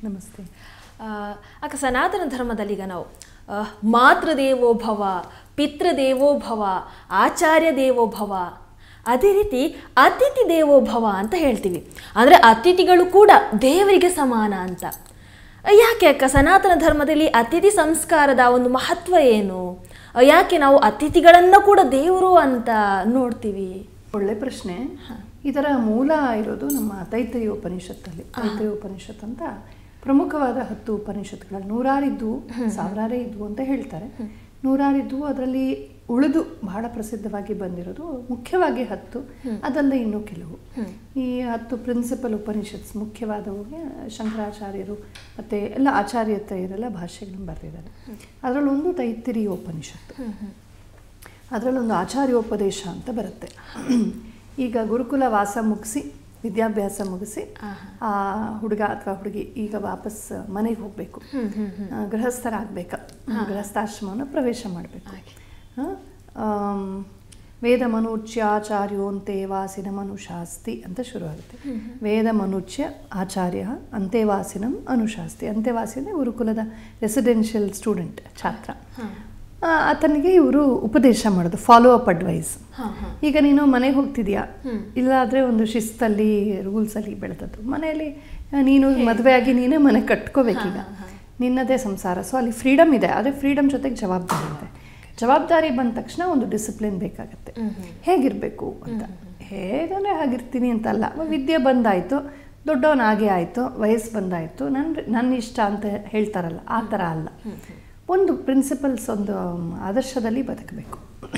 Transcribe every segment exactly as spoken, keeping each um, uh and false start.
ನಮಸ್ತೆ. ಅಕ್ಕ, ಸನಾತನ ಧರ್ಮದಲ್ಲಿ ಈಗ ನಾವು ಮಾತೃದೇವೋ ಭವ, ಪಿತೃದೇವೋ ಭವ, ಆಚಾರ್ಯ ದೇವೋ ಭವ, ಅದೇ ರೀತಿ ಅತಿಥಿ ದೇವೋ ಭವ ಅಂತ ಹೇಳ್ತೀವಿ. ಅಂದರೆ ಅತಿಥಿಗಳು ಕೂಡ ದೇವರಿಗೆ ಸಮಾನ ಅಂತ. ಯಾಕೆ ಅಕ್ಕ ಸನಾತನ ಧರ್ಮದಲ್ಲಿ ಅತಿಥಿ ಸಂಸ್ಕಾರದ ಒಂದು ಮಹತ್ವ ಏನು? ಯಾಕೆ ನಾವು ಅತಿಥಿಗಳನ್ನು ಕೂಡ ದೇವರು ಅಂತ ನೋಡ್ತೀವಿ? ಒಳ್ಳೆ ಪ್ರಶ್ನೆ. ಇದರ ಮೂಲ ಇರೋದು ನಮ್ಮ ತೈತರೀಯ ಉಪನಿಷತ್ತಲ್ಲಿ. ತೈತರೀಯ ಉಪನಿಷತ್ ಅಂತ ಪ್ರಮುಖವಾದ ಹತ್ತು ಉಪನಿಷತ್ತುಗಳು. ನೂರಾರಿದ್ದು ಸಾವಿರಾರೇ ಇದ್ವು ಅಂತ ಹೇಳ್ತಾರೆ. ನೂರಾರಿದ್ದು ಅದರಲ್ಲಿ ಉಳಿದು ಬಹಳ ಪ್ರಸಿದ್ಧವಾಗಿ ಬಂದಿರೋದು ಮುಖ್ಯವಾಗಿ ಹತ್ತು, ಅದಲ್ಲದೆ ಇನ್ನೂ ಕೆಲವು. ಈ ಹತ್ತು ಪ್ರಿನ್ಸಿಪಲ್ ಉಪನಿಷತ್ಸ್ ಮುಖ್ಯವಾದವುಗೆ ಶಂಕರಾಚಾರ್ಯರು ಮತ್ತು ಎಲ್ಲ ಆಚಾರ್ಯತೆಯರೆಲ್ಲ ಭಾಷೆಗಳನ್ನು ಬರೆದಿದ್ದಾರೆ. ಅದರಲ್ಲೊಂದು ತೈತರೀಯ ಉಪನಿಷತ್ತು. ಅದರಲ್ಲೊಂದು ಆಚಾರ್ಯೋಪದೇಶ ಅಂತ ಬರುತ್ತೆ. ಈಗ ಗುರುಕುಲ ವಾಸ ಮುಗಿಸಿ ವಿದ್ಯಾಭ್ಯಾಸ ಮುಗಿಸಿ ಆ ಹುಡುಗ ಅಥವಾ ಹುಡುಗಿ ಈಗ ವಾಪಸ್ ಮನೆಗೆ ಹೋಗಬೇಕು, ಗೃಹಸ್ಥರಾಗಬೇಕು, ಗೃಹಸ್ಥಾಶ್ರಮವನ್ನು ಪ್ರವೇಶ ಮಾಡಬೇಕು. ವೇದ ಮನುಚ್ಯ ಆಚಾರ್ಯೋಂತೆ ವಾಸಿನಂ ಅನುಶಾಸ್ತಿ ಅಂತ ಶುರುವಾಗುತ್ತೆ. ವೇದ ಮನುಚ್ಯ ಆಚಾರ್ಯ ಅಂತೆವಾಸಿನಂ ಅನುಶಾಸ್ತಿ. ಅಂತೆವಾಸಿ ಅಂದರೆ ಗುರುಕುಲದ ರೆಸಿಡೆನ್ಷಿಯಲ್ ಸ್ಟೂಡೆಂಟ್, ಛಾತ್ರ. ಆತನಿಗೆ ಇವರು ಉಪದೇಶ ಮಾಡೋದು, ಫಾಲೋ ಅಪ್ ಅಡ್ವೈಸ್. ಈಗ ನೀನು ಮನೆಗೆ ಹೋಗ್ತಿದ್ಯಾ, ಇಲ್ಲಾದರೆ ಒಂದು ಶಿಸ್ತಲ್ಲಿ ರೂಲ್ಸಲ್ಲಿ ಬೆಳೆದದ್ದು. ಮನೆಯಲ್ಲಿ ನೀನು ಮದುವೆ ಆಗಿ ನೀನೇ ಮನೆ ಕಟ್ಕೋಬೇಕೀಗ, ನಿನ್ನದೇ ಸಂಸಾರ. ಸೊ ಅಲ್ಲಿ ಫ್ರೀಡಮ್ ಇದೆ, ಆದರೆ ಫ್ರೀಡಮ್ ಜೊತೆಗೆ ಜವಾಬ್ದಾರಿ ಇದೆ. ಜವಾಬ್ದಾರಿ ಬಂದ ತಕ್ಷಣ ಒಂದು ಡಿಸಿಪ್ಲಿನ್ ಬೇಕಾಗತ್ತೆ. ಹೇಗಿರಬೇಕು ಅಂತ, ಹೇಗಂದರೆ ಹಾಗಿರ್ತೀನಿ ಅಂತಲ್ಲ. ವಿದ್ಯೆ ಬಂದಾಯಿತು, ದೊಡ್ಡವನಾಗೇ ಆಯಿತು, ವಯಸ್ಸು ಬಂದಾಯಿತು, ನನ್ನ ನನ್ನ ಇಷ್ಟ ಅಂತ ಹೇಳ್ತಾರಲ್ಲ, ಆ ಥರ ಅಲ್ಲ. ಒಂದು ಪ್ರಿನ್ಸಿಪಲ್ಸ್, ಒಂದು ಆದರ್ಶದಲ್ಲಿ ಬದುಕಬೇಕು.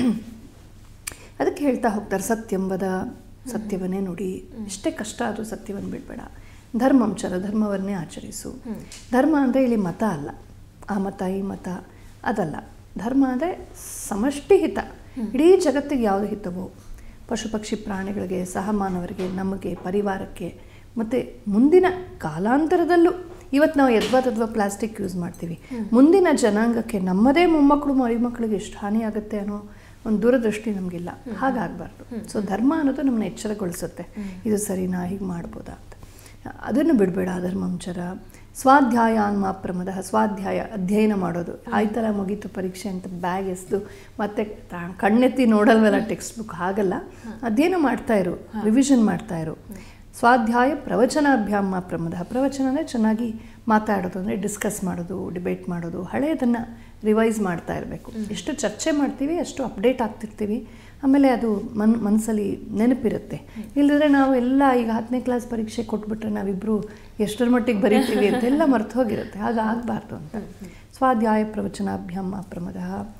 ಅದಕ್ಕೆ ಹೇಳ್ತಾ ಹೋಗ್ತಾರೆ, ಸತ್ಯಂಬದ, ಸತ್ಯವನ್ನೇ ನುಡಿ. ಎಷ್ಟೇ ಕಷ್ಟ ಆದರೂ ಸತ್ಯವನ್ನು ಬಿಡಬೇಡ. ಧರ್ಮಂಚರ, ಧರ್ಮವನ್ನೇ ಆಚರಿಸು. ಧರ್ಮ ಅಂದರೆ ಇಲ್ಲಿ ಮತ ಅಲ್ಲ, ಆ ಮತ ಈ ಮತ ಅದಲ್ಲ. ಧರ್ಮ ಅಂದರೆ ಸಮಷ್ಟಿ ಹಿತ. ಇಡೀ ಜಗತ್ತಿಗೆ ಯಾವುದು ಹಿತವೋ, ಪಶು ಪಕ್ಷಿ ಪ್ರಾಣಿಗಳಿಗೆ, ಸಹಮಾನವರಿಗೆ, ನಮಗೆ, ಪರಿವಾರಕ್ಕೆ, ಮತ್ತು ಮುಂದಿನ ಕಾಲಾಂತರದಲ್ಲೂ ಇವತ್ತು ನಾವು ಯದ್ವಾತದ್ವಾ ಪ್ಲಾಸ್ಟಿಕ್ ಯೂಸ್ ಮಾಡ್ತೀವಿ, ಮುಂದಿನ ಜನಾಂಗಕ್ಕೆ, ನಮ್ಮದೇ ಮೊಮ್ಮಕ್ಕಳು ಮರಿಮಕ್ಕಳಿಗೆ ಎಷ್ಟು ಹಾನಿ ಆಗುತ್ತೆ ಅನ್ನೋ ಒಂದು ದೂರದೃಷ್ಟಿ ನಮಗಿಲ್ಲ. ಹಾಗಾಗಬಾರ್ದು. ಸೊ ಧರ್ಮ ಅನ್ನೋದು ನಮ್ಮನ್ನ ಎಚ್ಚರಗೊಳಿಸುತ್ತೆ. ಇದು ಸರಿನಾ, ಹೀಗೆ ಮಾಡ್ಬೋದಾ ಅಂತ. ಅದನ್ನು ಬಿಡಬೇಡ. ಧರ್ಮಂಚರ. ಸ್ವಾಧ್ಯಾಯ ಅನ್ಮ ಪ್ರಮದ. ಸ್ವಾಧ್ಯಾಯ ಅಧ್ಯಯನ ಮಾಡೋದು. ಆಯ್ತಲ್ಲ ಮುಗೀತು ಪರೀಕ್ಷೆ ಅಂತ ಬ್ಯಾಗ್ ಎಸ್ದು ಮತ್ತೆ ಕಣ್ಣೆತ್ತಿ ನೋಡಲ್ವಲ್ಲ ಟೆಕ್ಸ್ಟ್ ಬುಕ್, ಹಾಗಲ್ಲ. ಅಧ್ಯಯನ ಮಾಡ್ತಾ ಇರು, ರಿವಿಷನ್ ಮಾಡ್ತಾ ಇರು. ಸ್ವಾಧ್ಯಾಯ ಪ್ರವಚನಾಭ್ಯಾಮ ಪ್ರಮದ. ಪ್ರವಚನ ಅಂದರೆ ಚೆನ್ನಾಗಿ ಮಾತಾಡೋದು, ಅಂದರೆ ಡಿಸ್ಕಸ್ ಮಾಡೋದು, ಡಿಬೇಟ್ ಮಾಡೋದು, ಹಳೆಯದನ್ನು ರಿವೈಸ್ ಮಾಡ್ತಾ ಇರಬೇಕು. ಎಷ್ಟು ಚರ್ಚೆ ಮಾಡ್ತೀವಿ ಅಷ್ಟು ಅಪ್ಡೇಟ್ ಆಗ್ತಿರ್ತೀವಿ. ಆಮೇಲೆ ಅದು ಮನ್ ಮನಸ್ಸಲ್ಲಿ ನೆನಪಿರುತ್ತೆ. ಇಲ್ಲದ್ರೆ ನಾವು ಎಲ್ಲ ಈಗ ಹತ್ತನೇ ಕ್ಲಾಸ್ ಪರೀಕ್ಷೆ ಕೊಟ್ಬಿಟ್ರೆ ನಾವಿಬ್ಬರು ಎಷ್ಟರ ಮಟ್ಟಿಗೆ ಬರೀತೀವಿ ಅಂತೆಲ್ಲ ಮರ್ತು ಹೋಗಿರುತ್ತೆ. ಹಾಗೆ ಆಗಬಾರ್ದು ಅಂತ. ಸ್ವಾಧ್ಯಾಯ ಪ್ರವಚನಾಭ್ಯಾಮ ಪ್ರಮದ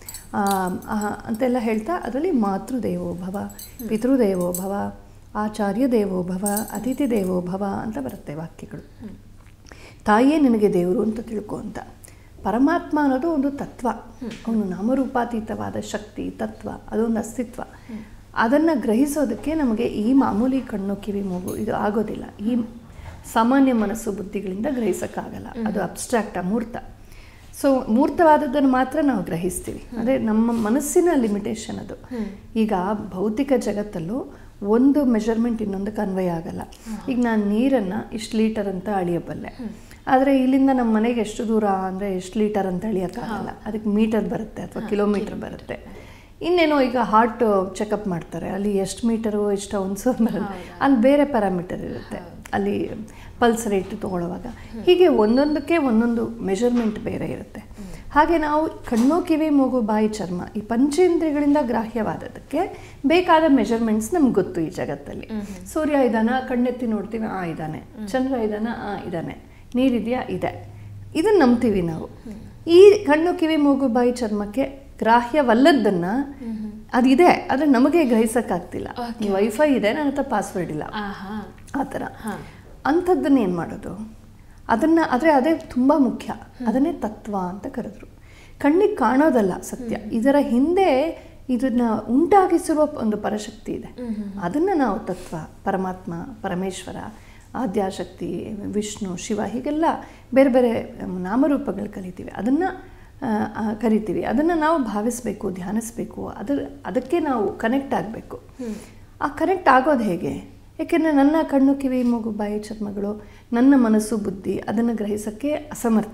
ಅಂತೆಲ್ಲ ಹೇಳ್ತಾ ಅದರಲ್ಲಿ ಮಾತೃದೇವೋ ಭವ, ಪಿತೃದೇವೋ ಭವ, ಆಚಾರ್ಯ ದೇವೋ ಭವ, ಅತಿಥಿ ದೇವೋ ಭವ ಅಂತ ಬರುತ್ತೆ ವಾಕ್ಯಗಳು. ತಾಯಿಯೇ ನಿನಗೆ ದೇವರು ಅಂತ ತಿಳ್ಕೊ ಅಂತ. ಪರಮಾತ್ಮ ಅನ್ನೋದು ಒಂದು ತತ್ವ, ಅವನು ನಾಮರೂಪಾತೀತವಾದ ಶಕ್ತಿ, ತತ್ವ, ಅದೊಂದು ಅಸ್ತಿತ್ವ. ಅದನ್ನು ಗ್ರಹಿಸೋದಕ್ಕೆ ನಮಗೆ ಈ ಮಾಮೂಲಿ ಕಣ್ಣು ಕಿವಿ ಮೂಗು ಇದು ಆಗೋದಿಲ್ಲ. ಈ ಸಾಮಾನ್ಯ ಮನಸ್ಸು ಬುದ್ಧಿಗಳಿಂದ ಗ್ರಹಿಸೋಕ್ಕಾಗಲ್ಲ. ಅದು ಅಬ್ಸ್ಟ್ರಾಕ್ಟ್, ಅಮೂರ್ತ. ಸೊ ಮೂರ್ತವಾದದ್ದನ್ನು ಮಾತ್ರ ನಾವು ಗ್ರಹಿಸ್ತೀವಿ. ಅಂದರೆ ನಮ್ಮ ಮನಸ್ಸಿನ ಲಿಮಿಟೇಷನ್ ಅದು. ಈಗ ಭೌತಿಕ ಜಗತ್ತಲ್ಲೂ ಒಂದು ಮೆಜರ್ಮೆಂಟ್ ಇನ್ನೊಂದಕ್ಕೆ ಅನ್ವಯ ಆಗಲ್ಲ. ಈಗ ನಾನು ನೀರನ್ನು ಇಷ್ಟು ಲೀಟರ್ ಅಂತ ಅಳಿಯಬಲ್ಲೆ, ಆದರೆ ಇಲ್ಲಿಂದ ನಮ್ಮ ಮನೆಗೆ ಎಷ್ಟು ದೂರ ಅಂದರೆ ಎಷ್ಟು ಲೀಟರ್ ಅಂತ ಅಳಿಯೋಕ್ಕಾಗಲ್ಲ. ಅದಕ್ಕೆ ಮೀಟರ್ ಬರುತ್ತೆ ಅಥವಾ ಕಿಲೋಮೀಟರ್ ಬರುತ್ತೆ. ಇನ್ನೇನೋ ಈಗ ಹಾರ್ಟ್ ಚೆಕಪ್ ಮಾಡ್ತಾರೆ, ಅಲ್ಲಿ ಎಷ್ಟು ಮೀಟರು ಎಷ್ಟು ಔನ್ಸು ಬರುತ್ತೆ, ಅಲ್ಲಿ ಬೇರೆ ಪ್ಯಾರಾಮೀಟರ್ ಇರುತ್ತೆ, ಅಲ್ಲಿ ಪಲ್ಸ್ ರೇಟ್ ತೊಗೊಳ್ಳುವಾಗ. ಹೀಗೆ ಒಂದೊಂದಕ್ಕೆ ಒಂದೊಂದು ಮೆಜರ್ಮೆಂಟ್ ಬೇರೆ ಇರುತ್ತೆ. ಹಾಗೆ ನಾವು ಕಣ್ಣು ಕಿವಿ ಮೂಗು ಬಾಯಿ ಚರ್ಮ ಈ ಪಂಚೇಂದ್ರಿಯಗಳಿಂದ ಗ್ರಾಹ್ಯವಾದದಕ್ಕೆ ಬೇಕಾದ ಮೆಜರ್ಮೆಂಟ್ಸ್ ನಮ್ಗೆ ಗೊತ್ತು ಈ ಜಗತ್ತಲ್ಲಿ. ಸೂರ್ಯ ಇದ್ದಾನ, ಕಣ್ಣೆತ್ತಿ ನೋಡ್ತೀವಿ, ಆ ಇದ್ದಾನೆ. ಚಂದ್ರ ಇದ್ದಾನ, ಆ ಇದ್ದಾನೆ. ನೀರಿದೆಯಾ, ಇದೆ. ಇದನ್ನು ನಂಬ್ತೀವಿ ನಾವು. ಈ ಕಣ್ಣು ಕಿವಿ ಮೂಗು ಬಾಯಿ ಚರ್ಮಕ್ಕೆ ಗ್ರಾಹ್ಯವಲ್ಲದನ್ನು ಅದಿದೆ, ಆದರೆ ನಮಗೆ ಗ್ರಹಿಸೋಕ್ಕಾಗ್ತಿಲ್ಲ. ಈ ವೈಫೈ ಇದೆ, ನನ್ನ ಹತ್ರ ಪಾಸ್ವರ್ಡ್ ಇಲ್ಲ, ಆ ಥರ. ಅಂಥದ್ದನ್ನು ಏನು ಮಾಡೋದು? ಅದನ್ನು, ಆದರೆ ಅದೇ ತುಂಬ ಮುಖ್ಯ. ಅದನ್ನೇ ತತ್ವ ಅಂತ ಕರೆದ್ರು. ಕಣ್ಣಿಗೆ ಕಾಣೋದಲ್ಲ ಸತ್ಯ, ಇದರ ಹಿಂದೆ ಇದನ್ನು ಉಂಟಾಗಿಸಿರುವ ಒಂದು ಪರಶಕ್ತಿ ಇದೆ. ಅದನ್ನು ನಾವು ತತ್ವ, ಪರಮಾತ್ಮ, ಪರಮೇಶ್ವರ, ಆದ್ಯಾಶಕ್ತಿ, ವಿಷ್ಣು, ಶಿವ, ಹೀಗೆಲ್ಲ ಬೇರೆ ಬೇರೆ ನಾಮರೂಪಗಳು ಕಲಿತೀವಿ. ಅದನ್ನು ಕರಿತೀವಿ. ಅದನ್ನು ನಾವು ಭಾವಿಸಬೇಕು, ಧ್ಯಾನಿಸಬೇಕು. ಅದರ ಅದಕ್ಕೆ ನಾವು ಕನೆಕ್ಟ್ ಆಗಬೇಕು. ಆ ಕನೆಕ್ಟ್ ಆಗೋದು ಹೇಗೆ? ಏಕೆಂದರೆ ನನ್ನ ಕಣ್ಣು ಕಿವಿ ಮೂಗು ಬಾಯಿ ಚರ್ಮಗಳು ನನ್ನ ಮನಸ್ಸು ಬುದ್ಧಿ ಅದನ್ನು ಗ್ರಹಿಸೋಕ್ಕೆ ಅಸಮರ್ಥ.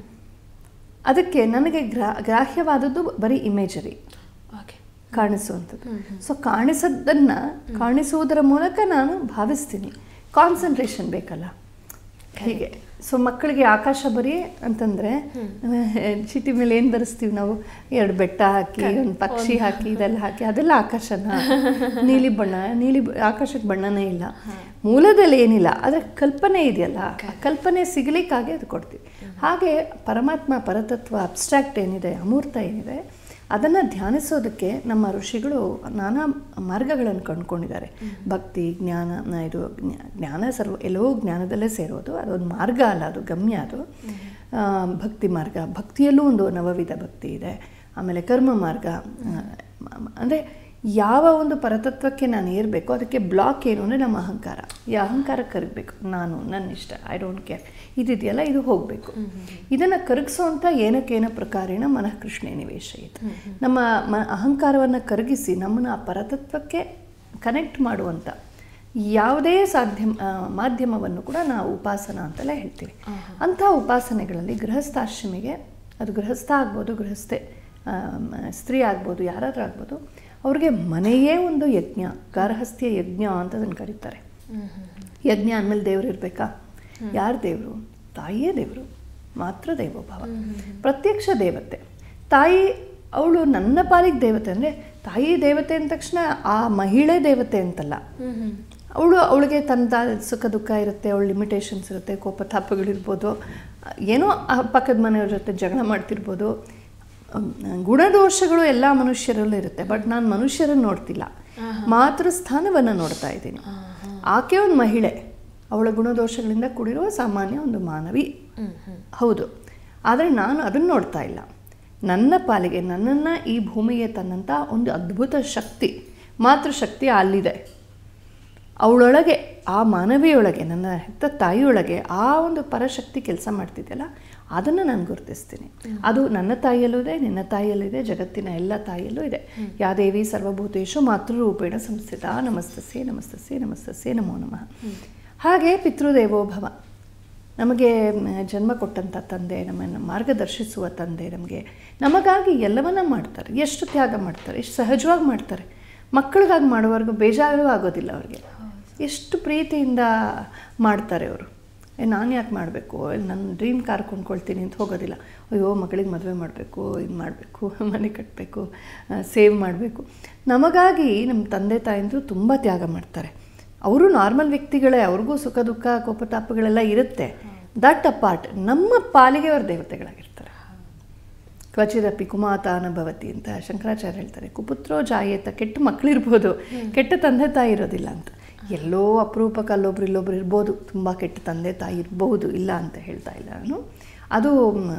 ಅದಕ್ಕೆ ನನಗೆ ಗ್ರಾ ಗ್ರಾಹ್ಯವಾದದ್ದು ಬರೀ ಇಮೇಜರಿ, ಕಾಣಿಸುವಂಥದ್ದು. ಸೊ ಕಾಣಿಸೋದನ್ನು ಕಾಣಿಸುವುದರ ಮೂಲಕ ನಾನು ಭಾವಿಸ್ತೀನಿ. ಕಾನ್ಸಂಟ್ರೇಷನ್ ಬೇಕಲ್ಲ ಹೀಗೆ. ಸೊ ಮಕ್ಕಳಿಗೆ ಆಕಾಶ ಬರೀ ಅಂತಂದರೆ ಚೀಟಿ ಮೇಲೆ ಏನು ಬರೆಸ್ತೀವಿ ನಾವು? ಎರಡು ಬೆಟ್ಟ ಹಾಕಿ ಒಂದು ಪಕ್ಷಿ ಹಾಕಿ ಇದೆಲ್ಲ ಹಾಕಿ ಅದೆಲ್ಲ ಆಕಾಶನ. ನೀಲಿ ಬಣ್ಣ, ನೀಲಿ ಆಕಾಶಕ್ಕೆ ಬಣ್ಣನೇ ಇಲ್ಲ, ಮೂಲದಲ್ಲಿ ಏನಿಲ್ಲ, ಆದರೆ ಕಲ್ಪನೆ ಇದೆಯಲ್ಲ, ಕಲ್ಪನೆ ಸಿಗಲಿಕ್ಕಾಗಿ ಅದು ಕೊಡ್ತೀವಿ. ಹಾಗೆ ಪರಮಾತ್ಮ ಪರತತ್ವ ಅಬ್ಸ್ಟ್ರಾಕ್ಟ್ ಏನಿದೆ, ಅಮೂರ್ತ ಏನಿದೆ, ಅದನ್ನು ಧ್ಯಾನಿಸೋದಕ್ಕೆ ನಮ್ಮ ಋಷಿಗಳು ನಾನಾ ಮಾರ್ಗಗಳನ್ನು ಕಂಡುಕೊಂಡಿದ್ದಾರೆ. ಭಕ್ತಿ, ಜ್ಞಾನ, ಇದು ಜ್ಞಾನ ಸರ್ವ ಎಲ್ಲವೂ ಜ್ಞಾನದಲ್ಲೇ ಸೇರೋದು, ಅದೊಂದು ಮಾರ್ಗ ಅಲ್ಲ, ಅದು ಗಮ್ಯ. ಅದು ಭಕ್ತಿ ಮಾರ್ಗ, ಭಕ್ತಿಯಲ್ಲೂ ಒಂದು ನವವಿಧ ಭಕ್ತಿ ಇದೆ. ಆಮೇಲೆ ಕರ್ಮ ಮಾರ್ಗ, ಅಂದರೆ ಯಾವ ಒಂದು ಪರತತ್ವಕ್ಕೆ ನಾನು ಏರಬೇಕು ಅದಕ್ಕೆ ಬ್ಲಾಕ್ ಏನು ಅಂದರೆ ನಮ್ಮ ಅಹಂಕಾರ. ಈ ಅಹಂಕಾರ ಕರಗಬೇಕು. ನಾನು, ನನ್ನ ಇಷ್ಟ, ಐ ಡೋಂಟ್ ಕೇರ್ ಇದಿದೆಯಲ್ಲ, ಇದು ಹೋಗಬೇಕು. ಇದನ್ನು ಕರಗಿಸೋವಂಥ ಏನಕ್ಕೇನ ಪ್ರಕಾರೇಣ ಮನಃ ಕೃಷ್ಣೇ ನಿವೇಶಯಿತು. ನಮ್ಮ ಮ ಅಹಂಕಾರವನ್ನು ಕರಗಿಸಿ ನಮ್ಮನ್ನು ಆ ಪರತತ್ವಕ್ಕೆ ಕನೆಕ್ಟ್ ಮಾಡುವಂಥ ಯಾವುದೇ ಸಾಧ್ಯ ಮಾಧ್ಯಮವನ್ನು ಕೂಡ ನಾವು ಉಪಾಸನ ಅಂತೆಲ್ಲ ಹೇಳ್ತೀವಿ. ಅಂಥ ಉಪಾಸನೆಗಳಲ್ಲಿ ಗೃಹಸ್ಥಾಶ್ರಮಿಗೆ, ಅದು ಗೃಹಸ್ಥ ಆಗ್ಬೋದು, ಗೃಹಸ್ಥೆ ಸ್ತ್ರೀ ಆಗ್ಬೋದು, ಯಾರಾದರೂ ಆಗ್ಬೋದು, ಅವ್ರಿಗೆ ಮನೆಯೇ ಒಂದು ಯಜ್ಞ, ಗಾರ್ಹಸ್ಥ್ಯ ಯಜ್ಞ ಅಂತ ಅದನ್ನು ಕರೀತಾರೆ. ಯಜ್ಞ ಅಂದಮೇಲೆ ದೇವರು ಇರಬೇಕಾ? ಯಾರು ದೇವರು? ತಾಯಿಯೇ ದೇವರು, ಮಾತೃ ದೇವೋಭವ, ಪ್ರತ್ಯಕ್ಷ ದೇವತೆ. ತಾಯಿ ಅವಳು ನನ್ನ ಪಾಲಿಗೆ ದೇವತೆ. ಅಂದರೆ ತಾಯಿ ದೇವತೆ ಅಂದ ತಕ್ಷಣ ಆ ಮಹಿಳೆ ದೇವತೆ ಅಂತಲ್ಲ. ಅವಳು ಅವಳಿಗೆ ತನ್ನ ಸುಖ ದುಃಖ ಇರುತ್ತೆ, ಅವಳ ಲಿಮಿಟೇಷನ್ಸ್ ಇರುತ್ತೆ, ಕೋಪ ತಾಪಗಳಿರ್ಬೋದು, ಏನೋ ಪಕ್ಕದ ಮನೆಯವ್ರ ಜೊತೆ ಜಗಳ ಮಾಡ್ತಿರ್ಬೋದು. ಗುಣದೋಷಗಳು ಎಲ್ಲ ಮನುಷ್ಯರಲ್ಲೂ ಇರುತ್ತೆ. ಬಟ್ ನಾನು ಮನುಷ್ಯರನ್ನು ನೋಡ್ತಿಲ್ಲ, ಮಾತೃ ಸ್ಥಾನವನ್ನು ನೋಡ್ತಾ ಇದ್ದೀನಿ. ಆಕೆ ಒಂದು ಮಹಿಳೆ, ಅವಳ ಗುಣದೋಷಗಳಿಂದ ಕೂಡಿರುವ ಸಾಮಾನ್ಯ ಒಂದು ಮಾನವಿ, ಹೌದು. ಆದರೆ ನಾನು ಅದನ್ನು ನೋಡ್ತಾ ಇಲ್ಲ. ನನ್ನ ಪಾಲಿಗೆ ನನ್ನನ್ನು ಈ ಭೂಮಿಗೆ ತನ್ನಂಥ ಒಂದು ಅದ್ಭುತ ಶಕ್ತಿ, ಮಾತೃಶಕ್ತಿ ಅಲ್ಲಿದೆ. ಅವಳೊಳಗೆ, ಆ ಮಾನವಿಯೊಳಗೆ, ನನ್ನ ಹೆತ್ತ ತಾಯಿಯೊಳಗೆ ಆ ಒಂದು ಪರಶಕ್ತಿ ಕೆಲಸ ಮಾಡ್ತಿದ್ದೆಲ್ಲ, ಅದನ್ನು ನಾನು ಗುರುತಿಸ್ತೀನಿ. ಅದು ನನ್ನ ತಾಯಿಯಲ್ಲೂ ಇದೆ, ನಿನ್ನ ತಾಯಿಯಲ್ಲೂ ಇದೆ, ಜಗತ್ತಿನ ಎಲ್ಲ ತಾಯಿಯಲ್ಲೂ ಇದೆ. ಯಾ ದೇವಿ ಸರ್ವಭೂತೇಶು ಮಾತೃರೂಪೇಣ ಸಂಸ್ಥಿತ ನಮಸ್ತಸ್ಯೆ ನಮಸ್ತಸ್ಯೆ ನಮಸ್ತಸ್ಯೆ ನಮೋ ನಮಃ. ಹಾಗೆ ಪಿತೃದೇವೋಭವ, ನಮಗೆ ಜನ್ಮ ಕೊಟ್ಟಂಥ ತಂದೆ, ನಮ್ಮನ್ನು ಮಾರ್ಗದರ್ಶಿಸುವ ತಂದೆ, ನಮಗೆ ನಮಗಾಗಿ ಎಲ್ಲವನ್ನ ಮಾಡ್ತಾರೆ. ಎಷ್ಟು ತ್ಯಾಗ ಮಾಡ್ತಾರೆ, ಎಷ್ಟು ಸಹಜವಾಗಿ ಮಾಡ್ತಾರೆ. ಮಕ್ಕಳಿಗಾಗಿ ಮಾಡುವವರೆಗೂ ಬೇಜಾರು ಆಗೋದಿಲ್ಲ ಅವ್ರಿಗೆ. ಎಷ್ಟು ಪ್ರೀತಿಯಿಂದ ಮಾಡ್ತಾರೆ ಅವರು. ನಾನು ಯಾಕೆ ಮಾಡಬೇಕು, ನನ್ನ ಡ್ರೀಮ್ ಕಾರ್ ಕೊಂಡ್ಕೊಳ್ತೀನಿ ಅಂತ ಹೋಗೋದಿಲ್ಲ. ಅಯ್ಯೋ ಮಗಳಿಗೆ ಮದುವೆ ಮಾಡಬೇಕು, ಇದು ಮಾಡಬೇಕು, ಮನೆ ಕಟ್ಟಬೇಕು, ಸೇವ್ ಮಾಡಬೇಕು. ನಮಗಾಗಿ ನಮ್ಮ ತಂದೆ ತಾಯಿಂದರು ತುಂಬ ತ್ಯಾಗ ಮಾಡ್ತಾರೆ. ಅವರು ನಾರ್ಮಲ್ ವ್ಯಕ್ತಿಗಳೇ, ಅವ್ರಿಗೂ ಸುಖ ದುಃಖ ಕೋಪತಾಪಗಳೆಲ್ಲ ಇರುತ್ತೆ. ದಟ್ ಅ ಪಾರ್ಟ್ ನಮ್ಮ ಪಾಲಿಗೆ ಅವ್ರ ದೇವತೆಗಳಾಗಿರ್ತಾರೆ. ಕ್ವಚಿದಪಿ ಕುಮಾತಾನ ಭವತಿ ಅಂತ ಶಂಕರಾಚಾರ್ಯ ಹೇಳ್ತಾರೆ. ಕುಪುತ್ರೋ ಜಾಯೇತ, ಕೆಟ್ಟ ಮಕ್ಕಳಿರ್ಬೋದು, ಕೆಟ್ಟ ತಂದೆ ತಾಯಿ ಇರೋದಿಲ್ಲ ಅಂತ. ಎಲ್ಲೋ ಅಪರೂಪಕ್ಕೆ ಅಲ್ಲೊಬ್ರು ಇಲ್ಲೊಬ್ರು ಇರ್ಬೋದು, ತುಂಬ ಕೆಟ್ಟ ತಂದೆ ತಾಯಿ ಇರ್ಬೋದು, ಇಲ್ಲ ಅಂತ ಹೇಳ್ತಾ ಇಲ್ಲ ನಾನು. ಅದು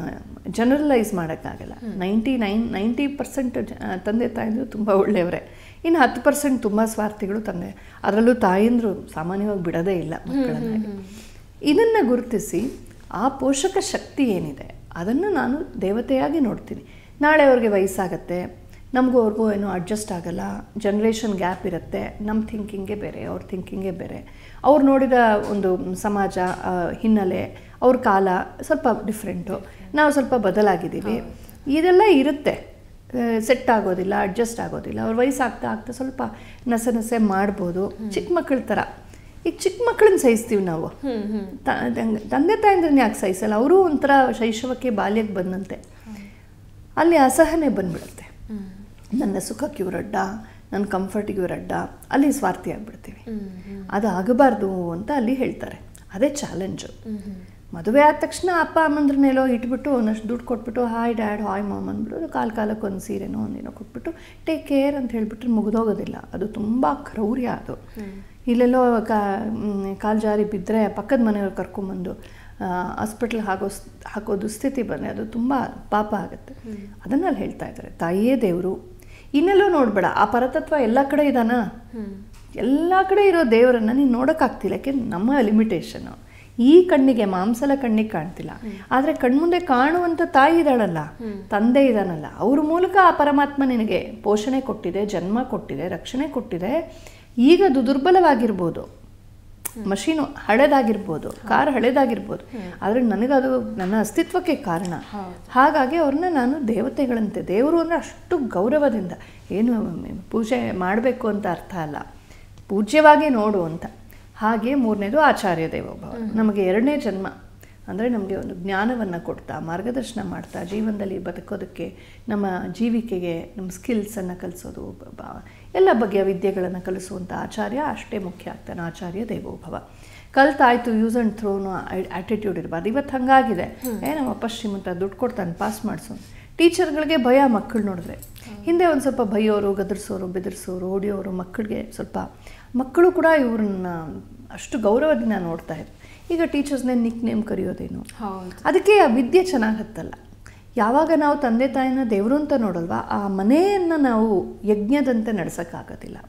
ಜನರಲೈಸ್ ಮಾಡೋಕ್ಕಾಗಲ್ಲ. ನೈಂಟಿ ನೈನ್ ನೈಂಟಿ ಪರ್ಸೆಂಟ್ ತಂದೆ ತಾಯಿಂದರು ತುಂಬ ಒಳ್ಳೆಯವರೇ. ಇನ್ನು ಹತ್ತು ಪರ್ಸೆಂಟ್ ತುಂಬ ಸ್ವಾರ್ಥಿಗಳು ತಂದೆ, ಅದರಲ್ಲೂ ತಾಯಿಂದರು ಸಾಮಾನ್ಯವಾಗಿ ಬಿಡೋದೇ ಇಲ್ಲ ಮಕ್ಕಳನ್ನಾಗಿ. ಇದನ್ನು ಗುರುತಿಸಿ ಆ ಪೋಷಕ ಶಕ್ತಿ ಏನಿದೆ ಅದನ್ನು ನಾನು ದೇವತೆಯಾಗಿ ನೋಡ್ತೀನಿ. ನಾಳೆ ಅವ್ರಿಗೆ ವಯಸ್ಸಾಗತ್ತೆ, ನಮಗೂ ಅವ್ರಿಗೂ ಏನೋ ಅಡ್ಜಸ್ಟ್ ಆಗೋಲ್ಲ, ಜನ್ರೇಷನ್ ಗ್ಯಾಪ್ ಇರುತ್ತೆ. ನಮ್ಮ ಥಿಂಕಿಂಗೇ ಬೇರೆ, ಅವ್ರ ಥಿಂಕಿಂಗೇ ಬೇರೆ, ಅವ್ರು ನೋಡಿದ ಒಂದು ಸಮಾಜ ಹಿನ್ನೆಲೆ, ಅವ್ರ ಕಾಲ ಸ್ವಲ್ಪ ಡಿಫ್ರೆಂಟು, ನಾವು ಸ್ವಲ್ಪ ಬದಲಾಗಿದ್ದೀವಿ. ಇದೆಲ್ಲ ಇರುತ್ತೆ, ಸೆಟ್ ಆಗೋದಿಲ್ಲ, ಅಡ್ಜಸ್ಟ್ ಆಗೋದಿಲ್ಲ. ಅವ್ರ ವಯಸ್ಸಾಗ್ತಾ ಆಗ್ತಾ ಸ್ವಲ್ಪ ನಸೆ ನಸೆ ಮಾಡ್ಬೋದು, ಚಿಕ್ಕ ಮಕ್ಕಳ ಥರ. ಈಗ ಚಿಕ್ಕ ಮಕ್ಕಳನ್ನ ಸಹಿಸ್ತೀವಿ ನಾವು, ತಂದೆ ತಾಯಿಂದ್ರನ್ನ ಯಾಕೆ ಸಹಿಸಲ್ಲ? ಅವರು ಒಂಥರ ಶೈಶವಕ್ಕೆ ಬಾಲ್ಯಕ್ಕೆ ಬಂದಂತೆ ಅಲ್ಲಿ ಅಸಹನೆ ಬಂದ್ಬಿಡುತ್ತೆ. ನನ್ನ ಸುಖಕ್ಕೆ ಇವರಡ್ಡ, ನನ್ನ ಕಂಫರ್ಟಿಗೆ ಇವರಡ್ಡ, ಅಲ್ಲಿ ಸ್ವಾರ್ಥಿ ಆಗಿಬಿಡ್ತೀವಿ. ಅದು ಆಗಬಾರ್ದು ಅಂತ ಅಲ್ಲಿ ಹೇಳ್ತಾರೆ. ಅದೇ ಚಾಲೆಂಜು. ಮದುವೆ ಆದ ತಕ್ಷಣ ಅಪ್ಪ ಅಮ್ಮಂದ್ರ ಮೇಲೋ ಇಟ್ಬಿಟ್ಟು ಒಂದಷ್ಟು ದುಡ್ಡು ಕೊಟ್ಬಿಟ್ಟು ಹಾಯ್ ಡ್ಯಾಡ್ ಹಾಯ್ ಮಾಮ್ ಅಂದ್ಬಿಟ್ಟು ಕಾಲು ಕಾಲಕ್ಕೆ ಒಂದು ಸೀರೆನೋ ಒಂದೇನೋ ಕೊಟ್ಬಿಟ್ಟು ಟೇಕ್ ಕೇರ್ ಅಂತ ಹೇಳಿಬಿಟ್ರೆ ಮುಗಿದೋಗೋದಿಲ್ಲ. ಅದು ತುಂಬ ಕ್ರೌರ್ಯ. ಅದು ಇಲ್ಲೆಲ್ಲೋ ಕಾ ಕಾಲು ಜಾರಿ ಬಿದ್ದರೆ ಪಕ್ಕದ ಮನೆಯವ್ರು ಕರ್ಕೊಂಬಂದು ಹಾಸ್ಪಿಟ್ಲ್ ಹಾಕೋ ಹಾಕೋ ದುಸ್ಥಿತಿ ಬಂದರೆ ಅದು ತುಂಬ ಪಾಪ ಆಗುತ್ತೆ. ಅದನ್ನು ಅಲ್ಲಿ ಹೇಳ್ತಾ ಇದ್ದಾರೆ, ತಾಯಿಯೇ ದೇವರು. ಇನ್ನೆಲ್ಲೋ ನೋಡಬೇಡ, ಆ ಪರತತ್ವ ಎಲ್ಲ ಕಡೆ ಇದ್ದಾನ. ಎಲ್ಲ ಕಡೆ ಇರೋ ದೇವರನ್ನು ನೀನು ನೋಡೋಕ್ಕಾಗ್ತಿಲ್ಲ, ಯಾಕೆ ನಮ್ಮ ಲಿಮಿಟೇಷನು. ಈ ಕಣ್ಣಿಗೆ, ಮಾಂಸಲ ಕಣ್ಣಿಗೆ ಕಾಣ್ತಿಲ್ಲ, ಆದರೆ ಕಣ್ಮುಂದೆ ಕಾಣುವಂಥ ತಾಯಿ ಇದ್ದಾಳಲ್ಲ, ತಂದೆ ಇದ್ದಾನಲ್ಲ, ಅವ್ರ ಮೂಲಕ ಆ ಪರಮಾತ್ಮ ನಿನಗೆ ಪೋಷಣೆ ಕೊಟ್ಟಿದೆ, ಜನ್ಮ ಕೊಟ್ಟಿದೆ, ರಕ್ಷಣೆ ಕೊಟ್ಟಿದೆ. ಈಗ ಅದು ದುರ್ಬಲವಾಗಿರ್ಬೋದು, ಮಷೀನು ಹಳೆದಾಗಿರ್ಬೋದು, ಕಾರ್ ಹಳೆದಾಗಿರ್ಬೋದು, ಆದರೆ ನನಗದು ನನ್ನ ಅಸ್ತಿತ್ವಕ್ಕೆ ಕಾರಣ. ಹಾಗಾಗಿ ಅವ್ರನ್ನ ನಾನು ದೇವತೆಗಳಂತೆ, ದೇವರು ಅಂದರೆ ಅಷ್ಟು ಗೌರವದಿಂದ, ಏನು ಪೂಜೆ ಮಾಡಬೇಕು ಅಂತ ಅರ್ಥ ಅಲ್ಲ, ಪೂಜ್ಯವಾಗಿ ನೋಡು ಅಂತ. ಹಾಗೆ ಮೂರನೇದು ಆಚಾರ್ಯ ದೇವೋಭವ. ನಮಗೆ ಎರಡನೇ ಜನ್ಮ ಅಂದರೆ ನಮಗೆ ಒಂದು ಜ್ಞಾನವನ್ನು ಕೊಡ್ತಾ, ಮಾರ್ಗದರ್ಶನ ಮಾಡ್ತಾ, ಜೀವನದಲ್ಲಿ ಬದುಕೋದಕ್ಕೆ, ನಮ್ಮ ಜೀವಿಕೆಗೆ ನಮ್ಮ ಸ್ಕಿಲ್ಸನ್ನು ಕಲಿಸೋದು, ಎಲ್ಲ ಬಗೆಯ ವಿದ್ಯೆಗಳನ್ನು ಕಲಿಸುವಂಥ ಆಚಾರ್ಯ ಅಷ್ಟೇ ಮುಖ್ಯ ಆಗ್ತಾನೆ. ಆಚಾರ್ಯ ದೇವೋಭವ. ಕಲ್ತಾಯ್ತು ಯೂಸ್ ಆ್ಯಂಡ್ ಥ್ರೋನು ಆ್ಯಟಿಟ್ಯೂಡ್ ಇರಬಾರ್ದು. ಇವತ್ತು ಹಾಗಾಗಿದೆ, ಏ ನಮ್ಮ ಅಪ್ಪ ಶ್ರೀಮಂತ ದುಡ್ಡು ಕೊಡ್ತಾನೆ ಪಾಸ್ ಮಾಡಿಸೋನು. ಟೀಚರ್ಗಳಿಗೆ ಭಯ ಮಕ್ಕಳು ನೋಡಿದ್ರೆ. ಹಿಂದೆ ಒಂದು ಸ್ವಲ್ಪ ಭಯೋರು, ಗದರಿಸೋರು, ಬೆದರಿಸೋರು, ಹೊಡಿಯೋರು, ಮಕ್ಕಳಿಗೆ ಸ್ವಲ್ಪ ಮಕ್ಕಳು ಕೂಡ ಇವ್ರನ್ನ ಅಷ್ಟು ಗೌರವದಿಂದ ನೋಡ್ತಾ ಇದ್ರು. ಈಗ ಟೀಚರ್ಸ್ನೇ ನಿಕ್ ನೇಮ್ ಕರೆಯೋದೇನು, ಅದಕ್ಕೆ ಆ ವಿದ್ಯೆ ಚೆನ್ನಾಗಿ ಹತ್ತಲ್ಲ. ಯಾವಾಗ ನಾವು ತಂದೆ ತಾಯಿನ ದೇವರು ಅಂತ ನೋಡಲ್ವಾ, ಆ ಮನೆಯನ್ನು ನಾವು ಯಜ್ಞದಂತೆ ನಡೆಸೋಕ್ಕಾಗೋದಿಲ್ಲ.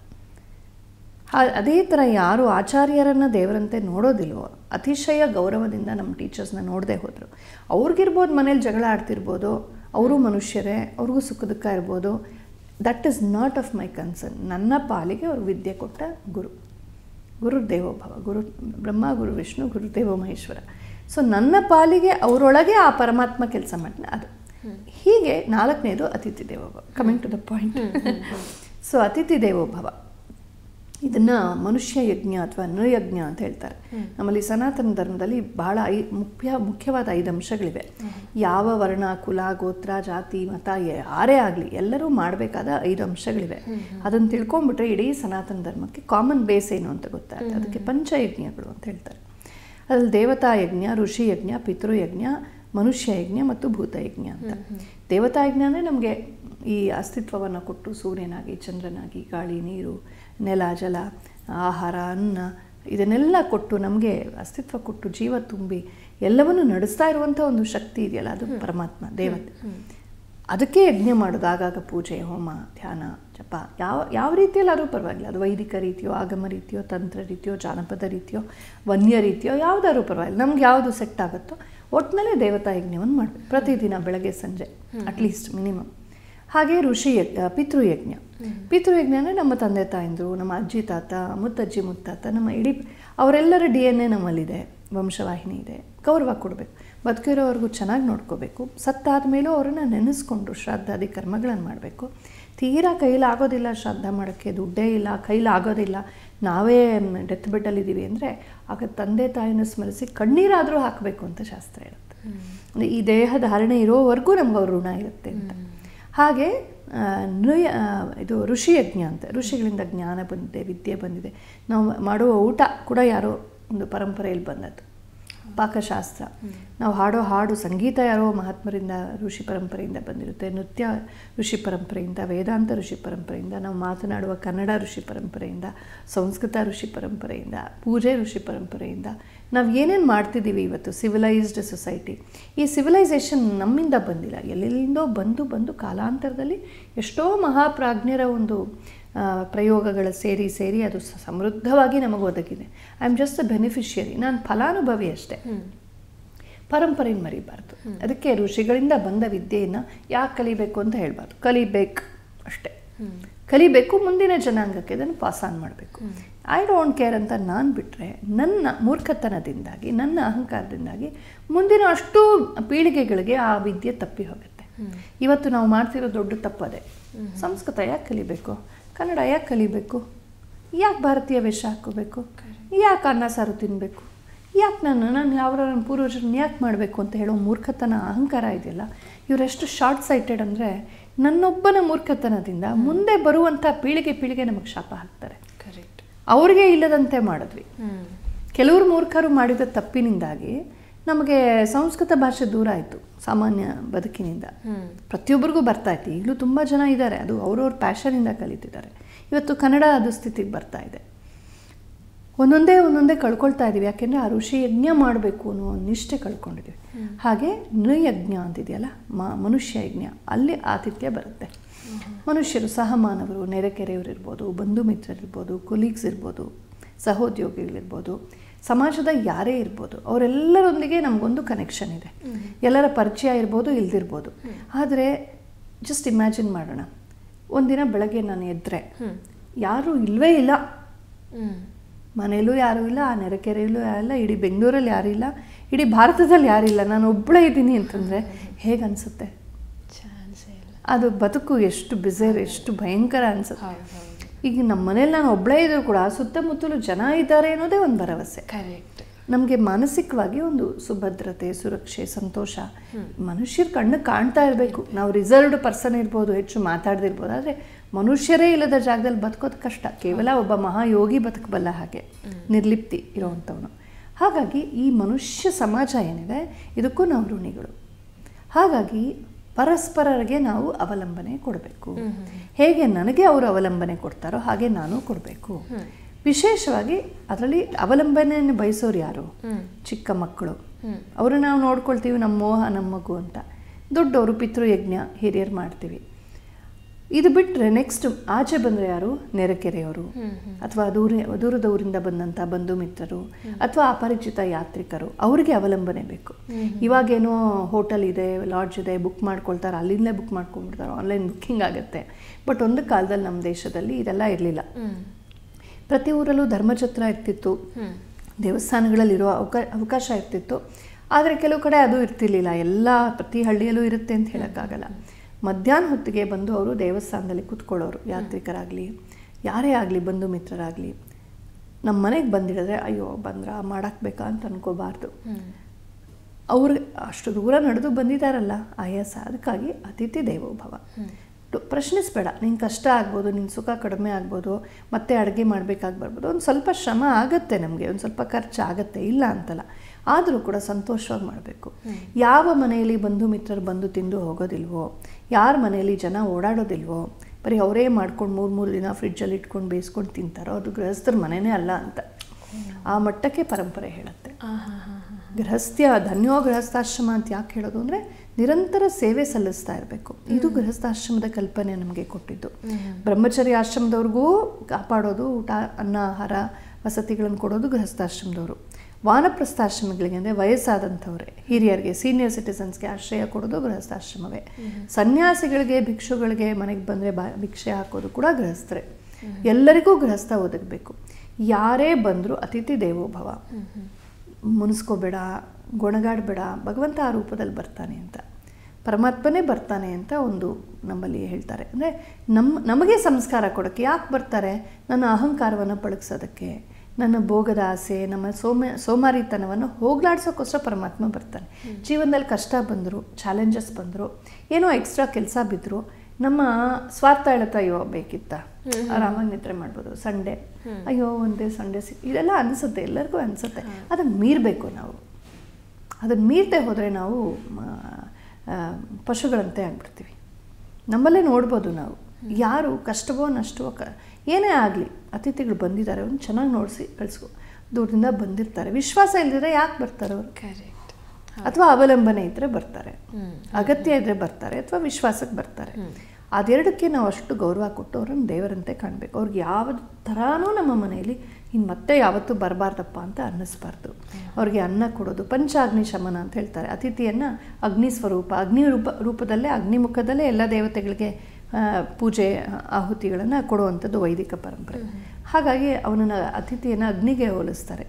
ಅದೇ ಥರ ಯಾರು ಆಚಾರ್ಯರನ್ನು ದೇವರಂತೆ ನೋಡೋದಿಲ್ವೋ, ಅತಿಶಯ ಗೌರವದಿಂದ ನಮ್ಮ ಟೀಚರ್ಸ್ನ ನೋಡದೆ ಹೋದರು, ಅವ್ರಿಗಿರ್ಬೋದು ಮನೇಲಿ ಜಗಳ ಆಡ್ತಿರ್ಬೋದು, ಅವರು ಮನುಷ್ಯರೇ, ಅವ್ರಿಗೂ ಸುಖ ದುಃಖ ಇರ್ಬೋದು. That is not of my concern. ನನ್ನ ಪಾಲಿಗೆ ಅವರು ವಿದ್ಯೆ ಕೊಟ್ಟ ಗುರು, ಗುರುದೇವೋಭವ, ಗುರು ಬ್ರಹ್ಮ, ಗುರು ವಿಷ್ಣು, ಗುರುದೇವೋ ಮಹೇಶ್ವರ. ಸೊ ನನ್ನ ಪಾಲಿಗೆ ಅವರೊಳಗೆ ಆ ಪರಮಾತ್ಮ ಕೆಲಸ ಮಾಡ್ತಾನೆ ಅದು. ಹೀಗೆ ನಾಲ್ಕನೇದು ಅತಿಥಿ ದೇವೋಭವ. Coming to the point. So ಅತಿಥಿ ದೇವೋಭವ ಇದನ್ನು ಮನುಷ್ಯ ಯಜ್ಞ ಅಥವಾ ನೃಯಜ್ಞ ಅಂತ ಹೇಳ್ತಾರೆ. ನಮ್ಮಲ್ಲಿ ಸನಾತನ ಧರ್ಮದಲ್ಲಿ ಬಹಳ ಐ ಮುಖ್ಯ ಮುಖ್ಯವಾದ ಐದು ಅಂಶಗಳಿವೆ. ಯಾವ ವರ್ಣ, ಕುಲ, ಗೋತ್ರ, ಜಾತಿ, ಮತ ಯಾರೇ ಆಗಲಿ ಎಲ್ಲರೂ ಮಾಡಬೇಕಾದ ಐದು ಅಂಶಗಳಿವೆ. ಅದನ್ನು ತಿಳ್ಕೊಂಡ್ಬಿಟ್ರೆ ಇಡೀ ಸನಾತನ ಧರ್ಮಕ್ಕೆ ಕಾಮನ್ ಬೇಸ್ ಏನು ಅಂತ ಗೊತ್ತಾಗುತ್ತೆ. ಅದಕ್ಕೆ ಪಂಚಯಜ್ಞಗಳು ಅಂತ ಹೇಳ್ತಾರೆ. ಅದ್ರಲ್ಲಿ ದೇವತಾ ಯಜ್ಞ, ಋಷಿ ಯಜ್ಞ, ಪಿತೃಯಜ್ಞ, ಮನುಷ್ಯ ಯಜ್ಞ ಮತ್ತು ಭೂತಯಜ್ಞ ಅಂತ. ದೇವತಾ ಯಜ್ಞ ಅಂದರೆ ನಮಗೆ ಈ ಅಸ್ತಿತ್ವವನ್ನು ಕೊಟ್ಟು ಸೂರ್ಯನಾಗಿ, ಚಂದ್ರನಾಗಿ, ಗಾಳಿ, ನೀರು, ನೆಲ, ಜಲ, ಆಹಾರ, ಅನ್ನ ಇದನ್ನೆಲ್ಲ ಕೊಟ್ಟು ನಮಗೆ ಅಸ್ತಿತ್ವ ಕೊಟ್ಟು ಜೀವ ತುಂಬಿ ಎಲ್ಲವನ್ನು ನಡೆಸ್ತಾ ಇರುವಂಥ ಒಂದು ಶಕ್ತಿ ಇದೆಯಲ್ಲ, ಅದು ಪರಮಾತ್ಮ, ದೇವತೆ. ಅದಕ್ಕೆ ಯಜ್ಞ ಮಾಡೋದು. ಆಗಾಗ ಪೂಜೆ, ಹೋಮ, ಧ್ಯಾನ, ಜಪ ಯಾವ ಯಾವ ರೀತಿಯಲ್ಲಾದರೂ ಪರವಾಗಿಲ್ಲ. ಅದು ವೈದಿಕ ರೀತಿಯೋ, ಆಗಮ ರೀತಿಯೋ, ತಂತ್ರ ರೀತಿಯೋ, ಜಾನಪದ ರೀತಿಯೋ, ವನ್ಯ ರೀತಿಯೋ ಯಾವುದಾದ್ರೂ ಪರವಾಗಿಲ್ಲ. ನಮ್ಗೆ ಯಾವುದು ಸೆಟ್ ಆಗುತ್ತೋ ಒಟ್ಟಿನಲ್ಲೇ ದೇವತಾ ಯಜ್ಞವನ್ನು ಮಾಡಬೇಕು ಪ್ರತಿದಿನ ಬೆಳಗ್ಗೆ ಸಂಜೆ ಅಟ್ಲೀಸ್ಟ್ ಮಿನಿಮಮ್. ಹಾಗೆ ಋಷಿ ಯಜ್ಞ, ಪಿತೃಯಜ್ಞ. ಪಿತೃಯಜ್ಞ ಅಂದರೆ ನಮ್ಮ ತಂದೆ ತಾಯಂದರು, ನಮ್ಮ ಅಜ್ಜಿ ತಾತ, ಮುತ್ತಜ್ಜಿ ಮುತ್ತಾತ, ನಮ್ಮ ಇಡೀ ಅವರೆಲ್ಲರ ಡಿ ಎನ್ ಎ ನಮ್ಮಲ್ಲಿದೆ, ವಂಶವಾಹಿನಿ ಇದೆ. ಗೌರವ ಕೊಡಬೇಕು, ಬದುಕಿರೋವ್ರಿಗೂ ಚೆನ್ನಾಗಿ ನೋಡ್ಕೋಬೇಕು. ಸತ್ತಾದ ಮೇಲೂ ಅವ್ರನ್ನ ನೆನೆಸ್ಕೊಂಡು ಶ್ರಾದ್ದಾದಿ ಕರ್ಮಗಳನ್ನು ಮಾಡಬೇಕು. ತೀರಾ ಕೈಲಾಗೋದಿಲ್ಲ ಶ್ರಾದ್ದ ಮಾಡೋಕ್ಕೆ, ದುಡ್ಡೇ ಇಲ್ಲ, ಕೈಲಾಗೋದಿಲ್ಲ, ನಾವೇ ಡೆತ್ ಬೆಡ್ಡಲ್ಲಿದ್ದೀವಿ ಅಂದರೆ ಆಗ ತಂದೆ ತಾಯಿನ ಸ್ಮರಿಸಿ ಕಣ್ಣೀರಾದರೂ ಹಾಕಬೇಕು ಅಂತ ಶಾಸ್ತ್ರ ಇರುತ್ತೆ. ಅಂದರೆ ಈ ದೇಹ ಧಾರಣೆ ಇರೋವರೆಗೂ ನಮ್ಗೆ ಅವ್ರ ಋಣ ಇರುತ್ತೆ ಅಂತ. ಹಾಗೆ ನೃಯ ಇದು ಋಷಿಯಜ್ಞ ಅಂತ. ಋಷಿಗಳಿಂದ ಜ್ಞಾನ ಬಂದಿದೆ, ವಿದ್ಯೆ ಬಂದಿದೆ. ನಾವು ಮಾಡುವ ಊಟ ಕೂಡ ಯಾರೋ ಒಂದು ಪರಂಪರೆಯಲ್ಲಿ ಬಂದದ್ದು, ಪಾಕಶಾಸ್ತ್ರ. ನಾವು ಹಾಡೋ ಹಾಡು, ಸಂಗೀತ ಯಾರೋ ಮಹಾತ್ಮರಿಂದ, ಋಷಿ ಪರಂಪರೆಯಿಂದ ಬಂದಿರುತ್ತೆ. ನೃತ್ಯ ಋಷಿ ಪರಂಪರೆಯಿಂದ, ವೇದಾಂತ ಋಷಿ ಪರಂಪರೆಯಿಂದ, ನಾವು ಮಾತನಾಡುವ ಕನ್ನಡ ಋಷಿ ಪರಂಪರೆಯಿಂದ, ಸಂಸ್ಕೃತ ಋಷಿ ಪರಂಪರೆಯಿಂದ, ಪೂಜೆ ಋಷಿ ಪರಂಪರೆಯಿಂದ. ನಾವು ಏನೇನು ಮಾಡ್ತಿದ್ದೀವಿ ಇವತ್ತು ಸಿವಿಲೈಸ್ಡ್ ಸೊಸೈಟಿ, ಈ ಸಿವಿಲೈಸೇಷನ್ ನಮ್ಮಿಂದ ಬಂದಿಲ್ಲ, ಎಲ್ಲೆಲ್ಲಿಂದೋ ಬಂದು ಬಂದು ಕಾಲಾಂತರದಲ್ಲಿ ಎಷ್ಟೋ ಮಹಾಪ್ರಾಜ್ಞರ ಒಂದು ಪ್ರಯೋಗಗಳ ಸೇರಿ ಸೇರಿ ಅದು ಸಮೃದ್ಧವಾಗಿ ನಮಗೆ ಒದಗಿದೆ. I am just a beneficiary, ನಾನು ಫಲಾನುಭವಿ ಅಷ್ಟೇ. ಪರಂಪರೆಯನ್ನು ಮರಿಬಾರ್ದು. ಅದಕ್ಕೆ ಋಷಿಗಳಿಂದ ಬಂದ ವಿದ್ಯೆಯನ್ನು ಯಾಕೆ ಕಲಿಬೇಕು ಅಂತ ಹೇಳಬಾರ್ದು, ಕಲಿಬೇಕು ಅಷ್ಟೇ. ಕಲಿಬೇಕು, ಮುಂದಿನ ಜನಾಂಗಕ್ಕೆ ಅದನ್ನು ಪಾಸ್ ಆನ್ ಮಾಡಬೇಕು. ಐ ಡೋಂಟ್ ಕೇರ್ ಅಂತ ನಾನು ಬಿಟ್ಟರೆ ನನ್ನ ಮೂರ್ಖತನದಿಂದಾಗಿ, ನನ್ನ ಅಹಂಕಾರದಿಂದಾಗಿ ಮುಂದಿನ ಅಷ್ಟು ಪೀಳಿಗೆಗಳಿಗೆ ಆ ವಿದ್ಯೆ ತಪ್ಪಿ ಹೋಗುತ್ತೆ. ಇವತ್ತು ನಾವು ಮಾಡ್ತಿರೋ ದೊಡ್ಡ ತಪ್ಪದೆ. ಸಂಸ್ಕೃತ ಯಾಕೆ ಕಲಿಬೇಕು, ಕನ್ನಡ ಯಾಕೆ ಕಲಿಬೇಕು, ಯಾಕೆ ಭಾರತೀಯ ವೇಷ ಹಾಕ್ಕೋಬೇಕು, ಯಾಕೆ ಅನ್ನ ಸಾರು ತಿನ್ನಬೇಕು, ಯಾಕೆ ನಾನು ನಾನು ಯಾವ ನನ್ನ ಪೂರ್ವಜರನ್ನ ಯಾಕೆ ಮಾಡಬೇಕು ಅಂತ ಹೇಳೋ ಮೂರ್ಖತನ, ಅಹಂಕಾರ ಇದೆಯಲ್ಲ, ಇವರೆಷ್ಟು ಶಾರ್ಟ್ ಸೈಟೆಡ್ ಅಂದರೆ ನನ್ನೊಬ್ಬನ ಮೂರ್ಖತನದಿಂದ ಮುಂದೆ ಬರುವಂಥ ಪೀಳಿಗೆ ಪೀಳಿಗೆ ನಮಗೆ ಶಾಪ ಹಾಕ್ತಾರೆ. ಕರೆಕ್ಟ್. ಅವ್ರಿಗೆ ಇಲ್ಲದಂತೆ ಮಾಡಿದ್ವಿ. ಕೆಲವರು ಮೂರ್ಖರು ಮಾಡಿದ ತಪ್ಪಿನಿಂದಾಗಿ ನಮಗೆ ಸಂಸ್ಕೃತ ಭಾಷೆ ದೂರ ಆಯಿತು ಸಾಮಾನ್ಯ ಬದುಕಿನಿಂದ. ಪ್ರತಿಯೊಬ್ಬರಿಗೂ ಬರ್ತಾ ಇತ್ತು, ಈಗಲೂ ತುಂಬ ಜನ ಇದ್ದಾರೆ, ಅದು ಅವ್ರವ್ರ ಪ್ಯಾಷನಿಂದ ಕಲಿತಿದ್ದಾರೆ. ಇವತ್ತು ಕನ್ನಡ ಅದು ಸ್ಥಿತಿಗೆ ಬರ್ತಾ ಇದೆ. ಒಂದೊಂದೇ ಒಂದೊಂದೇ ಕಳ್ಕೊಳ್ತಾ ಇದ್ದೀವಿ, ಯಾಕೆಂದರೆ ಆ ಋಷಿ ಯಜ್ಞ ಮಾಡಬೇಕು ಅನ್ನೋ ನಿಷ್ಠೆ ಕಳ್ಕೊಂಡಿದ್ದೀವಿ. ಹಾಗೆ ನೃಯಜ್ಞ ಅಂತಿದೆಯಲ್ಲ, ಮ ಮನುಷ್ಯ ಯಜ್ಞ, ಅಲ್ಲಿ ಆತಿಥ್ಯ ಬರುತ್ತೆ. ಮನುಷ್ಯರು ಸಹಮಾನವರು, ನೆರೆಕೆರೆಯವರಿರ್ಬೋದು, ಬಂಧು ಮಿತ್ರರಿರ್ಬೋದು, ಕೊಲೀಗ್ಸ್ ಇರ್ಬೋದು, ಸಹೋದ್ಯೋಗಿಗಳಿರ್ಬೋದು, ಸಮಾಜದ ಯಾರೇ ಇರ್ಬೋದು, ಅವರೆಲ್ಲರೊಂದಿಗೆ ನಮಗೊಂದು ಕನೆಕ್ಷನ್ ಇದೆ. ಎಲ್ಲರ ಪರಿಚಯ ಇರ್ಬೋದು, ಇಲ್ದಿರ್ಬೋದು. ಆದರೆ ಜಸ್ಟ್ ಇಮ್ಯಾಜಿನ್ ಮಾಡೋಣ, ಒಂದಿನ ಬೆಳಗ್ಗೆ ನಾನು ಎದ್ದರೆ ಯಾರೂ ಇಲ್ಲವೇ ಇಲ್ಲ, ಮನೆಯಲ್ಲೂ ಯಾರೂ ಇಲ್ಲ, ಆ ನೆರೆಕೆರೆಯಲ್ಲೂ ಯಾರಿಲ್ಲ, ಇಡೀ ಬೆಂಗಳೂರಲ್ಲಿ ಯಾರಿಲ್ಲ, ಇಡೀ ಭಾರತದಲ್ಲಿ ಯಾರಿಲ್ಲ, ನಾನು ಒಬ್ಬಳೇ ಇದ್ದೀನಿ ಅಂತಂದರೆ ಹೇಗೆ ಅನಿಸುತ್ತೆ? ಅದು ಬದುಕು ಎಷ್ಟು ಬಿಸೇರ್, ಎಷ್ಟು ಭಯಂಕರ ಅನಿಸುತ್ತೆ. ಈಗ ನಮ್ಮ ಮನೇಲಿ ನಾನು ಒಬ್ಬಳೇ ಇದ್ದರೂ ಕೂಡ ಸುತ್ತಮುತ್ತಲು ಜನ ಇದ್ದಾರೆ ಅನ್ನೋದೇ ಒಂದು ಭರವಸೆ. ಕರೆಕ್ಟ್. ನಮಗೆ ಮಾನಸಿಕವಾಗಿ ಒಂದು ಸುಭದ್ರತೆ, ಸುರಕ್ಷೆ, ಸಂತೋಷ ಮನುಷ್ಯರ ಕಣ್ಣು ಕಾಣ್ತಾ ಇರಬೇಕು. ನಾವು ರಿಸರ್ವ್ಡ್ ಪರ್ಸನ್ ಇರ್ಬೋದು, ಹೆಚ್ಚು ಮಾತಾಡದಿರ್ಬೋದು, ಆದರೆ ಮನುಷ್ಯರೇ ಇಲ್ಲದ ಜಾಗದಲ್ಲಿ ಬದುಕೋದು ಕಷ್ಟ. ಕೇವಲ ಒಬ್ಬ ಮಹಾಯೋಗಿ ಬದುಕಬಲ್ಲ ಹಾಗೆ ನಿರ್ಲಿಪ್ತಿ ಇರೋವಂಥವನು. ಹಾಗಾಗಿ ಈ ಮನುಷ್ಯ ಸಮಾಜ ಏನಿದೆ ಇದಕ್ಕೂ ನಾವು ಋಣಿಗಳು. ಹಾಗಾಗಿ ಪರಸ್ಪರರಿಗೆ ನಾವು ಅವಲಂಬನೆ ಕೊಡಬೇಕು. ಹೇಗೆ ನನಗೆ ಅವರು ಅವಲಂಬನೆ ಕೊಡ್ತಾರೋ ಹಾಗೆ ನಾನು ಕೊಡಬೇಕು. ವಿಶೇಷವಾಗಿ ಅದರಲ್ಲಿ ಅವಲಂಬನೆಯನ್ನು ಬಯಸೋರು ಯಾರು? ಚಿಕ್ಕ ಮಕ್ಕಳು. ಅವರು ನಾವು ನೋಡ್ಕೊಳ್ತೀವಿ, ನಮ್ಮ ಮೋಹ ನಮ್ಮ ಮಗು ಅಂತ. ದೊಡ್ಡವರು ಪಿತೃಯಜ್ಞ ಹಿರಿಯರು ಮಾಡ್ತೀವಿ. ಇದು ಬಿಟ್ಟರೆ ನೆಕ್ಸ್ಟ್ ಆಚೆ ಬಂದರೆ ಯಾರು? ನೆರೆಕೆರೆಯವರು, ಅಥವಾ ದೂರ ದೂರದ ಊರಿಂದ ಬಂದಂಥ ಬಂಧು ಮಿತ್ರರು, ಅಥವಾ ಅಪರಿಚಿತ ಯಾತ್ರಿಕರು. ಅವರಿಗೆ ಅವಲಂಬನೆ ಬೇಕು. ಇವಾಗೇನೋ ಹೋಟೆಲ್ ಇದೆ, ಲಾಡ್ಜ್ ಇದೆ, ಬುಕ್ ಮಾಡ್ಕೊಳ್ತಾರೆ, ಅಲ್ಲಿಂದಲೇ ಬುಕ್ ಮಾಡ್ಕೊಂಡ್ಬಿಡ್ತಾರೆ, ಆನ್ಲೈನ್ ಬುಕ್ಕಿಂಗ್ ಆಗುತ್ತೆ. ಬಟ್ ಒಂದು ಕಾಲದಲ್ಲಿ ನಮ್ಮ ದೇಶದಲ್ಲಿ ಇದೆಲ್ಲ ಇರಲಿಲ್ಲ. ಪ್ರತಿ ಊರಲ್ಲೂ ಧರ್ಮಛತ್ರ ಇರ್ತಿತ್ತು, ದೇವಸ್ಥಾನಗಳಲ್ಲಿರೋ ಅವಕಾ ಅವಕಾಶ ಇರ್ತಿತ್ತು. ಆದರೆ ಕೆಲವು ಕಡೆ ಅದು ಇರ್ತಿರ್ಲಿಲ್ಲ. ಎಲ್ಲ ಪ್ರತಿ ಹಳ್ಳಿಯಲ್ಲೂ ಇರುತ್ತೆ ಅಂತ ಹೇಳೋಕ್ಕಾಗಲ್ಲ. ಮಧ್ಯಾಹ್ನ ಹೊತ್ತಿಗೆ ಬಂದು ಅವರು ದೇವಸ್ಥಾನದಲ್ಲಿ ಕೂತ್ಕೊಳ್ಳೋರು, ಯಾತ್ರಿಕರಾಗಲಿ ಯಾರೇ ಆಗಲಿ, ಬಂಧು ಮಿತ್ರರಾಗಲಿ. ನಮ್ಮ ಮನೆಗೆ ಬಂದಿಡಿದ್ರೆ ಅಯ್ಯೋ ಬಂದ್ರ ಮಾಡಾಕ್ಬೇಕಾ ಅಂತ ಅನ್ಕೋಬಾರ್ದು. ಅವ್ರಿಗೆ ಅಷ್ಟು ದೂರ ನಡೆದು ಬಂದಿದ್ದಾರಲ್ಲ, ಆಯಾಸ. ಅದಕ್ಕಾಗಿ ಅತಿಥಿ ದೇವೋಭವ. ಪ್ರಶ್ನಿಸ್ಬೇಡ. ನಿನ್ನ ಕಷ್ಟ ಆಗ್ಬೋದು, ನಿನ್ನ ಸುಖ ಕಡಿಮೆ ಆಗ್ಬೋದು, ಮತ್ತೆ ಅಡುಗೆ ಮಾಡಬೇಕಾಗಿ ಬರ್ಬೋದು, ಒಂದು ಸ್ವಲ್ಪ ಶ್ರಮ ಆಗುತ್ತೆ, ನಮಗೆ ಒಂದು ಸ್ವಲ್ಪ ಖರ್ಚು ಆಗುತ್ತೆ, ಇಲ್ಲ ಅಂತಲ್ಲ. ಆದರೂ ಕೂಡ ಸಂತೋಷವಾಗಿ ಮಾಡಬೇಕು. ಯಾವ ಮನೆಯಲ್ಲಿ ಬಂಧು ಮಿತ್ರರು ಬಂದು ತಿಂದು ಹೋಗೋದಿಲ್ವೋ, ಯಾರ ಮನೆಯಲ್ಲಿ ಜನ ಓಡಾಡೋದಿಲ್ವೋ, ಬರೀ ಅವರೇ ಮಾಡ್ಕೊಂಡು ಮೂರು ಮೂರು ದಿನ ಫ್ರಿಡ್ಜಲ್ಲಿ ಇಟ್ಕೊಂಡು ಬೇಯಿಸ್ಕೊಂಡು ತಿಂತಾರೋ ಅದು ಗೃಹಸ್ಥರ ಮನೆಯೇ ಅಲ್ಲ ಅಂತ ಆ ಮಟ್ಟಕ್ಕೆ ಪರಂಪರೆ ಹೇಳುತ್ತೆ. ಗೃಹಸ್ಥ್ಯ ಧನ್ಯೋ ಗೃಹಸ್ಥಾಶ್ರಮ ಅಂತ ಯಾಕೆ ಹೇಳೋದು ಅಂದರೆ ನಿರಂತರ ಸೇವೆ ಸಲ್ಲಿಸ್ತಾ ಇರಬೇಕು. ಇದು ಗೃಹಸ್ಥಾಶ್ರಮದ ಕಲ್ಪನೆ ನಮಗೆ ಕೊಟ್ಟಿದ್ದು. ಬ್ರಹ್ಮಚರ್ಯ ಆಶ್ರಮದವ್ರಿಗೂ ಕಾಪಾಡೋದು, ಊಟ ಅನ್ನ ಆಹಾರ ವಸತಿಗಳನ್ನು ಕೊಡೋದು ಗೃಹಸ್ಥಾಶ್ರಮದವರು. ವಾನಪ್ರಸ್ಥಾಶ್ರಮಗಳಿಗೆ ಅಂದರೆ ವಯಸ್ಸಾದಂಥವ್ರೆ, ಹಿರಿಯರಿಗೆ, ಸೀನಿಯರ್ ಸಿಟಿಸನ್ಸ್ಗೆ ಆಶ್ರಯ ಕೊಡೋದು ಗೃಹಸ್ಥಾಶ್ರಮವೇ. ಸನ್ಯಾಸಿಗಳಿಗೆ, ಭಿಕ್ಷುಗಳಿಗೆ ಮನೆಗೆ ಬಂದರೆ ಬಾ ಭಿಕ್ಷೆ ಹಾಕೋದು ಕೂಡ ಗೃಹಸ್ಥರೇ. ಎಲ್ಲರಿಗೂ ಗೃಹಸ್ಥ ಒದಗಬೇಕು. ಯಾರೇ ಬಂದರೂ ಅತಿಥಿ ದೇವೋಭವ. ಮುನಿಸ್ಕೋಬೇಡ, ಗೊಣಗಾಡಬೇಡ, ಭಗವಂತ ಆ ರೂಪದಲ್ಲಿ ಬರ್ತಾನೆ ಅಂತ, ಪರಮಾತ್ಮನೇ ಬರ್ತಾನೆ ಅಂತ ಒಂದು ನಮ್ಮಲ್ಲಿ ಹೇಳ್ತಾರೆ. ಅಂದರೆ ನಮ್ಮ ನಮಗೆ ಸಂಸ್ಕಾರ ಕೊಡೋಕ್ಕೆ. ಯಾಕೆ ಬರ್ತಾರೆ? ನನ್ನ ಅಹಂಕಾರವನ್ನು ಪಳಗಿಸೋದಕ್ಕೆ, ನನ್ನ ಭೋಗದ ಆಸೆ, ನಮ್ಮ ಸೋಮ ಸೋಮಾರಿತನವನ್ನು ಹೋಗ್ಲಾಡ್ಸೋಕ್ಕೋಸ್ಕರ ಪರಮಾತ್ಮ ಬರ್ತಾನೆ. ಜೀವನದಲ್ಲಿ ಕಷ್ಟ ಬಂದರು, ಚಾಲೆಂಜಸ್ ಬಂದರು, ಏನೋ ಎಕ್ಸ್ಟ್ರಾ ಕೆಲಸ ಬಿದ್ದರು, ನಮ್ಮ ಸ್ವಾರ್ಥ ಹೇಳುತ್ತಾ ಅಯ್ಯೋ ಬೇಕಿತ್ತ, ಆರಾಮಾಗಿ ನಿದ್ರೆ ಮಾಡ್ಬೋದು, ಸಂಡೇ ಅಯ್ಯೋ ಒಂದೇ ಸಂಡೇ ಸಿ ಇದೆಲ್ಲ ಅನಿಸುತ್ತೆ, ಎಲ್ಲರಿಗೂ ಅನಿಸುತ್ತೆ. ಅದನ್ನು ಮೀರಬೇಕು ನಾವು. ಅದನ್ನು ಮೀರದೆ ಹೋದರೆ ನಾವು ಪಶುಗಳಂತೆ ಆಗ್ಬಿಡ್ತೀವಿ. ನಮ್ಮಲ್ಲೇ ನೋಡ್ಬೋದು ನಾವು, ಯಾರು ಕಷ್ಟವೋ ನಷ್ಟವೋ ಕ ಏನೇ ಆಗಲಿ ಅತಿಥಿಗಳು ಬಂದಿದ್ದಾರೆ, ಅವ್ರನ್ನ ಚೆನ್ನಾಗಿ ನೋಡಿಸಿ ಕಳಿಸ್ಕೊ. ದೂರದಿಂದ ಬಂದಿರ್ತಾರೆ, ವಿಶ್ವಾಸ ಇಲ್ಲದಿದ್ರೆ ಯಾಕೆ ಬರ್ತಾರೆ ಅವರು? ಕರೆಕ್ಟ್. ಅಥವಾ ಅವಲಂಬನೆ ಇದ್ದರೆ ಬರ್ತಾರೆ, ಅಗತ್ಯ ಇದ್ದರೆ ಬರ್ತಾರೆ, ಅಥವಾ ವಿಶ್ವಾಸಕ್ಕೆ ಬರ್ತಾರೆ. ಅದೆರಡಕ್ಕೆ ನಾವು ಅಷ್ಟು ಗೌರವ ಕೊಟ್ಟು ಅವ್ರನ್ನ ದೇವರಂತೆ ಕಾಣಬೇಕು. ಅವ್ರಿಗೆ ಯಾವ ಥರನೂ ನಮ್ಮ ಮನೆಯಲ್ಲಿ ಇನ್ನು ಮತ್ತೆ ಯಾವತ್ತೂ ಬರಬಾರ್ದಪ್ಪ ಅಂತ ಅನ್ನಿಸ್ಬಾರ್ದು. ಅವ್ರಿಗೆ ಅನ್ನ ಕೊಡೋದು ಪಂಚಾಗ್ನಿ ಶಮನ ಅಂತ ಹೇಳ್ತಾರೆ. ಅತಿಥಿಯನ್ನು ಅಗ್ನಿ ಸ್ವರೂಪ, ಅಗ್ನಿ ರೂಪ ರೂಪದಲ್ಲೇ ಅಗ್ನಿಮುಖದಲ್ಲೇ ಎಲ್ಲ ದೇವತೆಗಳಿಗೆ ಪೂಜೆ ಆಹುತಿಗಳನ್ನು ಕೊಡುವಂಥದ್ದು ವೈದಿಕ ಪರಂಪರೆ. ಹಾಗಾಗಿ ಅವನನ್ನು ಅತಿಥಿಯನ್ನು ಅಗ್ನಿಗೆ ಹೋಲಿಸ್ತಾರೆ.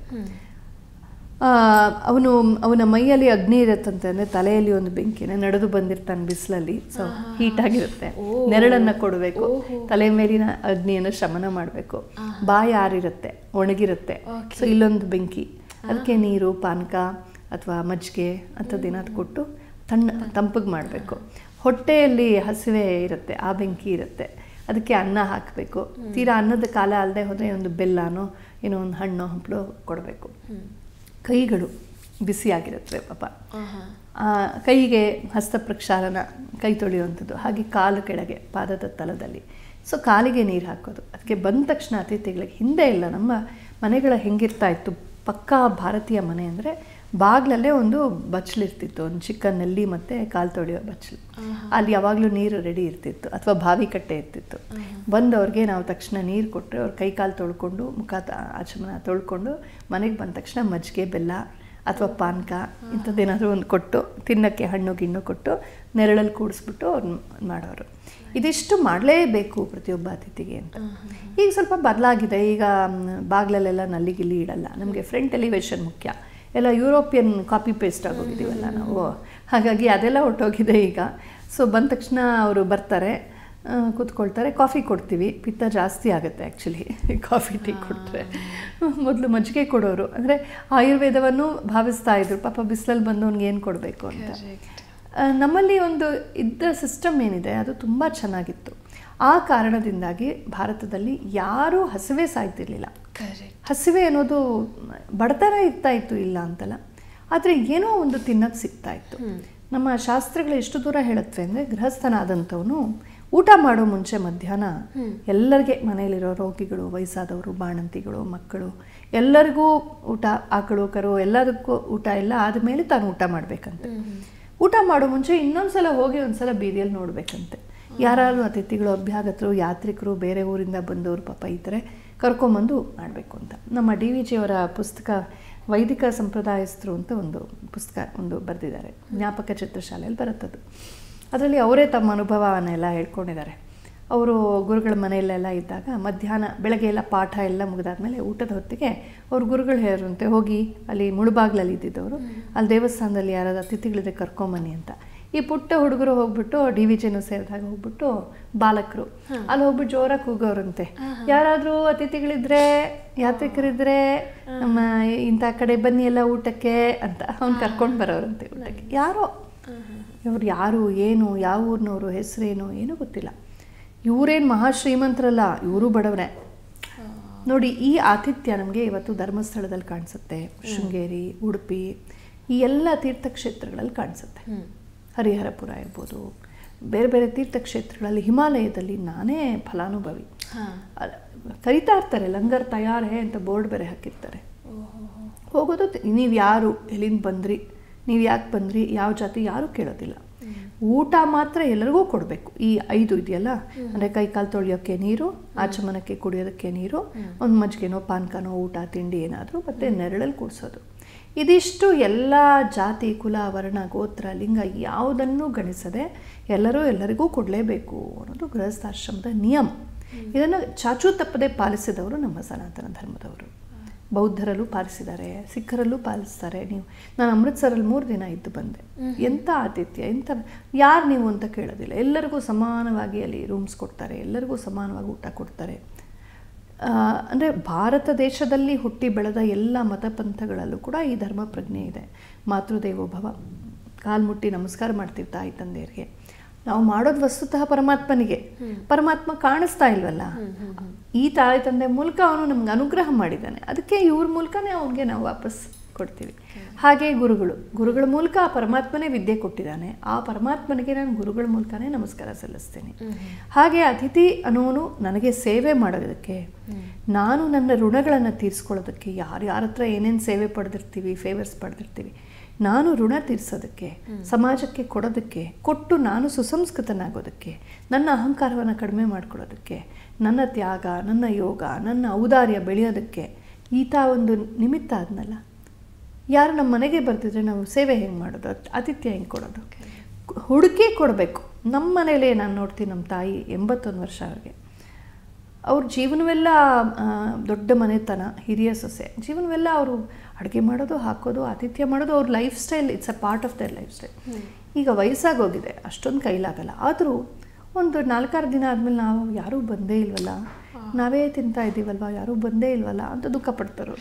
ಅವನು ಅವನ ಮೈಯಲ್ಲಿ ಅಗ್ನಿ ಇರುತ್ತಂತೆ, ಅಂದರೆ ತಲೆಯಲ್ಲಿ ಒಂದು ಬೆಂಕಿನ ನಡೆದು ಬಂದಿರ್ತಾನೆ ಬಿಸಿಲಲ್ಲಿ, ಸೊ ಹೀಟಾಗಿರುತ್ತೆ. ನೆರಳನ್ನು ಕೊಡಬೇಕು, ತಲೆ ಮೇಲಿನ ಅಗ್ನಿಯನ್ನು ಶಮನ ಮಾಡಬೇಕು. ಬಾಯಿ ಆರಿರುತ್ತೆ, ಒಣಗಿರುತ್ತೆ, ಸೊ ಇಲ್ಲೊಂದು ಬೆಂಕಿ, ಅದಕ್ಕೆ ನೀರು, ಪಾನಕ ಅಥವಾ ಮಜ್ಜಿಗೆ ಅಂಥದ್ದೇನಾದ್ರು ಕೊಟ್ಟು ತಣ್ಣ ತಂಪಗೆ ಮಾಡಬೇಕು. ಹೊಟ್ಟೆಯಲ್ಲಿ ಹಸಿವೆ ಇರುತ್ತೆ, ಆ ಬೆಂಕಿ ಇರುತ್ತೆ, ಅದಕ್ಕೆ ಅನ್ನ ಹಾಕಬೇಕು. ತೀರಾ ಅನ್ನದ ಕಾಲ ಅಲ್ಲದೆ ಹೋದರೆ ಒಂದು ಬೆಲ್ಲನೋ ಏನೋ ಒಂದು ಹಣ್ಣು ಹಂಪಲು ಕೊಡಬೇಕು. ಕೈಗಳು ಬಿಸಿಯಾಗಿರುತ್ತವೆ ಪಾಪ, ಕೈಗೆ ಹಸ್ತ ಪ್ರಕ್ಷಾಲನ, ಕೈ ತೊಳೆಯುವಂಥದ್ದು. ಹಾಗೆ ಕಾಲು ಕೆಳಗೆ ಪಾದದ ತಲದಲ್ಲಿ, ಸೊ ಕಾಲಿಗೆ ನೀರು ಹಾಕೋದು. ಅದಕ್ಕೆ ಬಂದ ತಕ್ಷಣ ಅತಿಥಿಗಳಿಗೆ ಹಿಂದೆ ಇಲ್ಲ ನಮ್ಮ ಮನೆಗಳ ಹೆಂಗಿರ್ತಾ ಇತ್ತು, ಪಕ್ಕಾ ಭಾರತೀಯ ಮನೆ ಅಂದರೆ ಬಾಗಿಲಲ್ಲೇ ಒಂದು ಬಚ್ಚಲಿರ್ತಿತ್ತು, ಒಂದು ಚಿಕ್ಕ ನಲ್ಲಿ ಮತ್ತು ಕಾಲು ತೊಳೆಯೋ ಬಚ್ಚಲು. ಅಲ್ಲಿ ಯಾವಾಗಲೂ ನೀರು ರೆಡಿ ಇರ್ತಿತ್ತು, ಅಥವಾ ಬಾವಿ ಕಟ್ಟೆ ಇರ್ತಿತ್ತು. ಬಂದವ್ರಿಗೆ ನಾವು ತಕ್ಷಣ ನೀರು ಕೊಟ್ಟರೆ ಅವ್ರು ಕೈ ಕಾಲು ತೊಳ್ಕೊಂಡು, ಮುಖ ಆಚಮನ ತೊಳ್ಕೊಂಡು ಮನೆಗೆ ಬಂದ ತಕ್ಷಣ ಮಜ್ಜಿಗೆ, ಬೆಲ್ಲ ಅಥವಾ ಪಾನಕ ಇಂಥದ್ದೇನಾದರೂ ಒಂದು ಕೊಟ್ಟು ತಿನ್ನೋಕ್ಕೆ ಹಣ್ಣು ಗಿಣ್ಣು ಕೊಟ್ಟು ನೆರಳಲ್ಲಿ ಕೂಡಿಸ್ಬಿಟ್ಟು ಅವ್ರು ಮಾಡೋರು. ಇದಿಷ್ಟು ಮಾಡಲೇಬೇಕು ಪ್ರತಿಯೊಬ್ಬ ಅತಿಥಿಗೆ ಅಂತ. ಈಗ ಸ್ವಲ್ಪ ಬದಲಾಗಿದೆ. ಈಗ ಬಾಗಿಲಲ್ಲೆಲ್ಲ ನಲ್ಲಿ ಗಿಲ್ಲಿ ಇಡಲ್ಲ, ನಮಗೆ ಫ್ರಂಟ್ ಎಲಿವೇಶನ್ ಮುಖ್ಯ. ಎಲ್ಲ ಯುರೋಪಿಯನ್ ಕಾಪಿ ಪೇಸ್ಟ್ ಆಗೋಗಿದ್ದೀವಲ್ಲ ನಾವು, ಹಾಗಾಗಿ ಅದೆಲ್ಲ ಹೊಟ್ಟೋಗಿದೆ ಈಗ. ಸೊ ಬಂದ ತಕ್ಷಣ ಅವರು ಬರ್ತಾರೆ, ಕೂತ್ಕೊಳ್ತಾರೆ, ಕಾಫಿ ಕೊಡ್ತೀವಿ. ಪಿತ್ತ ಜಾಸ್ತಿ ಆಗುತ್ತೆ ಆ್ಯಕ್ಚುಲಿ ಕಾಫಿ ಟೀ ಕೊಟ್ಟರೆ. ಮೊದಲು ಮಜ್ಜಿಗೆ ಕೊಡೋರು, ಅಂದರೆ ಆಯುರ್ವೇದವನ್ನು ಭಾವಿಸ್ತಾ ಇದ್ರು. ಪಾಪ ಬಿಸಿಲಲ್ಲಿ ಬಂದವನಿಗೆ ಏನು ಕೊಡಬೇಕು ಅಂತ. ನಮ್ಮಲ್ಲಿ ಒಂದು ಇದ್ದ ಸಿಸ್ಟಮ್ ಏನಿದೆ ಅದು ತುಂಬ ಚೆನ್ನಾಗಿತ್ತು. ಆ ಕಾರಣದಿಂದಾಗಿ ಭಾರತದಲ್ಲಿ ಯಾರೂ ಹಸಿವೆ ಸಾಯ್ತಿರ್ಲಿಲ್ಲ. ಹಸಿವೆ ಅನ್ನೋದು ಬಡತನ ಇರ್ತಾ ಇತ್ತು, ಇಲ್ಲ ಅಂತಲ್ಲ, ಆದರೆ ಏನೋ ಒಂದು ತಿನ್ನೋಕ್ಕೆ ಸಿಗ್ತಾ ಇತ್ತು. ನಮ್ಮ ಶಾಸ್ತ್ರಗಳು ಎಷ್ಟು ದೂರ ಹೇಳುತ್ತವೆ ಅಂದರೆ, ಗೃಹಸ್ಥನಾದಂಥವನು ಊಟ ಮಾಡೋ ಮುಂಚೆ ಮಧ್ಯಾಹ್ನ ಎಲ್ಲರಿಗೆ, ಮನೆಯಲ್ಲಿರೋ ರೋಗಿಗಳು, ವಯಸ್ಸಾದವರು, ಬಾಣಂತಿಗಳು, ಮಕ್ಕಳು ಎಲ್ಲರಿಗೂ ಊಟ, ಆಕಳು ಕರು ಎಲ್ಲದಕ್ಕೂ ಊಟ ಎಲ್ಲ ಆದಮೇಲೆ ತಾನು ಊಟ ಮಾಡಬೇಕಂತೆ. ಊಟ ಮಾಡೋ ಮುಂಚೆ ಇನ್ನೊಂದು ಸಲ ಹೋಗಿ ಒಂದು ಸಲ ಬೀದಿಯಲ್ಲಿ ನೋಡಬೇಕಂತೆ. ಯಾರು ಅತಿಥಿಗಳು, ಅಭ್ಯಾಗತರು, ಯಾತ್ರಿಕರು, ಬೇರೆ ಊರಿಂದ ಬಂದವರು ಪಾಪ ಈ ಥರ ಕರ್ಕೊಂಬಂದು ಮಾಡಬೇಕು ಅಂತ. ನಮ್ಮ ಡಿ ವಿ ಜಿಯವರ ಪುಸ್ತಕ ವೈದಿಕ ಸಂಪ್ರದಾಯಸ್ಥರು ಅಂತ ಒಂದು ಪುಸ್ತಕ ಒಂದು ಬರೆದಿದ್ದಾರೆ, ಜ್ಞಾಪಕ ಚಿತ್ರಶಾಲೆಯಲ್ಲಿ ಬರುತ್ತದು. ಅದರಲ್ಲಿ ಅವರೇ ತಮ್ಮ ಅನುಭವವನ್ನೆಲ್ಲ ಹೇಳ್ಕೊಂಡಿದ್ದಾರೆ. ಅವರು ಗುರುಗಳ ಮನೆಯಲ್ಲೆಲ್ಲ ಇದ್ದಾಗ ಮಧ್ಯಾಹ್ನ ಬೆಳಗ್ಗೆ ಎಲ್ಲ ಪಾಠ ಎಲ್ಲ ಮುಗಿದಾದ್ಮೇಲೆ ಊಟದ ಹೊತ್ತಿಗೆ ಅವ್ರ ಗುರುಗಳು ಹೇಳುವಂತೆ, ಹೋಗಿ ಅಲ್ಲಿ ಮುಳುಬಾಗ್ಲಲ್ಲಿ ಇದ್ದಿದ್ದವರು, ಅಲ್ಲಿ ದೇವಸ್ಥಾನದಲ್ಲಿ ಯಾರಾದ್ರು ಅತಿಥಿಗಳಿದೆ ಕರ್ಕೊಂಬನ್ನಿ ಅಂತ. ಈ ಪುಟ್ಟ ಹುಡುಗರು ಹೋಗ್ಬಿಟ್ಟು ಡಿ ವಿ ಜಿನೂ ಸೇರಿದಾಗ ಹೋಗ್ಬಿಟ್ಟು ಬಾಲಕರು ಅಲ್ಲಿ ಹೋಗ್ಬಿಟ್ಟು ಜೋರಾಗಿ ಕೂಗೋರಂತೆ, ಯಾರಾದರೂ ಅತಿಥಿಗಳಿದ್ರೆ, ಯಾತ್ರಿಕರಿದ್ರೆ ನಮ್ಮ ಇಂಥ ಕಡೆ ಬನ್ನಿ ಎಲ್ಲ ಊಟಕ್ಕೆ ಅಂತ ಅವ್ನು ಕರ್ಕೊಂಡು ಬರೋರಂತೆ ಊಟಕ್ಕೆ. ಯಾರೋ ಇವ್ರು ಯಾರು, ಏನು, ಯಾವ ಊರಿನವರು, ಹೆಸರೇನು ಏನೂ ಗೊತ್ತಿಲ್ಲ. ಇವರೇನು ಮಹಾ ಶ್ರೀಮಂತರಲ್ಲ, ಇವರು ಬಡವರೇ. ನೋಡಿ, ಈ ಆತಿಥ್ಯ ನಮಗೆ ಇವತ್ತು ಧರ್ಮಸ್ಥಳದಲ್ಲಿ ಕಾಣಿಸುತ್ತೆ, ಶೃಂಗೇರಿ, ಉಡುಪಿ, ಈ ಎಲ್ಲ ತೀರ್ಥಕ್ಷೇತ್ರಗಳಲ್ಲಿ ಕಾಣಿಸುತ್ತೆ. ಹರಿಹರಪುರ ಇರ್ಬೋದು, ಬೇರೆ ಬೇರೆ ತೀರ್ಥಕ್ಷೇತ್ರಗಳಲ್ಲಿ, ಹಿಮಾಲಯದಲ್ಲಿ ನಾನೇ ಫಲಾನುಭವಿ. ಕರಿತಾ ಇರ್ತಾರೆ, ಲಂಗರ್ ತಯಾರೇ ಅಂತ ಬೋರ್ಡ್ ಬೇರೆ ಹಾಕಿರ್ತಾರೆ. ಹೋಗೋದು, ನೀವು ಯಾರು, ಎಲ್ಲಿಂದ ಬಂದ್ರಿ, ನೀವು ಯಾಕೆ ಬಂದ್ರಿ, ಯಾವ ಜಾತಿ, ಯಾರೂ ಕೇಳೋದಿಲ್ಲ. ಊಟ ಮಾತ್ರ ಎಲ್ಲರಿಗೂ ಕೊಡಬೇಕು. ಈ ಐದು ಇದೆಯಲ್ಲ, ಅಂದರೆ ಕೈ ಕಾಲು ತೊಳೆಯೋಕ್ಕೆ ನೀರು, ಆಚಮನಕ್ಕೆ ಕುಡಿಯೋದಕ್ಕೆ ನೀರು, ಒಂದು ಮಜ್ಜಿಗೆನೋ ಪಾನಕನೋ ಊಟ ತಿಂಡಿ ಏನಾದರೂ, ಮತ್ತು ನೆರಳಲ್ಲಿ ಕೂಡಿಸೋದು. ಇದಿಷ್ಟು ಎಲ್ಲ ಜಾತಿ, ಕುಲ, ವರ್ಣ, ಗೋತ್ರ, ಲಿಂಗ ಯಾವುದನ್ನು ಗಣಿಸದೆ ಎಲ್ಲರೂ ಎಲ್ಲರಿಗೂ ಕೊಡಲೇಬೇಕು ಅನ್ನೋದು ಗೃಹಸ್ಥಾಶ್ರಮದ ನಿಯಮ. ಇದನ್ನು ಚಾಚೂ ತಪ್ಪದೆ ಪಾಲಿಸಿದವರು ನಮ್ಮ ಸನಾತನ ಧರ್ಮದವರು. ಬೌದ್ಧರಲ್ಲೂ ಪಾಲಿಸಿದ್ದಾರೆ, ಸಿಖ್ಖರಲ್ಲೂ ಪಾಲಿಸ್ತಾರೆ. ನೀವು, ನಾನು ಅಮೃತ್ಸರಲ್ಲಿ ಮೂರು ದಿನ ಇದ್ದು ಬಂದೆ. ಎಂಥ ಆತಿಥ್ಯ, ಎಂಥ, ಯಾರು ನೀವು ಅಂತ ಕೇಳೋದಿಲ್ಲ. ಎಲ್ಲರಿಗೂ ಸಮಾನವಾಗಿ ಅಲ್ಲಿ ರೂಮ್ಸ್ ಕೊಡ್ತಾರೆ, ಎಲ್ಲರಿಗೂ ಸಮಾನವಾಗಿ ಊಟ ಕೊಡ್ತಾರೆ. ಅಂದರೆ ಭಾರತ ದೇಶದಲ್ಲಿ ಹುಟ್ಟಿ ಬೆಳೆದ ಎಲ್ಲ ಮತಪಂಥಗಳಲ್ಲೂ ಕೂಡ ಈ ಧರ್ಮ ಪ್ರಜ್ಞೆ ಇದೆ. ಮಾತೃದೇವೋಭವ, ಕಾಲು ಮುಟ್ಟಿ ನಮಸ್ಕಾರ ಮಾಡ್ತೀವಿ ತಾಯಿ ತಂದೆಯರಿಗೆ. ನಾವು ಮಾಡೋದು ವಸ್ತುತಃ ಪರಮಾತ್ಮನಿಗೆ. ಪರಮಾತ್ಮ ಕಾಣಿಸ್ತಾ ಇಲ್ವಲ್ಲ, ಈ ತಾಯಿ ತಂದೆ ಮೂಲಕ ಅವನು ನಮ್ಗೆ ಅನುಗ್ರಹ ಮಾಡಿದ್ದಾನೆ, ಅದಕ್ಕೆ ಇವ್ರ ಮೂಲಕನೇ ಅವನಿಗೆ ನಾವು ವಾಪಸ್ ಕೊಡ್ತೀವಿ. ಹಾಗೆ ಗುರುಗಳು, ಗುರುಗಳ ಮೂಲಕ ಆ ಪರಮಾತ್ಮನೇ ವಿದ್ಯೆ ಕೊಟ್ಟಿದ್ದಾನೆ, ಆ ಪರಮಾತ್ಮನಿಗೆ ನಾನು ಗುರುಗಳ ಮೂಲಕನೇ ನಮಸ್ಕಾರ ಸಲ್ಲಿಸ್ತೇನೆ. ಹಾಗೆ ಅತಿಥಿ ಅನ್ನೋನು ನನಗೆ ಸೇವೆ ಮಾಡೋದಕ್ಕೆ, ನಾನು ನನ್ನ ಋಣಗಳನ್ನು ತೀರಿಸ್ಕೊಳ್ಳೋದಕ್ಕೆ, ಯಾರು ಯಾರ ಹತ್ರ ಏನೇನು ಸೇವೆ ಪಡೆದಿರ್ತೀವಿ, ಫೇವರ್ಸ್ ಪಡೆದಿರ್ತೀವಿ, ನಾನು ಋಣ ತೀರಿಸೋದಕ್ಕೆ, ಸಮಾಜಕ್ಕೆ ಕೊಡೋದಕ್ಕೆ, ಕೊಟ್ಟು ನಾನು ಸುಸಂಸ್ಕೃತನಾಗೋದಕ್ಕೆ, ನನ್ನ ಅಹಂಕಾರವನ್ನು ಕಡಿಮೆ ಮಾಡ್ಕೊಳ್ಳೋದಕ್ಕೆ, ನನ್ನ ತ್ಯಾಗ, ನನ್ನ ಯೋಗ, ನನ್ನ ಔದಾರ್ಯ ಬೆಳೆಯೋದಕ್ಕೆ ಈತ ಒಂದು ನಿಮಿತ್ತ ಆದ್ನಲ್ಲ. ಯಾರು ನಮ್ಮ ಮನೆಗೆ ಬರ್ತಿದ್ರೆ ನಾವು ಸೇವೆ ಹೆಂಗೆ ಮಾಡೋದು, ಆತಿಥ್ಯ ಹೆಂಗೆ ಕೊಡೋದು, ಹುಡುಕಿ ಕೊಡಬೇಕು. ನಮ್ಮ ಮನೇಲೇ ನಾನು ನೋಡ್ತೀನಿ, ನಮ್ಮ ತಾಯಿ ಎಂಬತ್ತೊಂದು ವರ್ಷ ಅವ್ರಿಗೆ, ಅವ್ರ ಜೀವನವೆಲ್ಲ ದೊಡ್ಡ ಮನೆತನ, ಹಿರಿಯ ಸೊಸೆ, ಜೀವನವೆಲ್ಲ ಅವರು ಅಡುಗೆ ಮಾಡೋದು, ಹಾಕೋದು, ಆತಿಥ್ಯ ಮಾಡೋದು, ಅವ್ರ lifestyle, it's a part of their lifestyle. ಈಗ ವಯಸ್ಸಾಗೋಗಿದೆ, ಅಷ್ಟೊಂದು ಕೈಲಾಗಲ್ಲ. ಆದರೂ ಒಂದು ನಾಲ್ಕಾರು ದಿನ ಆದಮೇಲೆ ನಾವು ಯಾರೂ ಬಂದೇ ಇಲ್ವಲ್ಲ, ನಾವೇ ತಿಂತಾ ಇದ್ದೀವಲ್ವ, ಯಾರೂ ಬಂದೇ ಇಲ್ವಲ್ಲ ಅಂತ ದುಃಖ ಪಡ್ತಾರೆ.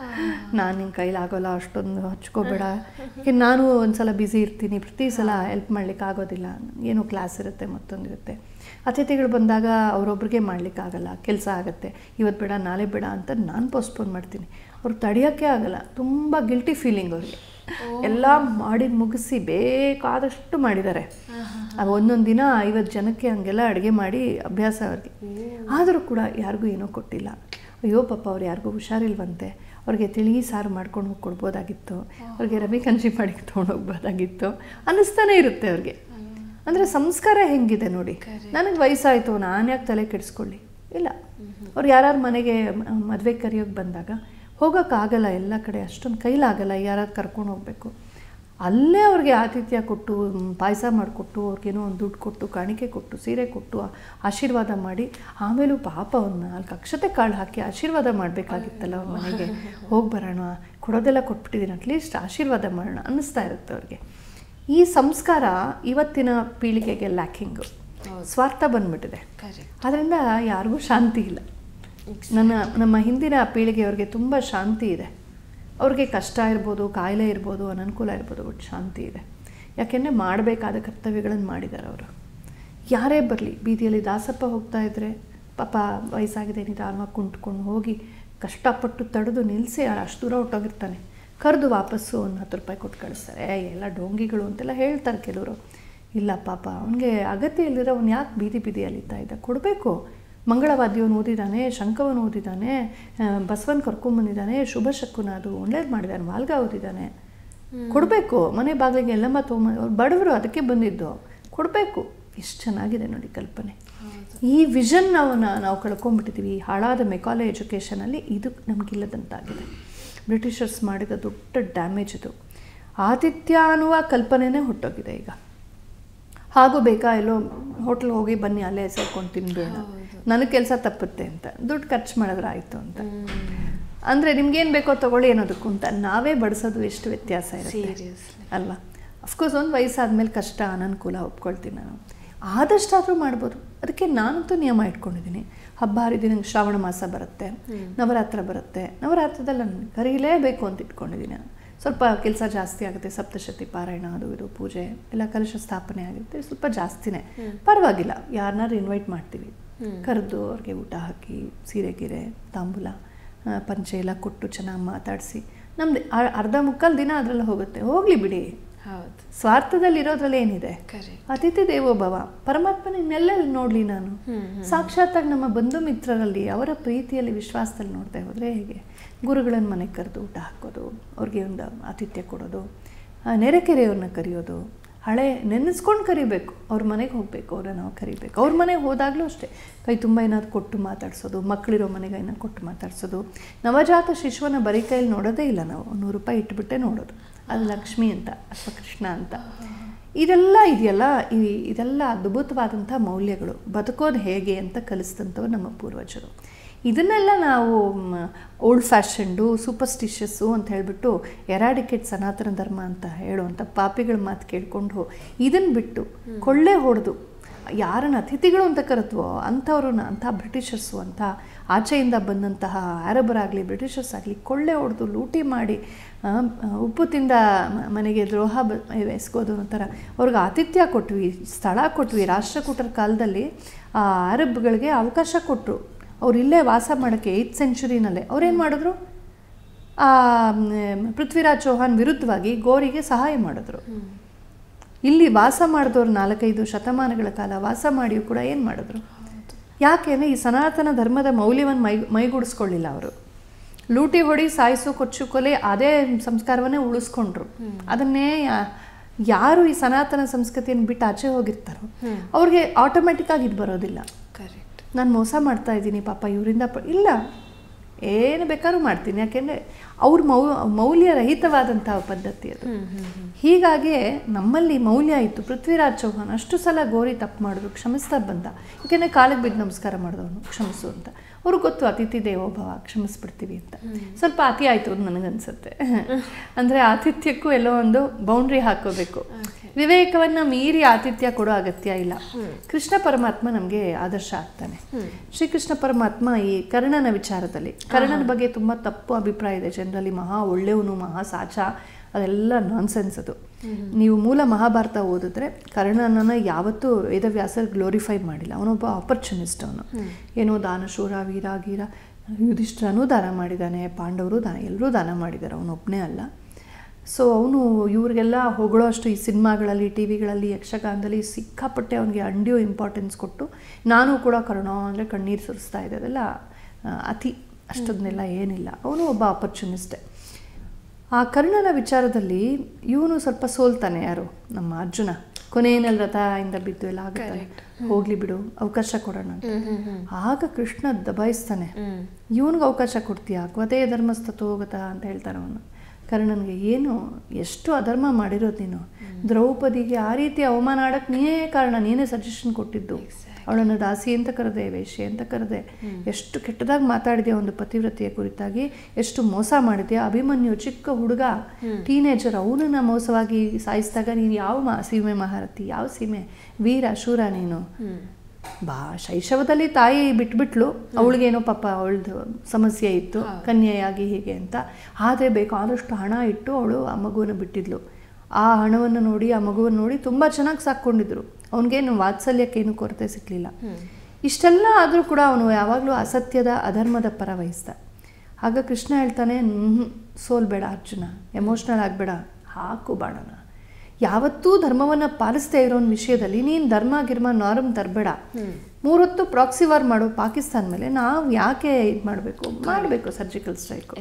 ನಾನು ನಿನ್ನ ಕೈಲಾಗೋಲ್ಲ, ಅಷ್ಟೊಂದು ಹಚ್ಕೋಬೇಡ, ಯಾಕೆ ನಾನು ಒಂದು ಸಲ ಬ್ಯುಸಿ ಇರ್ತೀನಿ, ಪ್ರತಿ ಸಲ ಹೆಲ್ಪ್ ಮಾಡ್ಲಿಕ್ಕೆ ಆಗೋದಿಲ್ಲ, ಏನೋ ಕ್ಲಾಸ್ ಇರುತ್ತೆ, ಮತ್ತೊಂದಿರುತ್ತೆ. ಅತಿಥಿಗಳು ಬಂದಾಗ ಅವರೊಬ್ರಿಗೆ ಮಾಡಲಿಕ್ಕಾಗಲ್ಲ, ಕೆಲಸ ಆಗುತ್ತೆ, ಇವತ್ತು ಬೇಡ ನಾಳೆ ಬೇಡ ಅಂತ ನಾನು ಪೋಸ್ಟ್ಪೋನ್ ಮಾಡ್ತೀನಿ. ಅವ್ರು ತಡೆಯೋಕ್ಕೆ ಆಗಲ್ಲ, ತುಂಬ ಗಿಲ್ಟಿ ಫೀಲಿಂಗ್ ಅವ್ರಿಗೆ. ಎಲ್ಲ ಮಾಡಿ ಮುಗಿಸಿ ಬೇಕಾದಷ್ಟು ಮಾಡಿದ್ದಾರೆ. ಒಂದೊಂದು ದಿನ ಐವತ್ತು ಜನಕ್ಕೆ ಹಂಗೆಲ್ಲ ಅಡುಗೆ ಮಾಡಿ ಅಭ್ಯಾಸ ಅವ್ರಿಗೆ. ಆದರೂ ಕೂಡ ಯಾರಿಗೂ ಏನೂ ಕೊಟ್ಟಿಲ್ಲ. ಅಯ್ಯೋ ಪಾಪ ಅವ್ರು ಯಾರಿಗೂ ಹುಷಾರಿಲ್ವಂತೆ, ಅವ್ರಿಗೆ ತಿಳಿ ಸಾರು ಮಾಡ್ಕೊಂಡು ಹೋಗಿ ಕೊಡ್ಬೋದಾಗಿತ್ತು, ಅವ್ರಿಗೆ ರವೆ ಗಂಜಿ ಮಾಡಿ ತೊಗೊಂಡೋಗ್ಬೋದಾಗಿತ್ತು ಅನ್ನಿಸ್ತಾನೆ ಇರುತ್ತೆ ಅವ್ರಿಗೆ. ಅಂದರೆ ಸಂಸ್ಕಾರ ಹೆಂಗಿದೆ ನೋಡಿ. ನನಗೆ ವಯಸ್ಸಾಯಿತು, ನಾನು ಯಾಕೆ ತಲೆ ಕೆಡಿಸ್ಕೊಳ್ಳಿ, ಇಲ್ಲ. ಅವ್ರು ಯಾರು ಮನೆಗೆ ಮದುವೆ ಕರೆಯೋಕ್ಕೆ ಬಂದಾಗ ಹೋಗೋಕ್ಕಾಗಲ್ಲ ಎಲ್ಲ ಕಡೆ, ಅಷ್ಟೊಂದು ಕೈಲಾಗಲ್ಲ, ಯಾರಾದ್ರು ಕರ್ಕೊಂಡು ಹೋಗಬೇಕು. ಅಲ್ಲೇ ಅವ್ರಿಗೆ ಆತಿಥ್ಯ ಕೊಟ್ಟು, ಪಾಯಸ ಮಾಡಿಕೊಟ್ಟು, ಅವ್ರಿಗೇನೋ ಒಂದು ದುಡ್ಡು ಕೊಟ್ಟು, ಕಾಣಿಕೆ ಕೊಟ್ಟು, ಸೀರೆ ಕೊಟ್ಟು ಆಶೀರ್ವಾದ ಮಾಡಿ, ಆಮೇಲೂ ಪಾಪ ಒಂದು ನಾಲ್ಕು ಅಕ್ಷತೆ ಕಾಳು ಹಾಕಿ ಆಶೀರ್ವಾದ ಮಾಡಬೇಕಾಗಿತ್ತಲ್ಲ ಅವ್ರ ಮನೆಗೆ. ಹೋಗಿ ಬರೋಣ, ಕೊಡೋದೆಲ್ಲ ಕೊಟ್ಬಿಟ್ಟಿದ್ದೀನಿ, ಅಟ್ಲೀಸ್ಟ್ ಆಶೀರ್ವಾದ ಮಾಡೋಣ ಅನ್ನಿಸ್ತಾ ಇರುತ್ತೆ ಅವ್ರಿಗೆ. ಈ ಸಂಸ್ಕಾರ ಇವತ್ತಿನ ಪೀಳಿಗೆಗೆ ಲ್ಯಾಕಿಂಗು, ಸ್ವಾರ್ಥ ಬಂದ್ಬಿಟ್ಟಿದೆ. ಅದರಿಂದ ಯಾರಿಗೂ ಶಾಂತಿ ಇಲ್ಲ. ನನ್ನ ನಮ್ಮ ಹಿಂದಿನ ಪೀಳಿಗೆಯವ್ರಿಗೆ ತುಂಬ ಶಾಂತಿ ಇದೆ. ಅವ್ರಿಗೆ ಕಷ್ಟ ಇರ್ಬೋದು, ಕಾಯಿಲೆ ಇರ್ಬೋದು, ಅನನುಕೂಲ ಇರ್ಬೋದು, ಬಟ್ ಶಾಂತಿ ಇದೆ. ಯಾಕೆಂದರೆ ಮಾಡಬೇಕಾದ ಕರ್ತವ್ಯಗಳನ್ನು ಮಾಡಿದ್ದಾರೆ ಅವರು. ಯಾರೇ ಬರಲಿ, ಬೀದಿಯಲ್ಲಿ ದಾಸಪ್ಪ ಹೋಗ್ತಾ ಇದ್ದರೆ ಪಾಪ ವಯಸ್ಸಾಗಿದೆ ನಿಧಾನವಾಗಿ ಕುಂಟ್ಕೊಂಡು ಹೋಗಿ ಕಷ್ಟಪಟ್ಟು ತಡೆದು ನಿಲ್ಲಿಸಿ ಅಷ್ಟು ದೂರ ಹೊಟ್ಟೋಗಿರ್ತಾನೆ, ಕರೆದು ವಾಪಸ್ಸು ಒಂದು ಹತ್ತು ರೂಪಾಯಿ ಕೊಟ್ಟು ಕಳಿಸ್ತಾರೆ. ಎಲ್ಲ ಡೋಂಗಿಗಳು ಅಂತೆಲ್ಲ ಹೇಳ್ತಾರೆ ಕೆಲವರು. ಇಲ್ಲ ಪಾಪ, ಅವನಿಗೆ ಅಗತ್ಯ ಇಲ್ಲದಿರೋ ಅವ್ನು ಯಾಕೆ ಬೀದಿ ಬೀದಿ ಅಲಿತಾ ಇದ್ದ, ಕೊಡಬೇಕು. ಮಂಗಳವಾದ್ಯವನ್ನು ಓದಿದ್ದಾನೆ, ಶಂಖವನ್ನು ಓದಿದ್ದಾನೆ, ಬಸವನ್ ಕರ್ಕೊಂಬಂದಿದ್ದಾನೆ, ಶುಭ ಶಕುನ ಅದು ಒಳ್ಳೇದು ಮಾಡಿದ್ದಾನೆ, ವಾಲ್ಗ ಓದಿದ್ದಾನೆ, ಕೊಡಬೇಕು. ಮನೆ ಬಾಗಿಲಿಗೆ ಎಲ್ಲಮ್ಮ ತೊಗೊಂಬ, ಅವ್ರು ಬಡವರು ಅದಕ್ಕೆ ಬಂದಿದ್ದು, ಕೊಡಬೇಕು. ಎಷ್ಟು ಚೆನ್ನಾಗಿದೆ ನೋಡಿ ಕಲ್ಪನೆ. ಈ ವಿಷನ್ ನಾವು ನಾವು ಕಳ್ಕೊಂಡ್ಬಿಟ್ಟಿದ್ದೀವಿ. ಈ ಹಾಳಾದ ಮೆಕಾಲೆ ಎಜುಕೇಷನಲ್ಲಿ ಇದು ನಮಗಿಲ್ಲದಂತಾಗಿದೆ. ಬ್ರಿಟಿಷರ್ಸ್ ಮಾಡಿದ ದೊಡ್ಡ ಡ್ಯಾಮೇಜ್ ಇದು. ಆತಿಥ್ಯ ಅನ್ನುವ ಕಲ್ಪನೆನೇ ಹೊಟ್ಟೋಗಿದೆ ಈಗ. ಹಾಗೂ ಬೇಕಾ ಎಲ್ಲೋ ಹೋಟ್ಲ್ ಹೋಗಿ ಬನ್ನಿ ಅಲ್ಲೇ ಸೇರ್ಕೊಂಡು ತಿನ್ಬೇಡ, ನನಗೆ ಕೆಲಸ ತಪ್ಪುತ್ತೆ ಅಂತ, ದುಡ್ಡು ಖರ್ಚು ಮಾಡಿದ್ರೆ ಆಯಿತು ಅಂತ. ಅಂದರೆ ನಿಮ್ಗೇನು ಬೇಕೋ ತೊಗೊಳ್ಳಿ ಅನ್ನೋದಕ್ಕೂ ಅಂತ ನಾವೇ ಬಡಿಸೋದು ಎಷ್ಟು ವ್ಯತ್ಯಾಸ ಇರುತ್ತೆ ಅಲ್ವಾ. ಅಫ್ಕೋರ್ಸ್ ಒಂದು ವಯಸ್ಸಾದ್ಮೇಲೆ ಕಷ್ಟ ಅನನುಕೂಲ ಒಪ್ಕೊಳ್ತೀನಿ ನಾನು, ಆದಷ್ಟಾದರೂ ಮಾಡ್ಬೋದು. ಅದಕ್ಕೆ ನಾನಂತೂ ನಿಯಮ ಇಟ್ಕೊಂಡಿದ್ದೀನಿ. ಹಬ್ಬ ಹರಿದಿನ ಶ್ರಾವಣ ಮಾಸ ಬರುತ್ತೆ, ನವರಾತ್ರ ಬರುತ್ತೆ, ನವರಾತ್ರದಲ್ಲಿ ನಾನು ಕರೀಲೇಬೇಕು ಅಂತ ಇಟ್ಕೊಂಡಿದ್ದೀನಿ. ಸ್ವಲ್ಪ ಕೆಲಸ ಜಾಸ್ತಿ ಆಗುತ್ತೆ, ಸಪ್ತಶತಿ ಪಾರಾಯಣ ಅದು ಇದು ಪೂಜೆ ಎಲ್ಲ ಕಲಶ ಸ್ಥಾಪನೆ ಆಗುತ್ತೆ, ಸ್ವಲ್ಪ ಜಾಸ್ತಿನೇ, ಪರವಾಗಿಲ್ಲ. ಯಾರನ್ನಾರು ಇನ್ವೈಟ್ ಮಾಡ್ತೀವಿ, ಕರೆದು ಅವ್ರಿಗೆ ಊಟ ಹಾಕಿ ಸೀರೆ ಗಿರೆ ತಾಂಬೂಲ ಪಂಚೆ ಎಲ್ಲ ಕೊಟ್ಟು ಚೆನ್ನಾಗಿ ಮಾತಾಡಿಸಿ ನಮ್ದು ಅರ್ಧ ಮುಕ್ಕಾಲು ದಿನ ಅದರಲ್ಲ ಹೋಗುತ್ತೆ. ಹೋಗಲಿ ಬಿಡಿ, ಹೌದು, ಸ್ವಾರ್ಥದಲ್ಲಿರೋದ್ರಲ್ಲಿ ಏನಿದೆ. ಅತಿಥಿ ದೇವೋಭವ. ಪರಮಾತ್ಮನ ಇನ್ನೆಲ್ಲಲ್ಲಿ ನೋಡಲಿ ನಾನು, ಸಾಕ್ಷಾತ್ತಾಗಿ ನಮ್ಮ ಬಂಧು ಮಿತ್ರರಲ್ಲಿ ಅವರ ಪ್ರೀತಿಯಲ್ಲಿ ವಿಶ್ವಾಸದಲ್ಲಿ ನೋಡ್ತಾ ಹೋದರೆ ಹೇಗೆ. ಗುರುಗಳನ್ನು ಮನೆಗೆ ಕರೆದು ಊಟ ಹಾಕೋದು, ಅವ್ರಿಗೆ ಒಂದು ಆತಿಥ್ಯ ಕೊಡೋದು, ನೆರೆಕೆರೆಯವ್ರನ್ನ ಕರೆಯೋದು, ಹಳೆ ನೆನೆಸ್ಕೊಂಡು ಕರಿಬೇಕು. ಅವ್ರ ಮನೆಗೆ ಹೋಗಬೇಕು, ಅವ್ರನ್ನ ನಾವು ಕರಿಬೇಕು. ಅವ್ರ ಮನೆಗೆ ಹೋದಾಗಲೂ ಅಷ್ಟೇ ಕೈ ತುಂಬ ಏನಾದ್ರು ಕೊಟ್ಟು ಮಾತಾಡಿಸೋದು, ಮಕ್ಕಳಿರೋ ಮನೆಗೆ ಏನಾದ್ರು ಕೊಟ್ಟು ಮಾತಾಡಿಸೋದು. ನವಜಾತ ಶಿಶುವನ್ನ ಬರೀ ಕೈಯಲ್ಲಿ ನೋಡೋದೇ ಇಲ್ಲ ನಾವು, ನೂರು ರೂಪಾಯಿ ಇಟ್ಬಿಟ್ಟೆ ನೋಡೋದು. ಅದು ಲಕ್ಷ್ಮಿ ಅಂತ ಅಥವಾ ಕೃಷ್ಣ ಅಂತ. ಇದೆಲ್ಲ ಇದೆಯಲ್ಲ, ಈ ಇದೆಲ್ಲ ಅದ್ಭುತವಾದಂಥ ಮೌಲ್ಯಗಳು. ಬದುಕೋದು ಹೇಗೆ ಅಂತ ಕಲಿಸಿದಂಥವ್ರು ನಮ್ಮ ಪೂರ್ವಜರು. ಇದನ್ನೆಲ್ಲ ನಾವು ಓಲ್ಡ್ ಫ್ಯಾಷನ್ಡು, ಸೂಪರ್ಸ್ಟಿಷಸ್ಸು ಅಂತ ಹೇಳಿಬಿಟ್ಟು ಎರಾಡಿಕೇಟ್ ಸನಾತನ ಧರ್ಮ ಅಂತ ಹೇಳುವಂಥ ಪಾಪಿಗಳ ಮಾತು ಕೇಳಿಕೊಂಡು ಇದನ್ನು ಬಿಟ್ಟು ಕೊಳ್ಳೆ ಹೊಡೆದು ಯಾರನ್ನು ಅತಿಥಿಗಳು ಅಂತ ಕರೆದ್ವೋ ಅಂಥವ್ರನ್ನ, ಅಂಥ ಬ್ರಿಟಿಷರ್ಸು, ಅಂಥ ಆಚೆಯಿಂದ ಬಂದಂತಹ ಅರಬರಾಗಲಿ ಬ್ರಿಟಿಷರ್ಸ್ ಆಗಲಿ ಕೊಳ್ಳೆ ಹೊಡೆದು ಲೂಟಿ ಮಾಡಿ ಉಪ್ಪು ತಿಂದ ಮನೆಗೆ ದ್ರೋಹ ಬ ಎಸ್ಕೋದು ಒಂಥರ ಅವ್ರಿಗೆ ಆತಿಥ್ಯ ಕೊಟ್ವಿ, ಸ್ಥಳ ಕೊಟ್ವಿ. ರಾಷ್ಟ್ರಕೂಟರ ಕಾಲದಲ್ಲಿ ಆ ಅರಬ್ಗಳಿಗೆ ಅವಕಾಶ ಕೊಟ್ಟರು. ಅವ್ರು ಇಲ್ಲೇ ವಾಸ ಮಾಡೋಕ್ಕೆ ಏಯ್ತ್ ಸೆಂಚುರಿನಲ್ಲೇ ಅವ್ರೇನು ಮಾಡಿದ್ರು, ಪೃಥ್ವಿರಾಜ್ ಚೌಹಾನ್ ವಿರುದ್ಧವಾಗಿ ಗೋರಿಗೆ ಸಹಾಯ ಮಾಡಿದ್ರು. ಇಲ್ಲಿ ವಾಸ ಮಾಡಿದವ್ರು ನಾಲ್ಕೈದು ಶತಮಾನಗಳ ಕಾಲ ವಾಸ ಮಾಡಿಯೂ ಕೂಡ ಏನು ಮಾಡಿದ್ರು, ಯಾಕೆಂದರೆ ಈ ಸನಾತನ ಧರ್ಮದ ಮೌಲ್ಯವನ್ನು ಮೈ ಮೈಗೂಡಿಸ್ಕೊಳ್ಳಿಲ್ಲ ಅವರು. ಲೂಟಿ ಹೊಡಿ ಸಾಯಿಸು ಕೊಚ್ಚು ಕೊಲೆ ಅದೇ ಸಂಸ್ಕಾರವನ್ನೇ ಉಳಿಸ್ಕೊಂಡ್ರು. ಅದನ್ನೇ ಯಾರು ಈ ಸನಾತನ ಸಂಸ್ಕೃತಿಯನ್ನು ಬಿಟ್ಟು ಆಚೆ ಹೋಗಿರ್ತಾರೋ ಅವ್ರಿಗೆ ಆಟೋಮೆಟಿಕ್ಕಾಗಿ ಇದು ಬರೋದಿಲ್ಲ. ನಾನು ಮೋಸ ಮಾಡ್ತಾ ಇದ್ದೀನಿ ಪಾಪ ಇವರಿಂದ ಪ ಇಲ್ಲ, ಏನು ಬೇಕಾದ್ರೂ ಮಾಡ್ತೀನಿ, ಯಾಕೆಂದರೆ ಅವ್ರ ಮೌ ಮೌಲ್ಯರಹಿತವಾದಂಥ ಪದ್ಧತಿ ಅದು. ಹೀಗಾಗಿ ನಮ್ಮಲ್ಲಿ ಮೌಲ್ಯ ಇತ್ತು. ಪೃಥ್ವಿರಾಜ್ ಚೌಹಾನ್ ಅಷ್ಟು ಸಲ ಗೋರಿ ತಪ್ಪು ಮಾಡಿದ್ರು, ಕ್ಷಮಿಸ್ತಾ ಬಂದ. ಯಾಕೆಂದರೆ ಕಾಲಿಗೆ ಬಿದ್ದು ನಮಸ್ಕಾರ ಮಾಡಿದವನು, ಕ್ಷಮಿಸು ಅಂತ. ಅವ್ರಿಗೆ ಗೊತ್ತು ಅತಿಥಿ ದೇವೋಭವ, ಕ್ಷಮಿಸ್ಬಿಡ್ತೀವಿ ಅಂತ. ಸ್ವಲ್ಪ ಅತಿ ಆಯಿತು ಅಂತ ನನಗನ್ಸುತ್ತೆ. ಅಂದರೆ ಆತಿಥ್ಯಕ್ಕೂ ಎಲ್ಲೋ ಒಂದು ಬೌಂಡ್ರಿ ಹಾಕೋಬೇಕು. ವಿವೇಕವನ್ನು ಮೀರಿ ಆತಿಥ್ಯ ಕೊಡೋ ಅಗತ್ಯ ಇಲ್ಲ. ಕೃಷ್ಣ ಪರಮಾತ್ಮ ನಮಗೆ ಆದರ್ಶ ಆಗ್ತಾನೆ. ಶ್ರೀಕೃಷ್ಣ ಪರಮಾತ್ಮ ಈ ಕರ್ಣನ ವಿಚಾರದಲ್ಲಿ, ಕರ್ಣನ ಬಗ್ಗೆ ತುಂಬ ತಪ್ಪು ಅಭಿಪ್ರಾಯ ಇದೆ ಜನರಲ್ಲಿ. ಮಹಾ ಒಳ್ಳೆಯವನು, ಮಹಾ ಸಾಚ, ಅದೆಲ್ಲ ನಾನ್ಸೆನ್ಸ್ ಅದು. ನೀವು ಮೂಲ ಮಹಾಭಾರತ ಓದಿದ್ರೆ ಕರ್ಣನನ್ನು ಯಾವತ್ತೂ ವೇದವ್ಯಾಸರು ಗ್ಲೋರಿಫೈ ಮಾಡಿಲ್ಲ. ಅವನೊಬ್ಬ ಆಪರ್ಚುನಿಸ್ಟ್. ಅವನು ಏನೋ ದಾನ ಶೂರ ವೀರ ಗೀರ, ಯುಧಿಷ್ಠಿರನೂ ದಾನ ಮಾಡಿದ್ದಾನೆ, ಪಾಂಡವರು ದಾನ, ಎಲ್ಲರೂ ದಾನ ಮಾಡಿದ್ದಾರೆ, ಅವನೊಬ್ಬನೇ ಅಲ್ಲ. ಸೊ ಅವನು ಇವ್ರಿಗೆಲ್ಲ ಹೊಗಳೋ ಅಷ್ಟು ಈ ಸಿನಿಮಾಗಳಲ್ಲಿ, ಟಿ ವಿಗಳಲ್ಲಿ, ಯಕ್ಷಗಾನದಲ್ಲಿ ಸಿಕ್ಕಾಪಟ್ಟೆ ಅವನಿಗೆ ಅಂಡ್ಯೂ ಇಂಪಾರ್ಟೆನ್ಸ್ ಕೊಟ್ಟು, ನಾನು ಕೂಡ ಕರ್ಣ ಅಂದರೆ ಕಣ್ಣೀರು ಸುರಿಸ್ತಾ ಇದೆ, ಅದೆಲ್ಲ ಅತಿ, ಅಷ್ಟದನ್ನೆಲ್ಲ ಏನಿಲ್ಲ. ಅವನು ಒಬ್ಬ ಆಪರ್ಚುನಿಸ್ಟೇ. ಆ ಕರ್ಣನ ವಿಚಾರದಲ್ಲಿ ಇವನು ಸ್ವಲ್ಪ ಸೋಲ್ತಾನೆ. ಯಾರು, ನಮ್ಮ ಅರ್ಜುನ ಕೊನೆಯಲ್ಲಿ ರಥದಿಂದ ಬಿದ್ದು ಎಲ್ಲ ಆಗುತ್ತೆ, ಹೋಗ್ಲಿ ಬಿಡು ಅವಕಾಶ ಕೊಡೋಣ ಅಂತ. ಆಗ ಕೃಷ್ಣ ದಬಾಯಿಸ್ತಾನೆ, ಇವನಿಗೆ ಅವಕಾಶ ಕೊಡ್ತೀಯಾ, ಕ್ವದೇ ಧರ್ಮಸ್ತಥೋಗತ ಅಂತ ಹೇಳ್ತಾನೆ ಅವನು ಕರ್ಣನಿಗೆ. ಏನು ಎಷ್ಟು ಅಧರ್ಮ ಮಾಡಿರೋದು ನೀನು, ದ್ರೌಪದಿಗೆ ಆ ರೀತಿ ಅವಮಾನ ಆಡಕ್ಕೆ ನೀನೇ ಕಾರಣ, ನೀನೇ ಸಜೆಷನ್ ಕೊಟ್ಟಿದ್ದು. ಅವಳನ್ನು ದಾಸಿ ಅಂತ ಕರೆದೆ, ವೇಶ್ಯೆ ಅಂತ ಕರೆದೆ, ಎಷ್ಟು ಕೆಟ್ಟದಾಗಿ ಮಾತಾಡಿದೆಯಾ ಒಂದು ಪತಿವ್ರತೆಯ ಕುರಿತಾಗಿ, ಎಷ್ಟು ಮೋಸ ಮಾಡಿದೆಯಾ. ಅಭಿಮನ್ಯು ಚಿಕ್ಕ ಹುಡುಗ, ಟೀನೇಜರ್, ಅವನನ್ನ ಮೋಸವಾಗಿ ಸಾಯಿಸಿದಾಗ ನೀನು ಯಾವ ಮಾ ಸೀಮೆ ಮಹಾರಥಿ, ಯಾವ ಸೀಮೆ ವೀರ ಶೂರ ನೀನು. ಬಾ ಶೈಶವದಲ್ಲಿ ತಾಯಿ ಬಿಟ್ಬಿಟ್ಲು, ಅವಳಿಗೇನೋ ಪಾಪ ಅವಳದು ಸಮಸ್ಯೆ ಇತ್ತು ಕನ್ಯೆಯಾಗಿ ಹೀಗೆ ಅಂತ. ಆದರೆ ಬೇಕಾದಷ್ಟು ಹಣ ಇಟ್ಟು ಅವಳು ಆ ಮಗುವನ್ನು ಬಿಟ್ಟಿದ್ಲು. ಆ ಹಣವನ್ನು ನೋಡಿ ಆ ಮಗುವನ್ನು ನೋಡಿ ತುಂಬ ಚೆನ್ನಾಗಿ ಸಾಕ್ಕೊಂಡಿದ್ರು. ಅವನಿಗೇನು ವಾತ್ಸಲ್ಯಕ್ಕೇನು ಕೊರತೆ ಸಿಕ್ಕಲಿಲ್ಲ. ಇಷ್ಟೆಲ್ಲ ಆದರೂ ಕೂಡ ಅವನು ಯಾವಾಗಲೂ ಅಸತ್ಯದ ಅಧರ್ಮದ ಪರ ವಹಿಸ್ದ. ಆಗ ಕೃಷ್ಣ ಹೇಳ್ತಾನೆ, ಸೋಲ್ಬೇಡ ಅರ್ಜುನ, ಎಮೋಷ್ನಲ್ ಆಗಬೇಡ, ಹಾಕು ಬಾಣನ. ಯಾವತ್ತೂ ಧರ್ಮವನ್ನು ಪಾಲಿಸ್ತಾ ಇರೋನ್ ವಿಷಯದಲ್ಲಿ ನೀನು ಧರ್ಮ ಗಿರ್ಮ ನಾರ್ಮ್ ತರಬೇಡ. ಮೂರೊತ್ತು ಪ್ರಾಕ್ಸಿ ವಾರ್ ಮಾಡು ಪಾಕಿಸ್ತಾನ ಮೇಲೆ, ನಾವು ಯಾಕೆ ಇದು ಮಾಡಬೇಕು ಮಾಡಬೇಕು ಸರ್ಜಿಕಲ್ ಸ್ಟ್ರೈಕು.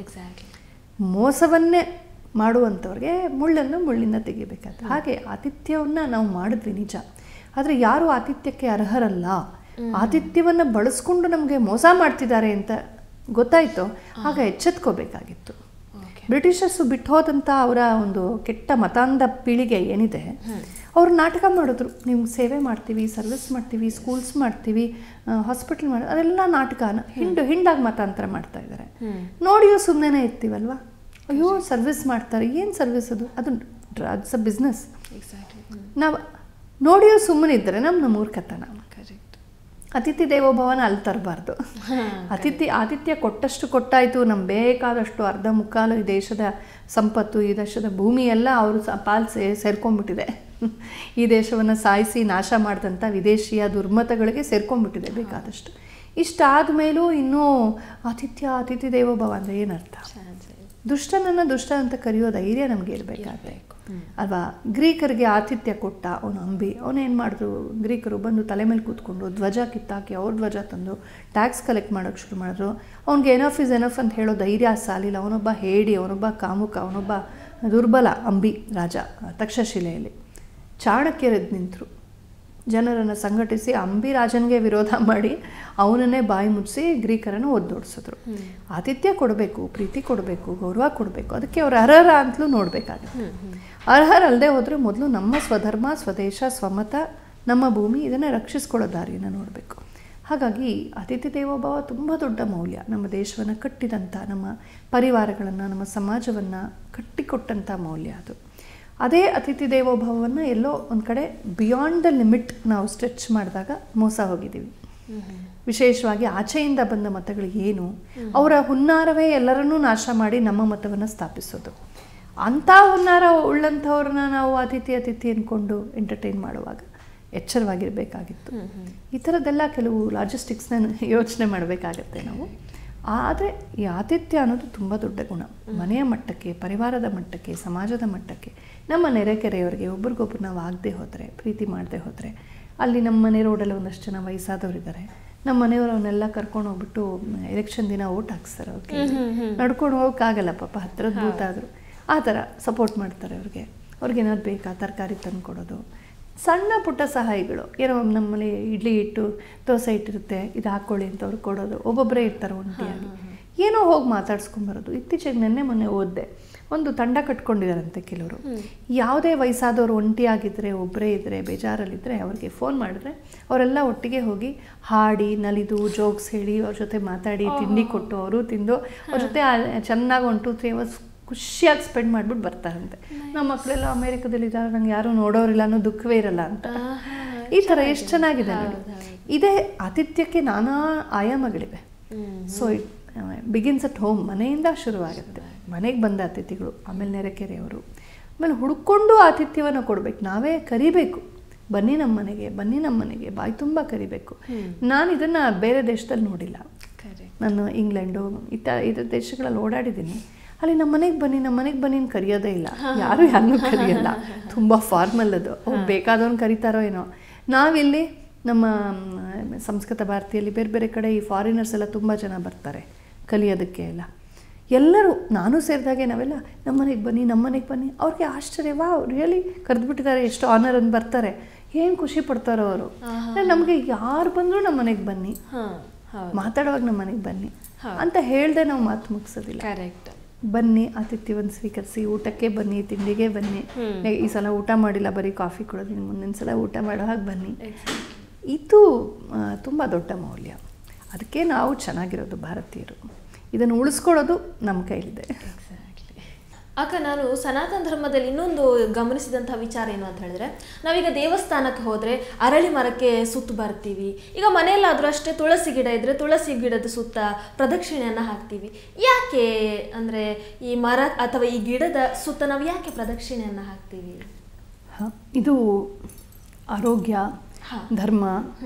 ಮೋಸವನ್ನೇ ಮಾಡುವಂಥವ್ರಿಗೆ ಮುಳ್ಳನ್ನು ಮುಳ್ಳಿಂದ ತೆಗಿಬೇಕಾದ್ರೆ. ಹಾಗೆ ಆತಿಥ್ಯವನ್ನು ನಾವು ಮಾಡಿದ್ವಿ ನಿಜ, ಆದರೆ ಯಾರು ಆತಿಥ್ಯಕ್ಕೆ ಅರ್ಹರಲ್ಲ, ಆತಿಥ್ಯವನ್ನು ಬಳಸ್ಕೊಂಡು ನಮಗೆ ಮೋಸ ಮಾಡ್ತಿದ್ದಾರೆ ಅಂತ ಗೊತ್ತಾಯಿತು, ಆಗ ಎಚ್ಚೆತ್ಕೋಬೇಕಾಗಿತ್ತು. ಬ್ರಿಟಿಷರ್ಸು ಬಿಟ್ಟು ಹೋದಂಥ ಅವರ ಒಂದು ಕೆಟ್ಟ ಮತಾಂಧ ಪೀಳಿಗೆ ಏನಿದೆ, ಅವರು ನಾಟಕ ಮಾಡಿದ್ರು. ನಿಮ್ಗೆ ಸೇವೆ ಮಾಡ್ತೀವಿ, ಸರ್ವಿಸ್ ಮಾಡ್ತೀವಿ, ಸ್ಕೂಲ್ಸ್ ಮಾಡ್ತೀವಿ, ಹಾಸ್ಪಿಟಲ್ ಮಾಡಿ, ಅದೆಲ್ಲ ನಾಟಕನ ಹಿಂಡು ಹಿಂಡಾಗಿ ಮತಾಂತರ ಮಾಡ್ತಾ ಇದ್ದಾರೆ. ನೋಡಿಯೋ ಸುಮ್ಮನೆ ಇರ್ತೀವಲ್ವ, ಅಯ್ಯೋ ಸರ್ವಿಸ್ ಮಾಡ್ತಾರೆ, ಏನು ಸರ್ವಿಸ್ ಅದು, ಅದು ಡ್ರಗ್ಸ್ ಬಿಸ್ನೆಸ್. ನಾವು ನೋಡಿಯೋ ಸುಮ್ಮನೆ ಇದ್ದರೆ ನಮ್ಮ ಮೂರ್ಖತನ. ಅತಿಥಿ ದೇವೋಭವನ ಅಲ್ಲಿ ತರಬಾರ್ದು. ಅತಿಥಿ ಆತಿಥ್ಯ ಕೊಟ್ಟಷ್ಟು ಕೊಟ್ಟಾಯಿತು, ನಮ್ಗೆ ಬೇಕಾದಷ್ಟು ಅರ್ಧ ಮುಕ್ಕಾಲು ಈ ದೇಶದ ಸಂಪತ್ತು, ಈ ದೇಶದ ಭೂಮಿ ಎಲ್ಲ ಅವರು ಸ ಪಾಲು ಸೇ ಸೇರ್ಕೊಂಡ್ಬಿಟ್ಟಿದೆ. ಈ ದೇಶವನ್ನು ಸಾಯಿಸಿ ನಾಶ ಮಾಡಿದಂಥ ವಿದೇಶಿಯ ದುರ್ಮತಗಳಿಗೆ ಸೇರ್ಕೊಂಡ್ಬಿಟ್ಟಿದೆ ಬೇಕಾದಷ್ಟು. ಇಷ್ಟಾದ ಮೇಲೂ ಇನ್ನೂ ಆತಿಥ್ಯ ಅತಿಥಿ ದೇವೋಭವ ಅಂದರೆ ಏನರ್ಥ? ದುಷ್ಟನನ್ನು ದುಷ್ಟ ಅಂತ ಕರೆಯೋ ಧೈರ್ಯ ನಮಗೆ ಇರಬೇಕಾದ್ರೆ ಅಲ್ವಾ. ಗ್ರೀಕರಿಗೆ ಆತಿಥ್ಯ ಕೊಟ್ಟ ಅವನು ಅಂಬಿ, ಅವನೇನು ಮಾಡಿದ್ರು, ಗ್ರೀಕರು ಬಂದು ತಲೆ ಮೇಲೆ ಕೂತ್ಕೊಂಡು ಧ್ವಜ ಕಿತ್ತಾಕಿ ಅವ್ರ ಧ್ವಜ ತಂದು ಟ್ಯಾಕ್ಸ್ ಕಲೆಕ್ಟ್ ಮಾಡೋಕ್ಕೆ ಶುರು ಮಾಡಿದ್ರು. ಅವ್ನಿಗೆ ಎನಫ್ ಇಸ್ ಎನಫ್ ಅಂತ ಹೇಳೋ ಧೈರ್ಯ ಸಾಲಿಲ್ಲ. ಅವನೊಬ್ಬ ಹೇಡಿ, ಅವನೊಬ್ಬ ಕಾಮುಕ, ಅವನೊಬ್ಬ ದುರ್ಬಲ ಅಂಬಿ ರಾಜ ತಕ್ಷಶಿಲೆಯಲ್ಲಿ. ಚಾಣಕ್ಯರೆದ್ದು ನಿಂತರು, ಜನರನ್ನು ಸಂಘಟಿಸಿ ಅಂಬಿ ರಾಜನಿಗೆ ವಿರೋಧ ಮಾಡಿ ಅವನನ್ನೇ ಬಾಯಿ ಮುಚ್ಚಿಸಿ ಗ್ರೀಕರನ್ನು ಒದ್ದೋಡಿಸಿದ್ರು. ಆತಿಥ್ಯ ಕೊಡಬೇಕು, ಪ್ರೀತಿ ಕೊಡಬೇಕು, ಗೌರವ ಕೊಡಬೇಕು, ಅದಕ್ಕೆ ಅವ್ರು ಅರ್ಹರ ಅಂತಲೂ ನೋಡಬೇಕಾಗುತ್ತೆ. ಅರ್ಹರಲ್ಲದೆ ಹೋದರೆ ಮೊದಲು ನಮ್ಮ ಸ್ವಧರ್ಮ, ಸ್ವದೇಶ, ಸ್ವಮತ, ನಮ್ಮ ಭೂಮಿ ಇದನ್ನು ರಕ್ಷಿಸ್ಕೊಳ್ಳೋ ದಾರಿಯನ್ನು ನೋಡಬೇಕು. ಹಾಗಾಗಿ ಅತಿಥಿ ದೇವೋಭವ ತುಂಬ ದೊಡ್ಡ ಮೌಲ್ಯ. ನಮ್ಮ ದೇಶವನ್ನು ಕಟ್ಟಿದಂಥ, ನಮ್ಮ ಪರಿವಾರಗಳನ್ನು, ನಮ್ಮ ಸಮಾಜವನ್ನು ಕಟ್ಟಿಕೊಟ್ಟಂಥ ಮೌಲ್ಯ ಅದು. ಅದೇ ಅತಿಥಿ ದೇವೋಭವವನ್ನು ಎಲ್ಲೋ ಒಂದು ಕಡೆ ಬಿಯಾಂಡ್ ದ ಲಿಮಿಟ್ ನಾವು ಸ್ಟ್ರೆಚ್ ಮಾಡಿದಾಗ ಮೋಸ ಹೋಗಿದ್ದೀವಿ. ವಿಶೇಷವಾಗಿ ಆಚೆಯಿಂದ ಬಂದ ಮತಗಳಿಗೆ ಏನು, ಅವರ ಹುನ್ನಾರವೇ ಎಲ್ಲರನ್ನೂ ನಾಶ ಮಾಡಿ ನಮ್ಮ ಮತವನ್ನು ಸ್ಥಾಪಿಸೋದು. ಅಂಥ ಹುನ್ನಾರ ಉಳ್ಳಂಥವ್ರನ್ನ ನಾವು ಅತಿಥಿ ಅತಿಥಿ ಅಂದ್ಕೊಂಡು ಎಂಟರ್ಟೈನ್ ಮಾಡುವಾಗ ಎಚ್ಚರವಾಗಿರಬೇಕಾಗಿತ್ತು. ಈ ಥರದ್ದೆಲ್ಲ ಕೆಲವು ಲಾಜಿಸ್ಟಿಕ್ಸ್ನ ಯೋಚನೆ ಮಾಡಬೇಕಾಗತ್ತೆ ನಾವು. ಆದರೆ ಈ ಆತಿಥ್ಯ ಅನ್ನೋದು ತುಂಬ ದೊಡ್ಡ ಗುಣ. ಮನೆಯ ಮಟ್ಟಕ್ಕೆ, ಪರಿವಾರದ ಮಟ್ಟಕ್ಕೆ, ಸಮಾಜದ ಮಟ್ಟಕ್ಕೆ, ನಮ್ಮ ನೆರೆಕೆರೆಯವರಿಗೆ ಒಬ್ರಿಗೊಬ್ರು ನಾವು ಆಗದೆ ಹೋದರೆ, ಪ್ರೀತಿ ಮಾಡದೆ ಹೋದರೆ, ಅಲ್ಲಿ ನಮ್ಮ ಮನೆ ರೋಡಲ್ಲಿ ಒಂದಷ್ಟು ಜನ ವಯಸ್ಸಾದವರಿದ್ದಾರೆ, ನಮ್ಮ ಮನೆಯವರು ಅವನ್ನೆಲ್ಲ ಕರ್ಕೊಂಡು ಹೋಗ್ಬಿಟ್ಟು ಎಲೆಕ್ಷನ್ ದಿನ ಓಟ್ ಹಾಕ್ಸ್ತಾರೆ. ಅವ್ರಿಗೆ ನಡ್ಕೊಂಡು ಹೋಗೋಕ್ಕಾಗಲ್ಲ ಪಾಪ, ಹತ್ತಿರದ ಬೂತ್ ಆದರು. ಆ ಥರ ಸಪೋರ್ಟ್ ಮಾಡ್ತಾರೆ ಅವ್ರಿಗೆ. ಅವ್ರಿಗೇನಾದ್ರು ಬೇಕಾ ತರಕಾರಿ ತಂದು ಕೊಡೋದು, ಸಣ್ಣ ಪುಟ್ಟ ಸಹಾಯಗಳು. ಏನೋ ನಮ್ಮಲ್ಲಿ ಇಡ್ಲಿ ಇಟ್ಟು ದೋಸೆ ಇಟ್ಟಿರುತ್ತೆ, ಇದು ಹಾಕ್ಕೊಳ್ಳಿ ಅಂತ ಅವ್ರು ಕೊಡೋದು. ಒಬ್ಬೊಬ್ಬರೇ ಇರ್ತಾರೆ ಒಂಟಿಯಾಗಿ, ಏನೋ ಹೋಗಿ ಮಾತಾಡ್ಸ್ಕೊಂಬರೋದು. ಇತ್ತೀಚೆಗೆ ನೆನ್ನೆ ಮೊನ್ನೆ ಓದಿದೆ, ಒಂದು ತಂಡ ಕಟ್ಕೊಂಡಿದ್ದಾರಂತೆ ಕೆಲವರು. ಯಾವುದೇ ವಯಸ್ಸಾದವರು ಒಂಟಿಯಾಗಿದ್ದರೆ, ಒಬ್ಬರೇ ಇದ್ದರೆ, ಬೇಜಾರಲ್ಲಿದ್ದರೆ ಅವ್ರಿಗೆ ಫೋನ್ ಮಾಡಿದ್ರೆ ಅವರೆಲ್ಲ ಒಟ್ಟಿಗೆ ಹೋಗಿ ಹಾಡಿ ನಲಿದು ಜೋಕ್ಸ್ ಹೇಳಿ ಅವ್ರ ಜೊತೆ ಮಾತಾಡಿ ತಿಂಡಿ ಕೊಟ್ಟು ಅವರು ತಿಂದು ಅವ್ರ ಜೊತೆ ಚೆನ್ನಾಗಿ ಒನ್ ಟು ತ್ರೀ ಅವರ್ಸ್ ಖುಷಿಯಾಗಿ ಸ್ಪೆಂಡ್ ಮಾಡಿಬಿಟ್ಟು ಬರ್ತಾರಂತೆ. ನಮ್ಮ ಮಕ್ಕಳೆಲ್ಲ ಅಮೇರಿಕಾದಲ್ಲಿದ್ದಾರೆ, ನಂಗೆ ಯಾರೂ ನೋಡೋರಿಲ್ಲ ಅನ್ನೋ ದುಃಖವೇ ಇರಲ್ಲ ಅಂತ. ಈ ಥರ ಎಷ್ಟು ಚೆನ್ನಾಗಿದೆ ನೋಡಿ. ಇದೇ ಆತಿಥ್ಯಕ್ಕೆ ನಾನಾ ಆಯಾಮಗಳಿವೆ. So it begins at home, ಮನೆಯಿಂದ ಶುರುವಾಗುತ್ತೆ. ಮನೆಗೆ ಬಂದ ಅತಿಥಿಗಳು, ಆಮೇಲೆ ನೆರೆಕೆರೆಯವರು, ಆಮೇಲೆ ಹುಡ್ಕೊಂಡು ಆತಿಥ್ಯವನ್ನು ಕೊಡಬೇಕು. ನಾವೇ ಕರಿಬೇಕು, ಬನ್ನಿ ನಮ್ಮ ಮನೆಗೆ, ಬನ್ನಿ ನಮ್ಮ ಮನೆಗೆ, ಬಾಯಿ ತುಂಬ ಕರಿಬೇಕು. ನಾನು ಇದನ್ನು ಬೇರೆ ದೇಶದಲ್ಲಿ ನೋಡಿಲ್ಲ. ನಾನು ಇಂಗ್ಲೆಂಡು ಇತ ಇತರ ದೇಶಗಳಲ್ಲಿ ಓಡಾಡಿದ್ದೀನಿ. ಅಲ್ಲಿ ನಮ್ಮ ಮನೆಗೆ ಬನ್ನಿ, ನಮ್ಮ ಮನೆಗೆ ಬನ್ನಿ ಕರೆಯೋದೇ ಇಲ್ಲ, ಯಾರು ಯಾರನ್ನೂ ಕರೆಯೋಲ್ಲ. ತುಂಬ ಫಾರ್ಮಲ್ ಅದು. ಅವ್ರು ಬೇಕಾದವ್ನು ಕರೀತಾರೋ ಏನೋ. ನಾವಿಲ್ಲಿ ನಮ್ಮ ಸಂಸ್ಕೃತ ಭಾರತಿಯಲ್ಲಿ ಬೇರೆ ಬೇರೆ ಕಡೆ ಈ ಫಾರಿನರ್ಸ್ ಎಲ್ಲ ತುಂಬ ಜನ ಬರ್ತಾರೆ ಕಲಿಯೋದಕ್ಕೆ ಎಲ್ಲ. ಎಲ್ಲರೂ ನಾನು ಸೇರಿದಾಗೆ ನಾವೆಲ್ಲ ನಮ್ಮ ಮನೆಗೆ ಬನ್ನಿ ನಮ್ಮ ಮನೆಗೆ ಬನ್ನಿ. ಅವ್ರಿಗೆ ಆಶ್ಚರ್ಯ, ವಾ ರಿಯಲಿ ಕರೆದುಬಿಟ್ಟಿದ್ದಾರೆ, ಎಷ್ಟು ಆನರ್ ಅಂತ ಬರ್ತಾರೆ, ಏನು ಖುಷಿ ಪಡ್ತಾರೋ ಅವರು. ನಮಗೆ ಯಾರು ಬಂದರೂ ನಮ್ಮ ಮನೆಗೆ ಬನ್ನಿ, ಮಾತಾಡುವಾಗ ನಮ್ಮ ಮನೆಗೆ ಬನ್ನಿ ಅಂತ ಹೇಳ್ದೆ ನಾವು ಮಾತು ಮುಗಿಸೋದಿಲ್ಲ. ಕರೆಕ್ಟ್. ಬನ್ನಿ, ಆತಿಥ್ಯವನ್ನು ಸ್ವೀಕರಿಸಿ, ಊಟಕ್ಕೆ ಬನ್ನಿ, ತಿಂಡಿಗೆ ಬನ್ನಿ. ಈ ಸಲ ಊಟ ಮಾಡಿಲ್ಲ, ಬರೀ ಕಾಫಿ ಕೊಡೋದು, ಮುಂದಿನ ಸಲ ಊಟ ಮಾಡೋ ಹಾಗೆ ಬನ್ನಿ. ಇದು ತುಂಬ ದೊಡ್ಡ ಮೌಲ್ಯ. ಅದಕ್ಕೆ ನಾವು ಚೆನ್ನಾಗಿರೋದು ಭಾರತೀಯರು. ಇದನ್ನು ಉಳಿಸ್ಕೊಳ್ಳೋದು ನಮ್ಮ ಕೈಲಿದೆ. ಅಕ್ಕ, ನಾನು ಸನಾತನ ಧರ್ಮದಲ್ಲಿ ಇನ್ನೊಂದು ಗಮನಿಸಿದಂಥ ವಿಚಾರ ಏನು ಅಂತ ಹೇಳಿದ್ರೆ, ನಾವೀಗ ದೇವಸ್ಥಾನಕ್ಕೆ ಹೋದರೆ ಅರಳಿ ಮರಕ್ಕೆ ಸುತ್ತು ಬರ್ತೀವಿ. ಈಗ ಮನೆಯಲ್ಲಾದರೂ ಅಷ್ಟೇ ತುಳಸಿ ಗಿಡ ಇದ್ದರೆ ತುಳಸಿ ಗಿಡದ ಸುತ್ತ ಪ್ರದಕ್ಷಿಣೆಯನ್ನು ಹಾಕ್ತೀವಿ. ಯಾಕೆ ಅಂದರೆ ಈ ಮರ ಅಥವಾ ಈ ಗಿಡದ ಸುತ್ತ ನಾವು ಯಾಕೆ ಪ್ರದಕ್ಷಿಣೆಯನ್ನು ಹಾಕ್ತೀವಿ? ಇದು ಆರೋಗ್ಯ, ಧರ್ಮ,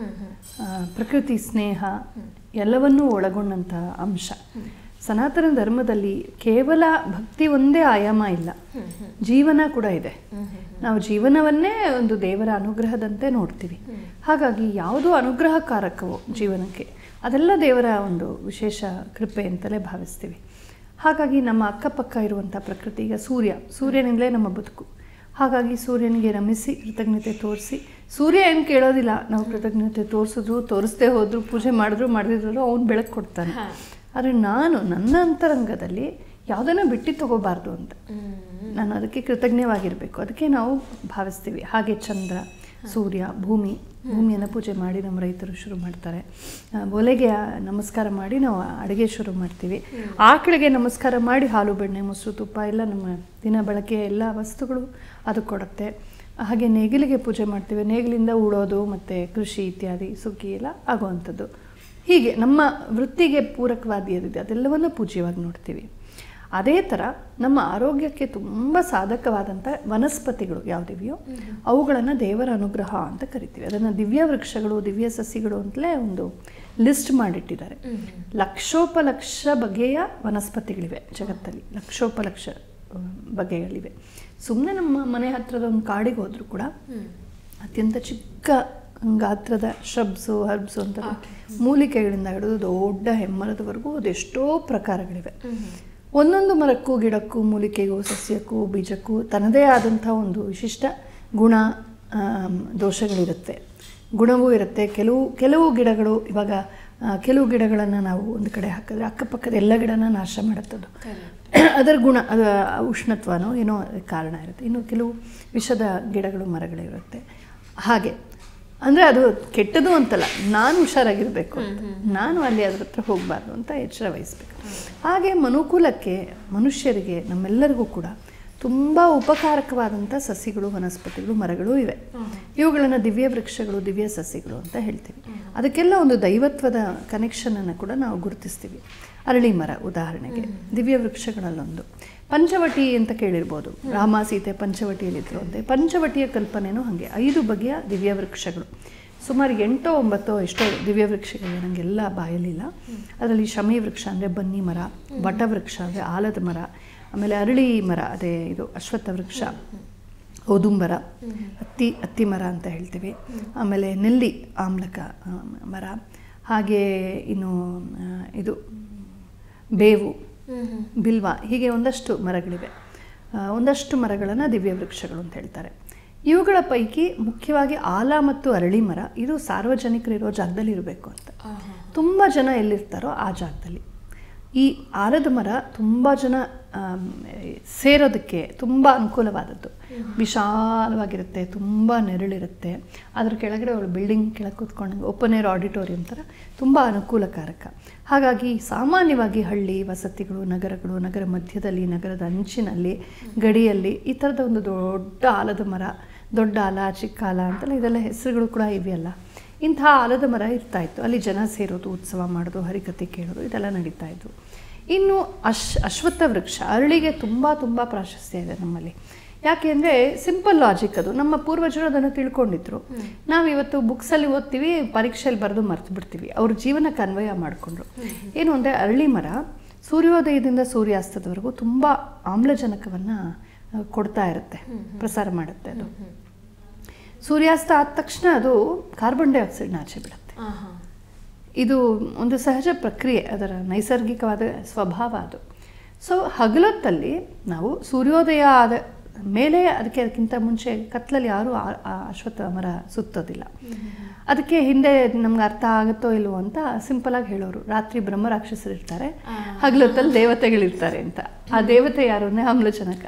ಪ್ರಕೃತಿ ಸ್ನೇಹ ಎಲ್ಲವನ್ನೂ ಒಳಗೊಂಡಂಥ ಅಂಶ. ಸನಾತನ ಧರ್ಮದಲ್ಲಿ ಕೇವಲ ಭಕ್ತಿ ಒಂದೇ ಆಯಾಮ ಇಲ್ಲ, ಜೀವನ ಕೂಡ ಇದೆ. ನಾವು ಜೀವನವನ್ನೇ ಒಂದು ದೇವರ ಅನುಗ್ರಹದಂತೆ ನೋಡ್ತೀವಿ. ಹಾಗಾಗಿ ಯಾವುದು ಅನುಗ್ರಹಕಾರಕವೋ ಜೀವನಕ್ಕೆ ಅದೆಲ್ಲ ದೇವರ ಒಂದು ವಿಶೇಷ ಕೃಪೆ ಅಂತಲೇ ಭಾವಿಸ್ತೀವಿ. ಹಾಗಾಗಿ ನಮ್ಮ ಅಕ್ಕಪಕ್ಕ ಇರುವಂಥ ಪ್ರಕೃತಿ, ಈಗ ಸೂರ್ಯ, ಸೂರ್ಯನಿಂದಲೇ ನಮ್ಮ ಬದುಕು. ಹಾಗಾಗಿ ಸೂರ್ಯನಿಗೆ ನಮಿಸಿ ಕೃತಜ್ಞತೆ ತೋರಿಸಿ, ಸೂರ್ಯ ಏನು ಕೇಳೋದಿಲ್ಲ, ನಾವು ಕೃತಜ್ಞತೆ ತೋರಿಸಿದ್ರು ತೋರಿಸ್ದೇ ಹೋದ್ರು, ಪೂಜೆ ಮಾಡಿದ್ರು ಮಾಡದಿದ್ರು ಅವನು ಬೆಳಕು ಕೊಡ್ತಾನೆ. ಆದರೆ ನಾನು ನನ್ನ ಅಂತರಂಗದಲ್ಲಿ ಯಾವುದನ್ನು ಬಿಟ್ಟು ತಗೋಬಾರ್ದು ಅಂತ ನಾನು ಅದಕ್ಕೆ ಕೃತಜ್ಞವಾಗಿರಬೇಕು. ಅದಕ್ಕೆ ನಾವು ಭಾವಿಸ್ತೀವಿ. ಹಾಗೆ ಚಂದ್ರ, ಸೂರ್ಯ, ಭೂಮಿ, ಭೂಮಿಯನ್ನು ಪೂಜೆ ಮಾಡಿ ನಮ್ಮ ರೈತರು ಶುರು ಮಾಡ್ತಾರೆ. ಒಲೆಗೆ ನಮಸ್ಕಾರ ಮಾಡಿ ನಾವು ಅಡುಗೆ ಶುರು ಮಾಡ್ತೀವಿ. ಆಕಳಿಗೆ ನಮಸ್ಕಾರ ಮಾಡಿ ಹಾಲು, ಬೆಣ್ಣೆ, ಮೊಸರು, ತುಪ್ಪ ಎಲ್ಲ ನಮ್ಮ ದಿನ ಬಳಕೆಯ ಎಲ್ಲ ವಸ್ತುಗಳು ಅದು ಕೊಡುತ್ತೆ. ಹಾಗೆ ನೇಗಿಲಿಗೆ ಪೂಜೆ ಮಾಡ್ತೀವಿ. ನೇಗಿಲಿಂದ ಉಳೋದು ಮತ್ತು ಕೃಷಿ ಇತ್ಯಾದಿ ಸುಗ್ಗಿ ಎಲ್ಲ ಆಗುವಂಥದ್ದು. ಹೀಗೆ ನಮ್ಮ ವೃತ್ತಿಗೆ ಪೂರಕವಾದ ಏನಿದೆ ಅದೆಲ್ಲವನ್ನು ಪೂಜ್ಯವಾಗಿ ನೋಡ್ತೀವಿ. ಅದೇ ಥರ ನಮ್ಮ ಆರೋಗ್ಯಕ್ಕೆ ತುಂಬ ಸಾಧಕವಾದಂಥ ವನಸ್ಪತಿಗಳು ಯಾವುದಿವೆಯೋ ಅವುಗಳನ್ನು ದೇವರ ಅನುಗ್ರಹ ಅಂತ ಕರಿತೀವಿ. ಅದನ್ನು ದಿವ್ಯ ವೃಕ್ಷಗಳು, ದಿವ್ಯ ಸಸಿಗಳು ಅಂತಲೇ ಒಂದು ಲಿಸ್ಟ್ ಮಾಡಿಟ್ಟಿದ್ದಾರೆ. ಲಕ್ಷೋಪಲಕ್ಷ ಬಗೆಯ ವನಸ್ಪತಿಗಳಿವೆ ಜಗತ್ತಲ್ಲಿ, ಲಕ್ಷೋಪಲಕ್ಷ ಬಗೆಗಳಿವೆ. ಸುಮ್ಮನೆ ನಮ್ಮ ಮನೆ ಹತ್ತಿರದ ಒಂದು ಕಾಡಿಗೆ ಹೋದರೂ ಕೂಡ ಅತ್ಯಂತ ಚಿಕ್ಕ ಗಾತ್ರದ ಶ್ರಬ್ಸು, ಹರ್ಬ್ಸು ಅಂತ ಮೂಲಿಕೆಗಳಿಂದ ಹಿಡಿದು ದೊಡ್ಡ ಹೆಮ್ಮರದವರೆಗೂ ಅದೆಷ್ಟೋ ಪ್ರಕಾರಗಳಿವೆ. ಒಂದೊಂದು ಮರಕ್ಕೂ, ಗಿಡಕ್ಕೂ, ಮೂಲಿಕೆಗೂ, ಸಸ್ಯಕ್ಕೂ, ಬೀಜಕ್ಕೂ ತನ್ನದೇ ಆದಂಥ ಒಂದು ವಿಶಿಷ್ಟ ಗುಣ ದೋಷಗಳಿರುತ್ತೆ, ಗುಣವೂ ಇರುತ್ತೆ. ಕೆಲವು ಕೆಲವು ಗಿಡಗಳು, ಇವಾಗ ಕೆಲವು ಗಿಡಗಳನ್ನು ನಾವು ಒಂದು ಕಡೆ ಹಾಕಿದ್ರೆ ಅಕ್ಕಪಕ್ಕದ ಎಲ್ಲ ಗಿಡನ ನಾಶ ಮಾಡುತ್ತದು. ಅದರ ಗುಣ, ಅದು ಉಷ್ಣತ್ವನೋ ಏನೋ ಕಾರಣ ಇರುತ್ತೆ. ಇನ್ನು ಕೆಲವು ವಿಷದ ಗಿಡಗಳು, ಮರಗಳಿರುತ್ತೆ. ಹಾಗೆ ಅಂದರೆ ಅದು ಕೆಟ್ಟದು ಅಂತಲ್ಲ, ನಾನು ಹುಷಾರಾಗಿರಬೇಕು ಅಂತ, ನಾನು ಅಲ್ಲಿ ಅದ್ರ ಹತ್ರ ಹೋಗಬಾರ್ದು ಅಂತ ಎಚ್ಚರ ವಹಿಸ್ಬೇಕು. ಹಾಗೆ ಮನುಕುಲಕ್ಕೆ, ಮನುಷ್ಯರಿಗೆ, ನಮ್ಮೆಲ್ಲರಿಗೂ ಕೂಡ ತುಂಬ ಉಪಕಾರಕವಾದಂಥ ಸಸಿಗಳು, ವನಸ್ಪತಿಗಳು, ಮರಗಳು ಇವೆ. ಇವುಗಳನ್ನು ದಿವ್ಯ ವೃಕ್ಷಗಳು, ದಿವ್ಯ ಸಸಿಗಳು ಅಂತ ಹೇಳ್ತೀವಿ. ಅದಕ್ಕೆಲ್ಲ ಒಂದು ದೈವತ್ವದ ಕನೆಕ್ಷನನ್ನು ಕೂಡ ನಾವು ಗುರುತಿಸ್ತೀವಿ. ಅರಳಿ ಮರ ಉದಾಹರಣೆಗೆ ದಿವ್ಯ ವೃಕ್ಷಗಳಲ್ಲೊಂದು. ಪಂಚವಟಿ ಅಂತ ಕೇಳಿರ್ಬೋದು, ರಾಮ ಸೀತೆ ಪಂಚವಟಿಯಲ್ಲಿದ್ದರು ಅಂತೆ. ಪಂಚವಟಿಯ ಕಲ್ಪನೆಯೂ ಹಾಗೆ. ಐದು ಬಗೆಯ ದಿವ್ಯ ವೃಕ್ಷಗಳು, ಸುಮಾರು ಎಂಟೋ ಒಂಬತ್ತೋ ಎಷ್ಟೋ ದಿವ್ಯ ವೃಕ್ಷಗಳಿವೆ, ನನಗೆಲ್ಲ ಬಾಯಲಿಲ್ಲ. ಅದರಲ್ಲಿ ಶಮಿ ವೃಕ್ಷ ಅಂದರೆ ಬನ್ನಿ ಮರ, ವಟವೃಕ್ಷ ಅಂದರೆ ಆಲದ ಮರ, ಆಮೇಲೆ ಅರಳಿ ಮರ ಅದೇ ಇದು ಅಶ್ವತ್ಥ ವೃಕ್ಷ, ಔದುಂಬರ, ಹತ್ತಿ ಹತ್ತಿ ಮರ ಅಂತ ಹೇಳ್ತೀವಿ. ಆಮೇಲೆ ನೆಲ್ಲಿ ಆಮ್ಲಕ ಮರ, ಹಾಗೆ ಇನ್ನು ಇದು ಬೇವು, ಬಿಲ್ವ, ಹೀಗೆ ಒಂದಷ್ಟು ಮರಗಳಿವೆ. ಒಂದಷ್ಟು ಮರಗಳನ್ನು ದಿವ್ಯ ವೃಕ್ಷಗಳು ಅಂತ ಹೇಳ್ತಾರೆ. ಇವುಗಳ ಪೈಕಿ ಮುಖ್ಯವಾಗಿ ಆಲ ಮತ್ತು ಅರಳಿ ಮರ ಇದು ಸಾರ್ವಜನಿಕರಿರೋ ಜಾಗದಲ್ಲಿ ಇರಬೇಕು ಅಂತ. ತುಂಬ ಜನ ಎಲ್ಲಿರ್ತಾರೋ ಆ ಜಾಗದಲ್ಲಿ. ಈ ಆಲದ ಮರ ತುಂಬ ಜನ ಸೇರೋದಕ್ಕೆ ತುಂಬ ಅನುಕೂಲವಾದದ್ದು. ವಿಶಾಲವಾಗಿರುತ್ತೆ, ತುಂಬ ನೆರಳಿರುತ್ತೆ. ಅದ್ರ ಕೆಳಗಡೆ ಅವಳು ಬಿಲ್ಡಿಂಗ್ ಕೆಳಗೆ ಕೂತ್ಕೊಂಡಂಗೆ ಓಪನ್ ಏರ್ ಆಡಿಟೋರಿಯಂ ಥರ ತುಂಬ ಅನುಕೂಲಕಾರಕ. ಹಾಗಾಗಿ ಸಾಮಾನ್ಯವಾಗಿ ಹಳ್ಳಿ, ವಸತಿಗಳು, ನಗರಗಳು, ನಗರ ಮಧ್ಯದಲ್ಲಿ, ನಗರದ ಅಂಚಿನಲ್ಲಿ, ಗಡಿಯಲ್ಲಿ ಈ ಥರದ ಒಂದು ದೊಡ್ಡ ಆಲದ ಮರ, ದೊಡ್ಡ ಆಲ, ಚಿಕ್ಕ ಆಲ ಅಂತೆಲ್ಲ ಇದೆಲ್ಲ ಹೆಸರುಗಳು ಕೂಡ ಇವೆಯಲ್ಲ. ಇಂಥ ಆಲದ ಮರ ಇರ್ತಾಯಿತ್ತು. ಅಲ್ಲಿ ಜನ ಸೇರೋದು, ಉತ್ಸವ ಮಾಡೋದು, ಹರಿಕತೆ ಕೇಳೋದು ಇದೆಲ್ಲ ನಡೀತಾ ಇತ್ತು. ಇನ್ನು ಅಶ್ ಅಶ್ವತ್ಥ ವೃಕ್ಷ, ಅರಳಿಗೆ ತುಂಬ ತುಂಬ ಪ್ರಾಶಸ್ತ್ಯ ಇದೆ ನಮ್ಮಲ್ಲಿ. ಯಾಕೆ ಅಂದರೆ ಸಿಂಪಲ್ ಲಾಜಿಕ್ ಅದು. ನಮ್ಮ ಪೂರ್ವಜರು ಅದನ್ನು ತಿಳ್ಕೊಂಡಿದ್ರು. ನಾವು ಇವತ್ತು ಬುಕ್ಸಲ್ಲಿ ಓದ್ತೀವಿ, ಪರೀಕ್ಷೆಯಲ್ಲಿ ಬರೆದು ಮರ್ತು ಬಿಡ್ತೀವಿ. ಅವ್ರ ಜೀವನಕ್ಕೆ ಅನ್ವಯ ಮಾಡಿಕೊಂಡ್ರು. ಏನು ಅಂದರೆ ಅರಳಿ ಮರ ಸೂರ್ಯೋದಯದಿಂದ ಸೂರ್ಯಾಸ್ತದವರೆಗೂ ತುಂಬ ಆಮ್ಲಜನಕವನ್ನು ಕೊಡ್ತಾ ಇರುತ್ತೆ, ಪ್ರಸಾರ ಮಾಡುತ್ತೆ. ಅದು ಸೂರ್ಯಾಸ್ತ ಆದ ತಕ್ಷಣ ಅದು ಕಾರ್ಬನ್ ಡೈಆಕ್ಸೈಡ್ನ ಆಚೆ ಬಿಡುತ್ತೆ. ಇದು ಒಂದು ಸಹಜ ಪ್ರಕ್ರಿಯೆ, ಅದರ ನೈಸರ್ಗಿಕವಾದ ಸ್ವಭಾವ ಅದು. ಸೊ ಹಗಲೊತ್ತಲ್ಲಿ ನಾವು ಸೂರ್ಯೋದಯ ಆದ ಮೇಲೆ, ಅದಕ್ಕೆ ಅದಕ್ಕಿಂತ ಮುಂಚೆ ಕತ್ಲಲ್ಲಿ ಯಾರೂ ಅಶ್ವತ್ಥ ಮರ ಸುತ್ತೋದಿಲ್ಲ. ಅದಕ್ಕೆ ಹಿಂದೆ ನಮ್ಗೆ ಅರ್ಥ ಆಗುತ್ತೋ ಇಲ್ವೋ ಅಂತ ಸಿಂಪಲಾಗಿ ಹೇಳೋರು, ರಾತ್ರಿ ಬ್ರಹ್ಮ ರಾಕ್ಷಸರು ಇರ್ತಾರೆ, ಹಗಲೊತ್ತಲ್ಲಿ ದೇವತೆಗಳಿರ್ತಾರೆ ಅಂತ. ಆ ದೇವತೆ ಯಾರು ಅಂದರೆ ಆಮ್ಲಜನಕ,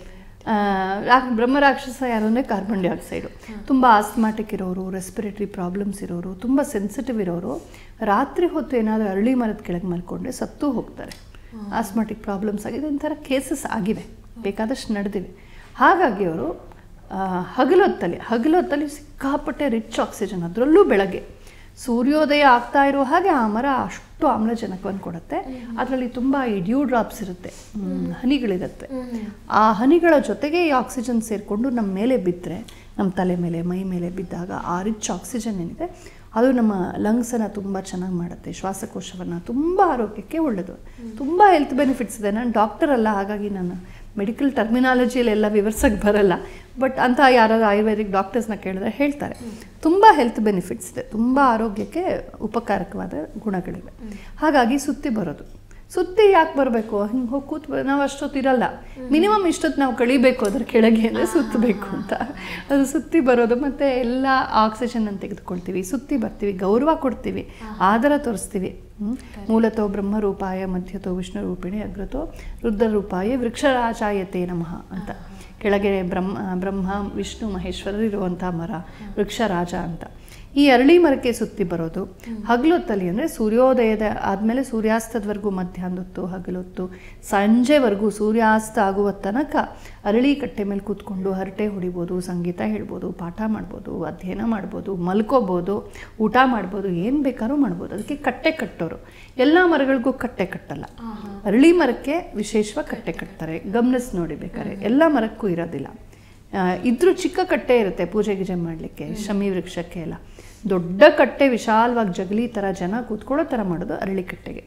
ಬ್ರಹ್ಮ ರಾಕ್ಷಸ ಯಾರು ಅಂದರೆ ಕಾರ್ಬನ್ ಡೈಆಕ್ಸೈಡು. ತುಂಬ ಆಸ್ಮಾಟಿಕ್ ಇರೋರು, ರೆಸ್ಪಿರೇಟರಿ ಪ್ರಾಬ್ಲಮ್ಸ್ ಇರೋರು, ತುಂಬ ಸೆನ್ಸಿಟಿವ್ ಇರೋರು ರಾತ್ರಿ ಹೊತ್ತು ಏನಾದರೂ ಅರಳಿ ಮರದ ಕೆಳಗೆ ಮಲ್ಕೊಂಡ್ರೆ ಸತ್ತು ಹೋಗ್ತಾರೆ. ಆಸ್ಮಾಟಿಕ್ ಪ್ರಾಬ್ಲಮ್ಸ್ ಆಗಿದೆ, ಒಂಥರ ಕೇಸಸ್ ಆಗಿವೆ, ಬೇಕಾದಷ್ಟು ನಡೆದಿವೆ. ಹಾಗಾಗಿ ಅವರು ಹಗಲೊತ್ತಲ್ಲಿ ಹಗಲೊತ್ತಲ್ಲಿ ಸಿಕ್ಕಾಪಟ್ಟೆ ರಿಚ್ ಆಕ್ಸಿಜನ್, ಅದರಲ್ಲೂ ಬೆಳಗ್ಗೆ ಸೂರ್ಯೋದಯ ಆಗ್ತಾ ಇರೋ ಹಾಗೆ ಆ ಮರ ಅಷ್ಟು ಆಮ್ಲಜನಕವನ್ನು ಕೊಡುತ್ತೆ. ಅದರಲ್ಲಿ ತುಂಬ ಈ ಡ್ಯೂ ಡ್ರಾಪ್ಸ್ ಇರುತ್ತೆ, ಹನಿಗಳಿರುತ್ತೆ. ಆ ಹನಿಗಳ ಜೊತೆಗೆ ಈ ಆಕ್ಸಿಜನ್ ಸೇರಿಕೊಂಡು ನಮ್ಮ ಮೇಲೆ ಬಿದ್ದರೆ, ನಮ್ಮ ತಲೆ ಮೇಲೆ ಮೈ ಮೇಲೆ ಬಿದ್ದಾಗ ಆ ರಿಚ್ ಆಕ್ಸಿಜನ್ ಏನಿದೆ ಅದು ನಮ್ಮ ಲಂಗ್ಸನ್ನು ತುಂಬ ಚೆನ್ನಾಗಿ ಮಾಡುತ್ತೆ, ಶ್ವಾಸಕೋಶವನ್ನು ತುಂಬ ಆರೋಗ್ಯಕ್ಕೆ ಒಳ್ಳೆಯದು. ತುಂಬ ಹೆಲ್ತ್ ಬೆನಿಫಿಟ್ಸ್ ಇದೆ. ನಾನು ಡಾಕ್ಟರ್ ಅಲ್ಲ, ಹಾಗಾಗಿ ನಾನು ಮೆಡಿಕಲ್ ಟರ್ಮಿನಾಲಜಿಯಲ್ಲೆಲ್ಲ ವಿವರಿಸೋಕ್ಕೆ ಬರಲ್ಲ. ಬಟ್ ಅಂತ ಯಾರಾದ್ರು ಆಯುರ್ವೇದಿಕ್ ಡಾಕ್ಟರ್ಸ್ನ ಕೇಳಿದ್ರೆ ಹೇಳ್ತಾರೆ, ತುಂಬ ಹೆಲ್ತ್ ಬೆನಿಫಿಟ್ಸ್ ಇದೆ, ತುಂಬ ಆರೋಗ್ಯಕ್ಕೆ ಉಪಕಾರಕವಾದ ಗುಣಗಳಿವೆ. ಹಾಗಾಗಿ ಸುತ್ತಿ ಬರೋದು. ಸುತ್ತಿ ಯಾಕೆ ಬರಬೇಕು, ಹಿಂಗೆ ಹೋಗಿ ಕೂತ್ ನಾವು ಅಷ್ಟೊತ್ತು ಇರಲ್ಲ, ಮಿನಿಮಮ್ ಇಷ್ಟೊತ್ತು ನಾವು ಕಳಿಬೇಕು ಅದ್ರ ಕೆಳಗೆ ಅಂದರೆ ಸುತ್ತಬೇಕು ಅಂತ. ಅದು ಸುತ್ತಿ ಬರೋದು. ಮತ್ತು ಎಲ್ಲ ಆಕ್ಸಿಜನನ್ನು ತೆಗೆದುಕೊಳ್ತೀವಿ, ಸುತ್ತಿ ಬರ್ತೀವಿ, ಗೌರವ ಕೊಡ್ತೀವಿ, ಆದರ ತೋರಿಸ್ತೀವಿ. ಮೂಲತೋ ಬ್ರಹ್ಮರೂಪಾಯ ಮಧ್ಯತೋ ವಿಷ್ಣು ರೂಪಿಣಿ ಅಗ್ರತೋ ರುದ್ರರೂಪಾಯ ವೃಕ್ಷರಾಜಾಯತೆ ನಮಃ ಅಂತ. ಕೆಳಗೆ ಬ್ರಹ್ಮ ಬ್ರಹ್ಮ ವಿಷ್ಣು ಮಹೇಶ್ವರರು ಇರುವಂಥ ಮರ ವೃಕ್ಷರಾಜ ಅಂತ. ಈ ಅರಳಿ ಮರಕ್ಕೆ ಸುತ್ತಿ ಬರೋದು ಹಗಲೊತ್ತಲ್ಲಿ, ಅಂದರೆ ಸೂರ್ಯೋದಯದ ಆದಮೇಲೆ ಸೂರ್ಯಾಸ್ತದವರೆಗೂ ಮಧ್ಯಾಹ್ನದೊತ್ತು, ಹಗಲೊತ್ತು, ಸಂಜೆವರೆಗೂ ಸೂರ್ಯಾಸ್ತ ಆಗುವ ತನಕ ಅರಳಿ ಕಟ್ಟೆ ಮೇಲೆ ಕೂತ್ಕೊಂಡು ಹರಟೆ ಹೊಡಿಬೋದು, ಸಂಗೀತ ಹೇಳ್ಬೋದು, ಪಾಠ ಮಾಡ್ಬೋದು, ಅಧ್ಯಯನ ಮಾಡ್ಬೋದು, ಮಲ್ಕೋಬೋದು, ಊಟ ಮಾಡ್ಬೋದು, ಏನು ಬೇಕಾದ್ರೂ ಮಾಡ್ಬೋದು. ಅದಕ್ಕೆ ಕಟ್ಟೆ ಕಟ್ಟೋರು. ಎಲ್ಲ ಮರಗಳಿಗೂ ಕಟ್ಟೆ ಕಟ್ಟಲ್ಲ, ಅರಳಿ ಮರಕ್ಕೆ ವಿಶೇಷವಾಗಿ ಕಟ್ಟೆ ಕಟ್ತಾರೆ. ಗಮನಿಸಿ ನೋಡಿ ಬೇಕಾದ್ರೆ, ಎಲ್ಲ ಮರಕ್ಕೂ ಇರೋದಿಲ್ಲ. ಇದ್ರೂ ಚಿಕ್ಕ ಕಟ್ಟೆ ಇರುತ್ತೆ ಪೂಜೆ ಗೀಜೆ ಮಾಡಲಿಕ್ಕೆ, ಶಮಿ ವೃಕ್ಷಕ್ಕೆ ಎಲ್ಲ. ದೊಡ್ಡ ಕಟ್ಟೆ ವಿಶಾಲವಾಗಿ ಜಗಲಿ ಥರ ಜನ ಕೂತ್ಕೊಳ್ಳೋ ಥರ ಮಾಡೋದು ಅರಳಿ ಕಟ್ಟೆಗೆ.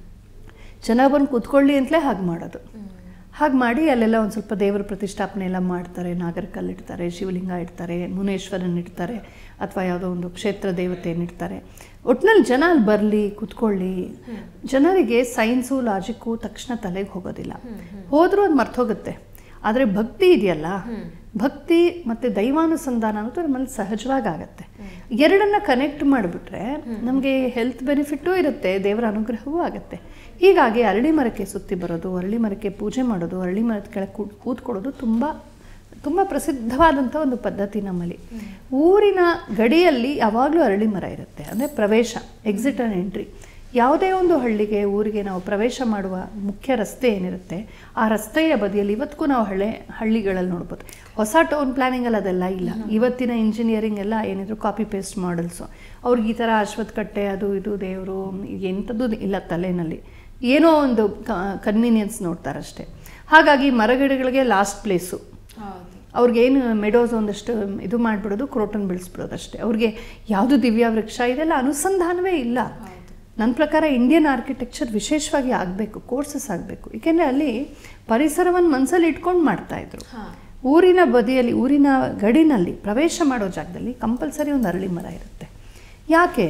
ಜನ ಬಂದು ಕೂತ್ಕೊಳ್ಳಿ ಅಂತಲೇ ಹಾಗೆ ಮಾಡೋದು. ಹಾಗೆ ಮಾಡಿ ಅಲ್ಲೆಲ್ಲ ಒಂದು ಸ್ವಲ್ಪ ದೇವರ ಪ್ರತಿಷ್ಠಾಪನೆ ಎಲ್ಲ ಮಾಡ್ತಾರೆ. ನಾಗರಕಲ್ಲು ಇಡ್ತಾರೆ, ಶಿವಲಿಂಗ ಇಡ್ತಾರೆ, ಮುನೇಶ್ವರನ್ ಇಡ್ತಾರೆ, ಅಥವಾ ಯಾವುದೋ ಒಂದು ಕ್ಷೇತ್ರ ದೇವತೆಯನ್ನು ಇಡ್ತಾರೆ. ಒಟ್ಟಿನಲ್ಲಿ ಜನ ಅಲ್ಲಿ ಬರಲಿ, ಕೂತ್ಕೊಳ್ಳಿ. ಜನರಿಗೆ ಸೈನ್ಸು ಲಾಜಿಕ್ಕು ತಕ್ಷಣ ತಲೆಗೆ ಹೋಗೋದಿಲ್ಲ, ಹೋದರೂ ಅದು ಮರ್ತೋಗುತ್ತೆ. ಆದರೆ ಭಕ್ತಿ ಇದೆಯಲ್ಲ, ಭಕ್ತಿ ಮತ್ತು ದೈವಾನುಸಂಧಾನ ಅನ್ನೋದು ನಮ್ಮಲ್ಲಿ ಸಹಜವಾಗಿ ಆಗುತ್ತೆ. ಎರಡನ್ನ ಕನೆಕ್ಟ್ ಮಾಡಿಬಿಟ್ರೆ ನಮಗೆ ಹೆಲ್ತ್ ಬೆನಿಫಿಟ್ಟು ಇರುತ್ತೆ, ದೇವರ ಅನುಗ್ರಹವೂ ಆಗುತ್ತೆ. ಹೀಗಾಗಿ ಅರಳಿ ಮರಕ್ಕೆ ಸುತ್ತಿ ಬರೋದು, ಅರಳಿ ಮರಕ್ಕೆ ಪೂಜೆ ಮಾಡೋದು, ಅರಳಿ ಮರದ ಕೆಳಗೆ ಕೂತ್ ಕೂತ್ಕೊಳ್ಳೋದು ತುಂಬ ತುಂಬ ಪ್ರಸಿದ್ಧವಾದಂಥ ಒಂದು ಪದ್ಧತಿ ನಮ್ಮಲ್ಲಿ. ಊರಿನ ಗಡಿಯಲ್ಲಿ ಯಾವಾಗಲೂ ಅರಳಿ ಮರ ಇರುತ್ತೆ, ಅಂದರೆ ಪ್ರವೇಶ, ಎಕ್ಸಿಟ್ ಆ್ಯಂಡ್ ಎಂಟ್ರಿ. ಯಾವುದೇ ಒಂದು ಹಳ್ಳಿಗೆ, ಊರಿಗೆ ನಾವು ಪ್ರವೇಶ ಮಾಡುವ ಮುಖ್ಯ ರಸ್ತೆ ಏನಿರುತ್ತೆ, ಆ ರಸ್ತೆಯ ಬದಿಯಲ್ಲಿ ಇವತ್ತಿಗೂ ನಾವು ಹಳೆ ಹಳ್ಳಿಗಳಲ್ಲಿ ನೋಡ್ಬೋದು. ಹೊಸ ಟೌನ್ ಪ್ಲ್ಯಾನಿಂಗಲ್ಲಿ ಅದೆಲ್ಲ ಇಲ್ಲ. ಇವತ್ತಿನ ಇಂಜಿನಿಯರಿಂಗ್ ಎಲ್ಲ ಏನಿದ್ರು ಕಾಪಿ ಪೇಸ್ಟ್ ಮಾಡಲ್ಸು. ಅವ್ರಿಗೆ ಈ ಥರ ಅಶ್ವತ್ಥ ಕಟ್ಟೆ ಅದು ಇದು ದೇವರು ಎಂಥದ್ದು ಇಲ್ಲ ತಲೆಯಲ್ಲಿ. ಏನೋ ಒಂದು ಕನ್ವೀನಿಯನ್ಸ್ ನೋಡ್ತಾರಷ್ಟೇ. ಹಾಗಾಗಿ ಮರಗಿಡಗಳಿಗೆ ಲಾಸ್ಟ್ ಪ್ಲೇಸು. ಅವ್ರಿಗೇನು ಮೆಡೋಸ್ ಒಂದಷ್ಟು ಇದು ಮಾಡಿಬಿಡೋದು, ಕ್ರೋಟನ್ ಬೆಳೆಸ್ಬಿಡೋದು ಅಷ್ಟೇ. ಅವ್ರಿಗೆ ಯಾವುದು ದಿವ್ಯ ವೃಕ್ಷ ಇದೆಲ್ಲ ಅನುಸಂಧಾನವೇ ಇಲ್ಲ. ನನ್ನ ಪ್ರಕಾರ ಇಂಡಿಯನ್ ಆರ್ಕಿಟೆಕ್ಚರ್ ವಿಶೇಷವಾಗಿ ಆಗಬೇಕು, ಕೋರ್ಸಸ್ ಆಗಬೇಕು. ಏಕೆಂದರೆ ಅಲ್ಲಿ ಪರಿಸರವನ್ನು ಮನಸ್ಸಲ್ಲಿ ಇಟ್ಕೊಂಡು ಮಾಡ್ತಾಯಿದ್ರು. ಊರಿನ ಬದಿಯಲ್ಲಿ, ಊರಿನ ಗಡಿನಲ್ಲಿ ಪ್ರವೇಶ ಮಾಡೋ ಜಾಗದಲ್ಲಿ ಕಂಪಲ್ಸರಿ ಒಂದು ಅರಳಿ ಮರ ಇರುತ್ತೆ. ಯಾಕೆ?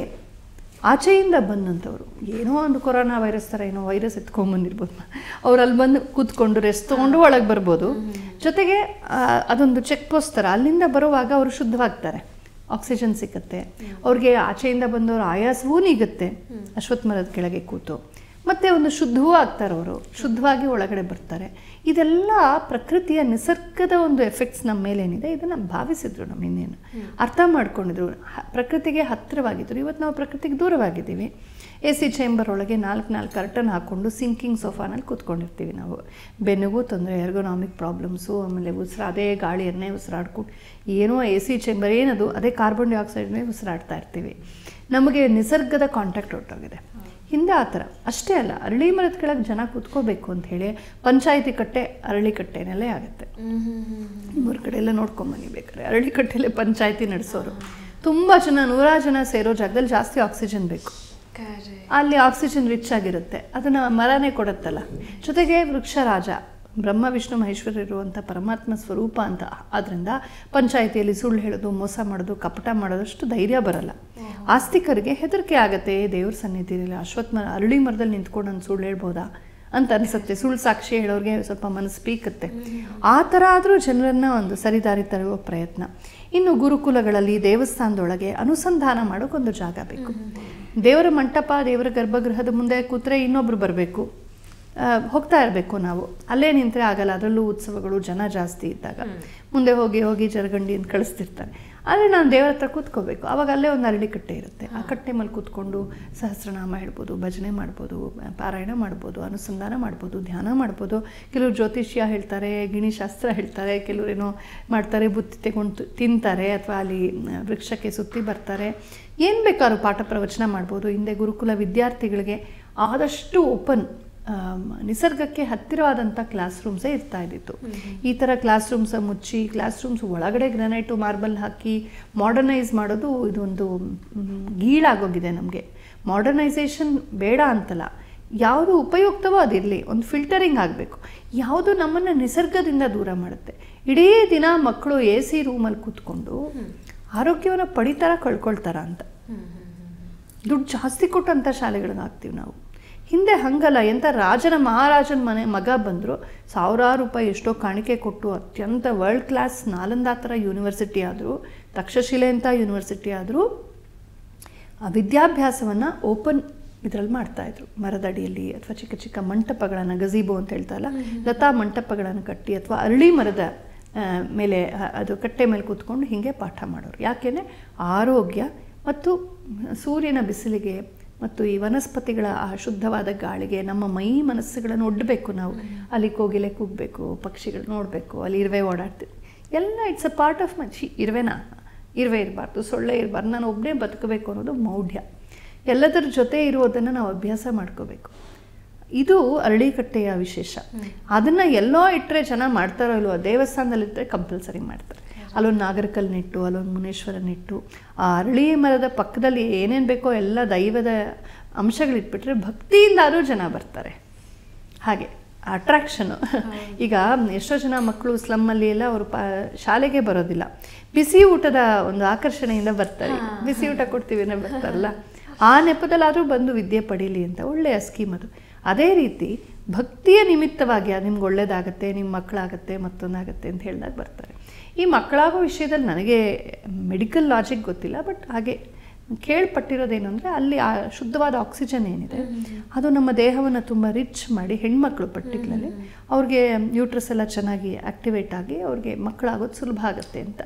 ಆಚೆಯಿಂದ ಬಂದಂಥವ್ರು ಏನೋ ಒಂದು ಕೊರೋನಾ ವೈರಸ್ ಥರ ಏನೋ ವೈರಸ್ ಎತ್ಕೊಂಡ್ಬಂದಿರ್ಬೋದು, ಅವ್ರು ಅಲ್ಲಿ ಬಂದು ಕೂತ್ಕೊಂಡು ರೆಸ್ಟ್ ತೊಗೊಂಡು ಒಳಗೆ ಬರ್ಬೋದು. ಜೊತೆಗೆ ಅದೊಂದು ಚೆಕ್ ಪೋಸ್ಟ್ ಥರ, ಅಲ್ಲಿಂದ ಬರುವಾಗ ಅವರು ಶುದ್ಧವಾಗ್ತಾರೆ, ಆಕ್ಸಿಜನ್ ಸಿಗುತ್ತೆ ಅವ್ರಿಗೆ. ಆಚೆಯಿಂದ ಬಂದವರು ಆಯಾಸವೂ ನೀಗುತ್ತೆ ಅಶ್ವತ್ಥ ಮರದ ಕೆಳಗೆ ಕೂತು. ಮತ್ತು ಒಂದು ಶುದ್ಧವೂ ಆಗ್ತಾರೆ ಅವರು, ಶುದ್ಧವಾಗಿ ಒಳಗಡೆ ಬರ್ತಾರೆ. ಇದೆಲ್ಲ ಪ್ರಕೃತಿಯ ನಿಸರ್ಗದ ಒಂದು ಎಫೆಕ್ಟ್ಸ್ ನಮ್ಮ ಮೇಲೇನಿದೆ, ಇದನ್ನು ಭಾವಿಸಿದ್ರು, ನಮ್ಮ ಇನ್ನೇನು ಅರ್ಥ ಮಾಡ್ಕೊಂಡಿದ್ರು, ಪ್ರಕೃತಿಗೆ ಹತ್ತಿರವಾಗಿದ್ದರು. ಇವತ್ತು ನಾವು ಪ್ರಕೃತಿಗೆ ದೂರವಾಗಿದ್ದೀವಿ. ಎ ಸಿ ಚೇಂಬರ್ ಒಳಗೆ ನಾಲ್ಕು ನಾಲ್ಕು ಕರ್ಟನ್ ಹಾಕ್ಕೊಂಡು ಸಿಂಕಿಂಗ್ ಸೋಫಾನಲ್ಲಿ ಕೂತ್ಕೊಂಡಿರ್ತೀವಿ ನಾವು. ಬೆನ್ನಿಗೂ ತೊಂದರೆ, ಎರ್ಗೊನಾಮಿಕ್ ಪ್ರಾಬ್ಲಮ್ಸು, ಆಮೇಲೆ ಉಸಿರು ಅದೇ ಗಾಳಿಯನ್ನೇ ಉಸಿರಾಡ್ಕೊಂಡು ಏನೋ ಎ ಸಿ ಚೇಂಬರ್ ಏನದು ಅದೇ ಕಾರ್ಬನ್ ಡೈಆಕ್ಸೈಡ್ನೇ ಉಸಿರಾಡ್ತಾ ಇರ್ತೀವಿ. ನಮಗೆ ನಿಸರ್ಗದ ಕಾಂಟ್ಯಾಕ್ಟ್ ಹೊರಟೋಗಿದೆ. ಹಿಂದೆ ಆ ಥರ ಅಷ್ಟೇ ಅಲ್ಲ, ಅರಳಿ ಮರದ ಕೆಳಗೆ ಜನ ಕೂತ್ಕೋಬೇಕು ಅಂಥೇಳಿ ಪಂಚಾಯಿತಿ ಕಟ್ಟೆ ಅರಳಿ ಕಟ್ಟೆನಲ್ಲೇ ಆಗುತ್ತೆ. ಮೂರು ಕಡೆ ಎಲ್ಲ ನೋಡ್ಕೊಂಬನ್ನಿ ಬೇಕಾದ್ರೆ, ಅರಳಿ ಕಟ್ಟೆಯಲ್ಲೇ ಪಂಚಾಯಿತಿ ನಡೆಸೋರು. ತುಂಬ ಜನ, ನೂರಾರು ಜನ ಸೇರೋ ಜಾಗದಲ್ಲಿ ಜಾಸ್ತಿ ಆಕ್ಸಿಜನ್ ಬೇಕು. ಅಲ್ಲಿ ಆಕ್ಸಿಜನ್ ರಿಚ್ ಆಗಿರುತ್ತೆ, ಅದನ್ನು ಮರನೇ ಕೊಡುತ್ತಲ್ಲ. ಜೊತೆಗೆ ವೃಕ್ಷರಾಜ ಬ್ರಹ್ಮ ವಿಷ್ಣು ಮಹೇಶ್ವರ ಇರುವಂಥ ಪರಮಾತ್ಮ ಸ್ವರೂಪ ಅಂತ. ಆದ್ದರಿಂದ ಪಂಚಾಯಿತಿಯಲ್ಲಿ ಸುಳ್ಳು ಹೇಳೋದು, ಮೋಸ ಮಾಡೋದು, ಕಪಟ ಮಾಡೋದಷ್ಟು ಧೈರ್ಯ ಬರಲ್ಲ. ಆಸ್ತಿಕರಿಗೆ ಹೆದರಿಕೆ ಆಗುತ್ತೆ, ದೇವ್ರ ಸನ್ನಿಧಿಯಲ್ಲಿ ಅಶ್ವತ್ಥ ಮರ ಅರಳಿ ಮರದಲ್ಲಿ ನಿಂತ್ಕೊಂಡು ನಾನು ಸುಳ್ಳು ಹೇಳ್ಬೋದಾ ಅಂತ ಅನಿಸುತ್ತೆ. ಸುಳ್ಳು ಸಾಕ್ಷಿ ಹೇಳೋರಿಗೆ ಸ್ವಲ್ಪ ಮನಸ್ಸು ಪೀಕುತ್ತೆ. ಆ ಥರ ಆದರೂ ಜನರನ್ನು ಒಂದು ಸರಿದಾರಿ ತರುವ ಪ್ರಯತ್ನ. ಇನ್ನು ಗುರುಕುಲಗಳಲ್ಲಿ ದೇವಸ್ಥಾನದೊಳಗೆ ಅನುಸಂಧಾನ ಮಾಡೋಕ್ಕೊಂದು ಜಾಗ ಬೇಕು. ದೇವರ ಮಂಟಪ, ದೇವರ ಗರ್ಭಗೃಹದ ಮುಂದೆ ಕೂತ್ರೆ ಇನ್ನೊಬ್ರು ಬರಬೇಕು, ಹೋಗ್ತಾ ಇರಬೇಕು. ನಾವು ಅಲ್ಲೇ ನಿಂತರೆ ಆಗಲ್ಲ. ಅದರಲ್ಲೂ ಉತ್ಸವಗಳು, ಜನ ಜಾಸ್ತಿ ಇದ್ದಾಗ ಮುಂದೆ ಹೋಗಿ ಹೋಗಿ ಜರಗಂಡಿಯಿಂದ ಕಳಿಸ್ತಿರ್ತಾರೆ. ಆದರೆ ನಾನು ದೇವರ ಹತ್ರ ಕೂತ್ಕೋಬೇಕು. ಆವಾಗ ಅಲ್ಲೇ ಒಂದು ಅರಳಿ ಕಟ್ಟೆ ಇರುತ್ತೆ. ಆ ಕಟ್ಟೆ ಮೇಲೆ ಕೂತ್ಕೊಂಡು ಸಹಸ್ರನಾಮ ಹೇಳ್ಬೋದು, ಭಜನೆ ಮಾಡ್ಬೋದು, ಪಾರಾಯಣ ಮಾಡ್ಬೋದು, ಅನುಸಂಧಾನ ಮಾಡ್ಬೋದು, ಧ್ಯಾನ ಮಾಡ್ಬೋದು. ಕೆಲವರು ಜ್ಯೋತಿಷ್ಯ ಹೇಳ್ತಾರೆ, ಗಿಣಿಶಾಸ್ತ್ರ ಹೇಳ್ತಾರೆ, ಕೆಲವರೇನೋ ಮಾಡ್ತಾರೆ, ಬುತ್ತಿ ತೆಗೊಂಡು ತಿಂತಾರೆ, ಅಥವಾ ಅಲ್ಲಿ ವೃಕ್ಷಕ್ಕೆ ಸುತ್ತಿ ಬರ್ತಾರೆ. ಏನು ಬೇಕಾದ್ರೂ ಪಾಠ ಪ್ರವಚನ ಮಾಡ್ಬೋದು. ಹಿಂದೆ ಗುರುಕುಲ ವಿದ್ಯಾರ್ಥಿಗಳಿಗೆ ಆದಷ್ಟು ಓಪನ್, ನಿಸರ್ಗಕ್ಕೆ ಹತ್ತಿರವಾದಂಥ ಕ್ಲಾಸ್ ರೂಮ್ಸೇ ಇರ್ತಾ ಇದ್ದಿತ್ತು. ಈ ಥರ ಕ್ಲಾಸ್ ರೂಮ್ಸ ಮುಚ್ಚಿ, ಕ್ಲಾಸ್ ರೂಮ್ಸ್ ಒಳಗಡೆ ಗ್ರಾನೈಟು ಮಾರ್ಬಲ್ ಹಾಕಿ ಮಾಡರ್ನೈಸ್ ಮಾಡೋದು ಇದೊಂದು ಗೀಳಾಗೋಗಿದೆ ನಮಗೆ. ಮಾಡರ್ನೈಸೇಷನ್ ಬೇಡ ಅಂತಲ್ಲ, ಯಾವುದು ಉಪಯುಕ್ತವೋ ಅದಿರಲಿ, ಒಂದು ಫಿಲ್ಟರಿಂಗ್ ಆಗಬೇಕು. ಯಾವುದು ನಮ್ಮನ್ನು ನಿಸರ್ಗದಿಂದ ದೂರ ಮಾಡುತ್ತೆ. ಇಡೀ ದಿನ ಮಕ್ಕಳು ಎ ಸಿ ರೂಮಲ್ಲಿ ಕೂತ್ಕೊಂಡು ಆರೋಗ್ಯವನ್ನು ಪಡಿತಾರ ಕಳ್ಕೊಳ್ತಾರ ಅಂತ ದುಡ್ಡು ಜಾಸ್ತಿ ಕೊಟ್ಟಂಥ ಶಾಲೆಗಳಿಗೆ ಹಾಕ್ತೀವಿ ನಾವು. ಹಿಂದೆ ಹಂಗಲ್ಲ. ಎಂಥ ರಾಜನ ಮಹಾರಾಜನ ಮನೆ ಮಗ ಬಂದರು, ಸಾವಿರಾರು ರೂಪಾಯಿ ಎಷ್ಟೋ ಕಾಣಿಕೆ ಕೊಟ್ಟು ಅತ್ಯಂತ ವರ್ಲ್ಡ್ ಕ್ಲಾಸ್ ನಾಲಂದಾ ಥರ ಯೂನಿವರ್ಸಿಟಿ ಆದರೂ, ತಕ್ಷಶಿಲೆ ಅಂತ ಯೂನಿವರ್ಸಿಟಿ ಆದರೂ ಆ ವಿದ್ಯಾಭ್ಯಾಸವನ್ನು ಓಪನ್ ಇದರಲ್ಲಿ ಮಾಡ್ತಾಯಿದ್ರು. ಮರದಡಿಯಲ್ಲಿ ಅಥವಾ ಚಿಕ್ಕ ಚಿಕ್ಕ ಮಂಟಪಗಳನ್ನು, ಗಜೀಬೋ ಅಂತ ಹೇಳ್ತಾರಲ್ಲ, ಲತಾ ಮಂಟಪಗಳನ್ನು ಕಟ್ಟಿ ಅಥವಾ ಅರಳಿ ಮರದ ಮೇಲೆ, ಅದು ಕಟ್ಟೆ ಮೇಲೆ ಕೂತ್ಕೊಂಡು ಹೀಗೆ ಪಾಠ ಮಾಡೋರು. ಯಾಕೆಂದರೆ ಆರೋಗ್ಯ ಮತ್ತು ಸೂರ್ಯನ ಬಿಸಿಲಿಗೆ ಮತ್ತು ಈ ವನಸ್ಪತಿಗಳ ಆ ಶುದ್ಧವಾದ ಗಾಳಿಗೆ ನಮ್ಮ ಮೈ ಮನಸ್ಸುಗಳನ್ನು ಒಡ್ಡಬೇಕು. ನಾವು ಅಲ್ಲಿ ಕೋಗಿಲೆ ಕೂಗಬೇಕು, ಪಕ್ಷಿಗಳು ನೋಡಬೇಕು, ಅಲ್ಲಿ ಇರುವೆ ಓಡಾಡ್ತೀವಿ ಎಲ್ಲ. It's a part of my ಶಿ ಇರುವೆನಾ ಇರುವೆ ಇರಬಾರ್ದು, ಸೊಳ್ಳೆ ಇರಬಾರ್ದು, ನಾನು ಒಬ್ಬನೇ ಬದುಕಬೇಕು ಅನ್ನೋದು ಮೌಢ್ಯ. ಎಲ್ಲದರ ಜೊತೆ ಇರುವುದನ್ನು ನಾವು ಅಭ್ಯಾಸ ಮಾಡ್ಕೋಬೇಕು. ಇದು ಅರಳಿಕಟ್ಟೆಯ ವಿಶೇಷ. ಅದನ್ನು ಎಲ್ಲೋ ಇಟ್ಟರೆ ಜನ ಮಾಡ್ತಾರೋ ಇಲ್ವೋ, ದೇವಸ್ಥಾನದಲ್ಲಿಟ್ಟರೆ ಕಂಪಲ್ಸರಿ ಮಾಡ್ತಾರೆ. ಅಲ್ಲೊಂದು ನಾಗರಕಲ್ಲನ್ನಿಟ್ಟು, ಅಲ್ಲೊಂದು ಮುನೇಶ್ವರನಿಟ್ಟು, ಆ ಅರಳಿ ಮರದ ಪಕ್ಕದಲ್ಲಿ ಏನೇನು ಬೇಕೋ ಎಲ್ಲ ದೈವದ ಅಂಶಗಳಿಟ್ಬಿಟ್ರೆ ಭಕ್ತಿಯಿಂದಾದರೂ ಜನ ಬರ್ತಾರೆ. ಹಾಗೆ ಅಟ್ರಾಕ್ಷನು. ಈಗ ಎಷ್ಟೋ ಜನ ಮಕ್ಕಳು ಸ್ಲಮ್ಮಲ್ಲಿ ಎಲ್ಲ ಅವರು ಪ ಶಾಲೆಗೆ ಬರೋದಿಲ್ಲ, ಬಿಸಿ ಊಟದ ಒಂದು ಆಕರ್ಷಣೆಯಿಂದ ಬರ್ತಾರೆ. ಬಿಸಿ ಊಟ ಕೊಡ್ತೀವಿ ಅನ್ನೋ ಬರ್ತಾರಲ್ಲ, ಆ ನೆಪದಲ್ಲಾದರೂ ಬಂದು ವಿದ್ಯೆ ಪಡೀಲಿ ಅಂತ ಒಳ್ಳೆಯ ಸ್ಕೀಮ್ ಅದು. ಅದೇ ರೀತಿ ಭಕ್ತಿಯ ನಿಮಿತ್ತವಾಗಿ ಅದು ನಿಮ್ಗೆ ಒಳ್ಳೇದಾಗತ್ತೆ, ನಿಮ್ಮ ಮಕ್ಕಳಾಗತ್ತೆ, ಮತ್ತೊಂದಾಗತ್ತೆ ಅಂತ ಹೇಳಿದಾಗ ಬರ್ತಾರೆ. ಈ ಮಕ್ಕಳಾಗೋ ವಿಷಯದಲ್ಲಿ ನನಗೆ ಮೆಡಿಕಲ್ ಲಾಜಿಕ್ ಗೊತ್ತಿಲ್ಲ, ಬಟ್ ಹಾಗೆ ಕೇಳ್ಪಟ್ಟಿರೋದೇನು ಅಂದರೆ ಅಲ್ಲಿ ಆ ಶುದ್ಧವಾದ ಆಕ್ಸಿಜನ್ ಏನಿದೆ ಅದು ನಮ್ಮ ದೇಹವನ್ನು ತುಂಬ ರಿಚ್ ಮಾಡಿ, ಹೆಣ್ಮಕ್ಳು ಪರ್ಟಿಕ್ಯುಲರ್ಲಿ ಅವ್ರಿಗೆ ಯೂಟ್ರಸ್ ಎಲ್ಲ ಚೆನ್ನಾಗಿ ಆ್ಯಕ್ಟಿವೇಟ್ ಆಗಿ ಅವ್ರಿಗೆ ಮಕ್ಕಳಾಗೋದು ಸುಲಭ ಆಗುತ್ತೆ ಅಂತ.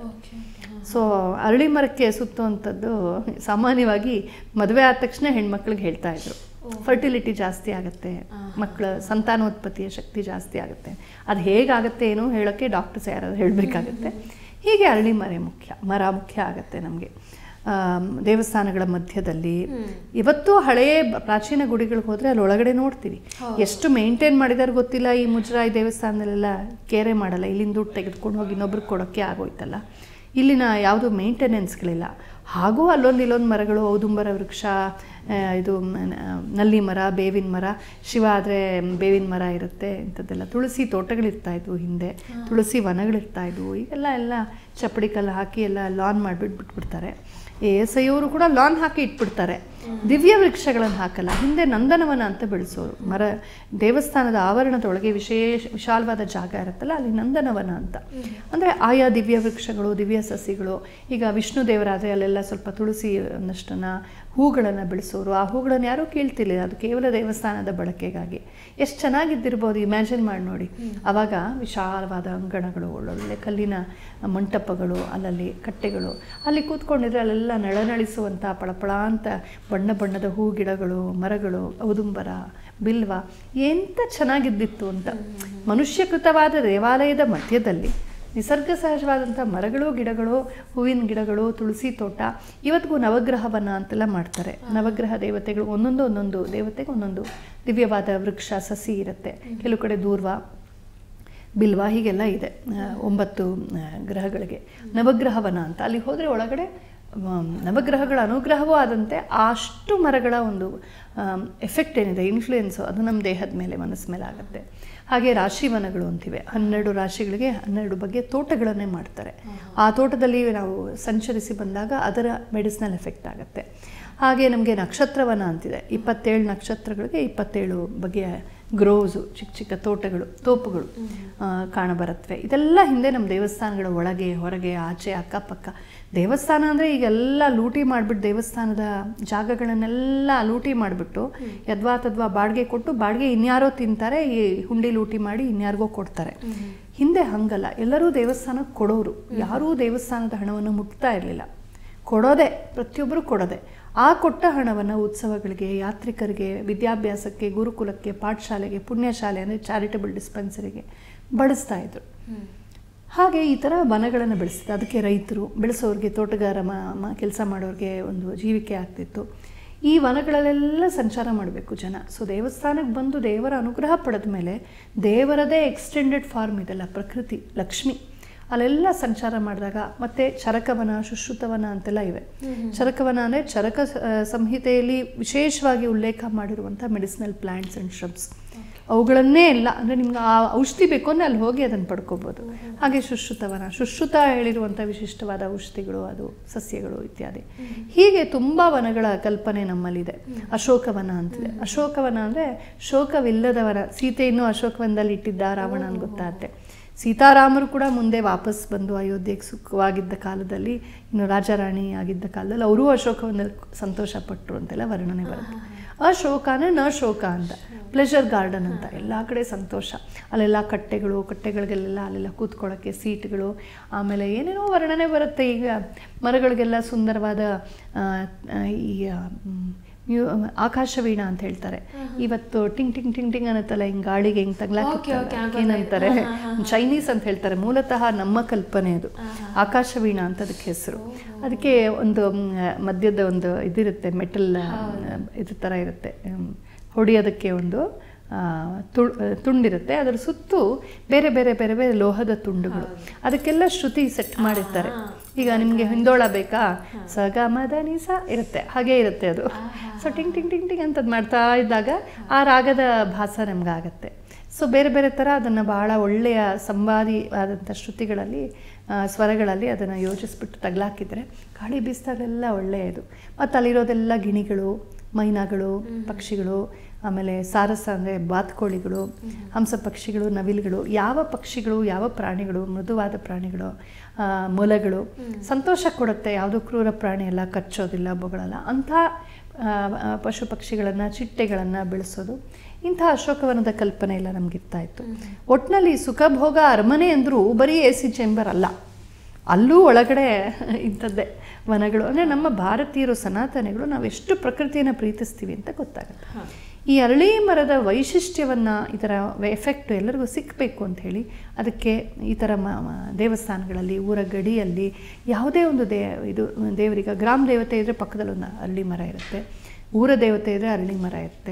ಸೊ ಅರಳಿ ಮರಕ್ಕೆ ಸುತ್ತುವಂಥದ್ದು ಸಾಮಾನ್ಯವಾಗಿ ಮದುವೆ ಆದ ತಕ್ಷಣ ಹೆಣ್ಮಕ್ಳಿಗೆ ಹೇಳ್ತಾ ಇದ್ರು, ಫರ್ಟಿಲಿಟಿ ಜಾಸ್ತಿ ಆಗುತ್ತೆ, ಮಕ್ಕಳ ಸಂತಾನೋತ್ಪತ್ತಿಯ ಶಕ್ತಿ ಜಾಸ್ತಿ ಆಗುತ್ತೆ. ಅದು ಹೇಗಾಗುತ್ತೆ ಏನೋ ಹೇಳೋಕ್ಕೆ ಡಾಕ್ಟರ್ಸ್ ಯಾರಾದ್ರು ಹೇಳಬೇಕಾಗತ್ತೆ. ಹೀಗೆ ಅರಳಿ ಮರ ಮುಖ್ಯ, ಮರ ಮುಖ್ಯ ಆಗುತ್ತೆ ನಮಗೆ. ದೇವಸ್ಥಾನಗಳ ಮಧ್ಯದಲ್ಲಿ ಇವತ್ತು ಹಳೆಯ ಪ್ರಾಚೀನ ಗುಡಿಗಳಿಗೆ ಹೋದರೆ ಅಲ್ಲಿ ಒಳಗಡೆ ನೋಡ್ತೀವಿ ಎಷ್ಟು ಮೇಂಟೈನ್ ಮಾಡಿದಾರೆ ಗೊತ್ತಿಲ್ಲ. ಈ ಮುಜರಾಯಿ ದೇವಸ್ಥಾನದಲ್ಲೆಲ್ಲ ಕೇರೆ ಮಾಡಲ್ಲ, ಇಲ್ಲಿಂದ ದುಡ್ಡು ತೆಗೆದುಕೊಂಡು ಹೋಗಿ ಇನ್ನೊಬ್ರಿಗೆ ಕೊಡೋಕ್ಕೆ ಆಗೋಯ್ತಲ್ಲ. ಇಲ್ಲಿನ ಯಾವುದು ಮೇಂಟೆನೆನ್ಸ್ಗಳಿಲ್ಲ. ಹಾಗೂ ಅಲ್ಲೊಂದು ಇಲ್ಲೊಂದು ಮರಗಳು, ಔದುಂಬರ ವೃಕ್ಷ, ಇದು ನಲ್ಲಿ ಮರ, ಬೇವಿನ ಮರ, ಶಿವ ಆದರೆ ಬೇವಿನ ಮರ ಇರುತ್ತೆ, ಇಂಥದ್ದೆಲ್ಲ. ತುಳಸಿ ತೋಟಗಳಿರ್ತಾಯಿದ್ವು ಹಿಂದೆ, ತುಳಸಿ ವನಗಳಿರ್ತಾಯಿದ್ವು. ಈಗೆಲ್ಲ ಎಲ್ಲ ಚಪ್ಪಡಿ ಕಲ್ಲು ಹಾಕಿ ಎಲ್ಲ ಲಾನ್ ಮಾಡಿಬಿಟ್ಟು ಬಿಟ್ಬಿಡ್ತಾರೆ. ಎ ಎಸ್ ಐ ಅವರು ಕೂಡ ಲಾನ್ ಹಾಕಿ ಇಟ್ಬಿಡ್ತಾರೆ, ದಿವ್ಯ ವೃಕ್ಷಗಳನ್ನು ಹಾಕಲ್ಲ. ಹಿಂದೆ ನಂದನವನ ಅಂತ ಬೆಳೆಸೋರು. ಮರ ದೇವಸ್ಥಾನದ ಆವರಣದೊಳಗೆ ವಿಶೇಷ ವಿಶಾಲವಾದ ಜಾಗ ಇರುತ್ತಲ್ಲ, ಅಲ್ಲಿ ನಂದನವನ ಅಂತ. ಅಂದರೆ ಆಯಾ ದಿವ್ಯ ವೃಕ್ಷಗಳು, ದಿವ್ಯ ಸಸಿಗಳು. ಈಗ ವಿಷ್ಣು ದೇವರಾದರೆ ಅಲ್ಲೆಲ್ಲ ಸ್ವಲ್ಪ ತುಳಸಿ ಒಂದಷ್ಟನ್ನು ಹೂಗಳನ್ನು ಬೆಳೆಸೋರು. ಆ ಹೂಗಳನ್ನು ಯಾರೂ ಕೇಳ್ತಿಲ್ಲ, ಅದು ಕೇವಲ ದೇವಸ್ಥಾನದ ಬಳಕೆಗಾಗಿ. ಎಷ್ಟು ಚೆನ್ನಾಗಿದ್ದಿರ್ಬೋದು, ಇಮ್ಯಾಜಿನ್ ಮಾಡಿ ನೋಡಿ. ಆವಾಗ ವಿಶಾಲವಾದ ಅಂಗಣಗಳು, ಒಳ್ಳೊಳ್ಳೆ ಕಲ್ಲಿನ ಮಂಟಪಗಳು, ಅಲ್ಲಲ್ಲಿ ಕಟ್ಟೆಗಳು, ಅಲ್ಲಿ ಕೂತ್ಕೊಂಡಿದ್ರೆ ಅಲ್ಲೆಲ್ಲ ನಳನಳಿಸುವಂಥ ಪಳಪಳ ಅಂತ ಬಣ್ಣ ಬಣ್ಣದ ಹೂ ಗಿಡಗಳು, ಮರಗಳು, ಔದುಂಬರ, ಬಿಲ್ವ, ಎಂಥ ಚೆನ್ನಾಗಿದ್ದಿತ್ತು ಅಂತ. ಮನುಷ್ಯಕೃತವಾದ ದೇವಾಲಯದ ಮಧ್ಯದಲ್ಲಿ ನಿಸರ್ಗ ಸಹಜವಾದಂಥ ಮರಗಳು, ಗಿಡಗಳು, ಹೂವಿನ ಗಿಡಗಳು, ತುಳಸಿ ತೋಟ. ಇವತ್ತಿಗೂ ನವಗ್ರಹವನ ಅಂತೆಲ್ಲ ಮಾಡ್ತಾರೆ. ನವಗ್ರಹ ದೇವತೆಗಳು, ಒಂದೊಂದು ಒಂದೊಂದು ದೇವತೆಗೆ ಒಂದೊಂದು ದಿವ್ಯವಾದ ವೃಕ್ಷ ಸಸಿ ಇರುತ್ತೆ. ಕೆಲವು ಕಡೆ ದೂರ್ವ, ಬಿಲ್ವ, ಹೀಗೆಲ್ಲ ಇದೆ. ಒಂಬತ್ತು ಗ್ರಹಗಳಿಗೆ ನವಗ್ರಹವನ ಅಂತ. ಅಲ್ಲಿ ಹೋದರೆ ಒಳಗಡೆ ನವಗ್ರಹಗಳ ಅನುಗ್ರಹವೂ ಆದಂತೆ ಅಷ್ಟು ಮರಗಳ ಒಂದು ಎಫೆಕ್ಟ್ ಏನಿದೆ, ಇನ್ಫ್ಲೂಯೆನ್ಸು, ಅದು ನಮ್ಮ ದೇಹದ ಮೇಲೆ, ಮನಸ್ಸು ಮೇಲೆ ಆಗುತ್ತೆ. ಹಾಗೆ ರಾಶಿವನಗಳು ಅಂತಿವೆ. ಹನ್ನೆರಡು ರಾಶಿಗಳಿಗೆ ಹನ್ನೆರಡು ಬಗ್ಗೆ ತೋಟಗಳನ್ನೇ ಮಾಡ್ತಾರೆ. ಆ ತೋಟದಲ್ಲಿ ನಾವು ಸಂಚರಿಸಿ ಬಂದಾಗ ಅದರ ಮೆಡಿಸಿನಲ್ ಎಫೆಕ್ಟ್ ಆಗುತ್ತೆ. ಹಾಗೆ ನಮಗೆ ನಕ್ಷತ್ರವನ ಅಂತಿದೆ. ಇಪ್ಪತ್ತೇಳು ನಕ್ಷತ್ರಗಳಿಗೆ ಇಪ್ಪತ್ತೇಳು ಬಗೆಯ ಗ್ರೋವ್ಸು, ಚಿಕ್ಕ ಚಿಕ್ಕ ತೋಟಗಳು, ತೋಪುಗಳು ಕಾಣಬರುತ್ತವೆ. ಇದೆಲ್ಲ ಹಿಂದೆ ನಮ್ಮ ದೇವಸ್ಥಾನಗಳ ಒಳಗೆ ಹೊರಗೆ ಆಚೆ ಅಕ್ಕಪಕ್ಕ. ದೇವಸ್ಥಾನ ಅಂದರೆ ಈಗೆಲ್ಲ ಲೂಟಿ ಮಾಡಿಬಿಟ್ಟು ದೇವಸ್ಥಾನದ ಜಾಗಗಳನ್ನೆಲ್ಲ ಲೂಟಿ ಮಾಡಿಬಿಟ್ಟು ಯದ್ವಾ ತದ್ವಾ ಬಾಡಿಗೆ ಕೊಟ್ಟು ಬಾಡಿಗೆ ಇನ್ಯಾರೋ ತಿಂತಾರೆ, ಈ ಹುಂಡಿ ಲೂಟಿ ಮಾಡಿ ಇನ್ಯಾರಿಗೋ ಕೊಡ್ತಾರೆ. ಹಿಂದೆ ಹಂಗಲ್ಲ, ಎಲ್ಲರೂ ದೇವಸ್ಥಾನಕ್ಕೆ ಕೊಡೋರು, ಯಾರೂ ದೇವಸ್ಥಾನದ ಹಣವನ್ನು ಮುಟ್ತಾ ಇರಲಿಲ್ಲ. ಕೊಡೋದೆ, ಪ್ರತಿಯೊಬ್ಬರು ಕೊಡೋದೆ. ಆ ಕೊಟ್ಟ ಹಣವನ್ನು ಉತ್ಸವಗಳಿಗೆ, ಯಾತ್ರಿಕರಿಗೆ, ವಿದ್ಯಾಭ್ಯಾಸಕ್ಕೆ, ಗುರುಕುಲಕ್ಕೆ, ಪಾಠಶಾಲೆಗೆ, ಪುಣ್ಯಶಾಲೆ ಅಂದರೆ ಚಾರಿಟಬಲ್ ಡಿಸ್ಪೆನ್ಸರಿಗೆ ಬಳಸ್ತಾ ಇದ್ರು. ಹಾಗೆ ಈ ಥರ ವನಗಳನ್ನು ಬೆಳೆಸಿದ್ರು. ಅದಕ್ಕೆ ರೈತರು ಬೆಳೆಸೋರಿಗೆ, ತೋಟಗಾರ ಮ ಕೆಲಸ ಮಾಡೋರಿಗೆ ಒಂದು ಜೀವಿಕೆ ಆಗ್ತಿತ್ತು. ಈ ವನಗಳಲ್ಲೆಲ್ಲ ಸಂಚಾರ ಮಾಡಬೇಕು ಜನ. ಸೊ ದೇವಸ್ಥಾನಕ್ಕೆ ಬಂದು ದೇವರ ಅನುಗ್ರಹ ಪಡೆದ ಮೇಲೆ ದೇವರದೇ ಎಕ್ಸ್ಟೆಂಡೆಡ್ ಫಾರ್ಮ್ ಇದೆಲ್ಲ, ಪ್ರಕೃತಿ, ಲಕ್ಷ್ಮಿ, ಅಲ್ಲೆಲ್ಲ ಸಂಚಾರ ಮಾಡಿದಾಗ ಮತ್ತೆ ಚರಕವನ, ಶುಶ್ರುತವನ ಅಂತೆಲ್ಲ ಇವೆ. ಚರಕವನ ಅಂದರೆ ಚರಕ ಸಂಹಿತೆಯಲ್ಲಿ ವಿಶೇಷವಾಗಿ ಉಲ್ಲೇಖ ಮಾಡಿರುವಂಥ ಮೆಡಿಸಿನಲ್ ಪ್ಲ್ಯಾಂಟ್ಸ್ ಆ್ಯಂಡ್ ಶ್ರಬ್ಸ್, ಅವುಗಳನ್ನೇ ಎಲ್ಲ ಅಂದರೆ ನಿಮ್ಗೆ ಆ ಔಷಧಿ ಬೇಕು ಅಂದರೆ ಅಲ್ಲಿ ಹೋಗಿ ಅದನ್ನು ಪಡ್ಕೋಬೋದು. ಹಾಗೆ ಶುಶ್ರುತವನ, ಶುಶ್ರುತ ಹೇಳಿರುವಂಥ ವಿಶಿಷ್ಟವಾದ ಔಷಧಿಗಳು, ಅದು ಸಸ್ಯಗಳು ಇತ್ಯಾದಿ. ಹೀಗೆ ತುಂಬ ವನಗಳ ಕಲ್ಪನೆ ನಮ್ಮಲ್ಲಿದೆ. ಅಶೋಕವನ ಅಂತಿದೆ. ಅಶೋಕವನ ಅಂದರೆ ಶೋಕವಿಲ್ಲದವನ. ಸೀತೆಯನ್ನು ಅಶೋಕವನದಲ್ಲಿ ಇಟ್ಟಿದ್ದ ರಾವಣ ಅಂತ ಗೊತ್ತಾಗುತ್ತೆ. ಸೀತಾರಾಮರು ಕೂಡ ಮುಂದೆ ವಾಪಸ್ ಬಂದು ಅಯೋಧ್ಯೆಗೆ ಸುಖವಾಗಿದ್ದ ಕಾಲದಲ್ಲಿ, ಇನ್ನು ರಾಜಾರಾಣಿ ಆಗಿದ್ದ ಕಾಲದಲ್ಲಿ ಅವರೂ ಅಶೋಕವನಲ್ಲಿ ಸಂತೋಷಪಟ್ಟರು ಅಂತೆಲ್ಲ ವರ್ಣನೆ ಬರುತ್ತೆ. ಅಶೋಕ ಅಂದರೆ ನ ಶೋಕ ಅಂತ, ಪ್ಲೆಷರ್ ಗಾರ್ಡನ್ ಅಂತ, ಎಲ್ಲ ಕಡೆ ಸಂತೋಷ. ಅಲ್ಲೆಲ್ಲ ಕಟ್ಟೆಗಳು, ಕಟ್ಟೆಗಳಿಗೆಲ್ಲ ಅಲ್ಲೆಲ್ಲ ಕೂತ್ಕೊಳ್ಳೋಕ್ಕೆ ಸೀಟ್ಗಳು, ಆಮೇಲೆ ಏನೇನೋ ವರ್ಣನೆ ಬರುತ್ತೆ. ಈಗ ಮರಗಳಿಗೆಲ್ಲ ಸುಂದರವಾದ ಈ ಮ್ಯೂ ಆಕಾಶವೀಣ ಅಂತ ಹೇಳ್ತಾರೆ. ಇವತ್ತು ಟಿಂಗ್ ಟಿಂಗ್ ಟಿಂಗ್ ಟಿಂಗ್ ಅನ್ನತ್ತಲ್ಲ, ಹಿಂಗೆ ಗಾಳಿಗೆ ಹಿಂಗೆ ತಗ್ಲಾಕಿ ಏನಂತಾರೆ, ಚೈನೀಸ್ ಅಂತ ಹೇಳ್ತಾರೆ. ಮೂಲತಃ ನಮ್ಮ ಕಲ್ಪನೆ ಅದು, ಆಕಾಶವೀಣ ಅಂತ ಅದಕ್ಕೆ ಹೆಸರು. ಅದಕ್ಕೆ ಒಂದು ಮಧ್ಯದ ಒಂದು ಇದಿರುತ್ತೆ, ಮೆಟಲ್ ಇದ್ರ ಥರ ಇರುತ್ತೆ, ಹೊಡಿಯೋದಕ್ಕೆ ಒಂದು ತು ತುಂಡಿರುತ್ತೆ. ಅದರ ಸುತ್ತು ಬೇರೆ ಬೇರೆ ಬೇರೆ ಬೇರೆ ಲೋಹದ ತುಂಡುಗಳು, ಅದಕ್ಕೆಲ್ಲ ಶ್ರುತಿ ಸೆಟ್ ಮಾಡಿರ್ತಾರೆ. ಈಗ ನಿಮಗೆ ಹಿಂದೋಳ ಬೇಕಾ, ಸ ಗ ಮ ದ ನಿ ಸ ಇರುತ್ತೆ, ಹಾಗೇ ಇರುತ್ತೆ ಅದು. ಸೊ ಟಿಂಗ್ ಟಿಂಗ್ ಟಿಂಗ್ ಟಿಂಗ್ ಅಂತದ್ದು ಮಾಡ್ತಾ ಇದ್ದಾಗ ಆ ರಾಗದ ಭಾಸ ನಮ್ಗೆ ಆಗುತ್ತೆ. ಸೊ ಬೇರೆ ಬೇರೆ ಥರ ಅದನ್ನು ಬಹಳ ಒಳ್ಳೆಯ ಸಂವಾದಿ ಆದಂಥ ಶ್ರುತಿಗಳಲ್ಲಿ, ಸ್ವರಗಳಲ್ಲಿ ಅದನ್ನು ಯೋಚಿಸ್ಬಿಟ್ಟು ತಗ್ಲಾಕಿದ್ರೆ ಗಾಳಿ ಬೀಸಿದಾಗಲೆಲ್ಲ ಒಳ್ಳೆಯದು. ಮತ್ತು ಅಲ್ಲಿರೋದೆಲ್ಲ ಗಿಣಿಗಳು, ಮೈನಾಗಳು, ಪಕ್ಷಿಗಳು, ಆಮೇಲೆ ಸಾರಸ ಅಂದರೆ ಬಾತ್ಕೋಳಿಗಳು, ಹಂಸ ಪಕ್ಷಿಗಳು, ನವಿಲುಗಳು, ಯಾವ ಪಕ್ಷಿಗಳು, ಯಾವ ಪ್ರಾಣಿಗಳು, ಮೃದುವಾದ ಪ್ರಾಣಿಗಳು, ಮೊಲಗಳು ಸಂತೋಷ ಕೊಡುತ್ತೆ. ಯಾವುದೋ ಕ್ರೂರ ಪ್ರಾಣಿ ಎಲ್ಲ ಕಚ್ಚೋದಿಲ್ಲ, ಬೊಗಳಲ್ಲ. ಅಂಥ ಪಶು ಪಕ್ಷಿಗಳನ್ನು, ಚಿಟ್ಟೆಗಳನ್ನು ಬೆಳೆಸೋದು, ಇಂಥ ಅಶೋಕವನದ ಕಲ್ಪನೆ ಎಲ್ಲ ನಮಗಿರ್ತಾ ಇತ್ತು. ಒಟ್ಟಿನಲ್ಲಿ ಸುಖಭೋಗ ಅರಮನೆ ಅಂದರೂ ಬರೀ ಎ ಸಿ ಚೇಂಬರ್ ಅಲ್ಲ, ಅಲ್ಲೂ ಒಳಗಡೆ ಇಂಥದ್ದೇ ವನಗಳು. ಅಂದರೆ ನಮ್ಮ ಭಾರತೀಯರು, ಸನಾತನಿಗಳು ನಾವೆಷ್ಟು ಪ್ರಕೃತಿಯನ್ನು ಪ್ರೀತಿಸ್ತೀವಿ ಅಂತ ಗೊತ್ತಾಗುತ್ತೆ. ಈ ಅರಳಿ ಮರದ ವೈಶಿಷ್ಟ್ಯವನ್ನು, ಇದರ ಎಫೆಕ್ಟು ಎಲ್ಲರಿಗೂ ಸಿಕ್ಕಬೇಕು ಅಂಥೇಳಿ ಅದಕ್ಕೆ ಈ ಥರ ಮ ದೇವಸ್ಥಾನಗಳಲ್ಲಿ, ಊರ ಗಡಿಯಲ್ಲಿ ಯಾವುದೇ ಒಂದು ದೇ ಇದು ದೇವರಿಗೆ, ಗ್ರಾಮ ದೇವತೆ ಇದ್ದರೆ ಪಕ್ಕದಲ್ಲಿ ಒಂದು ಅರಳಿ ಮರ ಇರುತ್ತೆ, ಊರ ದೇವತೆ ಇದ್ದರೆ ಅರಳಿ ಮರ ಇರುತ್ತೆ.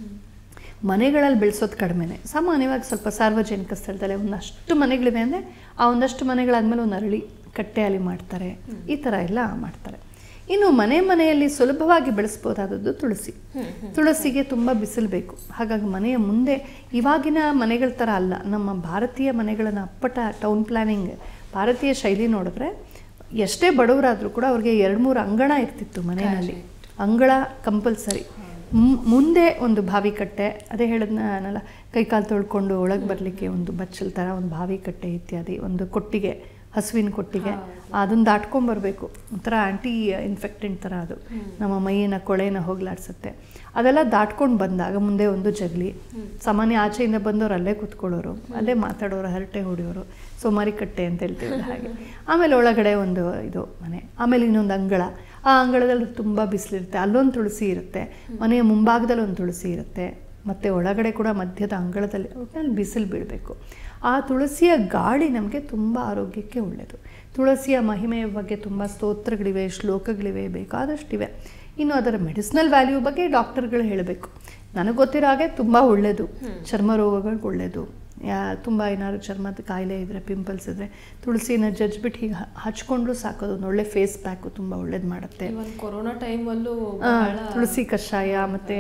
ಮನೆಗಳಲ್ಲಿ ಬೆಳೆಸೋದು ಕಡಿಮೆನೆ. ಸಾಮಾನ್ಯವಾಗಿ ಸ್ವಲ್ಪ ಸಾರ್ವಜನಿಕ ಸ್ಥಳದಲ್ಲೇ ಒಂದಷ್ಟು ಮನೆಗಳಿವೆ ಅಂದರೆ ಆ ಒಂದಷ್ಟು ಮನೆಗಳಾದಮೇಲೆ ಒಂದು ಅರಳಿ ಕಟ್ಟೆಯಲ್ಲಿ ಮಾಡ್ತಾರೆ, ಈ ಥರ ಎಲ್ಲ ಮಾಡ್ತಾರೆ. ಇನ್ನು ಮನೆ ಮನೆಯಲ್ಲಿ ಸುಲಭವಾಗಿ ಬೆಳೆಸ್ಬೋದಾದದ್ದು ತುಳಸಿ. ತುಳಸಿಗೆ ತುಂಬ ಬಿಸಿಲು ಬೇಕು. ಹಾಗಾಗಿ ಮನೆಯ ಮುಂದೆ, ಇವಾಗಿನ ಮನೆಗಳ ಥರ ಅಲ್ಲ, ನಮ್ಮ ಭಾರತೀಯ ಮನೆಗಳನ್ನು ಅಪ್ಪಟ ಟೌನ್ ಪ್ಲ್ಯಾನಿಂಗ್ ಭಾರತೀಯ ಶೈಲಿ ನೋಡಿದ್ರೆ ಎಷ್ಟೇ ಬಡವರಾದರೂ ಕೂಡ ಅವ್ರಿಗೆ ಎರಡು ಮೂರು ಅಂಗಣ ಇರ್ತಿತ್ತು ಮನೆಯಲ್ಲಿ. ಅಂಗಳ ಕಂಪಲ್ಸರಿ. ಮುಂದೆ ಒಂದು ಬಾವಿ ಕಟ್ಟೆ, ಅದೇ ಹೇಳಿದ್ನಲ್ಲ, ಕೈಕಾಲು ತೊಳ್ಕೊಂಡು ಒಳಗೆ ಬರಲಿಕ್ಕೆ ಒಂದು ಬಚ್ಚಲ್ ಥರ ಒಂದು ಬಾವಿ ಕಟ್ಟೆ ಇತ್ಯಾದಿ, ಒಂದು ಕೊಟ್ಟಿಗೆ, ಹಸುವಿನ ಕೊಟ್ಟಿಗೆ, ಅದನ್ನು ದಾಟ್ಕೊಂಬರ್ಬೇಕು. ಒಂಥರ ಆ್ಯಂಟಿ ಇನ್ಫೆಕ್ಟೆಂಟ್ ಥರ ಅದು, ನಮ್ಮ ಮೈಯಿನ ಕೊಳೆನ ಹೋಗ್ಲಾಡ್ಸುತ್ತೆ. ಅದೆಲ್ಲ ದಾಟ್ಕೊಂಡು ಬಂದಾಗ ಮುಂದೆ ಒಂದು ಜಗಲಿ. ಸಾಮಾನ್ಯ ಆಚೆಯಿಂದ ಬಂದವರು ಅಲ್ಲೇ ಕೂತ್ಕೊಳ್ಳೋರು, ಅಲ್ಲೇ ಮಾತಾಡೋರು, ಹರಟೆ ಹೊಡೆಯೋರು, ಸೋಮಾರಿ ಕಟ್ಟೆ ಅಂತ ಹೇಳ್ತೀವಿ ಹಾಗೆ. ಆಮೇಲೆ ಒಳಗಡೆ ಒಂದು ಇದು ಮನೆ, ಆಮೇಲೆ ಇನ್ನೊಂದು ಅಂಗಳ. ಆ ಅಂಗಳದಲ್ಲಿ ತುಂಬ ಬಿಸಿಲಿರುತ್ತೆ, ಅಲ್ಲೊಂದು ತುಳಸಿ ಇರುತ್ತೆ, ಮನೆಯ ಮುಂಭಾಗದಲ್ಲಿ ಒಂದು ತುಳಸಿ ಇರುತ್ತೆ, ಮತ್ತು ಒಳಗಡೆ ಕೂಡ ಮಧ್ಯದ ಅಂಗಳದಲ್ಲಿ ಒಟ್ಟಿನಲ್ಲಿ ಬಿಸಿಲು ಬೀಳಬೇಕು. ಆ ತುಳಸಿಯ ಗಾಳಿ ನಮಗೆ ತುಂಬ ಆರೋಗ್ಯಕ್ಕೆ ಒಳ್ಳೆಯದು. ತುಳಸಿಯ ಮಹಿಮೆಯ ಬಗ್ಗೆ ತುಂಬ ಸ್ತೋತ್ರಗಳಿವೆ, ಶ್ಲೋಕಗಳಿವೆ, ಬೇಕಾದಷ್ಟಿವೆ. ಇನ್ನು ಅದರ ಮೆಡಿಸಿನಲ್ ವ್ಯಾಲ್ಯೂ ಬಗ್ಗೆ ಡಾಕ್ಟರ್ಗಳು ಹೇಳಬೇಕು. ನನಗೆ ಗೊತ್ತಿರೋ ಹಾಗೆ ತುಂಬ ಒಳ್ಳೆಯದು, ಚರ್ಮ ರೋಗಗಳಿಗೆ ಒಳ್ಳೆಯದು. ಯಾ ತುಂಬ ಏನಾದ್ರು ಚರ್ಮದ ಕಾಯಿಲೆ ಇದ್ದರೆ, ಪಿಂಪಲ್ಸ್ ಇದ್ದರೆ ತುಳಸಿನ ಜಜ್ಬಿಟ್ಟು ಹೀಗೆ ಹಚ್ಕೊಂಡ್ರು ಸಾಕೋದು. ಒಂದು ಒಳ್ಳೆ ಫೇಸ್ ಪ್ಯಾಕು ತುಂಬ ಒಳ್ಳೇದು ಮಾಡುತ್ತೆ. ಕೊರೋನಾ ಟೈಮಲ್ಲೂ ತುಳಸಿ ಕಷಾಯ, ಮತ್ತು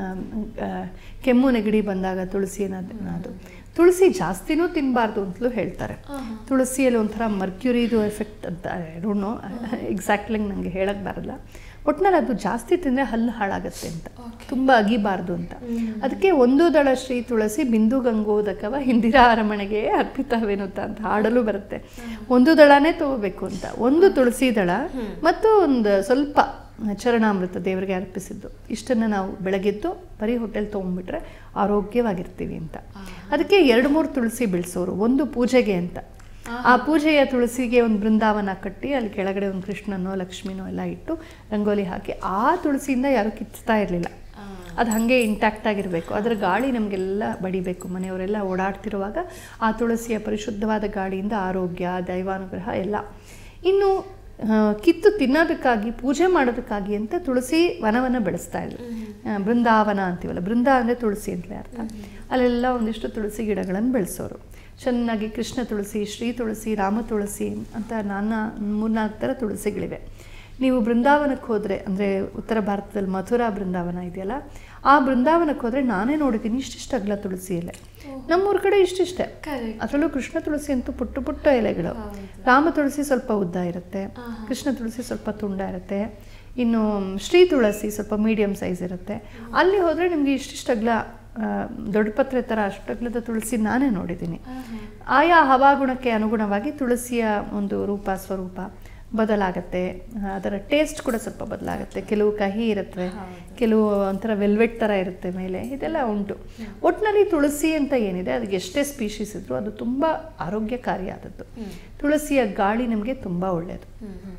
ಕೆಮ್ಮು ನೆಗಡಿ ಬಂದಾಗ ತುಳಸಿನ ಅದು. ತುಳಸಿ ಜಾಸ್ತಿನೂ ತಿನ್ನಬಾರ್ದು ಅಂತಲೂ ಹೇಳ್ತಾರೆ. ತುಳಸಿಯಲ್ಲಿ ಒಂಥರ ಮರ್ಕ್ಯುರಿದು ಎಫೆಕ್ಟ್ ಅಂತ, ಐ ಡೋಂಟ್ ನೋ ಎಕ್ಸಾಕ್ಟ್ಲಿ ನನಗೆ ಹೇಳಕ್ಕೆ ಬರಲ್ಲ. ಒಟ್ಟಿನಲ್ಲಿ ಅದು ಜಾಸ್ತಿ ತಿಂದರೆ ಹಲ್ಲು ಹಾಳಾಗತ್ತೆ ಅಂತ, ತುಂಬ ಅಗಿಬಾರ್ದು ಅಂತ. ಅದಕ್ಕೆ ಒಂದು ದಳ ಶ್ರೀ ತುಳಸಿ ಬಿಂದು ಗಂಗೋದಕವ ಇಂದಿರಾ ಅರಮನೆಗೆ ಅರ್ಪಿತವೇನುತ್ತ ಅಂತ ಹಾಡಲು ಬರುತ್ತೆ. ಒಂದು ದಳನೇ ತಗೋಬೇಕು ಅಂತ, ಒಂದು ತುಳಸಿ ದಳ ಮತ್ತು ಒಂದು ಸ್ವಲ್ಪ ಚರಣಾಮೃತ ದೇವರಿಗೆ ಅರ್ಪಿಸಿದ್ದು, ಇಷ್ಟನ್ನು ನಾವು ಬೆಳಗ್ಗೆದ್ದು ಬರೀ ಹೋಟೆಲ್ ತೊಗೊಂಡ್ಬಿಟ್ರೆ ಆರೋಗ್ಯವಾಗಿರ್ತೀವಿ ಅಂತ. ಅದಕ್ಕೆ ಎರಡು ಮೂರು ತುಳಸಿ ಬೆಳೆಸೋರು, ಒಂದು ಪೂಜೆಗೆ ಅಂತ. ಆ ಪೂಜೆಯ ತುಳಸಿಗೆ ಒಂದು ಬೃಂದಾವನ ಕಟ್ಟಿ ಅಲ್ಲಿ ಕೆಳಗಡೆ ಒಂದು ಕೃಷ್ಣನೋ ಲಕ್ಷ್ಮಿನೋ ಎಲ್ಲ ಇಟ್ಟು ರಂಗೋಲಿ ಹಾಕಿ, ಆ ತುಳಸಿಯಿಂದ ಯಾರು ಕಿತ್ತಾ ಇರಲಿಲ್ಲ, ಅದು ಹಾಗೆ ಇಂಟ್ಯಾಕ್ಟ್ ಆಗಿರಬೇಕು. ಅದರ ಗಾಳಿ ನಮಗೆಲ್ಲ ಬಡಿಬೇಕು. ಮನೆಯವರೆಲ್ಲ ಓಡಾಡ್ತಿರುವಾಗ ಆ ತುಳಸಿಯ ಪರಿಶುದ್ಧವಾದ ಗಾಳಿಯಿಂದ ಆರೋಗ್ಯ, ದೈವಾನುಗ್ರಹ ಎಲ್ಲ. ಇನ್ನು ಕಿತ್ತು ತಿನ್ನೋದಕ್ಕಾಗಿ, ಪೂಜೆ ಮಾಡೋದಕ್ಕಾಗಿ ಅಂತ ತುಳಸಿ ವನವನ್ನು ಬೆಳೆಸ್ತಾ ಇದ್ರು. ಬೃಂದಾವನ ಅಂತೀವಲ್ಲ, ಬೃಂದ ಅಂದರೆ ತುಳಸಿ ಅಂತಲೇ ಅರ್ಥ. ಅಲ್ಲೆಲ್ಲ ಒಂದಿಷ್ಟು ತುಳಸಿ ಗಿಡಗಳನ್ನು ಬೆಳೆಸೋರು. ಚೆನ್ನಾಗಿ ಕೃಷ್ಣ ತುಳಸಿ, ಶ್ರೀ ತುಳಸಿ, ರಾಮ ತುಳಸಿ ಅಂತ ನಾನಾ ಮೂರ್ನಾಲ್ಕು ಥರ ತುಳಸಿಗಳಿವೆ. ನೀವು ಬೃಂದಾವನಕ್ಕೆ ಹೋದರೆ, ಅಂದರೆ ಉತ್ತರ ಭಾರತದಲ್ಲಿ ಮಥುರಾ ಬೃಂದಾವನ ಇದೆಯಲ್ಲ, ಆ ಬೃಂದಾವನಕ್ಕೆ ಹೋದರೆ ನಾನೇ ನೋಡಿದ್ದೀನಿ ಇಷ್ಟಿಷ್ಟು ಅಗಲ ತುಳಸಿ ಎಲೆ. ನಮ್ಮೂರ ಕಡೆ ಇಷ್ಟಿಷ್ಟೇ. ಅದರಲ್ಲೂ ಕೃಷ್ಣ ತುಳಸಿ ಅಂತೂ ಪುಟ್ಟ ಪುಟ್ಟ ಎಲೆಗಳು. ರಾಮ ತುಳಸಿ ಸ್ವಲ್ಪ ಉದ್ದ ಇರುತ್ತೆ, ಕೃಷ್ಣ ತುಳಸಿ ಸ್ವಲ್ಪ ತುಂಡ ಇರುತ್ತೆ, ಇನ್ನು ಶ್ರೀ ತುಳಸಿ ಸ್ವಲ್ಪ ಮೀಡಿಯಮ್ ಸೈಜ್ ಇರುತ್ತೆ. ಅಲ್ಲಿ ಹೋದರೆ ನಿಮಗೆ ಇಷ್ಟಿಷ್ಟು ಅಗಲ ದೊಡ್ಡ ಪತ್ರೆ ಥರ ಅಷ್ಟಗ್ಲದ ತುಳಸಿ ನಾನೇ ನೋಡಿದ್ದೀನಿ. ಆಯಾ ಹವಾಗುಣಕ್ಕೆ ಅನುಗುಣವಾಗಿ ತುಳಸಿಯ ಒಂದು ರೂಪ ಸ್ವರೂಪ ಬದಲಾಗತ್ತೆ, ಅದರ ಟೇಸ್ಟ್ ಕೂಡ ಸ್ವಲ್ಪ ಬದಲಾಗುತ್ತೆ. ಕೆಲವು ಕಹಿ ಇರುತ್ತವೆ, ಕೆಲವು ಒಂಥರ ವೆಲ್ವೆಟ್ ಥರ ಇರುತ್ತೆ ಮೇಲೆ, ಇದೆಲ್ಲ ಉಂಟು. ಒಟ್ಟಿನಲ್ಲಿ ತುಳಸಿ ಅಂತ ಏನಿದೆ, ಅದಕ್ಕೆ ಎಷ್ಟೇ ಸ್ಪೀಶೀಸ್ ಇದ್ದರೂ ಅದು ತುಂಬ ಆರೋಗ್ಯಕಾರಿಯಾದದ್ದು. ತುಳಸಿಯ ಗಾಳಿ ನಮಗೆ ತುಂಬ ಒಳ್ಳೆಯದು.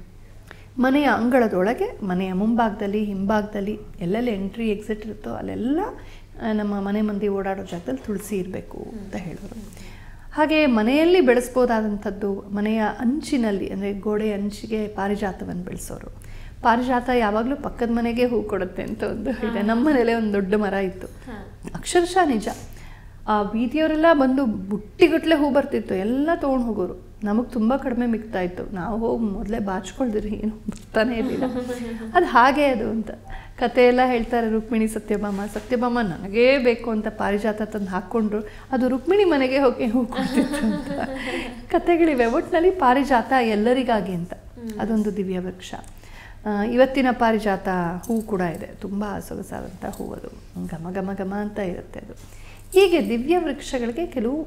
ಮನೆಯ ಅಂಗಳದೊಳಗೆ, ಮನೆಯ ಮುಂಭಾಗದಲ್ಲಿ, ಹಿಂಭಾಗದಲ್ಲಿ ಎಲ್ಲೆಲ್ಲಿ ಎಂಟ್ರಿ ಎಕ್ಸಿಟ್ ಇರುತ್ತೋ ಅಲ್ಲೆಲ್ಲ ನಮ್ಮ ಮನೆ ಮಂದಿ ಓಡಾಡೋ ಜಾಗದಲ್ಲಿ ತುಳಸಿ ಇರಬೇಕು ಅಂತ ಹೇಳೋರು. ಹಾಗೆ ಮನೆಯಲ್ಲಿ ಬೆಳೆಸ್ಬೋದಾದಂಥದ್ದು, ಮನೆಯ ಅಂಚಿನಲ್ಲಿ ಅಂದರೆ ಗೋಡೆ ಅಂಚಿಗೆ ಪಾರಿಜಾತವನ್ನು ಬೆಳೆಸೋರು. ಪಾರಿಜಾತ ಯಾವಾಗಲೂ ಪಕ್ಕದ ಮನೆಗೆ ಹೂ ಕೊಡುತ್ತೆ ಅಂತ ಒಂದು ಇದೆ. ನಮ್ಮ ಮನೇಲೆ ಒಂದು ದೊಡ್ಡ ಮರ ಇತ್ತು, ಅಕ್ಷರಶಃ ನಿಜ. ಆ ಬೀದಿಯವರೆಲ್ಲ ಬಂದು ಬುಟ್ಟಿಗಟ್ಟಲೆ ಹೂ ಬರ್ತಿತ್ತು, ಎಲ್ಲ ತೊಗೊಂಡು ಹೋಗೋರು. ನಮಗೆ ತುಂಬ ಕಡಿಮೆ ಮಿಗ್ತಾ ಇತ್ತು, ನಾವು ಹೋಗಿ ಮೊದಲೇ ಬಾಚ್ಕೊಳ್ದಿರಿ, ಏನು ಬರ್ತಾನೆ ಇರಲಿಲ್ಲ. ಅದು ಹಾಗೆ ಅದು ಅಂತ ಕತೆ ಎಲ್ಲ ಹೇಳ್ತಾರೆ. ರುಕ್ಮಿಣಿ ಸತ್ಯಭಾಮ ಸತ್ಯಭಾಮ ನನಗೇ ಬೇಕು ಅಂತ ಪಾರಿಜಾತ ತಂದು ಹಾಕ್ಕೊಂಡ್ರು, ಅದು ರುಕ್ಮಿಣಿ ಮನೆಗೆ ಹೋಗಿ ಹೂ ಕೊಡ್ತಿತ್ತು ಅಂತ ಕತೆಗಳಿವೆ. ಒಟ್ಟಿನಲ್ಲಿ ಪಾರಿಜಾತ ಎಲ್ಲರಿಗಾಗಿ ಅಂತ, ಅದೊಂದು ದಿವ್ಯ ವೃಕ್ಷ. ಇವತ್ತಿನ ಪಾರಿಜಾತ ಹೂ ಕೂಡ ಇದೆ, ತುಂಬ ಸೊಗಸಾದಂಥ ಹೂ, ಅದು ಘಮ ಘಮ ಘಮ ಅಂತ ಇರುತ್ತೆ ಅದು. ಹೀಗೆ ದಿವ್ಯ ವೃಕ್ಷಗಳಿಗೆ ಕೆಲವು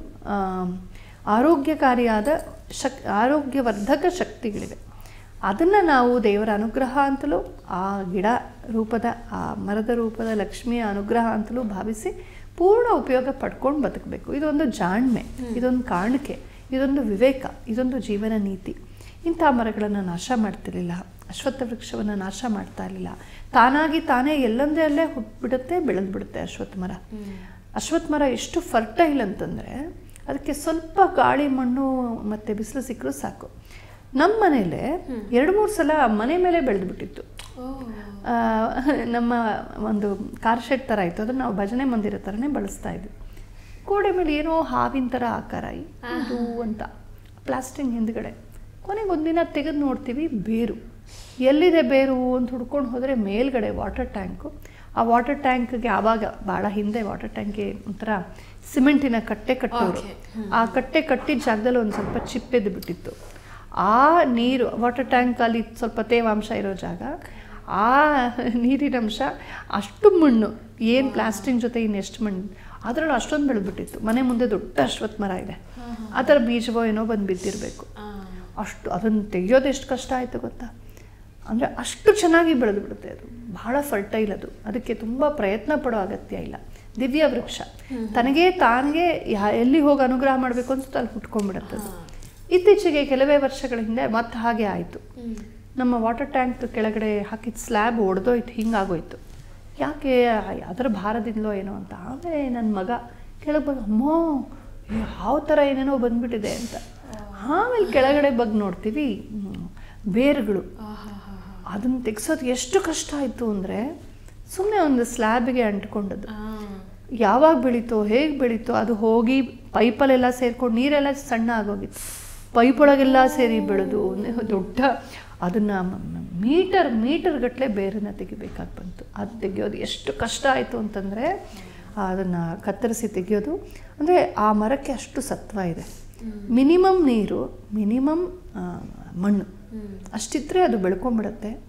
ಆರೋಗ್ಯಕಾರಿಯಾದ ಶಕ್ ಆರೋಗ್ಯವರ್ಧಕ ಶಕ್ತಿಗಳಿವೆ. ಅದನ್ನು ನಾವು ದೇವರ ಅನುಗ್ರಹ ಅಂತಲೂ, ಆ ಗಿಡ ರೂಪದ, ಆ ಮರದ ರೂಪದ ಲಕ್ಷ್ಮಿಯ ಅನುಗ್ರಹ ಅಂತಲೂ ಭಾವಿಸಿ ಪೂರ್ಣ ಉಪಯೋಗ ಪಡ್ಕೊಂಡು ಬದುಕಬೇಕು. ಇದೊಂದು ಜಾಣ್ಮೆ, ಇದೊಂದು ಕಾಣಿಕೆ, ಇದೊಂದು ವಿವೇಕ, ಇದೊಂದು ಜೀವನ ನೀತಿ. ಇಂಥ ಮರಗಳನ್ನು ನಾಶ ಮಾಡ್ತಿರಲಿಲ್ಲ, ಅಶ್ವತ್ಥ ವೃಕ್ಷವನ್ನು ನಾಶ ಮಾಡ್ತಾ ಇರಲಿಲ್ಲ. ತಾನಾಗಿ ತಾನೇ ಎಲ್ಲಂದ್ರೆ ಅಲ್ಲೇ ಹುಟ್ಬಿಡುತ್ತೆ, ಬೆಳೆದು ಬಿಡುತ್ತೆ ಅಶ್ವತ್ಥ ಮರ. ಅಶ್ವತ್ಥ ಮರ ಎಷ್ಟು ಫರ್ಟೈಲ್ ಅಂತಂದರೆ ಅದಕ್ಕೆ ಸ್ವಲ್ಪ ಗಾಳಿ, ಮಣ್ಣು ಮತ್ತು ಬಿಸಿಲು ಸಿಕ್ಕರೂ ಸಾಕು. ನಮ್ಮ ಮನೇಲೆ ಎರಡು ಮೂರು ಸಲ ಮನೆ ಮೇಲೆ ಬೆಳೆದು ಬಿಟ್ಟಿತ್ತು. ನಮ್ಮ ಒಂದು ಕಾರ್ ಶೆಡ್ ಥರ ಇತ್ತು, ಅದನ್ನು ನಾವು ಭಜನೆ ಮಂದಿರ ಥರನೇ ಬಳಸ್ತಾ ಇದ್ವಿ. ಗೋಡೆ ಮೇಲೆ ಏನೋ ಹಾವಿನ ಥರ ಆಕಾರ ಇದು ಅಂತ ಪ್ಲಾಸ್ಟಿಕ್ ಹಿಂದ್ಗಡೆ. ಕೊನೆಗೆ ಒಂದಿನ ತೆಗೆದು ನೋಡ್ತೀವಿ, ಬೇರು ಎಲ್ಲಿದೆ ಬೇರು ಅಂತ ಹುಡ್ಕೊಂಡು ಹೋದರೆ ಮೇಲ್ಗಡೆ ವಾಟರ್ ಟ್ಯಾಂಕು. ಆ ವಾಟರ್ ಟ್ಯಾಂಕ್ಗೆ ಆವಾಗ ಭಾಳ ಹಿಂದೆ ವಾಟರ್ ಟ್ಯಾಂಕ್ಗೆ ಒಂಥರ ಸಿಮೆಂಟಿನ ಕಟ್ಟೆ ಕಟ್ಟೋರು. ಆ ಕಟ್ಟೆ ಕಟ್ಟಿದ ಜಾಗದಲ್ಲಿ ಒಂದು ಸ್ವಲ್ಪ ಚಿಪ್ಪೆದ್ದು ಬಿಟ್ಟಿತ್ತು. ಆ ನೀರು, ವಾಟರ್ ಟ್ಯಾಂಕಲ್ಲಿ ಸ್ವಲ್ಪ ತೇವಾಂಶ ಇರೋ ಜಾಗ, ಆ ನೀರಿನಂಶ ಅಷ್ಟು ಮಣ್ಣು, ಏನು ಪ್ಲಾಸ್ಟಿಕ್ ಜೊತೆ ಇನ್ನೆಷ್ಟು ಮಣ್ಣು, ಅದರಲ್ಲಿ ಅಷ್ಟೊಂದು ಬೆಳೆದ್ಬಿಟ್ಟಿತ್ತು. ಮನೆ ಮುಂದೆ ದೊಡ್ಡ ಅಶ್ವತ್ಥ ಮರ ಇದೆ, ಆ ಥರ ಬೀಜವೋ ಏನೋ ಬಂದು ಬಿದ್ದಿರಬೇಕು. ಅಷ್ಟು ಅದನ್ನು ತೆಗೆಯೋದು ಎಷ್ಟು ಕಷ್ಟ ಆಯಿತು ಗೊತ್ತಾ? ಅಂದರೆ ಅಷ್ಟು ಚೆನ್ನಾಗಿ ಬೆಳೆದು ಬಿಡುತ್ತೆ ಅದು, ಬಹಳ ಫರ್ಟೈಲ್ ಅದು. ಅದಕ್ಕೆ ತುಂಬ ಪ್ರಯತ್ನ ಪಡೋ ಅಗತ್ಯ ಇಲ್ಲ. ದಿವ್ಯ ವೃಕ್ಷ ತನಗೇ ತಾನಿಗೆ ಎಲ್ಲಿ ಹೋಗಿ ಅನುಗ್ರಹ ಮಾಡಬೇಕು ಅನ್ಸುತ್ತೆ ಅಲ್ಲಿ ಹುಟ್ಕೊಂಡ್ಬಿಡುತ್ತೆ ಅದು. ಇತ್ತೀಚೆಗೆ ಕೆಲವೇ ವರ್ಷಗಳ ಹಿಂದೆ ಮತ್ತೆ ಹಾಗೆ ಆಯಿತು. ನಮ್ಮ ವಾಟರ್ ಟ್ಯಾಂಕ್ ಕೆಳಗಡೆ ಹಾಕಿದ ಸ್ಲ್ಯಾಬ್ ಒಡೆದೋಯ್ತು, ಹಿಂಗಾಗೋಯ್ತು. ಯಾಕೆ, ಅದರ ಭಾರದಿಂದಲೋ ಏನೋ ಅಂತ. ಆಮೇಲೆ ನನ್ನ ಮಗ ಕೆಳಗೆ ಬಂದು, ಅಮ್ಮೋ ಯಾವ ಥರ ಏನೇನೋ ಬಂದ್ಬಿಟ್ಟಿದೆ ಅಂತ. ಆಮೇಲೆ ಕೆಳಗಡೆ ಬಗ್ಗೆ ನೋಡ್ತೀವಿ ಬೇರುಗಳು. ಅದನ್ನು ತೆಗ್ಸೋದು ಎಷ್ಟು ಕಷ್ಟ ಆಯಿತು ಅಂದರೆ, ಸುಮ್ಮನೆ ಒಂದು ಸ್ಲ್ಯಾಬಿಗೆ ಅಂಟ್ಕೊಂಡದ್ದು. ಯಾವಾಗ ಬೆಳೀತೋ, ಹೇಗೆ ಬೆಳೀತೋ, ಅದು ಹೋಗಿ ಪೈಪಲ್ಲೆಲ್ಲ ಸೇರ್ಕೊಂಡು ನೀರೆಲ್ಲ ಸಣ್ಣ ಆಗೋಗಿತ್ತು. ಪೈಪೊಳಗೆಲ್ಲ ಸೇರಿ ಬೆಳೆದು ದೊಡ್ಡ, ಅದನ್ನು ಮೀಟರ್ ಮೀಟರ್ ಗಟ್ಟಲೆ ಬೇರನ್ನು ತೆಗಿಬೇಕಾಗಿ ಬಂತು. ಅದು ತೆಗೆಯೋದು ಎಷ್ಟು ಕಷ್ಟ ಆಯಿತು ಅಂತಂದರೆ, ಅದನ್ನು ಕತ್ತರಿಸಿ ತೆಗೆಯೋದು. ಅಂದರೆ ಆ ಮರಕ್ಕೆ ಅಷ್ಟು ಸತ್ವ ಇದೆ. ಮಿನಿಮಮ್ ನೀರು, ಮಿನಿಮಮ್ ಮಣ್ಣು ಅಷ್ಟಿದ್ರೆ ಅದು ಬೆಳ್ಕೊಂಬಿಡುತ್ತೆ.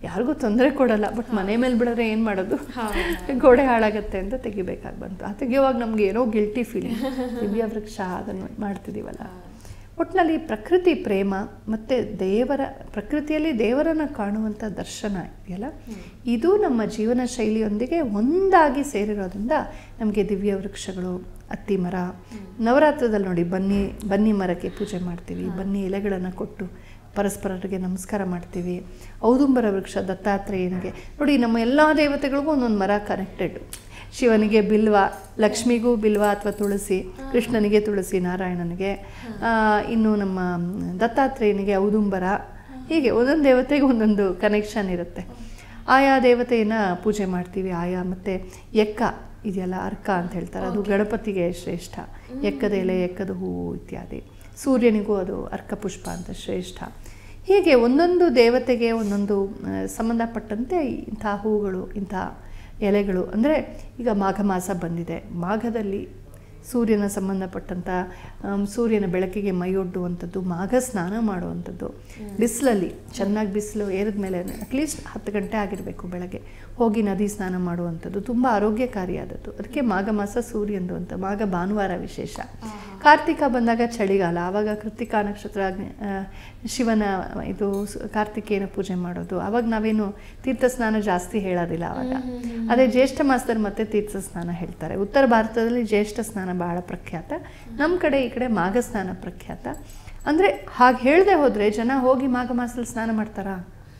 ಯಾರಿಗೂ ತೊಂದರೆ ಕೊಡಲ್ಲ, ಬಟ್ ಮನೆ ಮೇಲೆ ಬಿಡೋದ್ರೆ ಏನು ಮಾಡೋದು, ಗೋಡೆ ಹಾಳಾಗತ್ತೆ ಅಂತ ತೆಗಿಬೇಕಾಗಿ ಬಂತು. ಆ ತೆಗಿಯುವಾಗ ನಮ್ಗೆ ಏನೋ ಗಿಲ್ಟಿ ಫೀಲಿಂಗ್, ದಿವ್ಯ ವೃಕ್ಷ ಅದನ್ನು ಮಾಡ್ತಿದ್ದೀವಲ್ಲ. ಒಟ್ಟಿನಲ್ಲಿ ಪ್ರಕೃತಿ ಪ್ರೇಮ ಮತ್ತು ದೇವರ, ಪ್ರಕೃತಿಯಲ್ಲಿ ದೇವರನ್ನು ಕಾಣುವಂಥ ದರ್ಶನ ಇದೆಯಲ್ಲ, ಇದು ನಮ್ಮ ಜೀವನ ಶೈಲಿಯೊಂದಿಗೆ ಒಂದಾಗಿ ಸೇರಿರೋದ್ರಿಂದ ನಮಗೆ ದಿವ್ಯ ವೃಕ್ಷಗಳು, ಅತ್ತಿ ಮರ, ನವರಾತ್ರದಲ್ಲಿ ನೋಡಿ ಬನ್ನಿ ಬನ್ನಿ ಮರಕ್ಕೆ ಪೂಜೆ ಮಾಡ್ತೀವಿ, ಬನ್ನಿ ಎಲೆಗಳನ್ನು ಕೊಟ್ಟು ಪರಸ್ಪರರಿಗೆ ನಮಸ್ಕಾರ ಮಾಡ್ತೀವಿ. ಔದುಂಬರ ವೃಕ್ಷ ದತ್ತಾತ್ರೇಯನಿಗೆ ನೋಡಿ, ನಮ್ಮ ಎಲ್ಲ ದೇವತೆಗಳಿಗೂ ಒಂದೊಂದು ಮರ ಕನೆಕ್ಟೆಡ್. ಶಿವನಿಗೆ ಬಿಲ್ವ, ಲಕ್ಷ್ಮಿಗೂ ಬಿಲ್ವ ಅಥವಾ ತುಳಸಿ, ಕೃಷ್ಣನಿಗೆ ತುಳಸಿ, ನಾರಾಯಣನಿಗೆ, ಇನ್ನು ನಮ್ಮ ದತ್ತಾತ್ರೇಯನಿಗೆ ಔದುಂಬರ, ಹೀಗೆ ಒಂದೊಂದು ದೇವತೆಗೆ ಒಂದೊಂದು ಕನೆಕ್ಷನ್ ಇರುತ್ತೆ. ಆಯಾ ದೇವತೆಯನ್ನು ಪೂಜೆ ಮಾಡ್ತೀವಿ. ಆಯಾ ಮತ್ತು ಎಕ್ಕ ಇದೆಯಲ್ಲ, ಅರ್ಕ ಅಂತ ಹೇಳ್ತಾರೆ, ಅದು ಗಣಪತಿಗೆ ಶ್ರೇಷ್ಠ. ಎಕ್ಕದ ಎಲೆ, ಎಕ್ಕದ ಹೂವು ಇತ್ಯಾದಿ. ಸೂರ್ಯನಿಗೂ ಅದು ಅರ್ಕ ಪುಷ್ಪ ಅಂತ ಶ್ರೇಷ್ಠ. ಹೀಗೆ ಒಂದೊಂದು ದೇವತೆಗೆ ಒಂದೊಂದು ಸಂಬಂಧಪಟ್ಟಂತೆ ಇಂಥ ಹೂಗಳು, ಇಂಥ ಎಲೆಗಳು. ಅಂದರೆ ಈಗ ಮಾಘ ಮಾಸ ಬಂದಿದೆ, ಮಾಘದಲ್ಲಿ ಸೂರ್ಯನ ಸಂಬಂಧಪಟ್ಟಂಥ ಸೂರ್ಯನ ಬೆಳಕಿಗೆ ಮೈಯೊಡ್ಡುವಂಥದ್ದು, ಮಾಘ ಸ್ನಾನ ಮಾಡುವಂಥದ್ದು, ಬಿಸಿಲಲ್ಲಿ ಚೆನ್ನಾಗಿ ಬಿಸಿಲು ಏರಿದ ಮೇಲೆ ಅಟ್ಲೀಸ್ಟ್ ಹತ್ತು ಗಂಟೆ ಆಗಿರಬೇಕು ಬೆಳಗ್ಗೆ ಹೋಗಿ ನದಿ ಸ್ನಾನ ಮಾಡುವಂಥದ್ದು ತುಂಬ ಆರೋಗ್ಯಕಾರಿಯಾದದ್ದು. ಅದಕ್ಕೆ ಮಾಘ ಮಾಸ ಸೂರ್ಯಂದು ಅಂತ. ಮಾಘ ಭಾನುವಾರ ವಿಶೇಷ. ಕಾರ್ತಿಕ ಬಂದಾಗ ಚಳಿಗಾಲ, ಆವಾಗ ಕೃತಿಕಾ ನಕ್ಷತ್ರ, ಶಿವನ ಇದು ಕಾರ್ತಿಕೇಯನ ಪೂಜೆ ಮಾಡೋದು. ಆವಾಗ ನಾವೇನು ತೀರ್ಥ ಸ್ನಾನ ಜಾಸ್ತಿ ಹೇಳೋದಿಲ್ಲ ಆವಾಗ. ಅದೇ ಜ್ಯೇಷ್ಠ ಮಾಸದಲ್ಲಿ ಮತ್ತೆ ತೀರ್ಥ ಸ್ನಾನ ಹೇಳ್ತಾರೆ. ಉತ್ತರ ಭಾರತದಲ್ಲಿ ಜ್ಯೇಷ್ಠ ಸ್ನಾನ ಬಹಳ ಪ್ರಖ್ಯಾತ, ನಮ್ಮ ಕಡೆ ಈ ಕಡೆ ಮಾಘ ಸ್ನಾನ ಪ್ರಖ್ಯಾತ. ಅಂದರೆ ಹಾಗೆ ಹೇಳದೆ ಹೋದರೆ ಜನ ಹೋಗಿ ಮಾಘ ಮಾಸದಲ್ಲಿ ಸ್ನಾನ ಮಾಡ್ತಾರಾ?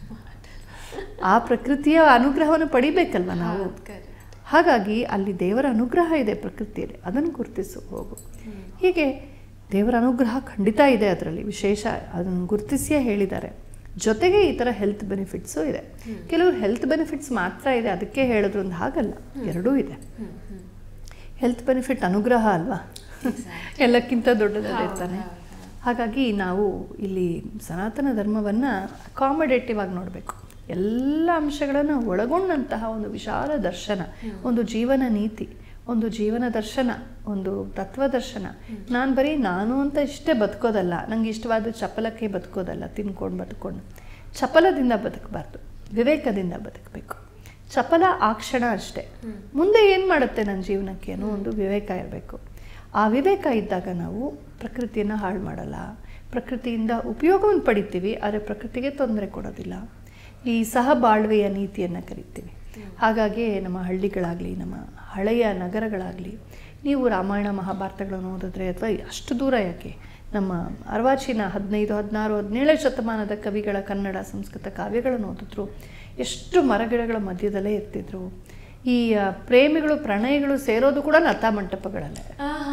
ಆ ಪ್ರಕೃತಿಯ ಅನುಗ್ರಹವನ್ನು ಪಡಿಬೇಕಲ್ವ ನಾವು. ಹಾಗಾಗಿ ಅಲ್ಲಿ ದೇವರ ಅನುಗ್ರಹ ಇದೆ ಪ್ರಕೃತಿಯಲ್ಲಿ, ಅದನ್ನು ಗುರುತಿಸು ಹೋಗು. ಹೀಗೆ ದೇವರ ಅನುಗ್ರಹ ಖಂಡಿತ ಇದೆ, ಅದರಲ್ಲಿ ವಿಶೇಷ, ಅದನ್ನು ಗುರುತಿಸಿಯೇ ಹೇಳಿದ್ದಾರೆ. ಜೊತೆಗೆ ಈ ಥರ ಹೆಲ್ತ್ ಬೆನಿಫಿಟ್ಸು ಇದೆ. ಕೆಲವರು ಹೆಲ್ತ್ ಬೆನಿಫಿಟ್ಸ್ ಮಾತ್ರ ಇದೆ ಅದಕ್ಕೆ ಹೇಳಿದ್ರು ಒಂದು ಹಾಗಲ್ಲ, ಎರಡೂ ಇದೆ. ಹೆಲ್ತ್ ಬೆನಿಫಿಟ್ ಅನುಗ್ರಹ ಅಲ್ವಾ, ಎಲ್ಲಕ್ಕಿಂತ ದೊಡ್ಡದಲ್ಲಿರ್ತಾನೆ. ಹಾಗಾಗಿ ನಾವು ಇಲ್ಲಿ ಸನಾತನ ಧರ್ಮವನ್ನು ಅಕಾಮಡೇಟಿವ್ ಆಗಿ ನೋಡಬೇಕು. ಎಲ್ಲ ಅಂಶಗಳನ್ನು ಒಳಗೊಂಡಂತಹ ಒಂದು ವಿಶಾಲ ದರ್ಶನ, ಒಂದು ಜೀವನ ನೀತಿ, ಒಂದು ಜೀವನ ದರ್ಶನ, ಒಂದು ತತ್ವದರ್ಶನ. ನಾನು ಬರೀ ನಾನು ಅಂತ ಇಷ್ಟೇ ಬದುಕೋದಲ್ಲ, ನನಗೆ ಇಷ್ಟವಾದ ಚಪಲಕ್ಕೆ ಬದುಕೋದಲ್ಲ, ತಿನ್ಕೊಂಡು ಬದುಕೊಂಡು. ಚಪಲದಿಂದ ಬದುಕಬಾರ್ದು, ವಿವೇಕದಿಂದ ಬದುಕಬೇಕು. ಚಪಲ ಆ ಕ್ಷಣ ಅಷ್ಟೇ, ಮುಂದೆ ಏನು ಮಾಡುತ್ತೆ ನನ್ನ ಜೀವನಕ್ಕೆ ಅನ್ನೋ ಒಂದು ವಿವೇಕ ಇರಬೇಕು. ಆ ವಿವೇಕ ಇದ್ದಾಗ ನಾವು ಪ್ರಕೃತಿಯನ್ನು ಹಾಳು ಮಾಡಲ್ಲ, ಪ್ರಕೃತಿಯಿಂದ ಉಪಯೋಗವನ್ನು ಪಡಿತೀವಿ, ಆದರೆ ಪ್ರಕೃತಿಗೆ ತೊಂದರೆ ಕೊಡೋದಿಲ್ಲ. ಈ ಸಹಬಾಳ್ವೆಯ ನೀತಿಯನ್ನು ಕರಿತೀವಿ. ಹಾಗಾಗಿ ನಮ್ಮ ಹಳ್ಳಿಗಳಾಗಲಿ, ನಮ್ಮ ಹಳೆಯ ನಗರಗಳಾಗಲಿ, ನೀವು ರಾಮಾಯಣ ಮಹಾಭಾರತಗಳನ್ನು ಓದಿದ್ರೆ, ಅಥವಾ ಅಷ್ಟು ದೂರ ಯಾಕೆ, ನಮ್ಮ ಅರ್ವಾಚೀನ ಹದಿನೈದು ಹದಿನಾರು ಹದಿನೇಳನೇ ಶತಮಾನದ ಕವಿಗಳ ಕನ್ನಡ ಸಂಸ್ಕೃತ ಕಾವ್ಯಗಳನ್ನು ಓದಿದ್ರು, ಎಷ್ಟು ಮರಗಿಡಗಳ ಮಧ್ಯದಲ್ಲೇ ಇರ್ತಿದ್ರು. ಈ ಪ್ರೇಮಿಗಳು ಪ್ರಣಯಗಳು ಸೇರೋದು ಕೂಡ ಲತಾ ಮಂಟಪಗಳಲ್ಲೇ.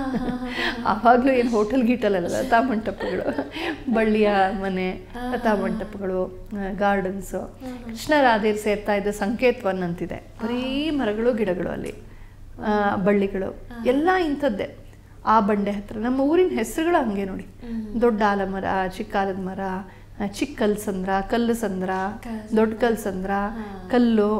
ಆವಾಗಲೂ ಏನು ಹೋಟೆಲ್ ಗೀಟಲಲ್ಲ, ಲತಾ ಮಂಟಪಗಳು, ಬಳ್ಳಿಯ ಮನೆ, ಲತಾ ಮಂಟಪಗಳು, ಗಾರ್ಡನ್ಸು. ಕೃಷ್ಣರಾಧೇರು ಸೇರ್ತಾ ಇದ್ದ ಸಂಕೇತವನ್ ಅಂತಿದೆ, ಬರೀ ಮರಗಳು ಗಿಡಗಳು ಅಲ್ಲಿ, ಬಳ್ಳಿಗಳು ಎಲ್ಲ ಇಂಥದ್ದೇ. ಆ ಬಂಡೆ ಹತ್ರ ನಮ್ಮ ಊರಿನ ಹೆಸರುಗಳು ಹಂಗೆ ನೋಡಿ, ದೊಡ್ಡ ಆಲಮರ, ಚಿಕ್ಕ ಆಲದ ಮರ, ಚಿಕ್ಕ ಕಲ್ಸಂದ್ರ, ಕಲ್ಲು ಸಂದ್ರ, ದೊಡ್ಡ ಕಲ್ಸಂದ್ರ, ಕಲ್ಲು,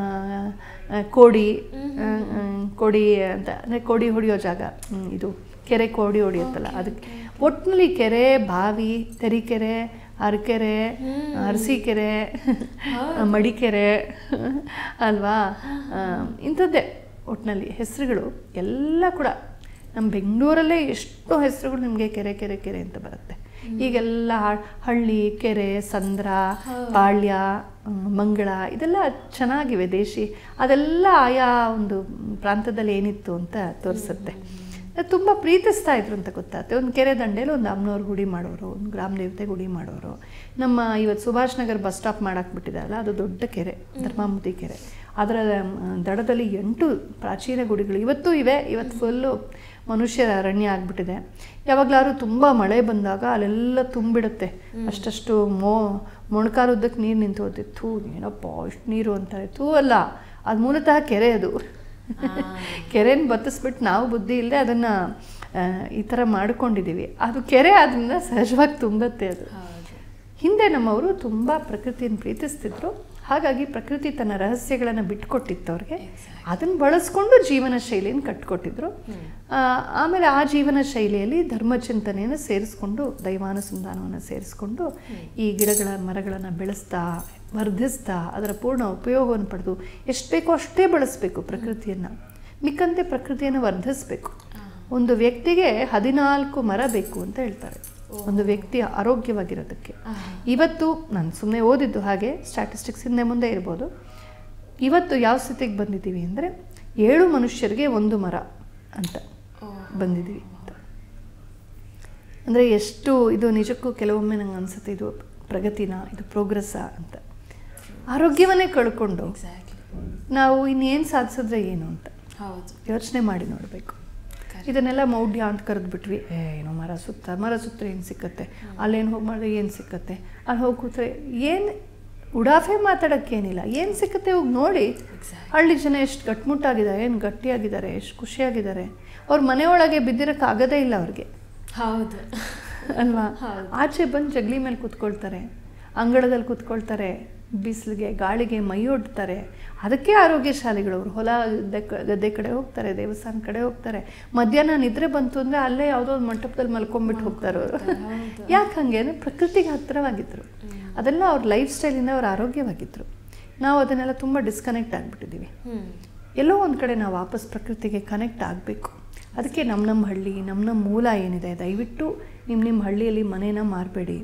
ಕೋಡಿ, ಕೋಡಿ ಅಂತ ಅಂದರೆ ಕೋಡಿ ಹೊಡೆಯೋ ಜಾಗ, ಇದು ಕೆರೆ ಕೋಡಿ ಹೊಡೆಯುತ್ತಲ್ಲ ಅದಕ್ಕೆ. ಒಟ್ಟಿನಲ್ಲಿ ಕೆರೆ, ಬಾವಿ, ತರೀಕೆರೆ, ಅರಕೆರೆ, ಅರಸೀಕೆರೆ, ಮಡಿಕೆರೆ ಅಲ್ವಾ, ಇಂಥದ್ದೇ ಒಟ್ಟಿನಲ್ಲಿ ಹೆಸರುಗಳು ಎಲ್ಲ ಕೂಡ. ನಮ್ಮ ಬೆಂಗಳೂರಲ್ಲೇ ಎಷ್ಟೋ ಹೆಸರುಗಳು ನಿಮಗೆ ಕೆರೆ ಕೆರೆ ಕೆರೆ ಅಂತ ಬರುತ್ತೆ. ಈಗೆಲ್ಲ ಹಳ್ಳಿ, ಕೆರೆ, ಸಂದ್ರ, ಪಾಳ್ಯ, ಮಂಗಳ ಇದೆಲ್ಲ ಚೆನ್ನಾಗಿವೆ ದೇಶಿ. ಅದೆಲ್ಲ ಆಯಾ ಒಂದು ಪ್ರಾಂತದಲ್ಲಿ ಏನಿತ್ತು ಅಂತ ತೋರಿಸುತ್ತೆ. ತುಂಬ ಪ್ರೀತಿಸ್ತಾ ಇದ್ರು ಅಂತ ಗೊತ್ತಾಗುತ್ತೆ. ಒಂದು ಕೆರೆ ದಂಡೆಯಲ್ಲಿ ಒಂದು ಅಮ್ಮನವ್ರ ಗುಡಿ ಮಾಡೋರು, ಒಂದು ಗ್ರಾಮ ದೇವತೆ ಗುಡಿ ಮಾಡೋರು. ನಮ್ಮ ಇವತ್ತು ಸುಭಾಷ್ ನಗರ್ ಬಸ್ ಸ್ಟಾಪ್ ಮಾಡಾಕ್ಬಿಟ್ಟಿದ್ದಾರಲ್ಲ, ಅದು ದೊಡ್ಡ ಕೆರೆ, ಧರ್ಮಾಮುತಿ ಕೆರೆ. ಅದರ ದಡದಲ್ಲಿ ಎಂಟು ಪ್ರಾಚೀನ ಗುಡಿಗಳು ಇವತ್ತೂ ಇವೆ. ಇವತ್ತು ಫುಲ್ಲು ಮನುಷ್ಯರ ಅರಣ್ಯ ಆಗಿಬಿಟ್ಟಿದೆ. ಯಾವಾಗಲಾದ್ರೂ ತುಂಬ ಮಳೆ ಬಂದಾಗ ಅಲ್ಲೆಲ್ಲ ತುಂಬಿಡುತ್ತೆ, ಅಷ್ಟಷ್ಟು ಮೋ ಮೊಣಕಾಲುದ್ದಕ್ಕೆ ನೀರು ನಿಂತು ಹೋಗ್ತಿತ್ತು. ಏನಪ್ಪ ಇಷ್ಟು ನೀರು ಅಂತಾರೆ, ತೂ ಅಲ್ಲ, ಅದು ಮೂಲತಃ ಕೆರೆ. ಅದು ಕೆರೆನ ಬತ್ತಿಸ್ಬಿಟ್ಟು ನಾವು ಬುದ್ಧಿ ಇಲ್ಲದೆ ಅದನ್ನು ಈ ಥರ ಮಾಡ್ಕೊಂಡಿದ್ದೀವಿ. ಅದು ಕೆರೆ ಆದ್ದರಿಂದ ಸಹಜವಾಗಿ ತುಂಬತ್ತೆ. ಅದು ಹಿಂದೆ ನಮ್ಮವರು ತುಂಬ ಪ್ರಕೃತಿಯನ್ನು ಪ್ರೀತಿಸ್ತಿದ್ರು. ಹಾಗಾಗಿ ಪ್ರಕೃತಿ ತನ್ನ ರಹಸ್ಯಗಳನ್ನು ಬಿಟ್ಕೊಟ್ಟಿತ್ತು ಅವ್ರಿಗೆ. ಅದನ್ನು ಬಳಸ್ಕೊಂಡು ಜೀವನ ಶೈಲಿಯನ್ನು ಕಟ್ಕೊಟ್ಟಿದ್ರು. ಆಮೇಲೆ ಆ ಜೀವನ ಶೈಲಿಯಲ್ಲಿ ಧರ್ಮಚಿಂತನೆಯನ್ನು ಸೇರಿಸ್ಕೊಂಡು, ದೈವಾನುಸಂಧಾನವನ್ನು ಸೇರಿಸ್ಕೊಂಡು ಈ ಗಿಡಗಳ ಮರಗಳನ್ನು ಬೆಳೆಸ್ತಾ ವರ್ಧಿಸ್ತಾ ಅದರ ಪೂರ್ಣ ಉಪಯೋಗವನ್ನು ಪಡೆದು ಎಷ್ಟು ಬೇಕೋ ಅಷ್ಟೇ ಬಳಸಬೇಕು ಪ್ರಕೃತಿಯನ್ನು, ಮಿಕ್ಕಂತೆ ಪ್ರಕೃತಿಯನ್ನು ವರ್ಧಿಸಬೇಕು. ಒಂದು ವ್ಯಕ್ತಿಗೆ ಹದಿನಾಲ್ಕು ಮರ ಬೇಕು ಅಂತ ಹೇಳ್ತಾರೆ ಒಂದು ವ್ಯಕ್ತಿ ಆರೋಗ್ಯವಾಗಿರೋದಕ್ಕೆ. ಇವತ್ತು ನಾನು ಸುಮ್ಮನೆ ಓದಿದ್ದು ಹಾಗೆ, ಸ್ಟ್ಯಾಟಿಸ್ಟಿಕ್ಸ್ ಹಿಂದೆ ಮುಂದೆ ಇರ್ಬೋದು. ಇವತ್ತು ಯಾವ ಸ್ಥಿತಿಗೆ ಬಂದಿದ್ದೀವಿ ಅಂದರೆ ಏಳು ಮನುಷ್ಯರಿಗೆ ಒಂದು ಮರ ಅಂತ ಬಂದಿದ್ದೀವಿ ಅಂತ. ಅಂದರೆ ಎಷ್ಟು ಇದು ನಿಜಕ್ಕೂ ಕೆಲವೊಮ್ಮೆ ನಂಗೆ ಅನಿಸುತ್ತೆ ಇದು ಪ್ರಗತಿನ, ಇದು ಪ್ರೋಗ್ರೆಸ್ಸಾ ಅಂತ. ಆರೋಗ್ಯವನ್ನೇ ಕಳ್ಕೊಂಡು ನಾವು ಇನ್ನೇನು ಸಾಧಿಸಿದ್ರೆ ಏನು ಅಂತ ಯೋಚನೆ ಮಾಡಿ ನೋಡಬೇಕು. ಇದನ್ನೆಲ್ಲ ಮೌಢ್ಯ ಅಂತ ಕರೆದ್ಬಿಟ್ವಿ. ಏನೋ ಮರ ಸುತ್ತ ಮರ ಸುತ್ತ ಏನು ಸಿಕ್ಕತ್ತೆ, ಅಲ್ಲೇನು ಹೋಗಿ ಮಾಡಿದ್ರೆ ಏನು ಸಿಕ್ಕತ್ತೆ, ಅಲ್ಲಿ ಹೋಗಿ ಕೂತ್ರೆ ಏನು ಉಡಾಫೆ ಮಾತಾಡೋಕ್ಕೇನಿಲ್ಲ, ಏನು ಸಿಕ್ಕತ್ತೆ ಹೋಗಿ ನೋಡಿ. ಹಳ್ಳಿ ಜನ ಎಷ್ಟು ಗಟ್ಮುಟ್ಟಾಗಿದ್ದಾರೆ, ಏನು ಗಟ್ಟಿಯಾಗಿದ್ದಾರೆ, ಎಷ್ಟು ಖುಷಿಯಾಗಿದ್ದಾರೆ. ಅವ್ರ ಮನೆಯೊಳಗೆ ಬಿದ್ದಿರೋಕ್ಕಾಗದೇ ಇಲ್ಲ ಅವ್ರಿಗೆ. ಹೌದು ಅಲ್ವಾ? ಆಚೆ ಬಂದು ಜಗಲಿ ಮೇಲೆ ಕೂತ್ಕೊಳ್ತಾರೆ, ಅಂಗಳದಲ್ಲಿ ಕೂತ್ಕೊಳ್ತಾರೆ, ಬಿಸಿಲಿಗೆ ಗಾಳಿಗೆ ಮೈಯೊಡ್ತಾರೆ. ಅದಕ್ಕೆ ಆರೋಗ್ಯಶಾಲಿಗಳು. ಅವರು ಹೊಲ ಗದ್ದೆ ಗದ್ದೆ ಕಡೆ ಹೋಗ್ತಾರೆ, ದೇವಸ್ಥಾನ ಕಡೆ ಹೋಗ್ತಾರೆ. ಮಧ್ಯಾಹ್ನ ನಿದ್ರೆ ಬಂತು ಅಂದರೆ ಅಲ್ಲೇ ಯಾವುದೋ ಒಂದು ಮಂಟಪದಲ್ಲಿ ಮಲ್ಕೊಂಡ್ಬಿಟ್ಟು ಹೋಗ್ತಾರೆ ಅವರು. ಯಾಕೆ ಹಾಗೆ ಅಂದರೆ ಪ್ರಕೃತಿಗೆ ಹತ್ತಿರವಾಗಿದ್ದರು. ಅದೆಲ್ಲ ಅವ್ರ ಲೈಫ್ ಸ್ಟೈಲಿಂದ ಅವ್ರು ಆರೋಗ್ಯವಾಗಿದ್ದರು. ನಾವು ಅದನ್ನೆಲ್ಲ ತುಂಬ ಡಿಸ್ಕನೆಕ್ಟ್ ಆಗಿಬಿಟ್ಟಿದ್ದೀವಿ. ಎಲ್ಲೋ ಒಂದು ಕಡೆ ನಾವು ವಾಪಸ್ ಪ್ರಕೃತಿಗೆ ಕನೆಕ್ಟ್ ಆಗಬೇಕು. ಅದಕ್ಕೆ ನಮ್ಮ ನಮ್ಮ ಹಳ್ಳಿ, ನಮ್ಮ ನಮ್ಮ ಮೂಲ ಏನಿದೆ, ದಯವಿಟ್ಟು ನಿಮ್ಮ ನಿಮ್ಮ ಹಳ್ಳಿಯಲ್ಲಿ ಮನೇನ ಮಾರಬೇಡಿ.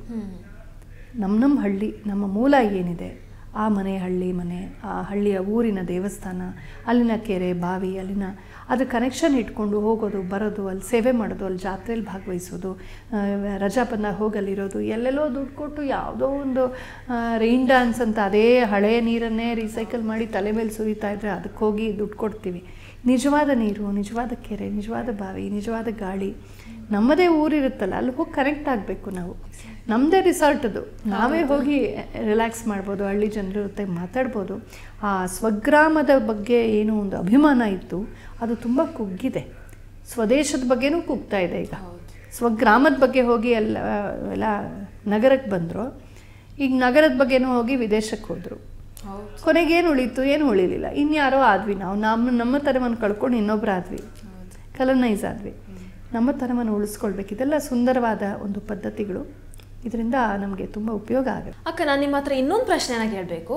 ನಮ್ಮ ನಮ್ಮ ಹಳ್ಳಿ, ನಮ್ಮ ಮೂಲ ಏನಿದೆ, ಆ ಮನೆ ಹಳ್ಳಿ ಮನೆ, ಆ ಹಳ್ಳಿಯ ಊರಿನ ದೇವಸ್ಥಾನ, ಅಲ್ಲಿನ ಕೆರೆ ಬಾವಿ, ಅಲ್ಲಿನ ಅದು ಕನೆಕ್ಷನ್ ಇಟ್ಕೊಂಡು ಹೋಗೋದು ಬರೋದು, ಅಲ್ಲಿ ಸೇವೆ ಮಾಡೋದು, ಅಲ್ಲಿ ಜಾತ್ರೆಯಲ್ಲಿ ಭಾಗವಹಿಸೋದು, ರಜಾ ಬಂದಾಗ ಹೋಗಲ್ಲಿರೋದು. ಎಲ್ಲೆಲ್ಲೋ ದುಡ್ಡು ಕೊಟ್ಟು ಯಾವುದೋ ಒಂದು ರೈನ್ ಡ್ಯಾನ್ಸ್ ಅಂತ ಅದೇ ಹಳೆಯ ನೀರನ್ನೇ ರೀಸೈಕಲ್ ಮಾಡಿ ತಲೆ ಮೇಲೆ ಸುರಿತಾ ಇದ್ದರೆ ಅದಕ್ಕೆ ಹೋಗಿ ದುಡ್ಡು ಕೊಡ್ತೀವಿ. ನಿಜವಾದ ನೀರು, ನಿಜವಾದ ಕೆರೆ, ನಿಜವಾದ ಬಾವಿ, ನಿಜವಾದ ಗಾಳಿ ನಮ್ಮದೇ ಊರಿರುತ್ತಲ್ಲ, ಅಲ್ಲಿ ಹೋಗಿ ಕನೆಕ್ಟ್ ಆಗಬೇಕು. ನಾವು ನಮ್ಮದೇ ರಿಸಾರ್ಟದು, ನಾವೇ ಹೋಗಿ ರಿಲ್ಯಾಕ್ಸ್ ಮಾಡ್ಬೋದು, ಹಳ್ಳಿ ಜನರ ಜೊತೆ ಮಾತಾಡ್ಬೋದು. ಆ ಸ್ವಗ್ರಾಮದ ಬಗ್ಗೆ ಏನೋ ಒಂದು ಅಭಿಮಾನ ಇತ್ತು, ಅದು ತುಂಬ ಕುಗ್ಗಿದೆ. ಸ್ವದೇಶದ ಬಗ್ಗೆನೂ ಕುಗ್ತಾ ಇದೆ ಈಗ. ಸ್ವಗ್ರಾಮದ ಬಗ್ಗೆ ಹೋಗಿ ಎಲ್ಲ ಎಲ್ಲ ನಗರಕ್ಕೆ ಬಂದರು. ಈಗ ನಗರದ ಬಗ್ಗೆನೂ ಹೋಗಿ ವಿದೇಶಕ್ಕೆ ಹೋದರು. ಕೊನೆಗೇನು ಉಳೀತು? ಏನು ಉಳಿಲಿಲ್ಲ. ಇನ್ಯಾರೋ ಆದ್ವಿ ನಾವು. ನಮ್ಮ ನಮ್ಮ ತರವನ್ನು ಕಳ್ಕೊಂಡು ಇನ್ನೊಬ್ರು ಆದ್ವಿ, ಕಲನೈಸ್ ಆದ್ವಿ. ನಮ್ಮ ತರವನ್ನು ಉಳಿಸ್ಕೊಳ್ಬೇಕು. ಇದೆಲ್ಲ ಸುಂದರವಾದ ಒಂದು ಪದ್ಧತಿಗಳು. ಇದರಿಂದ ನಮಗೆ ತುಂಬ ಉಪಯೋಗ ಆಗುತ್ತೆ. ಅಕ್ಕ, ನಾನು ನಿಮ್ಮ ಹತ್ರ ಇನ್ನೊಂದು ಪ್ರಶ್ನೆನ ಕೇಳಬೇಕು.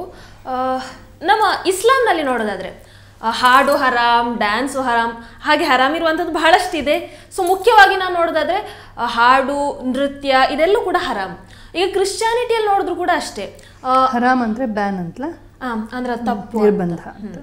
ನಮ್ಮ ಇಸ್ಲಾಂನಲ್ಲಿ ನೋಡೋದಾದರೆ ಹಾಡು ಹರಾಮ್, ಡ್ಯಾನ್ಸು ಹರಾಮ್, ಹಾಗೆ ಹರಾಮ್ ಇರುವಂಥದ್ದು ಬಹಳಷ್ಟಿದೆ. ಸೊ ಮುಖ್ಯವಾಗಿ ನಾವು ನೋಡೋದಾದರೆ ಹಾಡು, ನೃತ್ಯ ಇದೆಲ್ಲೂ ಕೂಡ ಹರಾಮ್. ಈಗ ಕ್ರಿಶ್ಚಿಯಾನಿಟಿಯಲ್ಲಿ ನೋಡಿದ್ರು ಕೂಡ ಅಷ್ಟೇ. ಹರಾಮ್ ಅಂದರೆ ಬ್ಯಾನ್ ಅಂತಲ್ಲ, ಅಂದ್ರೆ ತಪ್ಪು, ನಿರ್ಬಂಧ.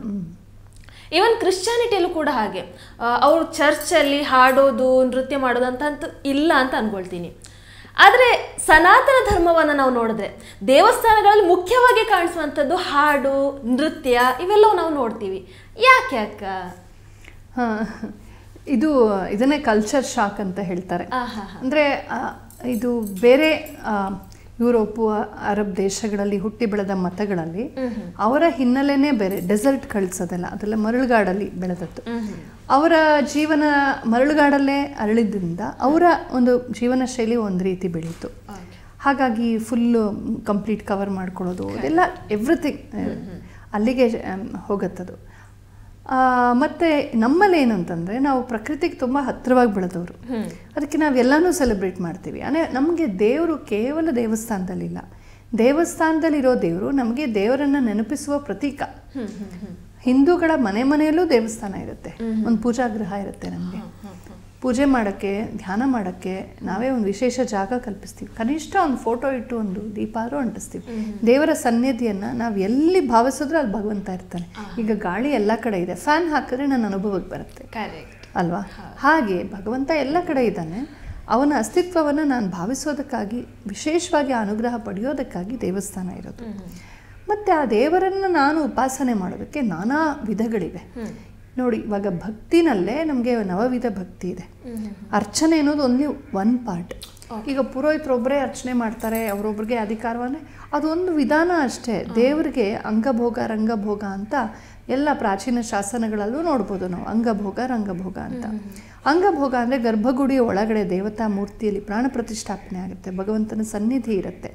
ಈವನ್ ಕ್ರಿಶ್ಚಿಯಾನಿಟಿಯಲ್ಲೂ ಕೂಡ ಹಾಗೆ. ಅವರು ಚರ್ಚಲ್ಲಿ ಹಾಡೋದು, ನೃತ್ಯ ಮಾಡೋದು ಅಂತ ಇಲ್ಲ ಅಂತ ಅನ್ಕೊಳ್ತೀನಿ. ಆದರೆ ಸನಾತನ ಧರ್ಮವನ್ನು ನಾವು ನೋಡಿದ್ರೆ ದೇವಸ್ಥಾನಗಳಲ್ಲಿ ಮುಖ್ಯವಾಗಿ ಕಾಣಿಸುವಂಥದ್ದು ಹಾಡು, ನೃತ್ಯ ಇವೆಲ್ಲವೂ ನಾವು ನೋಡ್ತೀವಿ. ಯಾಕೆ ಅಕ್ಕ? ಹಾಂ, ಇದು ಇದನ್ನೇ ಕಲ್ಚರ್ ಶಾಕ್ ಅಂತ ಹೇಳ್ತಾರೆ. ಅಂದರೆ ಇದು ಬೇರೆ ಯುರೋಪು, ಅರಬ್ ದೇಶಗಳಲ್ಲಿ ಹುಟ್ಟಿ ಬೆಳೆದ ಮತಗಳಲ್ಲಿ ಅವರ ಹಿನ್ನೆಲೆನೇ ಬೇರೆ. ಡೆಸರ್ಟ್ ಕಳಿಸೋದಲ್ಲ, ಅದೆಲ್ಲ ಮರಳುಗಾಡಲ್ಲಿ ಬೆಳೆದದ್ದು. ಅವರ ಜೀವನ ಮರಳುಗಾಡಲ್ಲೇ ಅರಳಿದ್ರಿಂದ ಅವರ ಒಂದು ಜೀವನ ಶೈಲಿ ಒಂದು ರೀತಿ ಬೆಳೀತು. ಹಾಗಾಗಿ ಫುಲ್ಲು ಕಂಪ್ಲೀಟ್ ಕವರ್ ಮಾಡ್ಕೊಳ್ಳೋದು ಅದೆಲ್ಲ ಎವ್ರಿಥಿಂಗ್ ಅಲ್ಲಿಗೆ ಹೋಗುತ್ತದು. ಮತ್ತು ನಮ್ಮಲ್ಲಿ ಏನಂತಂದರೆ ನಾವು ಪ್ರಕೃತಿಗೆ ತುಂಬ ಹತ್ತಿರವಾಗಿ ಬೆಳೆದವರು. ಅದಕ್ಕೆ ನಾವೆಲ್ಲನೂ ಸೆಲೆಬ್ರೇಟ್ ಮಾಡ್ತೀವಿ. ಅಂದರೆ ನಮಗೆ ದೇವರು ಕೇವಲ ದೇವಸ್ಥಾನದಲ್ಲಿಲ್ಲ. ದೇವಸ್ಥಾನದಲ್ಲಿರೋ ದೇವರು ನಮಗೆ ದೇವರನ್ನು ನೆನಪಿಸುವ ಪ್ರತೀಕ. ಹಿಂದೂಗಳ ಮನೆ ಮನೆಯಲ್ಲೂ ದೇವಸ್ಥಾನ ಇರುತ್ತೆ, ಒಂದು ಪೂಜಾಗೃಹ ಇರುತ್ತೆ. ನಮಗೆ ಪೂಜೆ ಮಾಡೋಕ್ಕೆ, ಧ್ಯಾನ ಮಾಡೋಕ್ಕೆ ನಾವೇ ಒಂದು ವಿಶೇಷ ಜಾಗ ಕಲ್ಪಿಸ್ತೀವಿ. ಕನಿಷ್ಠ ಒಂದು ಫೋಟೋ ಇಟ್ಟು ಒಂದು ದೀಪ ಆದರೂ ಅಂಟಿಸ್ತೀವಿ. ದೇವರ ಸನ್ನಿಧಿಯನ್ನು ನಾವು ಎಲ್ಲಿ ಭಾವಿಸಿದ್ರೂ ಅಲ್ಲಿ ಭಗವಂತ ಇರ್ತಾನೆ. ಈಗ ಗಾಳಿ ಎಲ್ಲ ಕಡೆ ಇದೆ, ಫ್ಯಾನ್ ಹಾಕಿದ್ರೆ ನನ್ನ ಅನುಭವಕ್ಕೆ ಬರುತ್ತೆ ಅಲ್ವಾ? ಹಾಗೆ ಭಗವಂತ ಎಲ್ಲ ಕಡೆ ಇದ್ದಾನೆ. ಅವನ ಅಸ್ತಿತ್ವವನ್ನು ನಾನು ಭಾವಿಸೋದಕ್ಕಾಗಿ, ವಿಶೇಷವಾಗಿ ಅನುಗ್ರಹ ಪಡೆಯೋದಕ್ಕಾಗಿ ದೇವಸ್ಥಾನ ಇರೋದು. ಮತ್ತು ಆ ದೇವರನ್ನು ನಾನು ಉಪಾಸನೆ ಮಾಡೋದಕ್ಕೆ ನಾನಾ ವಿಧಗಳಿವೆ ನೋಡಿ. ಇವಾಗ ಭಕ್ತಿನಲ್ಲೇ ನಮಗೆ ನವವಿಧ ಭಕ್ತಿ ಇದೆ. ಅರ್ಚನೆ ಅನ್ನೋದು ಓನ್ಲಿ ಒನ್ ಪಾರ್ಟ್. ಈಗ ಪುರೋಹಿತರೊಬ್ಬರೇ ಅರ್ಚನೆ ಮಾಡ್ತಾರೆ, ಅವರೊಬ್ಬರಿಗೆ ಅಧಿಕಾರವನ್ನೇ, ಅದೊಂದು ವಿಧಾನ ಅಷ್ಟೇ. ದೇವರಿಗೆ ಅಂಗಭೋಗ ರಂಗಭೋಗ ಅಂತ ಎಲ್ಲ ಪ್ರಾಚೀನ ಶಾಸನಗಳಲ್ಲೂ ನೋಡ್ಬೋದು ನಾವು. ಅಂಗಭೋಗ ರಂಗಭೋಗ ಅಂತ. ಅಂಗಭೋಗ ಅಂದರೆ ಗರ್ಭಗುಡಿಯ ಒಳಗಡೆ ದೇವತಾ ಮೂರ್ತಿಯಲ್ಲಿ ಪ್ರಾಣ ಪ್ರತಿಷ್ಠಾಪನೆ ಆಗುತ್ತೆ, ಭಗವಂತನ ಸನ್ನಿಧಿ ಇರುತ್ತೆ.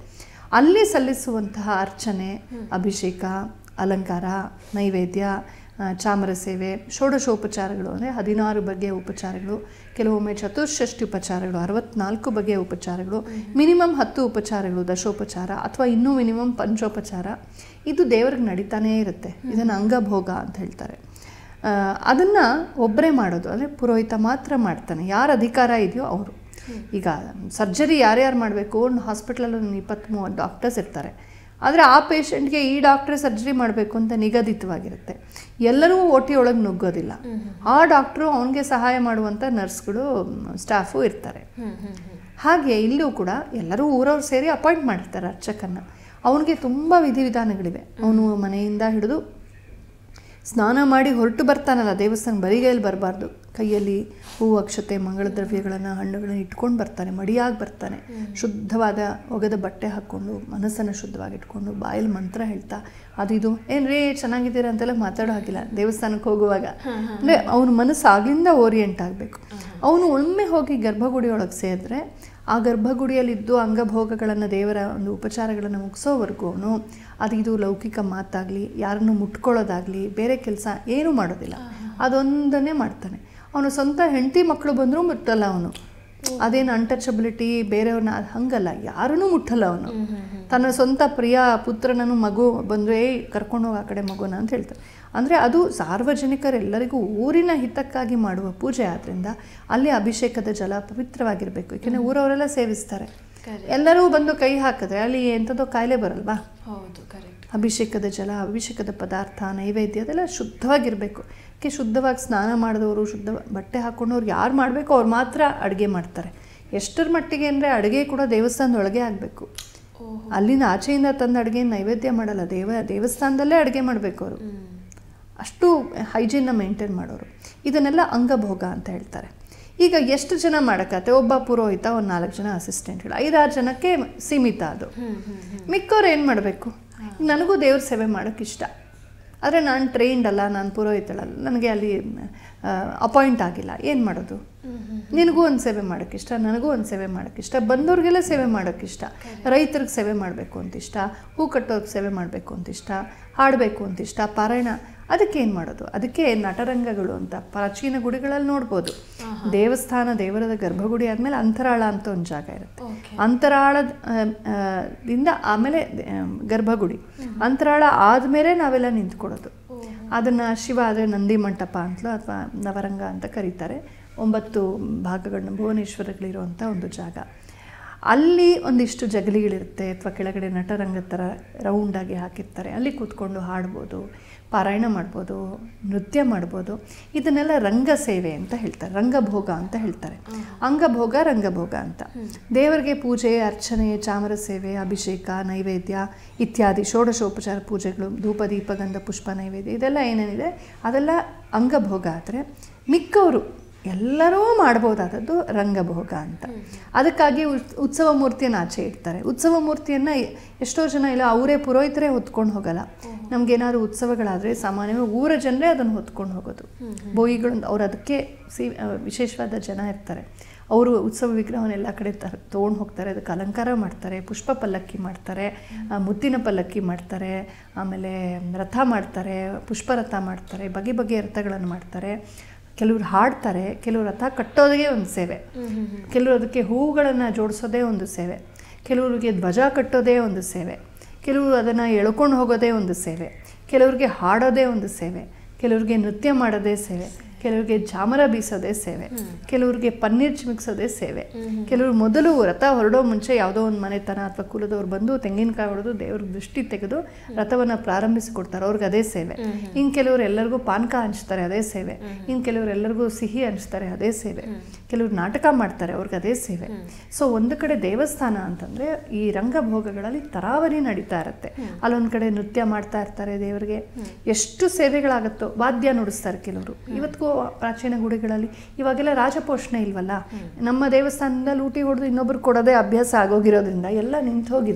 ಅಲ್ಲಿ ಸಲ್ಲಿಸುವಂತಹ ಅರ್ಚನೆ, ಅಭಿಷೇಕ, ಅಲಂಕಾರ, ನೈವೇದ್ಯ, ಚಾಮರ ಸೇವೆ, ಷೋಡಶೋಪಚಾರಗಳು ಅಂದರೆ ಹದಿನಾರು ಬಗೆಯ ಉಪಚಾರಗಳು, ಕೆಲವೊಮ್ಮೆ ಚತುಷ್ಷಷ್ಟಿ ಉಪಚಾರಗಳು, ಅರವತ್ನಾಲ್ಕು ಬಗೆಯ ಉಪಚಾರಗಳು, ಮಿನಿಮಮ್ ಹತ್ತು ಉಪಚಾರಗಳು, ದಶೋಪಚಾರ ಅಥವಾ ಇನ್ನೂ ಮಿನಿಮಮ್ ಪಂಚೋಪಚಾರ, ಇದು ದೇವ್ರಿಗೆ ನಡೀತಾನೇ ಇರುತ್ತೆ. ಇದನ್ನು ಅಂಗಭೋಗ ಅಂತ ಹೇಳ್ತಾರೆ. ಅದನ್ನು ಒಬ್ಬರೇ ಮಾಡೋದು, ಅಂದರೆ ಪುರೋಹಿತ ಮಾತ್ರ ಮಾಡ್ತಾನೆ, ಯಾರ ಅಧಿಕಾರ ಇದೆಯೋ ಅವರು. ಈಗ ಸರ್ಜರಿ ಯಾರ್ಯಾರು ಮಾಡಬೇಕು, ಒಂದು ಹಾಸ್ಪಿಟ್ಲಲ್ಲಿ ಒಂದು ಇಪ್ಪತ್ತ್ ಮೂವತ್ತು ಡಾಕ್ಟರ್ಸ್ ಇರ್ತಾರೆ, ಆದರೆ ಆ ಪೇಷಂಟ್ಗೆ ಈ ಡಾಕ್ಟ್ರೇ ಸರ್ಜರಿ ಮಾಡಬೇಕು ಅಂತ ನಿಗದಿತವಾಗಿರುತ್ತೆ. ಎಲ್ಲರೂ ಓ ಟಿ ಒಳಗೆ ನುಗ್ಗೋದಿಲ್ಲ. ಆ ಡಾಕ್ಟ್ರು ಅವನಿಗೆ ಸಹಾಯ ಮಾಡುವಂಥ ನರ್ಸ್ಗಳು, ಸ್ಟಾಫು ಇರ್ತಾರೆ. ಹಾಗೆ ಇಲ್ಲೂ ಕೂಡ ಎಲ್ಲರೂ ಊರವ್ರು ಸೇರಿ ಅಪಾಯಿಂಟ್ ಮಾಡಿರ್ತಾರೆ ಅರ್ಚಕನ್ನು. ಅವನಿಗೆ ತುಂಬ ವಿಧಿವಿಧಾನಗಳಿವೆ. ಅವನು ಮನೆಯಿಂದ ಹಿಡಿದು ಸ್ನಾನ ಮಾಡಿ ಹೊರಟು ಬರ್ತಾನಲ್ಲ ದೇವಸ್ಥಾನ, ಬರಿಗೈಯಲ್ಲಿ ಬರಬಾರ್ದು, ಕೈಯಲ್ಲಿ ಹೂವು, ಅಕ್ಷತೆ, ಮಂಗಳ ದ್ರವ್ಯಗಳನ್ನು, ಹಣ್ಣುಗಳನ್ನು ಇಟ್ಕೊಂಡು ಬರ್ತಾನೆ, ಮಡಿಯಾಗಿ ಬರ್ತಾನೆ. ಶುದ್ಧವಾದ ಒಗೆದ ಬಟ್ಟೆ ಹಾಕ್ಕೊಂಡು ಮನಸ್ಸನ್ನು ಶುದ್ಧವಾಗಿ ಇಟ್ಕೊಂಡು ಬಾಯಲ್ಲಿ ಮಂತ್ರ ಹೇಳ್ತಾ ಅದು ಇದು ಏನ್ರೀ ಚೆನ್ನಾಗಿದ್ದೀರಾ ಅಂತೆಲ್ಲ ಮಾತಾಡೋ ಹಾಗಿಲ್ಲ ದೇವಸ್ಥಾನಕ್ಕೆ ಹೋಗುವಾಗ. ಅಂದರೆ ಅವನ ಮನಸ್ಸು ಆಗ್ಲಿಂದ ಓರಿಯೆಂಟ್ ಆಗಬೇಕು. ಅವನು ಒಮ್ಮೆ ಹೋಗಿ ಗರ್ಭಗುಡಿಯೊಳಗೆ ಸೇರಿದ್ರೆ ಆ ಗರ್ಭಗುಡಿಯಲ್ಲಿದ್ದು ಅಂಗಭೋಗಗಳನ್ನು, ದೇವರ ಒಂದು ಉಪಚಾರಗಳನ್ನು ಮುಗಿಸೋವರೆಗೂ ಅವನು ಅದು ಇದು ಲೌಕಿಕ ಮಾತಾಗಲಿ, ಯಾರನ್ನು ಮುಟ್ಕೊಳ್ಳೋದಾಗಲಿ, ಬೇರೆ ಕೆಲಸ ಏನೂ ಮಾಡೋದಿಲ್ಲ. ಅದೊಂದನ್ನೇ ಮಾಡ್ತಾನೆ. ಅವನು ಸ್ವಂತ ಹೆಂಡತಿ ಮಕ್ಕಳು ಬಂದರೂ ಮುಟ್ಟಲ್ಲ ಅವನು. ಅದೇನು ಅನ್ಟಚಬಿಲಿಟಿ ಬೇರೆಯವ್ರನ್ನ ಹಂಗಲ್ಲ, ಯಾರನ್ನೂ ಮುಟ್ಟಲ್ಲ ಅವನು. ತನ್ನ ಸ್ವಂತ ಪ್ರಿಯ ಪುತ್ರನನ್ನು ಮಗು ಬಂದರೆ ಕರ್ಕೊಂಡು ಹೋಗಿ ಆ ಕಡೆ ಮಗುನ ಅಂತ ಹೇಳ್ತಾರೆ. ಅಂದರೆ ಅದು ಸಾರ್ವಜನಿಕರೆಲ್ಲರಿಗೂ ಊರಿನ ಹಿತಕ್ಕಾಗಿ ಮಾಡುವ ಪೂಜೆ ಆದ್ದರಿಂದ ಅಲ್ಲಿ ಅಭಿಷೇಕದ ಜಲ ಪವಿತ್ರವಾಗಿರಬೇಕು. ಏಕೆಂದರೆ ಊರವರೆಲ್ಲ ಸೇವಿಸ್ತಾರೆ. ಎಲ್ಲರೂ ಬಂದು ಕೈ ಹಾಕಿದ್ರೆ ಅಲ್ಲಿ ಎಂಥದೋ ಕಾಯಿಲೆ ಬರಲ್ವಾ? ಹೌದು, ಕರೆಕ್ಟ್. ಅಭಿಷೇಕದ ಜಲ, ಅಭಿಷೇಕದ ಪದಾರ್ಥ, ನೈವೇದ್ಯ ಅದೆಲ್ಲ ಶುದ್ಧವಾಗಿರಬೇಕು. ಕೆ ಶುದ್ಧವಾಗಿ ಸ್ನಾನ ಮಾಡಿದವರು, ಶುದ್ಧ ಬಟ್ಟೆ ಹಾಕ್ಕೊಂಡವ್ರು ಯಾರು ಮಾಡಬೇಕು ಅವ್ರು ಮಾತ್ರ ಅಡುಗೆ ಮಾಡ್ತಾರೆ. ಎಷ್ಟರ ಮಟ್ಟಿಗೆ ಅಂದರೆ ಅಡುಗೆ ಕೂಡ ದೇವಸ್ಥಾನದೊಳಗೆ ಆಗಬೇಕು. ಅಲ್ಲಿನ ಆಚೆಯಿಂದ ತಂದು ಅಡುಗೆ ನೈವೇದ್ಯ ಮಾಡಲ್ಲ, ದೇವ ದೇವಸ್ಥಾನದಲ್ಲೇ ಅಡುಗೆ ಮಾಡಬೇಕು ಅವರು. ಅಷ್ಟು ಹೈಜೀನ್ನ ಮೇಂಟೈನ್ ಮಾಡೋರು. ಇದನ್ನೆಲ್ಲ ಅಂಗಭೋಗ ಅಂತ ಹೇಳ್ತಾರೆ. ಈಗ ಎಷ್ಟು ಜನ ಮಾಡೋಕ್ಕತ್ತೆ? ಒಬ್ಬ ಪುರೋಹಿತ, ಒಂದು ನಾಲ್ಕು ಜನ ಅಸಿಸ್ಟೆಂಟ್ಗಳು, ಐದಾರು ಜನಕ್ಕೆ ಸೀಮಿತ ಅದು. ಮಿಕ್ಕವ್ರು ಏನು ಮಾಡಬೇಕು? ನನಗೂ ದೇವ್ರ ಸೇವೆ ಮಾಡೋಕ್ಕೆ ಇಷ್ಟ, ಆದರೆ ನಾನು ಟ್ರೈನ್ಡ್ ಅಲ್ಲ, ನಾನು ಪುರೋಹಿತಳಲ್ಲ, ನನಗೆ ಅಲ್ಲಿ ಅಪಾಯಿಂಟ್ ಆಗಿಲ್ಲ, ಏನು ಮಾಡೋದು? ನಿನಗೂ ಒಂದು ಸೇವೆ ಮಾಡೋಕ್ಕಿಷ್ಟ, ನನಗೂ ಒಂದು ಸೇವೆ ಮಾಡೋಕ್ಕಿಷ್ಟ, ಬಂದವ್ರಿಗೆಲ್ಲ ಸೇವೆ ಮಾಡೋಕ್ಕಿಷ್ಟ, ರೈತರಿಗೆ ಸೇವೆ ಮಾಡಬೇಕು ಅಂತ ಇಷ್ಟ, ಹೂ ಕಟ್ಟೋರಿಗೆ ಸೇವೆ ಮಾಡಬೇಕು ಅಂತ ಇಷ್ಟ, ಹಾಡಬೇಕು ಅಂತ ಇಷ್ಟ, ಪಾರಾಯಣ. ಅದಕ್ಕೆ ಏನು ಮಾಡೋದು? ಅದಕ್ಕೆ ನಟರಂಗಗಳು ಅಂತ ಪ್ರಾಚೀನ ಗುಡಿಗಳಲ್ಲಿ ನೋಡ್ಬೋದು. ದೇವಸ್ಥಾನ, ದೇವರದ ಗರ್ಭಗುಡಿ ಆದಮೇಲೆ ಅಂತರಾಳ ಅಂತ ಒಂದು ಜಾಗ ಇರುತ್ತೆ. ಅಂತರಾಳದಿಂದ ಆಮೇಲೆ ಗರ್ಭಗುಡಿ, ಅಂತರಾಳ ಆದಮೇಲೆ ನಾವೆಲ್ಲ ನಿಂತ್ಕೊಳ್ಳೋದು. ಅದನ್ನು ಶಿವ ಆದರೆ ನಂದಿ ಮಂಟಪ ಅಂತಲೂ ಅಥವಾ ನವರಂಗ ಅಂತ ಕರೀತಾರೆ. ಒಂಬತ್ತು ಭಾಗಗಳನ್ನ ಭುವನೇಶ್ವರಗಳಿರುವಂಥ ಒಂದು ಜಾಗ. ಅಲ್ಲಿ ಒಂದಿಷ್ಟು ಜಗಲಿಗಳಿರುತ್ತೆ ಅಥವಾ ಕೆಳಗಡೆ ನಟರಂಗ ಥರ ರೌಂಡಾಗಿ ಹಾಕಿರ್ತಾರೆ. ಅಲ್ಲಿ ಕೂತ್ಕೊಂಡು ಹಾಡ್ಬೋದು, ಪಾರಾಯಣ ಮಾಡ್ಬೋದು, ನೃತ್ಯ ಮಾಡ್ಬೋದು. ಇದನ್ನೆಲ್ಲ ರಂಗ ಸೇವೆ ಅಂತ ಹೇಳ್ತಾರೆ, ರಂಗಭೋಗ ಅಂತ ಹೇಳ್ತಾರೆ. ಅಂಗಭೋಗ, ರಂಗಭೋಗ ಅಂತ. ದೇವರಿಗೆ ಪೂಜೆ, ಅರ್ಚನೆ, ಚಾಮರ ಸೇವೆ, ಅಭಿಷೇಕ, ನೈವೇದ್ಯ ಇತ್ಯಾದಿ ಷೋಡಶೋಪಚಾರ ಪೂಜೆಗಳು, ಧೂಪ, ದೀಪ, ಗಂಧ, ಪುಷ್ಪ, ನೈವೇದ್ಯ ಇದೆಲ್ಲ ಏನೇನಿದೆ ಅದೆಲ್ಲ ಅಂಗಭೋಗ. ಆದರೆ ಮಿಕ್ಕವರು ಎಲ್ಲರೂ ಮಾಡ್ಬೋದಾದದ್ದು ರಂಗಭೋಗ ಅಂತ. ಅದಕ್ಕಾಗಿ ಉತ್ಸವ ಮೂರ್ತಿಯನ್ನು ಆಚೆ ಇಡ್ತಾರೆ. ಉತ್ಸವ ಮೂರ್ತಿಯನ್ನು ಎಷ್ಟೋ ಜನ ಇಲ್ಲ ಅವರೇ ಪುರೋಹಿತರೇ ಹೊತ್ಕೊಂಡು ಹೋಗಲ್ಲ. ನಮಗೇನಾದ್ರು ಉತ್ಸವಗಳಾದರೆ ಸಾಮಾನ್ಯವಾಗಿ ಊರ ಜನರೇ ಅದನ್ನು ಹೊತ್ಕೊಂಡು ಹೋಗೋದು. ಬೋಯಿಗಳು ಅವ್ರು ಅದಕ್ಕೆ ಸಿ ವಿಶೇಷವಾದ ಜನ ಇರ್ತಾರೆ. ಅವರು ಉತ್ಸವ ವಿಗ್ರಹವನ್ನು ಎಲ್ಲ ಕಡೆ ತ ತೊಗೊಂಡು ಹೋಗ್ತಾರೆ, ಅದಕ್ಕೆ ಅಲಂಕಾರ ಮಾಡ್ತಾರೆ, ಪುಷ್ಪ ಪಲ್ಲಕ್ಕಿ ಮಾಡ್ತಾರೆ, ಮುತ್ತಿನ ಪಲ್ಲಕ್ಕಿ ಮಾಡ್ತಾರೆ, ಆಮೇಲೆ ರಥ ಮಾಡ್ತಾರೆ, ಪುಷ್ಪರಥ ಮಾಡ್ತಾರೆ, ಬಗೆ ಬಗೆಯ ರಥಗಳನ್ನು ಮಾಡ್ತಾರೆ. ಕೆಲವರು ಹಾಡ್ತಾರೆ, ಕೆಲವರು ರಥ ಕಟ್ಟೋದೇ ಒಂದು ಸೇವೆ, ಕೆಲವರು ಅದಕ್ಕೆ ಹೂವುಗಳನ್ನು ಜೋಡಿಸೋದೇ ಒಂದು ಸೇವೆ, ಕೆಲವರಿಗೆ ಧ್ವಜ ಕಟ್ಟೋದೇ ಒಂದು ಸೇವೆ, ಕೆಲವರು ಅದನ್ನು ಎಳ್ಕೊಂಡು ಹೋಗೋದೇ ಒಂದು ಸೇವೆ, ಕೆಲವರಿಗೆ ಹಾಡೋದೇ ಒಂದು ಸೇವೆ, ಕೆಲವರಿಗೆ ನೃತ್ಯ ಮಾಡೋದೇ ಸೇವೆ, ಕೆಲವರಿಗೆ ಚಾಮರ ಬೀಸೋದೇ ಸೇವೆ, ಕೆಲವರಿಗೆ ಪನ್ನೀರ್ ಚಿಮಿಕ್ಸೋದೇ ಸೇವೆ, ಕೆಲವರು ಮೊದಲು ರಥ ಹೊರಡೋ ಮುಂಚೆ ಯಾವುದೋ ಒಂದು ಮನೆತನ ಅಥವಾ ಕುಲದವ್ರು ಬಂದು ತೆಂಗಿನಕಾಯಿ ಹೊಡೆದು ದೇವ್ರಿಗೆ ದೃಷ್ಟಿ ತೆಗೆದು ರಥವನ್ನು ಪ್ರಾರಂಭಿಸಿಕೊಡ್ತಾರೆ, ಅವ್ರಿಗೆ ಅದೇ ಸೇವೆ. ಇನ್ನು ಕೆಲವರು ಎಲ್ಲರಿಗೂ ಪಾನಕ ಹಂಚ್ತಾರೆ, ಅದೇ ಸೇವೆ. ಇನ್ನು ಕೆಲವರು ಎಲ್ಲರಿಗೂ ಸಿಹಿ ಹಂಚ್ತಾರೆ, ಅದೇ ಸೇವೆ. ಕೆಲವರು ನಾಟಕ ಮಾಡ್ತಾರೆ, ಅವ್ರಿಗೆ ಅದೇ ಸೇವೆ. ಸೊ ಒಂದು ಕಡೆ ದೇವಸ್ಥಾನ ಅಂತಂದರೆ ಈ ರಂಗಭೋಗಗಳಲ್ಲಿ ತರಾವರಿ ನಡೀತಾ ಇರುತ್ತೆ. ಅಲ್ಲೊಂದು ಕಡೆ ನೃತ್ಯ ಮಾಡ್ತಾ ಇರ್ತಾರೆ ದೇವರಿಗೆ, ಎಷ್ಟು ಸೇವೆಗಳಾಗುತ್ತೋ. ವಾದ್ಯ ನುಡಿಸ್ತಾರೆ ಕೆಲವರು. ಇವತ್ತಿಗೂ ಪ್ರಾಚೀನ ಗುಡಿಗಳಲ್ಲಿ ಇವಾಗೆಲ್ಲ ರಾಜಪೋಷಣೆ ಇಲ್ವಲ್ಲ, ನಮ್ಮ ದೇವಸ್ಥಾನದಿಂದ ಲೂಟಿ ಹೊಡೆದು ಇನ್ನೊಬ್ರು ಕೊಡೋದೇ ಅಭ್ಯಾಸ ಆಗೋಗಿರೋದ್ರಿಂದ ಎಲ್ಲ ನಿಂತು ಹೋಗಿದೆ.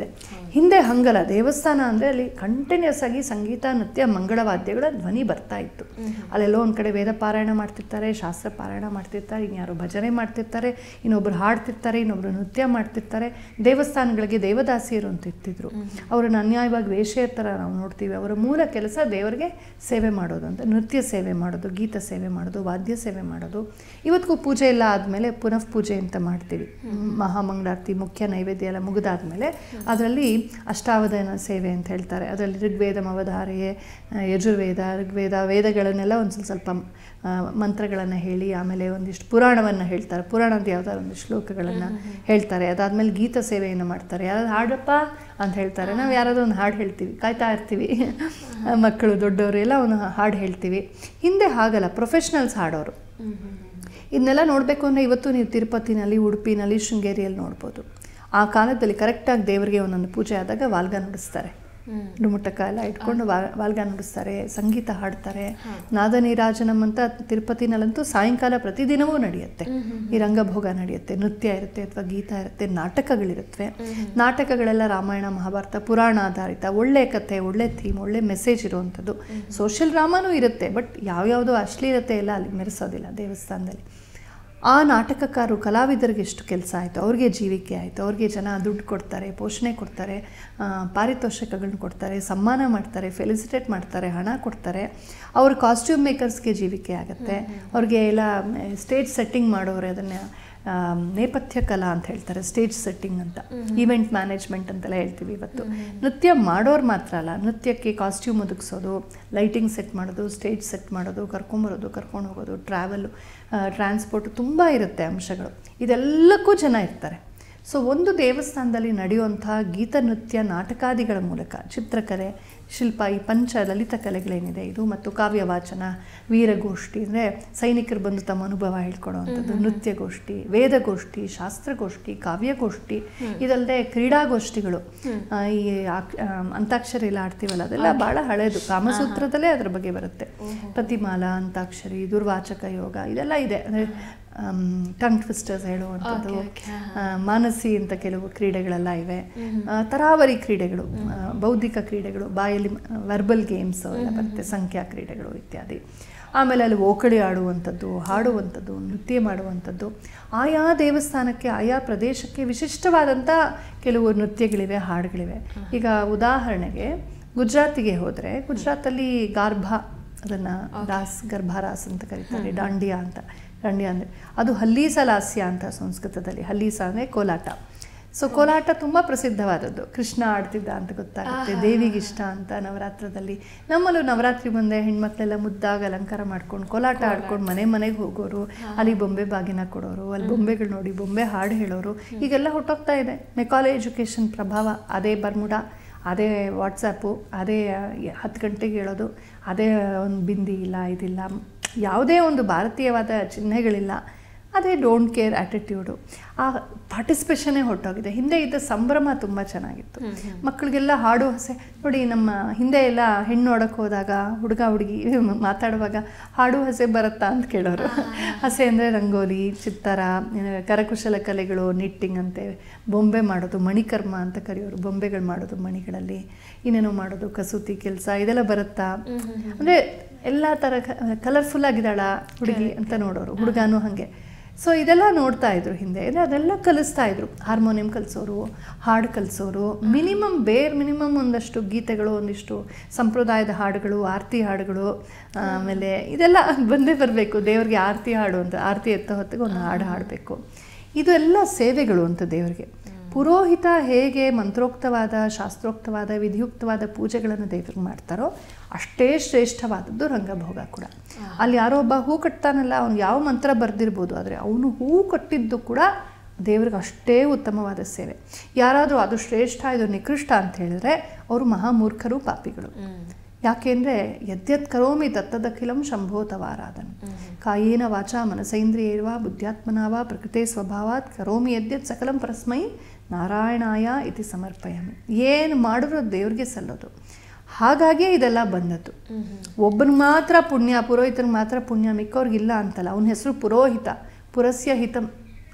ಹಿಂದೆ ಹಂಗಲ್ಲ, ದೇವಸ್ಥಾನ ಅಂದರೆ ಅಲ್ಲಿ ಕಂಟಿನ್ಯೂಸ್ ಆಗಿ ಸಂಗೀತ, ನೃತ್ಯ, ಮಂಗಳವಾದ್ಯಗಳ ಧ್ವನಿ ಬರ್ತಾ ಇತ್ತು. ಅಲ್ಲೆಲ್ಲೋ ಒಂದು ಕಡೆ ವೇದ ಪಾರಾಯಣ ಮಾಡ್ತಿರ್ತಾರೆ, ಶಾಸ್ತ್ರ ಪಾರಾಯಣ ಮಾಡ್ತಿರ್ತಾರೆ, ಇನ್ಯಾರೋ ಭಜನೆ ಮಾಡ್ತಿರ್ತಾರೆ, ಇನ್ನೊಬ್ರು ಹಾಡ್ತಿರ್ತಾರೆ, ಇನ್ನೊಬ್ರು ನೃತ್ಯ ಮಾಡ್ತಿರ್ತಾರೆ. ದೇವಸ್ಥಾನಗಳಿಗೆ ದೇವದಾಸಿಯರು ಅಂತ ಇರ್ತಿದ್ರು. ಅವರನ್ನು ಅನ್ಯಾಯವಾಗಿ ವೇಷೆಯ ಥರ ನಾವು ನೋಡ್ತೀವಿ. ಅವರ ಮೂಲ ಕೆಲಸ ದೇವರಿಗೆ ಸೇವೆ ಮಾಡೋದು ಅಂತ, ನೃತ್ಯ ಸೇವೆ ಮಾಡೋದು, ಗೀತ ಸೇವೆ ಮಾಡೋದು, ವಾದ್ಯ ಸೇವೆ ಮಾಡೋದು. ಇವತ್ತಿಗೂ ಪೂಜೆ ಎಲ್ಲ ಆದಮೇಲೆ ಪುನಃ ಪೂಜೆ ಅಂತ ಮಾಡ್ತೀವಿ. ಮಹಾಮಂಗಳಾರತಿ ಮುಖ್ಯ ನೈವೇದ್ಯ ಎಲ್ಲ ಮುಗಿದಾದ್ಮೇಲೆ ಅದರಲ್ಲಿ ಅಷ್ಟಾವಧಾನ ಸೇವೆ ಅಂತ ಹೇಳ್ತಾರೆ. ಅದರಲ್ಲಿ ಋಗ್ವೇದ, ಅವಧಾರೆಯೇ, ಯಜುರ್ವೇದ, ಋಗ್ವೇದ, ವೇದಗಳನ್ನೆಲ್ಲ ಒಂದು ಸ್ವಲ್ಪ ಸ್ವಲ್ಪ ಮಂತ್ರಗಳನ್ನು ಹೇಳಿ ಆಮೇಲೆ ಒಂದಿಷ್ಟು ಪುರಾಣವನ್ನು ಹೇಳ್ತಾರೆ. ಪುರಾಣ ಅಂತ ಯಾವ್ದಾದ್ರು ಒಂದು ಶ್ಲೋಕಗಳನ್ನು ಹೇಳ್ತಾರೆ. ಅದಾದಮೇಲೆ ಗೀತ ಸೇವೆಯನ್ನು ಮಾಡ್ತಾರೆ. ಯಾರಾದ್ರು ಹಾಡಪ್ಪ ಅಂತ ಹೇಳ್ತಾರೆ. ನಾವು ಯಾರಾದರೂ ಒಂದು ಹಾಡು ಹೇಳ್ತೀವಿ, ಕಾಯ್ತಾ ಇರ್ತೀವಿ, ಮಕ್ಕಳು ದೊಡ್ಡವರು ಎಲ್ಲ ಒಂದು ಹಾಡು ಹೇಳ್ತೀವಿ. ಹಿಂದೆ ಹಾಗಲ್ಲ, ಪ್ರೊಫೆಷ್ನಲ್ಸ್ ಹಾಡೋರು. ಇದನ್ನೆಲ್ಲ ನೋಡಬೇಕು ಅಂದರೆ ಇವತ್ತು ನೀವು ತಿರುಪತಿನಲ್ಲಿ, ಉಡುಪಿನಲ್ಲಿ, ಶೃಂಗೇರಿಯಲ್ಲಿ ನೋಡ್ಬೋದು. ಆ ಕಾಲದಲ್ಲಿ ಕರೆಕ್ಟಾಗಿ ದೇವರಿಗೆ ಒಂದೊಂದು ಪೂಜೆ ಆದಾಗ ವಾಲ್ಗ ನುಡಿಸ್ತಾರೆ. ಡುಮುಟಕ ಎಲ್ಲ ಇಟ್ಕೊಂಡು ವಾ ವಾಲ್ಗ ನುಡಿಸ್ತಾರೆ, ಸಂಗೀತ ಹಾಡ್ತಾರೆ. ನಾದ ನೀರಾಜನಂ ಅಂತ ತಿರುಪತಿನಲ್ಲಂತೂ ಸಾಯಂಕಾಲ ಪ್ರತಿದಿನವೂ ನಡೆಯುತ್ತೆ. ಈ ರಂಗಭೋಗ ನಡೆಯುತ್ತೆ, ನೃತ್ಯ ಇರುತ್ತೆ ಅಥವಾ ಗೀತ ಇರುತ್ತೆ, ನಾಟಕಗಳಿರುತ್ತವೆ. ನಾಟಕಗಳೆಲ್ಲ ರಾಮಾಯಣ, ಮಹಾಭಾರತ, ಪುರಾಣ ಆಧಾರಿತ, ಒಳ್ಳೆ ಕಥೆ, ಒಳ್ಳೆ ಥೀಮ್, ಒಳ್ಳೆ ಮೆಸೇಜ್ ಇರುವಂಥದ್ದು. ಸೋಷಿಯಲ್ ಡ್ರಾಮಾನೂ ಇರುತ್ತೆ, ಬಟ್ ಯಾವ್ಯಾವುದೋ ಅಶ್ಲೀಲತೆ ಎಲ್ಲ ಅಲ್ಲಿ ಮೆರೆಸೋದಿಲ್ಲ ದೇವಸ್ಥಾನದಲ್ಲಿ. ಆ ನಾಟಕಕಾರರು, ಕಲಾವಿದರಿಗೆ ಎಷ್ಟು ಕೆಲಸ ಆಯಿತು, ಅವ್ರಿಗೆ ಜೀವಿಕೆ ಆಯಿತು. ಅವ್ರಿಗೆ ಜನ ದುಡ್ಡು ಕೊಡ್ತಾರೆ, ಪೋಷಣೆ ಕೊಡ್ತಾರೆ, ಪಾರಿತೋಷಕಗಳನ್ನ ಕೊಡ್ತಾರೆ, ಸನ್ಮಾನ ಮಾಡ್ತಾರೆ, ಫೆಲಿಸಿಟೇಟ್ ಮಾಡ್ತಾರೆ, ಹಣ ಕೊಡ್ತಾರೆ. ಅವ್ರ ಕಾಸ್ಟ್ಯೂಮ್ ಮೇಕರ್ಸ್ಗೆ ಜೀವಿಕೆ ಆಗುತ್ತೆ. ಅವ್ರಿಗೆ ಎಲ್ಲ ಸ್ಟೇಜ್ ಸೆಟ್ಟಿಂಗ್ ಮಾಡೋರು, ಅದನ್ನು ನೇಪಥ್ಯ ಕಲಾ ಅಂತ ಹೇಳ್ತಾರೆ, ಸ್ಟೇಜ್ ಸೆಟ್ಟಿಂಗ್ ಅಂತ, ಈವೆಂಟ್ ಮ್ಯಾನೇಜ್ಮೆಂಟ್ ಅಂತೆಲ್ಲ ಹೇಳ್ತೀವಿ ಇವತ್ತು. ನೃತ್ಯ ಮಾಡೋರು ಮಾತ್ರ ಅಲ್ಲ, ನೃತ್ಯಕ್ಕೆ ಕಾಸ್ಟ್ಯೂಮ್ ಒದಗಿಸೋದು, ಲೈಟಿಂಗ್ ಸೆಟ್ ಮಾಡೋದು, ಸ್ಟೇಜ್ ಸೆಟ್ ಮಾಡೋದು, ಕರ್ಕೊಂಬರೋದು, ಕರ್ಕೊಂಡು ಹೋಗೋದು, ಟ್ರಾವೆಲ್ಲು, ಟ್ರಾನ್ಸ್ಪೋರ್ಟು, ತುಂಬ ಇರುತ್ತೆ ಅಂಶಗಳು. ಇದೆಲ್ಲಕ್ಕೂ ಜನ ಇರ್ತಾರೆ. ಸೊ ಒಂದು ದೇವಸ್ಥಾನದಲ್ಲಿ ನಡೆಯುವಂಥ ಗೀತ, ನೃತ್ಯ, ನಾಟಕಾದಿಗಳ ಮೂಲಕ ಚಿತ್ರಕಲೆ, ಶಿಲ್ಪ, ಈ ಪಂಚ ಲಲಿತ ಕಲೆಗಳೇನಿದೆ ಇದು, ಮತ್ತು ಕಾವ್ಯವಾಚನ, ವೀರಗೋಷ್ಠಿ ಅಂದರೆ ಸೈನಿಕರು ಬಂದು ತಮ್ಮ ಅನುಭವ ಹೇಳ್ಕೊಡೋವಂಥದ್ದು, ನೃತ್ಯಗೋಷ್ಠಿ, ವೇದಗೋಷ್ಠಿ, ಶಾಸ್ತ್ರಗೋಷ್ಠಿ, ಕಾವ್ಯಗೋಷ್ಠಿ, ಇದಲ್ಲದೆ ಕ್ರೀಡಾಗೋಷ್ಠಿಗಳು, ಈ ಅಂತಾಕ್ಷರಿ ಎಲ್ಲ ಆಡ್ತೀವಲ್ಲ ಅದೆಲ್ಲ ಭಾಳ ಹಳೇದು. ಕಾಮಸೂತ್ರದಲ್ಲೇ ಅದ್ರ ಬಗ್ಗೆ ಬರುತ್ತೆ. ಪ್ರತಿಮಾಲಾ, ಅಂತಾಕ್ಷರಿ, ದುರ್ವಾಚಕ ಯೋಗ, ಇದೆಲ್ಲ ಇದೆ. ಅಂದರೆ ಟಂಗ್ ಟ್ವಿಸ್ಟರ್ಸ್ ಹೇಳುವಂಥದ್ದು, ಮಾನಸಿ ಅಂತ ಕೆಲವು ಕ್ರೀಡೆಗಳೆಲ್ಲ ಇವೆ. ತರಾವರಿ ಕ್ರೀಡೆಗಳು, ಬೌದ್ಧಿಕ ಕ್ರೀಡೆಗಳು, ಬಾಯಲ್ಲಿ ವರ್ಬಲ್ ಗೇಮ್ಸ್ ಎಲ್ಲ ಬರುತ್ತೆ, ಸಂಖ್ಯಾ ಕ್ರೀಡೆಗಳು ಇತ್ಯಾದಿ. ಆಮೇಲೆ ಅಲ್ಲಿ ಓಕಳಿ ಆಡುವಂಥದ್ದು, ಹಾಡುವಂಥದ್ದು, ನೃತ್ಯ ಮಾಡುವಂಥದ್ದು. ಆಯಾ ದೇವಸ್ಥಾನಕ್ಕೆ, ಆಯಾ ಪ್ರದೇಶಕ್ಕೆ ವಿಶಿಷ್ಟವಾದಂಥ ಕೆಲವು ನೃತ್ಯಗಳಿವೆ, ಹಾಡುಗಳಿವೆ. ಈಗ ಉದಾಹರಣೆಗೆ ಗುಜರಾತಿಗೆ ಹೋದರೆ, ಗುಜರಾತಲ್ಲಿ ಗಾರ್ಭ, ಅದನ್ನು ರಾಸ್, ಗರ್ಭಾರಾಸ್ ಅಂತ ಕರೀತಾರೆ, ಡಾಂಡಿಯಾ ಅಂತ. ದಾಂಡಿಯಾ ಅಂದರೆ ಅದು ಹಲ್ಲೀಸ ಲಾಸ್ಯ ಅಂತ ಸಂಸ್ಕೃತದಲ್ಲಿ. ಹಲ್ಲೀಸ ಅಂದರೆ ಕೋಲಾಟ. ಸೊ ಕೋಲಾಟ ತುಂಬ ಪ್ರಸಿದ್ಧವಾದದ್ದು. ಕೃಷ್ಣ ಆಡ್ತಿದ್ದ ಅಂತ ಗೊತ್ತಾಗುತ್ತೆ, ದೇವಿಗಿಷ್ಟ ಅಂತ ನವರಾತ್ರದಲ್ಲಿ. ನಮ್ಮಲ್ಲೂ ನವರಾತ್ರಿ ಮುಂದೆ ಹೆಣ್ಮಕ್ಳೆಲ್ಲ ಮುದ್ದಾಗಿ ಅಲಂಕಾರ ಮಾಡ್ಕೊಂಡು ಕೋಲಾಟ ಆಡ್ಕೊಂಡು ಮನೆ ಮನೆಗೆ ಹೋಗೋರು, ಅಲ್ಲಿ ಬೊಂಬೆ ಬಾಗಿನ ಕೊಡೋರು, ಅಲ್ಲಿ ಬೊಂಬೆಗಳು ನೋಡಿ ಬೊಂಬೆ ಹಾಡು ಹೇಳೋರು, ಈಗೆಲ್ಲ ಹೊಟ್ಟೋಗ್ತಾ ಇದೆ. ಮೆಕಾಲೆ ಎಜುಕೇಷನ್ ಪ್ರಭಾವ, ಅದೇ ಬರ್ಮುಡ, ಅದೇ ವಾಟ್ಸಪ್ಪು, ಅದೇ ಹತ್ತು ಗಂಟೆಗೆ ಹೇಳೋದು, ಅದೇ ಒಂದು ಬಿಂದಿ ಇಲ್ಲ, ಇದಿಲ್ಲ, ಯಾವುದೇ ಒಂದು ಭಾರತೀಯವಾದ ಚಿಹ್ನೆಗಳಿಲ್ಲ, ಅದೇ ಡೋಂಟ್ ಕೇರ್ ಆ್ಯಟಿಟ್ಯೂಡು. ಆ ಪಾರ್ಟಿಸಿಪೇಷನ್ನೇ ಹೊರಟೋಗಿದೆ. ಹಿಂದೆ ಇದ್ದ ಸಂಭ್ರಮ ತುಂಬ ಚೆನ್ನಾಗಿತ್ತು. ಮಕ್ಕಳಿಗೆಲ್ಲ ಹಾಡು ಹಸೆ ನೋಡಿ. ನಮ್ಮ ಹಿಂದೆ ಎಲ್ಲ ಹೆಣ್ಣು ನೋಡೋಕ್ಕೆ ಹೋದಾಗ ಹುಡುಗ ಹುಡುಗಿ ಮಾತಾಡುವಾಗ ಹಾಡು ಹಸೆ ಬರುತ್ತಾ ಅಂತ ಕೇಳೋರು. ಹಸೆ ಅಂದರೆ ರಂಗೋಲಿ, ಚಿತ್ತರ, ಕರಕುಶಲ ಕಲೆಗಳು, ನಿಟ್ಟಿಂಗ್ ಅಂತೆ, ಬೊಂಬೆ ಮಾಡೋದು, ಮಣಿಕರ್ಮ ಅಂತ ಕರೆಯೋರು, ಬೊಂಬೆಗಳು ಮಾಡೋದು ಮಣಿಗಳಲ್ಲಿ, ಇನ್ನೇನೋ ಮಾಡೋದು, ಕಸೂತಿ ಕೆಲಸ, ಇದೆಲ್ಲ ಬರುತ್ತಾ ಅಂದರೆ ಎಲ್ಲ ಥರ ಕಲರ್ಫುಲ್ ಆಗಿದ್ದಾಳ ಹುಡುಗಿ ಅಂತ ನೋಡೋರು, ಹುಡುಗನೂ ಹಾಗೆ. ಸೊ ಇದೆಲ್ಲ ನೋಡ್ತಾ ಇದ್ರು ಹಿಂದೆ. ಅಂದರೆ ಅದೆಲ್ಲ ಕಲಿಸ್ತಾ ಇದ್ರು. ಹಾರ್ಮೋನಿಯಂ ಕಲಿಸೋರು, ಹಾಡು ಕಲಿಸೋರು, ಮಿನಿಮಮ್ ಬೇರ್ ಮಿನಿಮಮ್ ಒಂದಷ್ಟು ಗೀತೆಗಳು, ಒಂದಿಷ್ಟು ಸಂಪ್ರದಾಯದ ಹಾಡುಗಳು, ಆರತಿ ಹಾಡುಗಳು, ಆಮೇಲೆ ಇದೆಲ್ಲ ಬಂದೇ ಬರಬೇಕು. ದೇವರಿಗೆ ಆರತಿ ಹಾಡು ಅಂತ, ಆರತಿ ಎತ್ತ ಹೊತ್ತಿಗೆ ಒಂದು ಹಾಡು ಹಾಡಬೇಕು. ಇದು ಎಲ್ಲ ಸೇವೆಗಳು ಅಂತ ದೇವರಿಗೆ. ಪುರೋಹಿತ ಹೇಗೆ ಮಂತ್ರೋಕ್ತವಾದ, ಶಾಸ್ತ್ರೋಕ್ತವಾದ, ವಿಧಿಯುಕ್ತವಾದ ಪೂಜೆಗಳನ್ನು ದೇವರಿಗೆ ಮಾಡ್ತಾರೋ ಅಷ್ಟೇ ಶ್ರೇಷ್ಠವಾದದ್ದು ರಂಗಭೋಗ ಕೂಡ. ಅಲ್ಲಿ ಯಾರೋ ಒಬ್ಬ ಹೂ ಕಟ್ತಾನಲ್ಲ, ಅವ್ನು ಯಾವ ಮಂತ್ರ ಬರೆದಿರ್ಬೋದು, ಆದರೆ ಅವನು ಹೂ ಕಟ್ಟಿದ್ದು ಕೂಡ ದೇವ್ರಿಗೆ ಅಷ್ಟೇ ಉತ್ತಮವಾದ ಸೇವೆ. ಯಾರಾದರೂ ಅದು ಶ್ರೇಷ್ಠ, ಇದು ನಿಕೃಷ್ಟ ಅಂತ ಹೇಳಿದ್ರೆ ಅವರು ಮಹಾಮೂರ್ಖರು, ಪಾಪಿಗಳು. ಯಾಕೆಂದರೆ ಯದ್ಯತ್ ಕರೋಮಿ ತತ್ತದಖಿಲಂ ಶಂಭೋತವಾರಾಧನ್ ಕಾಯೇನ ವಾಚ ಮನಸೈಂದ್ರಿಯೇರ್ವಾ ಬುದ್ಧ್ಯಾತ್ಮನಾವ ಪ್ರಕೃತಿ ಸ್ವಭಾವಾತ್ ಕರೋಮಿ ಯದ್ಯತ್ ಸಕಲಂ ಪರಸ್ಮೈ ನಾರಾಯಣಾಯ ಇತಿ ಸಮರ್ಪಯಾಮಿ. ಏನು ಮಾಡಿದ್ರು ದೇವ್ರಿಗೆ ಸಲ್ಲೋದು. ಹಾಗಾಗಿಯೇ ಇದೆಲ್ಲ ಬಂದದ್ದು. ಒಬ್ಬನ ಮಾತ್ರ ಪುಣ್ಯ, ಪುರೋಹಿತನಿಗೆ ಮಾತ್ರ ಪುಣ್ಯ, ಮಿಕ್ಕವ್ರಿಗಿಲ್ಲ ಅಂತಲ್ಲ. ಅವನ ಹೆಸರು ಪುರೋಹಿತ, ಪುರಸ್ಯ ಹಿತಂ,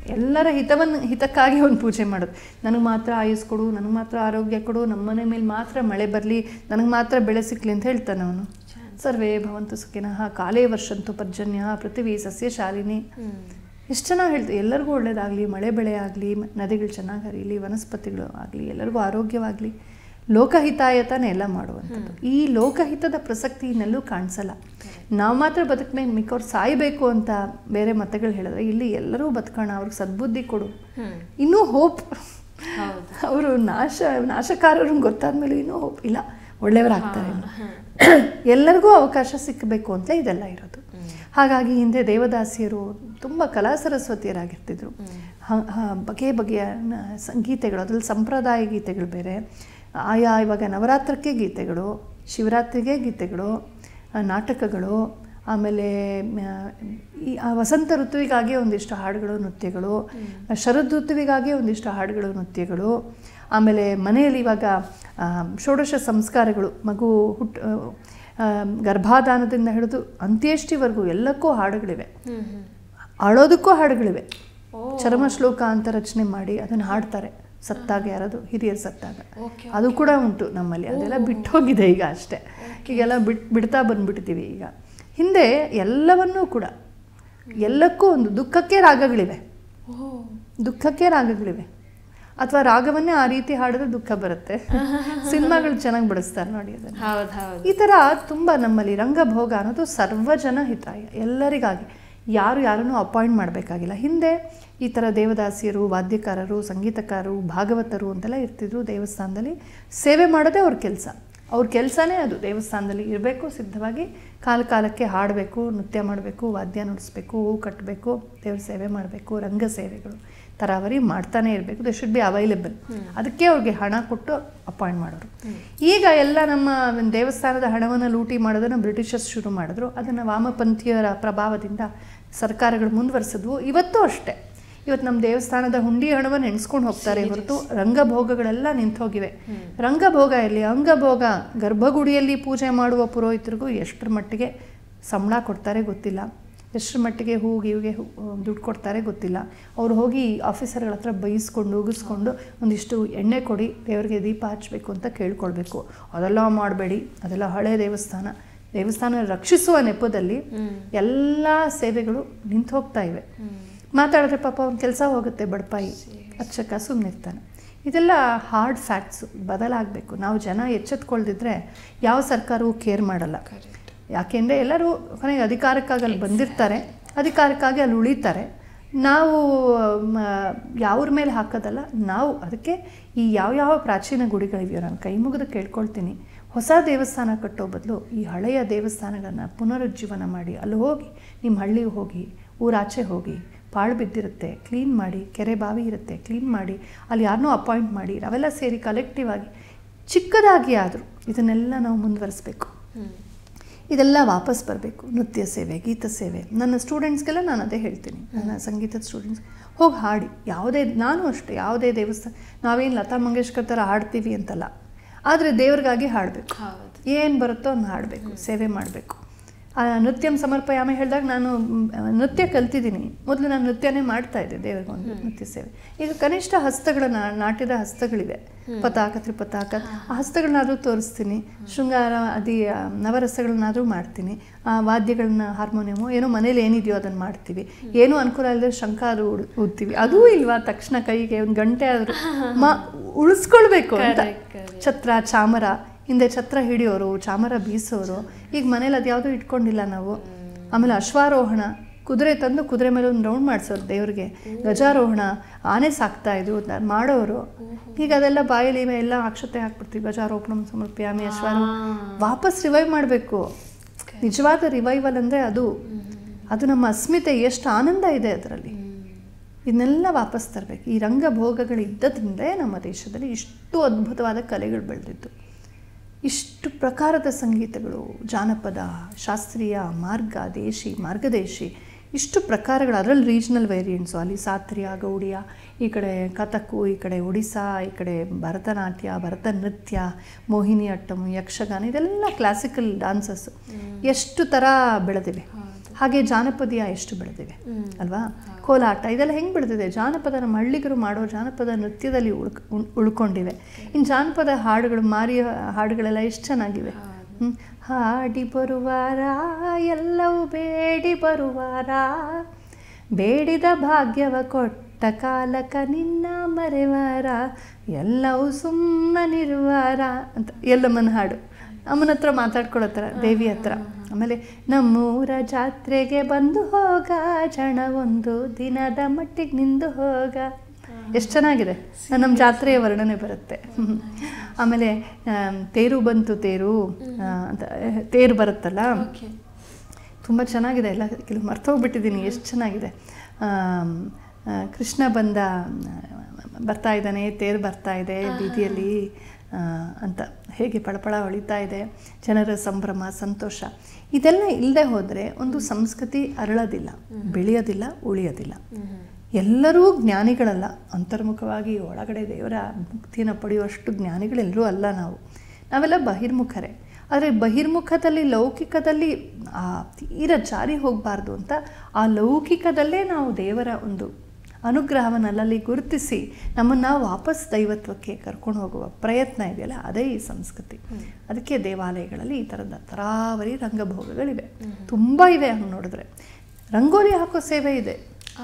ಎಲ್ಲರ ಹಿತವನ್ನು ಹಿತಕ್ಕಾಗಿ ಒಂದು ಪೂಜೆ ಮಾಡೋದು. ನನಗೆ ಮಾತ್ರ ಆಯುಸ್ ಕೊಡು, ನನಗೆ ಮಾತ್ರ ಆರೋಗ್ಯ ಕೊಡು, ನಮ್ಮ ಮನೆ ಮೇಲೆ ಮಾತ್ರ ಮಳೆ ಬರಲಿ, ನನಗೆ ಮಾತ್ರ ಬೆಳೆ ಸಿಕ್ಕಲಿ ಅಂತ ಹೇಳ್ತಾನೆ ಅವನು. ಸರ್ವೇ ಭವಂತು ಸುಖಿನಃ ಕಾಲೇ ವರ್ಷಂತು ಪರ್ಜನ್ಯ ಪೃಥ್ವಿ ಸಸ್ಯಶಾಲಿನಿ. ಎಷ್ಟು ಚೆನ್ನಾಗಿ ಹೇಳ್ತೀವಿ, ಎಲ್ಲರಿಗೂ ಒಳ್ಳೇದಾಗಲಿ, ಮಳೆ ಬೆಳೆ ಆಗಲಿ, ನದಿಗಳು ಚೆನ್ನಾಗಿ ಹರಿಯಲಿ, ವನಸ್ಪತಿಗಳು ಆಗಲಿ, ಎಲ್ಲರಿಗೂ ಆರೋಗ್ಯವಾಗಲಿ, ಲೋಕಹಿತಾಯತನೇ ಎಲ್ಲ ಮಾಡುವಂಥದ್ದು. ಈ ಲೋಕಹಿತದ ಪ್ರಸಕ್ತಿ ಇನ್ನೆಲ್ಲೂ ಕಾಣಿಸಲ್ಲ. ನಾವು ಮಾತ್ರ ಬದುಕಬೇಕು, ಮಿಕ್ಕವ್ರು ಸಾಯಬೇಕು ಅಂತ ಬೇರೆ ಮತಗಳು ಹೇಳಿದ್ರೆ, ಇಲ್ಲಿ ಎಲ್ಲರೂ ಬದುಕೋಣ, ಅವ್ರಿಗೆ ಸದ್ಬುದ್ಧಿ ಕೊಡು, ಇನ್ನೂ ಹೋಪ್. ಅವರು ನಾಶ ನಾಶಕಾರರು ಗೊತ್ತಾದ್ಮೇಲೆ ಇನ್ನೂ ಹೋಪ್ ಇಲ್ಲ, ಒಳ್ಳೆಯವರಾಗ್ತಾರೆ, ಎಲ್ಲರಿಗೂ ಅವಕಾಶ ಸಿಕ್ಕಬೇಕು ಅಂತ ಇದೆಲ್ಲ ಇರೋದು. ಹಾಗಾಗಿ ಹಿಂದೆ ದೇವದಾಸಿಯರು ತುಂಬ ಕಲಾ ಸರಸ್ವತಿಯರಾಗಿರ್ತಿದ್ರು. ಬಗೆ ಬಗೆಯ ಸಂಗೀತೆಗಳು, ಅದರಲ್ಲಿ ಸಂಪ್ರದಾಯ ಗೀತೆಗಳು ಬೇರೆ, ಆಯಾ ಇವಾಗ ನವರಾತ್ರಕ್ಕೆ ಗೀತೆಗಳು, ಶಿವರಾತ್ರಿಗೆ ಗೀತೆಗಳು, ನಾಟಕಗಳು, ಆಮೇಲೆ ಈ ವಸಂತ ಋತುವಿಗಾಗಿ ಒಂದಿಷ್ಟು ಹಾಡುಗಳು, ನೃತ್ಯಗಳು, ಶರದ್ ಋತುವಿಗಾಗಿ ಒಂದಿಷ್ಟು ಹಾಡುಗಳು, ನೃತ್ಯಗಳು, ಆಮೇಲೆ ಮನೆಯಲ್ಲಿ ಇವಾಗ ಷೋಡಶ ಸಂಸ್ಕಾರಗಳು, ಮಗು ಹುಟ್ಟು ಗರ್ಭಾಧಾನದಿಂದ ಹಿಡಿದು ಅಂತ್ಯೇಷ್ಟಿವರೆಗೂ ಎಲ್ಲಕ್ಕೂ ಹಾಡುಗಳಿವೆ, ಆಳೋದಕ್ಕೂ ಹಾಡುಗಳಿವೆ. ಚರ್ಮ ಶ್ಲೋಕ ಅಂತ ರಚನೆ ಮಾಡಿ ಅದನ್ನು ಹಾಡ್ತಾರೆ ಸತ್ತಾಗ, ಯಾರದು ಹಿರಿಯರು ಸತ್ತಾಗ, ಅದು ಕೂಡ ಉಂಟು ನಮ್ಮಲ್ಲಿ. ಅದೆಲ್ಲ ಬಿಟ್ಟು ಹೋಗಿದೆ ಈಗ ಅಷ್ಟೇ, ಈಗೆಲ್ಲ ಬಿಟ್ ಬಿಡ್ತಾ ಬಂದ್ಬಿಡ್ತೀವಿ. ಈಗ ಹಿಂದೆ ಎಲ್ಲವನ್ನೂ ಕೂಡ, ಎಲ್ಲಕ್ಕೂ ಒಂದು ದುಃಖಕ್ಕೆ ರಾಗಗಳಿವೆ, ದುಃಖಕ್ಕೆ ರಾಗಗಳಿವೆ, ಅಥವಾ ರಾಗವನ್ನೇ ಆ ರೀತಿ ಹಾಡಿದ್ರೆ ದುಃಖ ಬರುತ್ತೆ. ಸಿನಿಮಾಗಳು ಚೆನ್ನಾಗಿ ಬಿಡಿಸ್ತಾರೆ ನೋಡಿ ಅದನ್ನು. ಈ ಥರ ತುಂಬ ನಮ್ಮಲ್ಲಿ ರಂಗಭೋಗ ಅನ್ನೋದು ಸರ್ವಜನ ಹಿತಾಯ, ಎಲ್ಲರಿಗಾಗಿ. ಯಾರು ಯಾರನ್ನೂ ಅಪಾಯಿಂಟ್ ಮಾಡಬೇಕಾಗಿಲ್ಲ. ಹಿಂದೆ ಈ ಥರ ದೇವದಾಸಿಯರು, ವಾದ್ಯಕಾರರು, ಸಂಗೀತಕಾರರು, ಭಾಗವತರು ಅಂತೆಲ್ಲ ಇರ್ತಿದ್ರು ದೇವಸ್ಥಾನದಲ್ಲಿ. ಸೇವೆ ಮಾಡೋದೇ ಅವ್ರ ಕೆಲಸ, ಅವ್ರ ಕೆಲಸನೇ ಅದು. ದೇವಸ್ಥಾನದಲ್ಲಿ ಇರಬೇಕು, ಸಿದ್ಧವಾಗಿ ಕಾಲ ಕಾಲಕ್ಕೆ ಹಾಡಬೇಕು, ನೃತ್ಯ ಮಾಡಬೇಕು, ವಾದ್ಯ ನುಡಿಸ್ಬೇಕು, ಹೂ ಕಟ್ಟಬೇಕು, ದೇವ್ರ ಸೇವೆ ಮಾಡಬೇಕು, ರಂಗ ಸೇವೆಗಳು ತರಾವರಿ ಮಾಡ್ತಾನೆ ಇರಬೇಕು. They should be available. ಅದಕ್ಕೆ ಅವ್ರಿಗೆ ಹಣ ಕೊಟ್ಟು ಅಪಾಯಿಂಟ್ ಮಾಡೋರು. ಈಗ ಎಲ್ಲ ನಮ್ಮ ದೇವಸ್ಥಾನದ ಹಣವನ್ನು ಲೂಟಿ ಮಾಡೋದನ್ನು ಬ್ರಿಟಿಷರ್ಸ್ ಶುರು ಮಾಡಿದ್ರು. ಅದನ್ನು ವಾಮಪಂಥೀಯರ ಪ್ರಭಾವದಿಂದ ಸರ್ಕಾರಗಳು ಮುಂದುವರಿಸಿದ್ವು. ಇವತ್ತು ಅಷ್ಟೇ, ಇವತ್ತು ನಮ್ಮ ದೇವಸ್ಥಾನದ ಹುಂಡಿ ಹಣವನ್ನು ಎಣಿಸ್ಕೊಂಡು ಹೋಗ್ತಾರೆ ಹೊರತು ರಂಗಭೋಗಗಳೆಲ್ಲ ನಿಂತೋಗಿವೆ. ರಂಗಭೋಗ ಎಲ್ಲಿ? ಅಂಗಭೋಗ. ಗರ್ಭಗುಡಿಯಲ್ಲಿ ಪೂಜೆ ಮಾಡುವ ಪುರೋಹಿತರಿಗೂ ಎಷ್ಟರ ಮಟ್ಟಿಗೆ ಸಂಬಳ ಕೊಡ್ತಾರೆ ಗೊತ್ತಿಲ್ಲ, ಎಷ್ಟರ ಮಟ್ಟಿಗೆ ಹೂಗೆ ಇವಿಗೆ ದುಡ್ಡು ಕೊಡ್ತಾರೆ ಗೊತ್ತಿಲ್ಲ. ಅವ್ರು ಹೋಗಿ ಆಫೀಸರ್ಗಳ ಹತ್ರ ಬೈಸ್ಕೊಂಡು ಉಗಿಸ್ಕೊಂಡು ಒಂದಿಷ್ಟು ಎಣ್ಣೆ ಕೊಡಿ, ದೇವರಿಗೆ ದೀಪ ಹಚ್ಚಬೇಕು ಅಂತ ಕೇಳ್ಕೊಳ್ಬೇಕು. ಅದೆಲ್ಲ ಮಾಡಬೇಡಿ, ಅದೆಲ್ಲ ಹಳೆ ದೇವಸ್ಥಾನ. ದೇವಸ್ಥಾನ ರಕ್ಷಿಸುವ ನೆಪದಲ್ಲಿ ಎಲ್ಲ ಸೇವೆಗಳು ನಿಂತು ಹೋಗ್ತಾ ಇವೆ. ಮಾತಾಡಿದ್ರೆ ಪಾಪ ಅವ್ನ ಕೆಲಸ ಹೋಗುತ್ತೆ, ಬಡಪಾಯಿ ಅಚ್ಚಕ್ಕ ಸುಮ್ಮನಿರ್ತಾನೆ. ಇದೆಲ್ಲ ಹಾರ್ಡ್ ಫ್ಯಾಕ್ಟ್ಸು, ಬದಲಾಗಬೇಕು. ನಾವು ಜನ ಎಚ್ಚೆತ್ಕೊಳ್ದಿದ್ರೆ ಯಾವ ಸರ್ಕಾರವೂ ಕೇರ್ ಮಾಡಲ್ಲ. ಯಾಕೆಂದರೆ ಎಲ್ಲರೂ ಕೊನೆಗೆ ಅಧಿಕಾರಕ್ಕಾಗಿ ಅಲ್ಲಿ ಬಂದಿರ್ತಾರೆ, ಅಧಿಕಾರಕ್ಕಾಗಿ ಅಲ್ಲಿ ಉಳಿತಾರೆ. ನಾವು ಯಾವ್ರ ಮೇಲೆ ಹಾಕೋದಲ್ಲ, ನಾವು ಅದಕ್ಕೆ ಈ ಯಾವ್ಯಾವ ಪ್ರಾಚೀನ ಗುಡಿಗಳಿವೆಯೋ ನಾನು ಕೈ ಮುಗಿದು ಕೇಳ್ಕೊಳ್ತೀನಿ, ಹೊಸ ದೇವಸ್ಥಾನ ಕಟ್ಟೋ ಬದಲು ಈ ಹಳೆಯ ದೇವಸ್ಥಾನಗಳನ್ನು ಪುನರುಜ್ಜೀವನ ಮಾಡಿ ಅಲ್ಲಿ ಹೋಗಿ, ನಿಮ್ಮ ಹಳ್ಳಿಗೆ ಹೋಗಿ, ಊರಾಚೆ ಹೋಗಿ, ಪಾಳು ಬಿದ್ದಿರುತ್ತೆ ಕ್ಲೀನ್ ಮಾಡಿ, ಕೆರೆ ಬಾವಿ ಇರುತ್ತೆ ಕ್ಲೀನ್ ಮಾಡಿ, ಅಲ್ಲಿ ಯಾರನ್ನೂ ಅಪಾಯಿಂಟ್ ಮಾಡಿ, ನಾವೆಲ್ಲ ಸೇರಿ ಕಲೆಕ್ಟಿವ್ ಆಗಿ ಚಿಕ್ಕದಾಗಿ ಆದರೂ ಇದನ್ನೆಲ್ಲ ನಾವು ಮುಂದುವರಿಸ್ಬೇಕು. ಇದೆಲ್ಲ ವಾಪಸ್ ಬರಬೇಕು. ನೃತ್ಯ ಸೇವೆ, ಗೀತ ಸೇವೆ. ನನ್ನ ಸ್ಟೂಡೆಂಟ್ಸ್ಗೆಲ್ಲ ನಾನು ಅದೇ ಹೇಳ್ತೀನಿ, ನನ್ನ ಸಂಗೀತದ ಸ್ಟೂಡೆಂಟ್ಸ್ ಹೋಗಿ ಹಾಡಿ. ಯಾವುದೇ, ನಾನು ಅಷ್ಟೇ, ಯಾವುದೇ ದೇವಸ್ಥಾನ ನಾವೇನು ಲತಾ ಮಂಗೇಶ್ಕರ್ ಥರ ಹಾಡ್ತೀವಿ ಅಂತಲ್ಲ, ಆದರೆ ದೇವ್ರಿಗಾಗಿ ಹಾಡಬೇಕು. ಏನು ಬರುತ್ತೋ ಅದನ್ನ ಹಾಡಬೇಕು, ಸೇವೆ ಮಾಡಬೇಕು. ನೃತ್ಯಂ ಸಮರ್ಪಯಾಮಿ ಹೇಳಿದಾಗ ನಾನು ನೃತ್ಯ ಕಲ್ತಿದ್ದೀನಿ. ಮೊದಲು ನಾನು ನೃತ್ಯನೇ ಮಾಡ್ತಾಯಿದ್ದೆ ದೇವರಿಗೊಂದು ನೃತ್ಯ ಸೇವೆ. ಈಗ ಕನಿಷ್ಠ ಹಸ್ತಗಳ ನಾಟ್ಯದ ಹಸ್ತಗಳಿವೆ, ಪತಾಕ ತ್ರಿಪತಾಕ, ಆ ಹಸ್ತಗಳನ್ನಾದರೂ ತೋರಿಸ್ತೀನಿ. ಶೃಂಗಾರ ಅದಿ ನವರಸಗಳನ್ನಾದರೂ ಮಾಡ್ತೀನಿ. ವಾದ್ಯಗಳನ್ನ ಹಾರ್ಮೋನಿಯಮು ಏನೋ ಮನೇಲಿ ಏನಿದೆಯೋ ಅದನ್ನು ಮಾಡ್ತೀವಿ. ಏನೂ ಅನುಕೂಲ ಇಲ್ಲದೆ ಶಂಖ ಆದರೂ ಉಡ್ತೀವಿ. ಅದೂ ಇಲ್ವಾ ತಕ್ಷಣ ಕೈಗೆ ಒಂದು ಗಂಟೆ ಆದರೂ ಮಾ ಉಳಿಸ್ಕೊಳ್ಬೇಕು ಅಂತ. ಛತ್ರ, ಚಾಮರ, ಹಿಂದೆ ಛತ್ರ ಹಿಡಿಯೋರು, ಚಾಮರ ಬೀಸೋರು. ಈಗ ಮನೇಲಿ ಅದು ಯಾವುದೂ ಇಟ್ಕೊಂಡಿಲ್ಲ ನಾವು. ಆಮೇಲೆ ಅಶ್ವಾರೋಹಣ, ಕುದುರೆ ತಂದು ಕುದುರೆ ಮೇಲೆ ಒಂದು ರೌಂಡ್ ಮಾಡಿಸೋರು ದೇವ್ರಿಗೆ. ಗಜಾರೋಹಣ, ಆನೆ ಸಾಕ್ತಾಯಿದ್ರು ಮಾಡೋರು. ಈಗ ಅದೆಲ್ಲ ಬಾಯಲ್ಲಿ ಎಲ್ಲ ಅಕ್ಷತೆ ಹಾಕ್ಬಿಡ್ತೀವಿ. ಗಜಾರೋಪಣ ಸಮರ್ಪಯಾಮಿ, ಅಶ್ವಾರೋಹಣ ವಾಪಸ್ ರಿವೈವ್ ಮಾಡಬೇಕು. ನಿಜವಾದ ರಿವೈವಲ್ ಅಂದರೆ ಅದು ಅದು ನಮ್ಮ ಅಸ್ಮಿತೆ, ಎಷ್ಟು ಆನಂದ ಇದೆ ಅದರಲ್ಲಿ. ಇದನ್ನೆಲ್ಲ ವಾಪಸ್ ತರಬೇಕು. ಈ ರಂಗಭೋಗಗಳು ಇದ್ದದ್ರಿಂದೇ ನಮ್ಮ ದೇಶದಲ್ಲಿ ಇಷ್ಟು ಅದ್ಭುತವಾದ ಕಲೆಗಳು ಬೆಳೆದಿದ್ದು. ಇಷ್ಟು ಪ್ರಕಾರದ ಸಂಗೀತಗಳು, ಜಾನಪದ, ಶಾಸ್ತ್ರೀಯ, ಮಾರ್ಗ, ದೇಶಿ, ಮಾರ್ಗದೇಶಿ, ಇಷ್ಟು ಪ್ರಕಾರಗಳು. ಅದರಲ್ಲಿ ರೀಜ್ನಲ್ ವೇರಿಯಂಟ್ಸು, ಅಲ್ಲಿ ಸಾತ್ರಿಯ, ಗೌಡಿಯ, ಈ ಕಡೆ ಕಥಕ್ಕು, ಈ ಕಡೆ ಒಡಿಸ್ಸಾ, ಈ ಕಡೆ ಭರತನಾಟ್ಯ, ಭರತ ನೃತ್ಯ, ಮೋಹಿನಿ ಅಟ್ಟಂ, ಯಕ್ಷಗಾನ, ಇದೆಲ್ಲ ಕ್ಲಾಸಿಕಲ್ ಡಾನ್ಸಸ್ಸು. ಎಷ್ಟು ಥರ ಬೆಳೆದಿವೆ. ಹಾಗೆ ಜಾನಪದೀಯ ಎಷ್ಟು ಬೆಳೆದಿವೆ ಅಲ್ವಾ, ಕೋಲಾಟ ಇದೆಲ್ಲ ಹೆಂಗೆ ಬೆಳೆದಿದೆ, ಜಾನಪದ ನಮ್ಮ ಹಳ್ಳಿಗರು ಮಾಡೋ ಜಾನಪದ ನೃತ್ಯದಲ್ಲಿ ಉಳ್ಕ ಉಳ್ಕೊಂಡಿವೆ. ಇನ್ನು ಜಾನಪದ ಹಾಡುಗಳು, ಮಾರಿಯ ಹಾಡುಗಳೆಲ್ಲ ಎಷ್ಟು ಚೆನ್ನಾಗಿವೆ. ಹ್ಞೂ ಹಾಡಿ ಬರುವಾರ ಎಲ್ಲವೂ ಬೇಡಿ ಬರುವಾರ, ಬೇಡಿದ ಭಾಗ್ಯವ ಕೊಟ್ಟ ಕಾಲಕ ನಿನ್ನ ಮರೆವಾರ, ಎಲ್ಲವೂ ಸುಮ್ಮನಿರುವಾರ ಅಂತ ಎಲ್ಲಮ್ಮನ ಹಾಡು. ಅಮ್ಮನ ಹತ್ರ ಮಾತಾಡ್ಕೊಳ್ಳೋತರ ದೇವಿ ಹತ್ರ. ಆಮೇಲೆ ನಮ್ಮೂರ ಜಾತ್ರೆಗೆ ಬಂದು ಹೋಗ, ಜನ ಒಂದು ದಿನದ ಮಟ್ಟಿಗೆ ನಿಂದು ಹೋಗ, ಎಷ್ಟು ಚೆನ್ನಾಗಿದೆ. ನಮ್ಮ ಜಾತ್ರೆಯ ವರ್ಣನೆ ಬರುತ್ತೆ. ಆಮೇಲೆ ತೇರು ಬಂತು ತೇರು ಅಂತ ತೇರು ಬರುತ್ತಲ್ಲ, ತುಂಬ ಚೆನ್ನಾಗಿದೆ. ಎಲ್ಲ ಕೆಲವು ಮರ್ತೋಗ್ಬಿಟ್ಟಿದ್ದೀನಿ, ಎಷ್ಟು ಚೆನ್ನಾಗಿದೆ. ಕೃಷ್ಣ ಬಂದ ಬರ್ತಾ ಇದ್ದಾನೆ, ತೇರು ಬರ್ತಾ ಇದೆ ಬೀದಿಯಲ್ಲಿ ಅಂತ ಹೇಗೆ ಪಳಪಳ ಹೊಳಿತಾ ಇದೆ, ಜನರ ಸಂಭ್ರಮ ಸಂತೋಷ. ಇದೆಲ್ಲ ಇಲ್ಲದೆ ಹೋದರೆ ಒಂದು ಸಂಸ್ಕೃತಿ ಅರಳೋದಿಲ್ಲ, ಬೆಳೆಯೋದಿಲ್ಲ, ಉಳಿಯೋದಿಲ್ಲ. ಎಲ್ಲರೂ ಜ್ಞಾನಿಗಳಲ್ಲ, ಅಂತರ್ಮುಖವಾಗಿ ಒಳಗಡೆ ದೇವರ ಮುಕ್ತಿಯನ್ನು ಪಡೆಯುವಷ್ಟು ಜ್ಞಾನಿಗಳೆಲ್ಲರೂ ಅಲ್ಲ ನಾವು. ನಾವೆಲ್ಲ ಬಹಿರ್ಮುಖರೇ. ಆದರೆ ಬಹಿರ್ಮುಖದಲ್ಲಿ ಲೌಕಿಕದಲ್ಲಿ ಆ ತೀರ ಜಾರಿ ಹೋಗಬಾರ್ದು ಅಂತ ಆ ಲೌಕಿಕದಲ್ಲೇ ನಾವು ದೇವರ ಒಂದು ಅನುಗ್ರಹವನ್ನು ಅಲ್ಲಲ್ಲಿ ಗುರುತಿಸಿ ನಮ್ಮನ್ನು ವಾಪಸ್ ದೈವತ್ವಕ್ಕೆ ಕರ್ಕೊಂಡು ಹೋಗುವ ಪ್ರಯತ್ನ ಇದೆಯಲ್ಲ, ಅದೇ ಈ ಸಂಸ್ಕೃತಿ. ಅದಕ್ಕೆ ದೇವಾಲಯಗಳಲ್ಲಿ ಈ ಥರದ ತರಾವರಿ ರಂಗಭೋಗಗಳಿವೆ, ತುಂಬ ಇವೆ. ಹಂಗೆ ನೋಡಿದ್ರೆ ರಂಗೋಲಿ ಹಾಕೋ ಸೇವೆ ಇದೆ.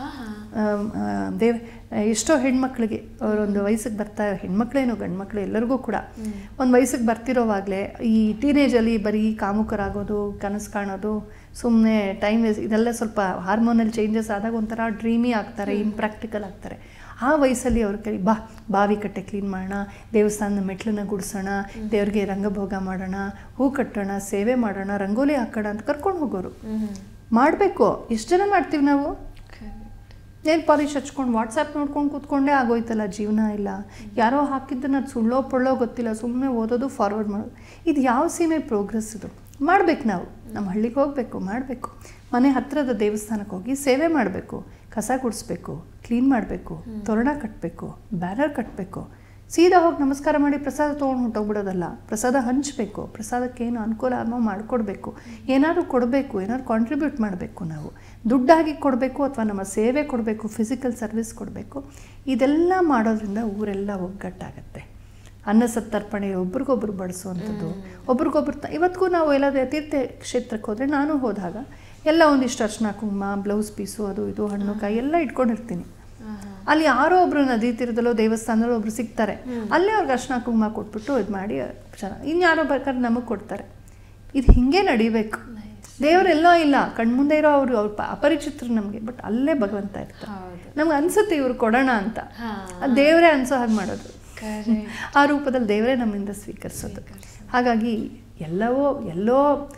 ದೇವ ಎಷ್ಟೋ ಹೆಣ್ಮಕ್ಳಿಗೆ ಅವರೊಂದು ವಯಸ್ಸಿಗೆ ಬರ್ತಾ, ಹೆಣ್ಮಕ್ಳೇನು ಗಂಡು ಮಕ್ಕಳು ಎಲ್ಲರಿಗೂ ಕೂಡ ಒಂದು ವಯಸ್ಸಿಗೆ ಬರ್ತಿರೋವಾಗಲೇ ಈ ಟೀನೇಜಲ್ಲಿ ಬರೀ ಕಾಮುಕರಾಗೋದು, ಕನಸು ಕಾಣೋದು, ಸುಮ್ಮನೆ ಟೈಮ್ ವೇಸ್ಟ್, ಇದೆಲ್ಲ ಸ್ವಲ್ಪ ಹಾರ್ಮೋನಲ್ ಚೇಂಜಸ್ ಆದಾಗ ಒಂಥರ ಡ್ರೀಮಿ ಆಗ್ತಾರೆ, ಇಂಪ್ರ್ಯಾಕ್ಟಿಕಲ್ ಆಗ್ತಾರೆ. ಆ ವಯಸ್ಸಲ್ಲಿ ಅವ್ರ ಕೈ ಬಾ ಬಾವಿ ಕಟ್ಟೆ ಕ್ಲೀನ್ ಮಾಡೋಣ, ದೇವಸ್ಥಾನದ ಮೆಟ್ಲನ್ನ ಗುಡಿಸೋಣ, ದೇವ್ರಿಗೆ ರಂಗಭೋಗ ಮಾಡೋಣ, ಹೂ ಕಟ್ಟೋಣ, ಸೇವೆ ಮಾಡೋಣ, ರಂಗೋಲಿ ಹಾಕೋಣ ಅಂತ ಕರ್ಕೊಂಡು ಹೋಗೋರು. ಮಾಡಬೇಕು. ಎಷ್ಟು ಜನ ಮಾಡ್ತೀವಿ ನಾವು? ನೇಲ್ ಪಾಲಿಶ್ ಹಚ್ಕೊಂಡು ವಾಟ್ಸಪ್ ನೋಡ್ಕೊಂಡು ಕೂತ್ಕೊಂಡೇ ಆಗೋಯ್ತಲ್ಲ ಜೀವನ. ಇಲ್ಲ ಯಾರೋ ಹಾಕಿದ್ದನ್ನು ಅದು ಸುಳ್ಳೋ ಪೊಳ್ಳೋ ಗೊತ್ತಿಲ್ಲ, ಸುಮ್ಮನೆ ಓದೋದು, ಫಾರ್ವರ್ಡ್ ಮಾಡೋದು. ಇದು ಯಾವ ಸೀಮೆ ಪ್ರೋಗ್ರೆಸ್ ಇದು? ಮಾಡಬೇಕು. ನಾವು ನಮ್ಮ ಹಳ್ಳಿಗೆ ಹೋಗಬೇಕು, ಮಾಡಬೇಕು. ಮನೆ ಹತ್ತಿರದ ದೇವಸ್ಥಾನಕ್ಕೆ ಹೋಗಿ ಸೇವೆ ಮಾಡಬೇಕು, ಕಸ ಗುಡಿಸ್ಬೇಕು, ಕ್ಲೀನ್ ಮಾಡಬೇಕು, ತೋರಣ ಕಟ್ಟಬೇಕು, ಬ್ಯಾನರ್ ಕಟ್ಟಬೇಕು, ಸೀದಾ ಹೋಗಿ ನಮಸ್ಕಾರ ಮಾಡಿ ಪ್ರಸಾದ ತೊಗೊಂಡು ಹೊಂಟೋಗ್ಬಿಡೋದಲ್ಲ. ಪ್ರಸಾದ ಹಂಚಬೇಕು, ಪ್ರಸಾದಕ್ಕೆ ಏನು ಅನುಕೂಲ ಅನ್ನೋ ಮಾಡಿಕೊಡ್ಬೇಕು, ಏನಾದರೂ ಕೊಡಬೇಕು, ಏನಾದ್ರು ಕಾಂಟ್ರಿಬ್ಯೂಟ್ ಮಾಡಬೇಕು. ನಾವು ದುಡ್ಡಾಗಿ ಕೊಡಬೇಕು ಅಥವಾ ನಮ್ಮ ಸೇವೆ ಕೊಡಬೇಕು, ಫಿಸಿಕಲ್ ಸರ್ವಿಸ್ ಕೊಡಬೇಕು. ಇದೆಲ್ಲ ಮಾಡೋದ್ರಿಂದ ಊರೆಲ್ಲ ಒಗ್ಗಟ್ಟಾಗತ್ತೆ. ಅನ್ನ ಸತ್ತರ್ಪಣೆ, ಒಬ್ರಿಗೊಬ್ರು ಬಡಿಸುವಂಥದ್ದು, ಒಬ್ರಿಗೊಬ್ರು ತ ಇವತ್ತಿಗೂ ನಾವು ಎಲ್ಲಾದರೂ ತೀರ್ಥ ಕ್ಷೇತ್ರಕ್ಕೆ ಹೋದರೆ, ನಾನು ಹೋದಾಗ ಎಲ್ಲ ಒಂದಿಷ್ಟು ಅರ್ಶಿನ ಕುಂಕುಮ, ಬ್ಲೌಸ್ ಪೀಸು, ಅದು ಇದು ಹಣ್ಣು ಕಾಯಿ ಎಲ್ಲ ಇಟ್ಕೊಂಡಿರ್ತೀನಿ. ಅಲ್ಲಿ ಯಾರೋ ಒಬ್ರು ನದಿ ತೀರದಲ್ಲೋ ದೇವಸ್ಥಾನದಲ್ಲೋ ಒಬ್ರು ಸಿಗ್ತಾರೆ, ಅಲ್ಲೇ ಅವ್ರಿಗೆ ಅರ್ಶಿನ ಕುಂಕುಮ ಕೊಟ್ಬಿಟ್ಟು ಇದು ಮಾಡಿ ಚೆನ್ನಾಗಿ ಇನ್ಯಾರೋ ಬೇಕಾದ್ರೆ ನಮಗೆ ಕೊಡ್ತಾರೆ. ಇದು ಹಿಂಗೆ ನಡಿಬೇಕು. ದೇವರೆಲ್ಲೋ ಇಲ್ಲ, ಕಣ್ಮುಂದೆ ಇರೋ ಅವರು ಅವ್ರ ಅಪರಿಚಿತರು ನಮಗೆ, ಬಟ್ ಅಲ್ಲೇ ಭಗವಂತ ಇರ್ತಾರೆ. ನಮ್ಗೆ ಅನ್ಸುತ್ತೆ ಇವ್ರು ಕೊಡೋಣ ಅಂತ, ಅದು ದೇವರೇ ಅನ್ಸೋ ಹಾಗೆ ಮಾಡೋದು. ಆ ರೂಪದಲ್ಲಿ ದೇವರೇ ನಮ್ಮಿಂದ ಸ್ವೀಕರಿಸೋದು. ಹಾಗಾಗಿ ಎಲ್ಲವೋ ಎಲ್ಲೋ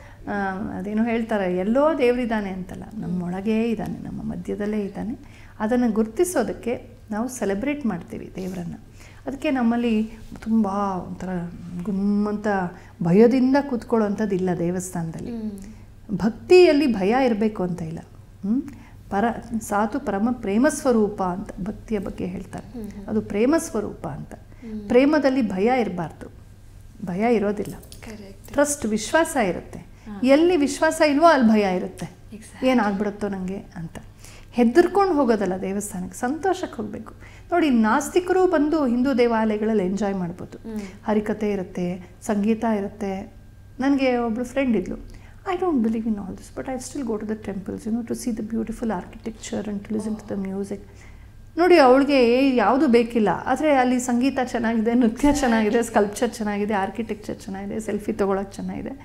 ಅದೇನೋ ಹೇಳ್ತಾರೆ, ಎಲ್ಲೋ ದೇವರಿದ್ದಾನೆ ಅಂತಲ್ಲ, ನಮ್ಮೊಳಗೇ ಇದ್ದಾನೆ, ನಮ್ಮ ಮಧ್ಯದಲ್ಲೇ ಇದ್ದಾನೆ. ಅದನ್ನು ಗುರುತಿಸೋದಕ್ಕೆ ನಾವು ಸೆಲೆಬ್ರೇಟ್ ಮಾಡ್ತೀವಿ ದೇವರನ್ನು. ಅದಕ್ಕೆ ನಮ್ಮಲ್ಲಿ ತುಂಬ ಒಂಥರ ಗುಮ್ಮಂತ ಭಯದಿಂದ ಕೂತ್ಕೊಳ್ಳೋವಂಥದ್ದು ಇಲ್ಲ ದೇವಸ್ಥಾನದಲ್ಲಿ. ಭಕ್ತಿಯಲ್ಲಿ ಭಯ ಇರಬೇಕು ಅಂತ ಇಲ್ಲ. ಹ್ಞೂ ಪರ ಸಾತು ಪರಮ ಪ್ರೇಮ ಸ್ವರೂಪ ಅಂತ ಭಕ್ತಿಯ ಬಗ್ಗೆ ಹೇಳ್ತಾರೆ. ಅದು ಪ್ರೇಮ ಸ್ವರೂಪ ಅಂತ. ಪ್ರೇಮದಲ್ಲಿ ಭಯ ಇರಬಾರ್ದು, ಭಯ ಇರೋದಿಲ್ಲ. ಟ್ರಸ್ಟ್, ವಿಶ್ವಾಸ ಇರುತ್ತೆ. ಎಲ್ಲಿ ವಿಶ್ವಾಸ ಇಲ್ವೋ ಅಲ್ಲಿ ಭಯ ಇರುತ್ತೆ, ಏನಾಗ್ಬಿಡುತ್ತೋ ನನಗೆ ಅಂತ. ಹೆದರ್ಕೊಂಡು ಹೋಗೋದಲ್ಲ ದೇವಸ್ಥಾನಕ್ಕೆ, ಸಂತೋಷಕ್ಕೆ ಹೋಗಬೇಕು. ನೋಡಿ, ನಾಸ್ತಿಕರು ಬಂದು ಹಿಂದೂ ದೇವಾಲಯಗಳಲ್ಲಿ ಎಂಜಾಯ್ ಮಾಡ್ಬೋದು. ಹರಿಕತೆ ಇರುತ್ತೆ, ಸಂಗೀತ ಇರುತ್ತೆ. ನನಗೆ ಒಬ್ಬಳು ಫ್ರೆಂಡ್ ಇದ್ಲು. I don't believe in all this, but I still go to the temples, you know, to see the beautiful architecture and to listen to the music. ನೋಡಿ, ಅವಳಿಗೆ ಯಾವುದು ಬೇಕಿಲ್ಲ, ಆದರೆ ಅಲ್ಲಿ ಸಂಗೀತ ಚೆನ್ನಾಗಿದೆ, ನೃತ್ಯ ಚೆನ್ನಾಗಿದೆ, ಸ್ಕಲ್ಪ್ಚರ್ ಚೆನ್ನಾಗಿದೆ, ಆರ್ಕಿಟೆಕ್ಚರ್ ಚೆನ್ನಾಗಿದೆ, ಸೆಲ್ಫಿ ತೊಗೊಳಕ್ಕೆ ಚೆನ್ನಾಗಿದೆ.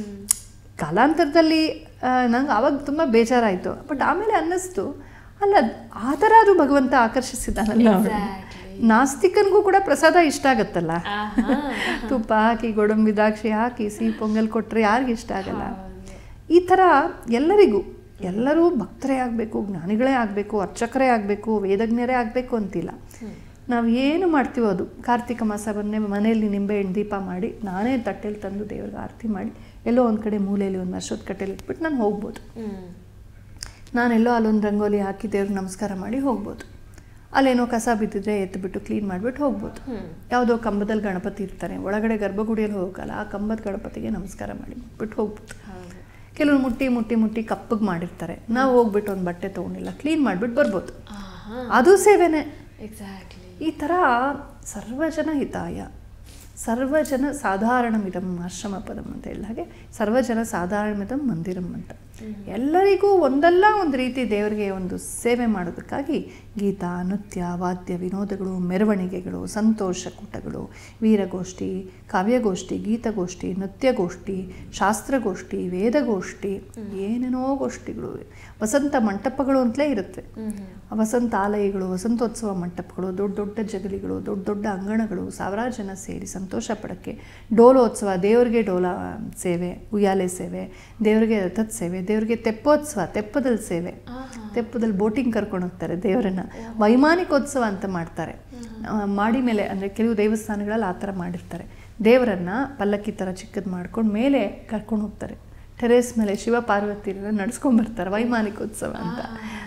ಕಾಲಾಂತರದಲ್ಲಿ ನಂಗೆ ಆವಾಗ ತುಂಬ ಬೇಜಾರಾಯಿತು. ಬಟ್ ಆಮೇಲೆ ಅನ್ನಿಸ್ತು, ಅಲ್ಲ ಆ ಥರ ಅದು ಭಗವಂತ ಆಕರ್ಷಿಸಿದ್ದಾನಲ್ಲ. ನಾಸ್ತಿಕನಿಗೂ ಕೂಡ ಪ್ರಸಾದ ಇಷ್ಟ ಆಗುತ್ತಲ್ಲ. ತುಪ್ಪ ಹಾಕಿ, ಗೋಡಂಬಿ ದ್ರಾಕ್ಷಿ ಹಾಕಿ, ಸಿಹಿ ಪೊಂಗಲ್ ಕೊಟ್ಟರೆ ಯಾರಿಗೆ ಇಷ್ಟ ಆಗಲ್ಲ? ಈ ಥರ ಎಲ್ಲರಿಗೂ, ಎಲ್ಲರೂ ಭಕ್ತರೇ ಆಗಬೇಕು, ಜ್ಞಾನಿಗಳೇ ಆಗಬೇಕು, ಅರ್ಚಕರೇ ಆಗಬೇಕು, ವೇದಜ್ಞರೇ ಆಗಬೇಕು ಅಂತಿಲ್ಲ. ನಾವು ಏನು ಮಾಡ್ತೀವೋ ಅದು. ಕಾರ್ತಿಕ ಮಾಸ ಬಂದರೆ ಮನೆಯಲ್ಲಿ ನಿಂಬೆಹಣ್ಣು ದೀಪ ಮಾಡಿ, ನಾನೇ ತಟ್ಟೆಲಿ ತಂದು ದೇವ್ರಿಗೆ ಆರತಿ ಮಾಡಿ, ಎಲ್ಲೋ ಒಂದು ಕಡೆ ಮೂಲೆಯಲ್ಲಿ ಒಂದು ವರ್ಷದ ಕಟ್ಟೆಲಿ ಇಟ್ಬಿಟ್ಟು ನಾನು ಹೋಗ್ಬೋದು. ನಾನೆಲ್ಲೋ ಅಲ್ಲೊಂದು ರಂಗೋಲಿ ಹಾಕಿ ದೇವ್ರಿಗೆ ನಮಸ್ಕಾರ ಮಾಡಿ ಹೋಗ್ಬೋದು. ಅಲ್ಲೇನೋ ಕಸ ಬಿದ್ದಿದ್ರೆ ಎತ್ತಿಬಿಟ್ಟು ಕ್ಲೀನ್ ಮಾಡಿಬಿಟ್ಟು ಹೋಗ್ಬೋದು. ಯಾವುದೋ ಕಂಬದಲ್ಲಿ ಗಣಪತಿ ಇರ್ತಾರೆ, ಒಳಗಡೆ ಗರ್ಭಗುಡಿಯಲ್ಲಿ ಹೋಗಲ್ಲ, ಆ ಕಂಬದ ಗಣಪತಿಗೆ ನಮಸ್ಕಾರ ಮಾಡಿ ಬಿಟ್ಟು ಹೋಗ್ಬೋದು. ಕೆಲವರು ಮುಟ್ಟಿ ಮುಟ್ಟಿ ಮುಟ್ಟಿ ಕಪ್ಪಗೆ ಮಾಡಿರ್ತಾರೆ, ನಾವು ಹೋಗ್ಬಿಟ್ಟು ಒಂದು ಬಟ್ಟೆ ತೊಗೊಂಡಿಲ್ಲ ಕ್ಲೀನ್ ಮಾಡಿಬಿಟ್ಟು ಬರ್ಬೋದು, ಅದು ಸೇವೆನೇ. ಎಕ್ಸಾಕ್ಟ್ಲಿ. ಈ ಥರ ಸರ್ವಜನ ಹಿತಾಯ ಸರ್ವಜನ ಸಾಧಾರಣಮಿದಂ ಆಶ್ರಮ ಪದಂ ಅಂತ ಹೇಳಿ ಹಾಗೆ ಸರ್ವಜನ ಸಾಧಾರಣಮಿದಂ ಮಂದಿರಂ ಅಂತ ಎಲ್ಲರಿಗೂ ಒಂದಲ್ಲ ಒಂದು ರೀತಿ ದೇವರಿಗೆ ಒಂದು ಸೇವೆ ಮಾಡೋದಕ್ಕಾಗಿ ಗೀತ, ನೃತ್ಯ, ವಾದ್ಯ, ವಿನೋದಗಳು, ಮೆರವಣಿಗೆಗಳು, ಸಂತೋಷ ಕೂಟಗಳು, ವೀರಗೋಷ್ಠಿ, ಕಾವ್ಯಗೋಷ್ಠಿ, ಗೀತಗೋಷ್ಠಿ, ನೃತ್ಯಗೋಷ್ಠಿ, ಶಾಸ್ತ್ರಗೋಷ್ಠಿ, ವೇದಗೋಷ್ಠಿ, ಏನೇನೋ ಗೋಷ್ಠಿಗಳು, ವಸಂತ ಮಂಟಪಗಳು ಅಂತಲೇ ಇರುತ್ತೆ. ವಸಂತಾಲಯಗಳು, ವಸಂತೋತ್ಸವ ಮಂಟಪಗಳು, ದೊಡ್ಡ ದೊಡ್ಡ ಜಗಲಿಗಳು, ದೊಡ್ಡ ದೊಡ್ಡ ಅಂಗಣಗಳು, ಸಾವಿರಾರು ಜನ ಸೇರಿ ಸಂತೋಷ ಪಡೋಕ್ಕೆ, ಡೋಲೋತ್ಸವ, ದೇವರಿಗೆ ಡೋಲ ಸೇವೆ, ಉಯ್ಯಾಲೆ ಸೇವೆ, ದೇವರಿಗೆ ರಥದ ಸೇವೆ, ದೇವರಿಗೆ ತೆಪ್ಪೋತ್ಸವ, ತೆಪ್ಪದಲ್ಲಿ ಸೇವೆ, ತೆಪ್ಪದಲ್ಲಿ ಬೋಟಿಂಗ್ ಕರ್ಕೊಂಡು ಹೋಗ್ತಾರೆ ದೇವರನ್ನ, ವೈಮಾನಿಕೋತ್ಸವ ಅಂತ ಮಾಡ್ತಾರೆ. ಮಾಡಿ ಮೇಲೆ ಅಂದರೆ ಕೆಲವು ದೇವಸ್ಥಾನಗಳಲ್ಲಿ ಆ ಥರ ಮಾಡಿರ್ತಾರೆ, ದೇವರನ್ನ ಪಲ್ಲಕ್ಕಿ ಥರ ಚಿಕ್ಕದು ಮಾಡ್ಕೊಂಡು ಮೇಲೆ ಕರ್ಕೊಂಡು ಹೋಗ್ತಾರೆ, ಟೆರೇಸ್ ಮೇಲೆ ಶಿವ ಪಾರ್ವತಿಯನ್ನ ನಡೆಸ್ಕೊಂಡ್ಬರ್ತಾರೆ, ವೈಮಾನಿಕೋತ್ಸವ ಅಂತ.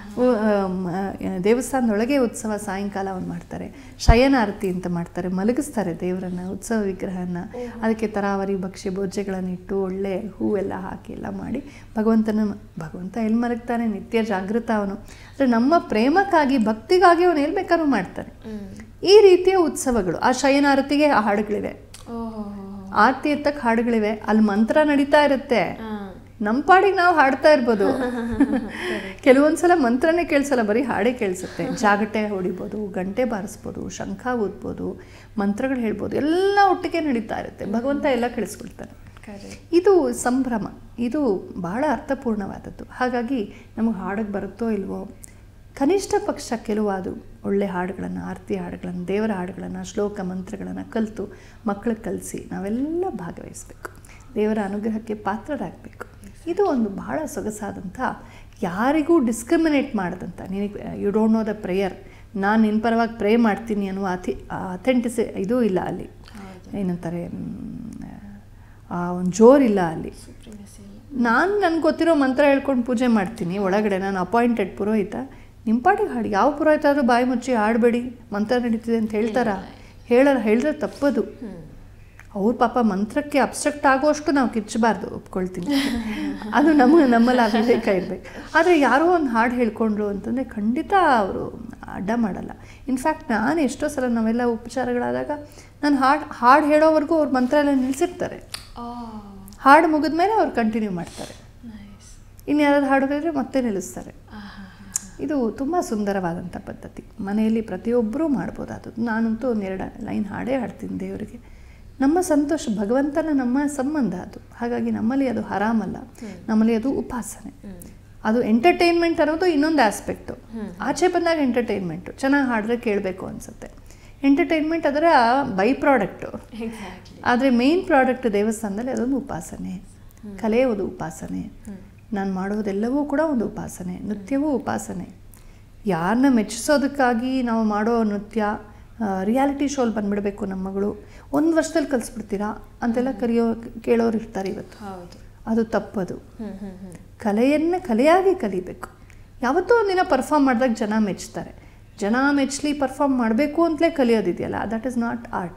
ದೇವಸ್ಥಾನದೊಳಗೆ ಉತ್ಸವ ಸಾಯಂಕಾಲ ಒಂದು ಮಾಡ್ತಾರೆ, ಶಯನಾರತಿ ಅಂತ ಮಾಡ್ತಾರೆ, ಮಲಗಿಸ್ತಾರೆ ದೇವರನ್ನು, ಉತ್ಸವ ವಿಗ್ರಹನ, ಅದಕ್ಕೆ ತರಾವರಿ ಭಕ್ಷ್ಯ ಭೋಜ್ಯಗಳನ್ನಿಟ್ಟು ಒಳ್ಳೆ ಹೂವೆಲ್ಲ ಹಾಕಿ ಎಲ್ಲ ಮಾಡಿ ಭಗವಂತನ ಭಗವಂತ ಎಲ್ಲಿ ಮಲಗ್ತಾನೆ, ನಿತ್ಯ ಜಾಗೃತ ಅವನು. ಅಂದರೆ ನಮ್ಮ ಪ್ರೇಮಕ್ಕಾಗಿ ಭಕ್ತಿಗಾಗಿ ಅವನು ಎಲ್ಲಿ ಬೇಕಾದ್ರೂ ಮಾಡ್ತಾನೆ. ಈ ರೀತಿಯ ಉತ್ಸವಗಳು. ಆ ಶಯನಾರತಿಗೆ ಆ ಹಾಡುಗಳಿವೆ, ಆರತಿ ಎತ್ತಕ್ಕೆ ಹಾಡುಗಳಿವೆ, ಅಲ್ಲಿ ಮಂತ್ರ ನಡೀತಾ ಇರುತ್ತೆ, ನಮ್ಮ ಪಾಡಿಗೆ ನಾವು ಹಾಡ್ತಾ ಇರ್ಬೋದು. ಕೆಲವೊಂದ್ಸಲ ಮಂತ್ರನೇ ಕೇಳಿಸಲ್ಲ, ಬರೀ ಹಾಡೇ ಕೇಳಿಸುತ್ತೆ. ಜಾಗಟೆ ಹೊಡಿಬೋದು, ಗಂಟೆ ಬಾರಿಸ್ಬೋದು, ಶಂಖ ಊದ್ಬೋದು, ಮಂತ್ರಗಳು ಹೇಳ್ಬೋದು, ಎಲ್ಲ ಒಟ್ಟಿಗೆ ನಡೀತಾ ಇರುತ್ತೆ. ಭಗವಂತ ಎಲ್ಲ ಕೇಳಿಸ್ಕೊಳ್ತಾನೆ. ಇದು ಸಂಭ್ರಮ, ಇದು ಬಹಳ ಅರ್ಥಪೂರ್ಣವಾದದ್ದು. ಹಾಗಾಗಿ ನಮಗೆ ಹಾಡಕ್ಕೆ ಬರುತ್ತೋ ಇಲ್ವೋ, ಕನಿಷ್ಠ ಪಕ್ಷ ಕೆಲವಾದು ಒಳ್ಳೆ ಹಾಡುಗಳನ್ನು, ಆರತಿ ಹಾಡುಗಳನ್ನು, ದೇವರ ಹಾಡುಗಳನ್ನು, ಶ್ಲೋಕ ಮಂತ್ರಗಳನ್ನು ಕಲಿತು ಮಕ್ಕಳಿಗೆ ಕಲಿಸಿ ನಾವೆಲ್ಲ ಭಾಗವಹಿಸಬೇಕು, ದೇವರ ಅನುಗ್ರಹಕ್ಕೆ ಪಾತ್ರರಾಗಬೇಕು. ಇದು ಒಂದು ಬಹಳ ಸೊಗಸಾದಂಥ, ಯಾರಿಗೂ ಡಿಸ್ಕ್ರಿಮಿನೇಟ್ ಮಾಡದಂಥ, ನಿನಗೆ you don't know the prayer, ನಾನು ನಿನ್ನ ಪರವಾಗಿ ಪ್ರೇ ಮಾಡ್ತೀನಿ ಅನ್ನುವ ಅಥಿ ಅಥೆಂಟಿಸಿ ಇದೂ ಇಲ್ಲ ಅಲ್ಲಿ, ಏನಂತಾರೆ ಆ ಒಂದು ಜೋರಿಲ್ಲ ಅಲ್ಲಿ. ನಾನು ನನಗೆ ಗೊತ್ತಿರೋ ಮಂತ್ರ ಹೇಳ್ಕೊಂಡು ಪೂಜೆ ಮಾಡ್ತೀನಿ ಒಳಗಡೆ, ನಾನು ಅಪಾಯಿಂಟೆಡ್ ಪುರೋಹಿತ, ನಿಮ್ಮ ಪಾಟಿಗೆ ಹಾಡಿ, ಯಾವ ಪುರೋಹಿತ ಆದರೂ ಬಾಯಿ ಮುಚ್ಚಿ ಹಾಡಬೇಡಿ ಮಂತ್ರ ನಡೀತಿದೆ ಅಂತ ಹೇಳ್ತಾರ? ಹೇಳ ಹೇಳಿದ್ರೆ ತಪ್ಪದು. ಅವ್ರ ಪಾಪ ಮಂತ್ರಕ್ಕೆ ಅಬ್ಸ್ಟ್ರಕ್ಟ್ ಆಗೋಷ್ಟು ನಾವು ಕಿಚ್ಚಬಾರ್ದು, ಒಪ್ಕೊಳ್ತೀನಿ, ಅದು ನಮಗೆ ನಮ್ಮಲ್ಲಿ ಅವಿವೇಕ ಇರಬೇಕು. ಆದರೆ ಯಾರೋ ಒಂದು ಹಾಡು ಹೇಳ್ಕೊಂಡ್ರು ಅಂತಂದರೆ ಖಂಡಿತ ಅವರು ಅಡ್ಡ ಮಾಡಲ್ಲ. ಇನ್ಫ್ಯಾಕ್ಟ್ ನಾನು ಎಷ್ಟೋ ಸಲ ನಾವೆಲ್ಲ ಉಪಚಾರಗಳಾದಾಗ ನಾನು ಹಾಡು ಹಾಡು ಹೇಳೋವರೆಗೂ ಅವ್ರ ಮಂತ್ರ ಎಲ್ಲ ನಿಲ್ಲಿಸಿರ್ತಾರೆ, ಹಾಡು ಮುಗಿದ ಮೇಲೆ ಅವ್ರು ಕಂಟಿನ್ಯೂ ಮಾಡ್ತಾರೆ, ಇನ್ನು ಯಾರಾದ್ರು ಹಾಡು ಹೇಳಿದ್ರೆ ಮತ್ತೆ ನಿಲ್ಲಿಸ್ತಾರೆ. ಇದು ತುಂಬ ಸುಂದರವಾದಂಥ ಪದ್ಧತಿ, ಮನೆಯಲ್ಲಿ ಪ್ರತಿಯೊಬ್ಬರೂ ಮಾಡ್ಬೋದಾದದ್ದು. ನಾನಂತೂ ಒಂದೆರಡು ಲೈನ್ ಹಾಡೇ ಹಾಡ್ತೀನಿ ದೇವರಿಗೆ. ನಮ್ಮ ಸಂತೋಷ ಭಗವಂತನ ನಮ್ಮ ಸಂಬಂಧ ಅದು. ಹಾಗಾಗಿ ನಮ್ಮಲ್ಲಿ ಅದು ಹರಾಮಲ್ಲ, ನಮ್ಮಲ್ಲಿ ಅದು ಉಪಾಸನೆ. ಅದು ಎಂಟರ್ಟೈನ್ಮೆಂಟ್ ಅನ್ನೋದು ಇನ್ನೊಂದು ಆಸ್ಪೆಕ್ಟು. ಆಚೆ ಬಂದಾಗ ಎಂಟರ್ಟೈನ್ಮೆಂಟು, ಚೆನ್ನಾಗಿ ಹಾಡಿದ್ರೆ ಕೇಳಬೇಕು ಅನಿಸುತ್ತೆ. ಎಂಟರ್ಟೈನ್ಮೆಂಟ್ ಅದರ ಬೈ ಪ್ರಾಡಕ್ಟು. ಆದರೆ ಮೇನ್ ಪ್ರಾಡಕ್ಟ್ ದೇವಸ್ಥಾನದಲ್ಲಿ ಅದೊಂದು ಉಪಾಸನೆ, ಕಲೆಯೋದು ಉಪಾಸನೆ, ನಾನು ಮಾಡೋದೆಲ್ಲವೂ ಕೂಡ ಒಂದು ಉಪಾಸನೆ, ನೃತ್ಯವೂ ಉಪಾಸನೆ. ಯಾರನ್ನ ಮೆಚ್ಚಿಸೋದಕ್ಕಾಗಿ ನಾವು ಮಾಡೋ ನೃತ್ಯ ರಿಯಾಲಿಟಿ ಶೋಲ್ ಬಂದುಬಿಡಬೇಕು ನಮ್ಮ ಮಗಳು, ಒಂದು ವರ್ಷದಲ್ಲಿ ಕಲಿಸ್ಬಿಡ್ತೀರಾ ಅಂತೆಲ್ಲ ಕರೆಯೋ ಕೇಳೋರು ಇರ್ತಾರೆ ಇವತ್ತು. ಅದು ತಪ್ಪದು. ಕಲೆಯನ್ನು ಕಲೆಯಾಗಿ ಕಲಿಬೇಕು. ಯಾವತ್ತೂ ಒಂದಿನ ಪರ್ಫಾರ್ಮ್ ಮಾಡಿದಾಗ ಜನ ಮೆಚ್ತಾರೆ, ಜನ ಮೆಚ್ಚಲಿ ಪರ್ಫಾರ್ಮ್ ಮಾಡಬೇಕು ಅಂತಲೇ ಕಲಿಯೋದಿದೆಯಲ್ಲ, ದಟ್ ಈಸ್ ನಾಟ್ ಆರ್ಟ್.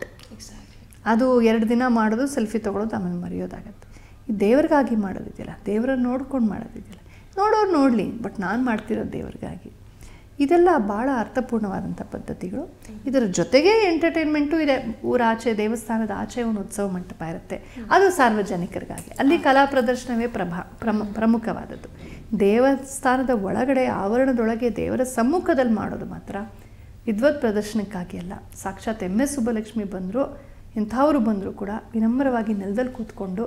ಅದು ಎರಡು ದಿನ ಮಾಡೋದು, ಸೆಲ್ಫಿ ತೊಗೊಳೋದು, ಆಮೇಲೆ ಮರೆಯೋದಾಗತ್ತೆ. ಈ ದೇವ್ರಿಗಾಗಿ ಮಾಡೋದಿದೆಯಲ್ಲ, ದೇವರನ್ನು ನೋಡ್ಕೊಂಡು ಮಾಡೋದಿದೆಯಲ್ಲ, ನೋಡೋರು ನೋಡಲಿ, ಬಟ್ ನಾನು ಮಾಡ್ತಿರೋದು ದೇವ್ರಿಗಾಗಿ. ಇದೆಲ್ಲ ಭಾಳ ಅರ್ಥಪೂರ್ಣವಾದಂಥ ಪದ್ಧತಿಗಳು. ಇದರ ಜೊತೆಗೆ ಎಂಟರ್ಟೈನ್ಮೆಂಟು ಇದೆ. ಊರಾಚೆ ದೇವಸ್ಥಾನದ ಆಚೆ ಒಂದು ಉತ್ಸವ ಮಂಟಪ ಇರುತ್ತೆ, ಅದು ಸಾರ್ವಜನಿಕರಿಗಾಗಿ. ಅಲ್ಲಿ ಕಲಾ ಪ್ರದರ್ಶನವೇ ಪ್ರಭಾ ಪ್ರಮ ಪ್ರಮುಖವಾದದ್ದು. ದೇವಸ್ಥಾನದ ಒಳಗಡೆ ಆವರಣದೊಳಗೆ ದೇವರ ಸಮ್ಮುಖದಲ್ಲಿ ಮಾಡೋದು ಮಾತ್ರ ವಿದ್ವತ್ ಪ್ರದರ್ಶನಕ್ಕಾಗಿ ಅಲ್ಲ. ಸಾಕ್ಷಾತ್ ಎಮ್ ಎಸ್ ಸುಬ್ಬಲಕ್ಷ್ಮಿ ಬಂದರು, ಎಂಥವರು ಬಂದರೂ ಕೂಡ ವಿನಮ್ರವಾಗಿ ನೆಲದಲ್ಲಿ ಕೂತ್ಕೊಂಡು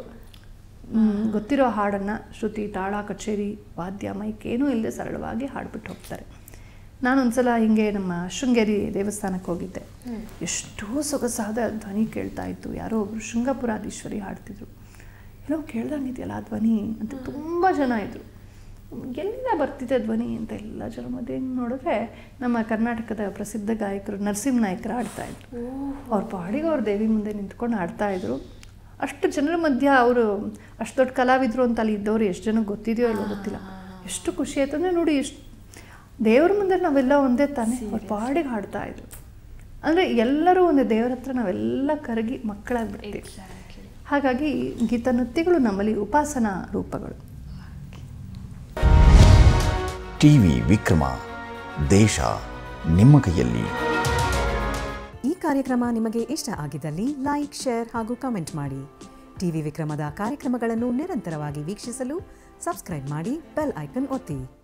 ಗೊತ್ತಿರೋ ಹಾಡನ್ನು ಶ್ರುತಿ, ತಾಳ, ಕಚೇರಿ, ವಾದ್ಯ, ಮೈಕ್ ಏನೂ ಇಲ್ಲದೆ ಸರಳವಾಗಿ ಹಾಡ್ಬಿಟ್ಟು ಹೋಗ್ತಾರೆ. ನಾನೊಂದು ಸಲ ಹಿಂಗೆ ನಮ್ಮ ಶೃಂಗೇರಿ ದೇವಸ್ಥಾನಕ್ಕೆ ಹೋಗಿದ್ದೆ. ಎಷ್ಟೋ ಸೊಗಸಾದ ಧ್ವನಿ ಕೇಳ್ತಾ ಇತ್ತು. ಯಾರೋ ಒಬ್ಬರು ಶೃಂಗಪುರಾಧೀಶ್ವರಿ ಹಾಡ್ತಿದ್ರು. ಎಲ್ಲೋ ಕೇಳ್ದಂಗಿದೆಯಲ್ಲ ಆ ಧ್ವನಿ ಅಂತ ತುಂಬ ಜನ ಇದ್ದರು. ಎಲ್ಲಿಂದ ಬರ್ತಿದೆ ಧ್ವನಿ ಅಂತ ಎಲ್ಲ ಜನ ಮಧ್ಯೆ ನೋಡಿದ್ರೆ ನಮ್ಮ ಕರ್ನಾಟಕದ ಪ್ರಸಿದ್ಧ ಗಾಯಕರು ನರಸಿಂಹ ನಾಯ್ಕರು ಹಾಡ್ತಾಯಿದ್ರು. ಅವ್ರ ಪಾಡಿಗೆ ಅವ್ರ ದೇವಿ ಮುಂದೆ ನಿಂತ್ಕೊಂಡು ಹಾಡ್ತಾಯಿದ್ರು. ಅಷ್ಟು ಜನರ ಮಧ್ಯ ಅವರು ಅಷ್ಟು ದೊಡ್ಡ ಕಲಾವಿದರು ಅಂತ ಅಲ್ಲಿ ಇದ್ದವರು ಎಷ್ಟು ಜನಕ್ಕೆ ಗೊತ್ತಿದೆಯೋ ಇಲ್ಲೋ ಗೊತ್ತಿಲ್ಲ. ಎಷ್ಟು ಖುಷಿ ಆಯ್ತು ಅಂದರೆ ನೋಡಿ, ಎಷ್ಟು ದೇವ್ರ ಮುಂದೆ ನಾವೆಲ್ಲ ಒಂದೇ ತಾನೇ, ಅವ್ರ ಪಾಡಿಗೆ ಹಾಡ್ತಾಯಿದ್ರು. ಅಂದರೆ ಎಲ್ಲರೂ ಒಂದು ದೇವರ ಹತ್ರ ನಾವೆಲ್ಲ ಕರಗಿ ಮಕ್ಕಳಾಗ್ಬಿಡ್ತೀವಿ. ಹಾಗಾಗಿ ಗೀತ ನೃತ್ಯಗಳು ನಮ್ಮಲ್ಲಿ ಉಪಾಸನಾ ರೂಪಗಳು. ಟಿವಿ ವಿಕ್ರಮ, ದೇಶ ನಿಮ್ಮ ಕೈಯಲ್ಲಿ. ಈ ಕಾರ್ಯಕ್ರಮ ನಿಮಗೆ ಇಷ್ಟ ಆಗಿದ್ದಲ್ಲಿ ಲೈಕ್, ಶೇರ್ ಹಾಗೂ ಕಮೆಂಟ್ ಮಾಡಿ. ಟಿವಿ ವಿಕ್ರಮದ ಕಾರ್ಯಕ್ರಮಗಳನ್ನು ನಿರಂತರವಾಗಿ ವೀಕ್ಷಿಸಲು ಸಬ್ಸ್ಕ್ರೈಬ್ ಮಾಡಿ, ಬೆಲ್ ಐಕನ್ ಒತ್ತಿ.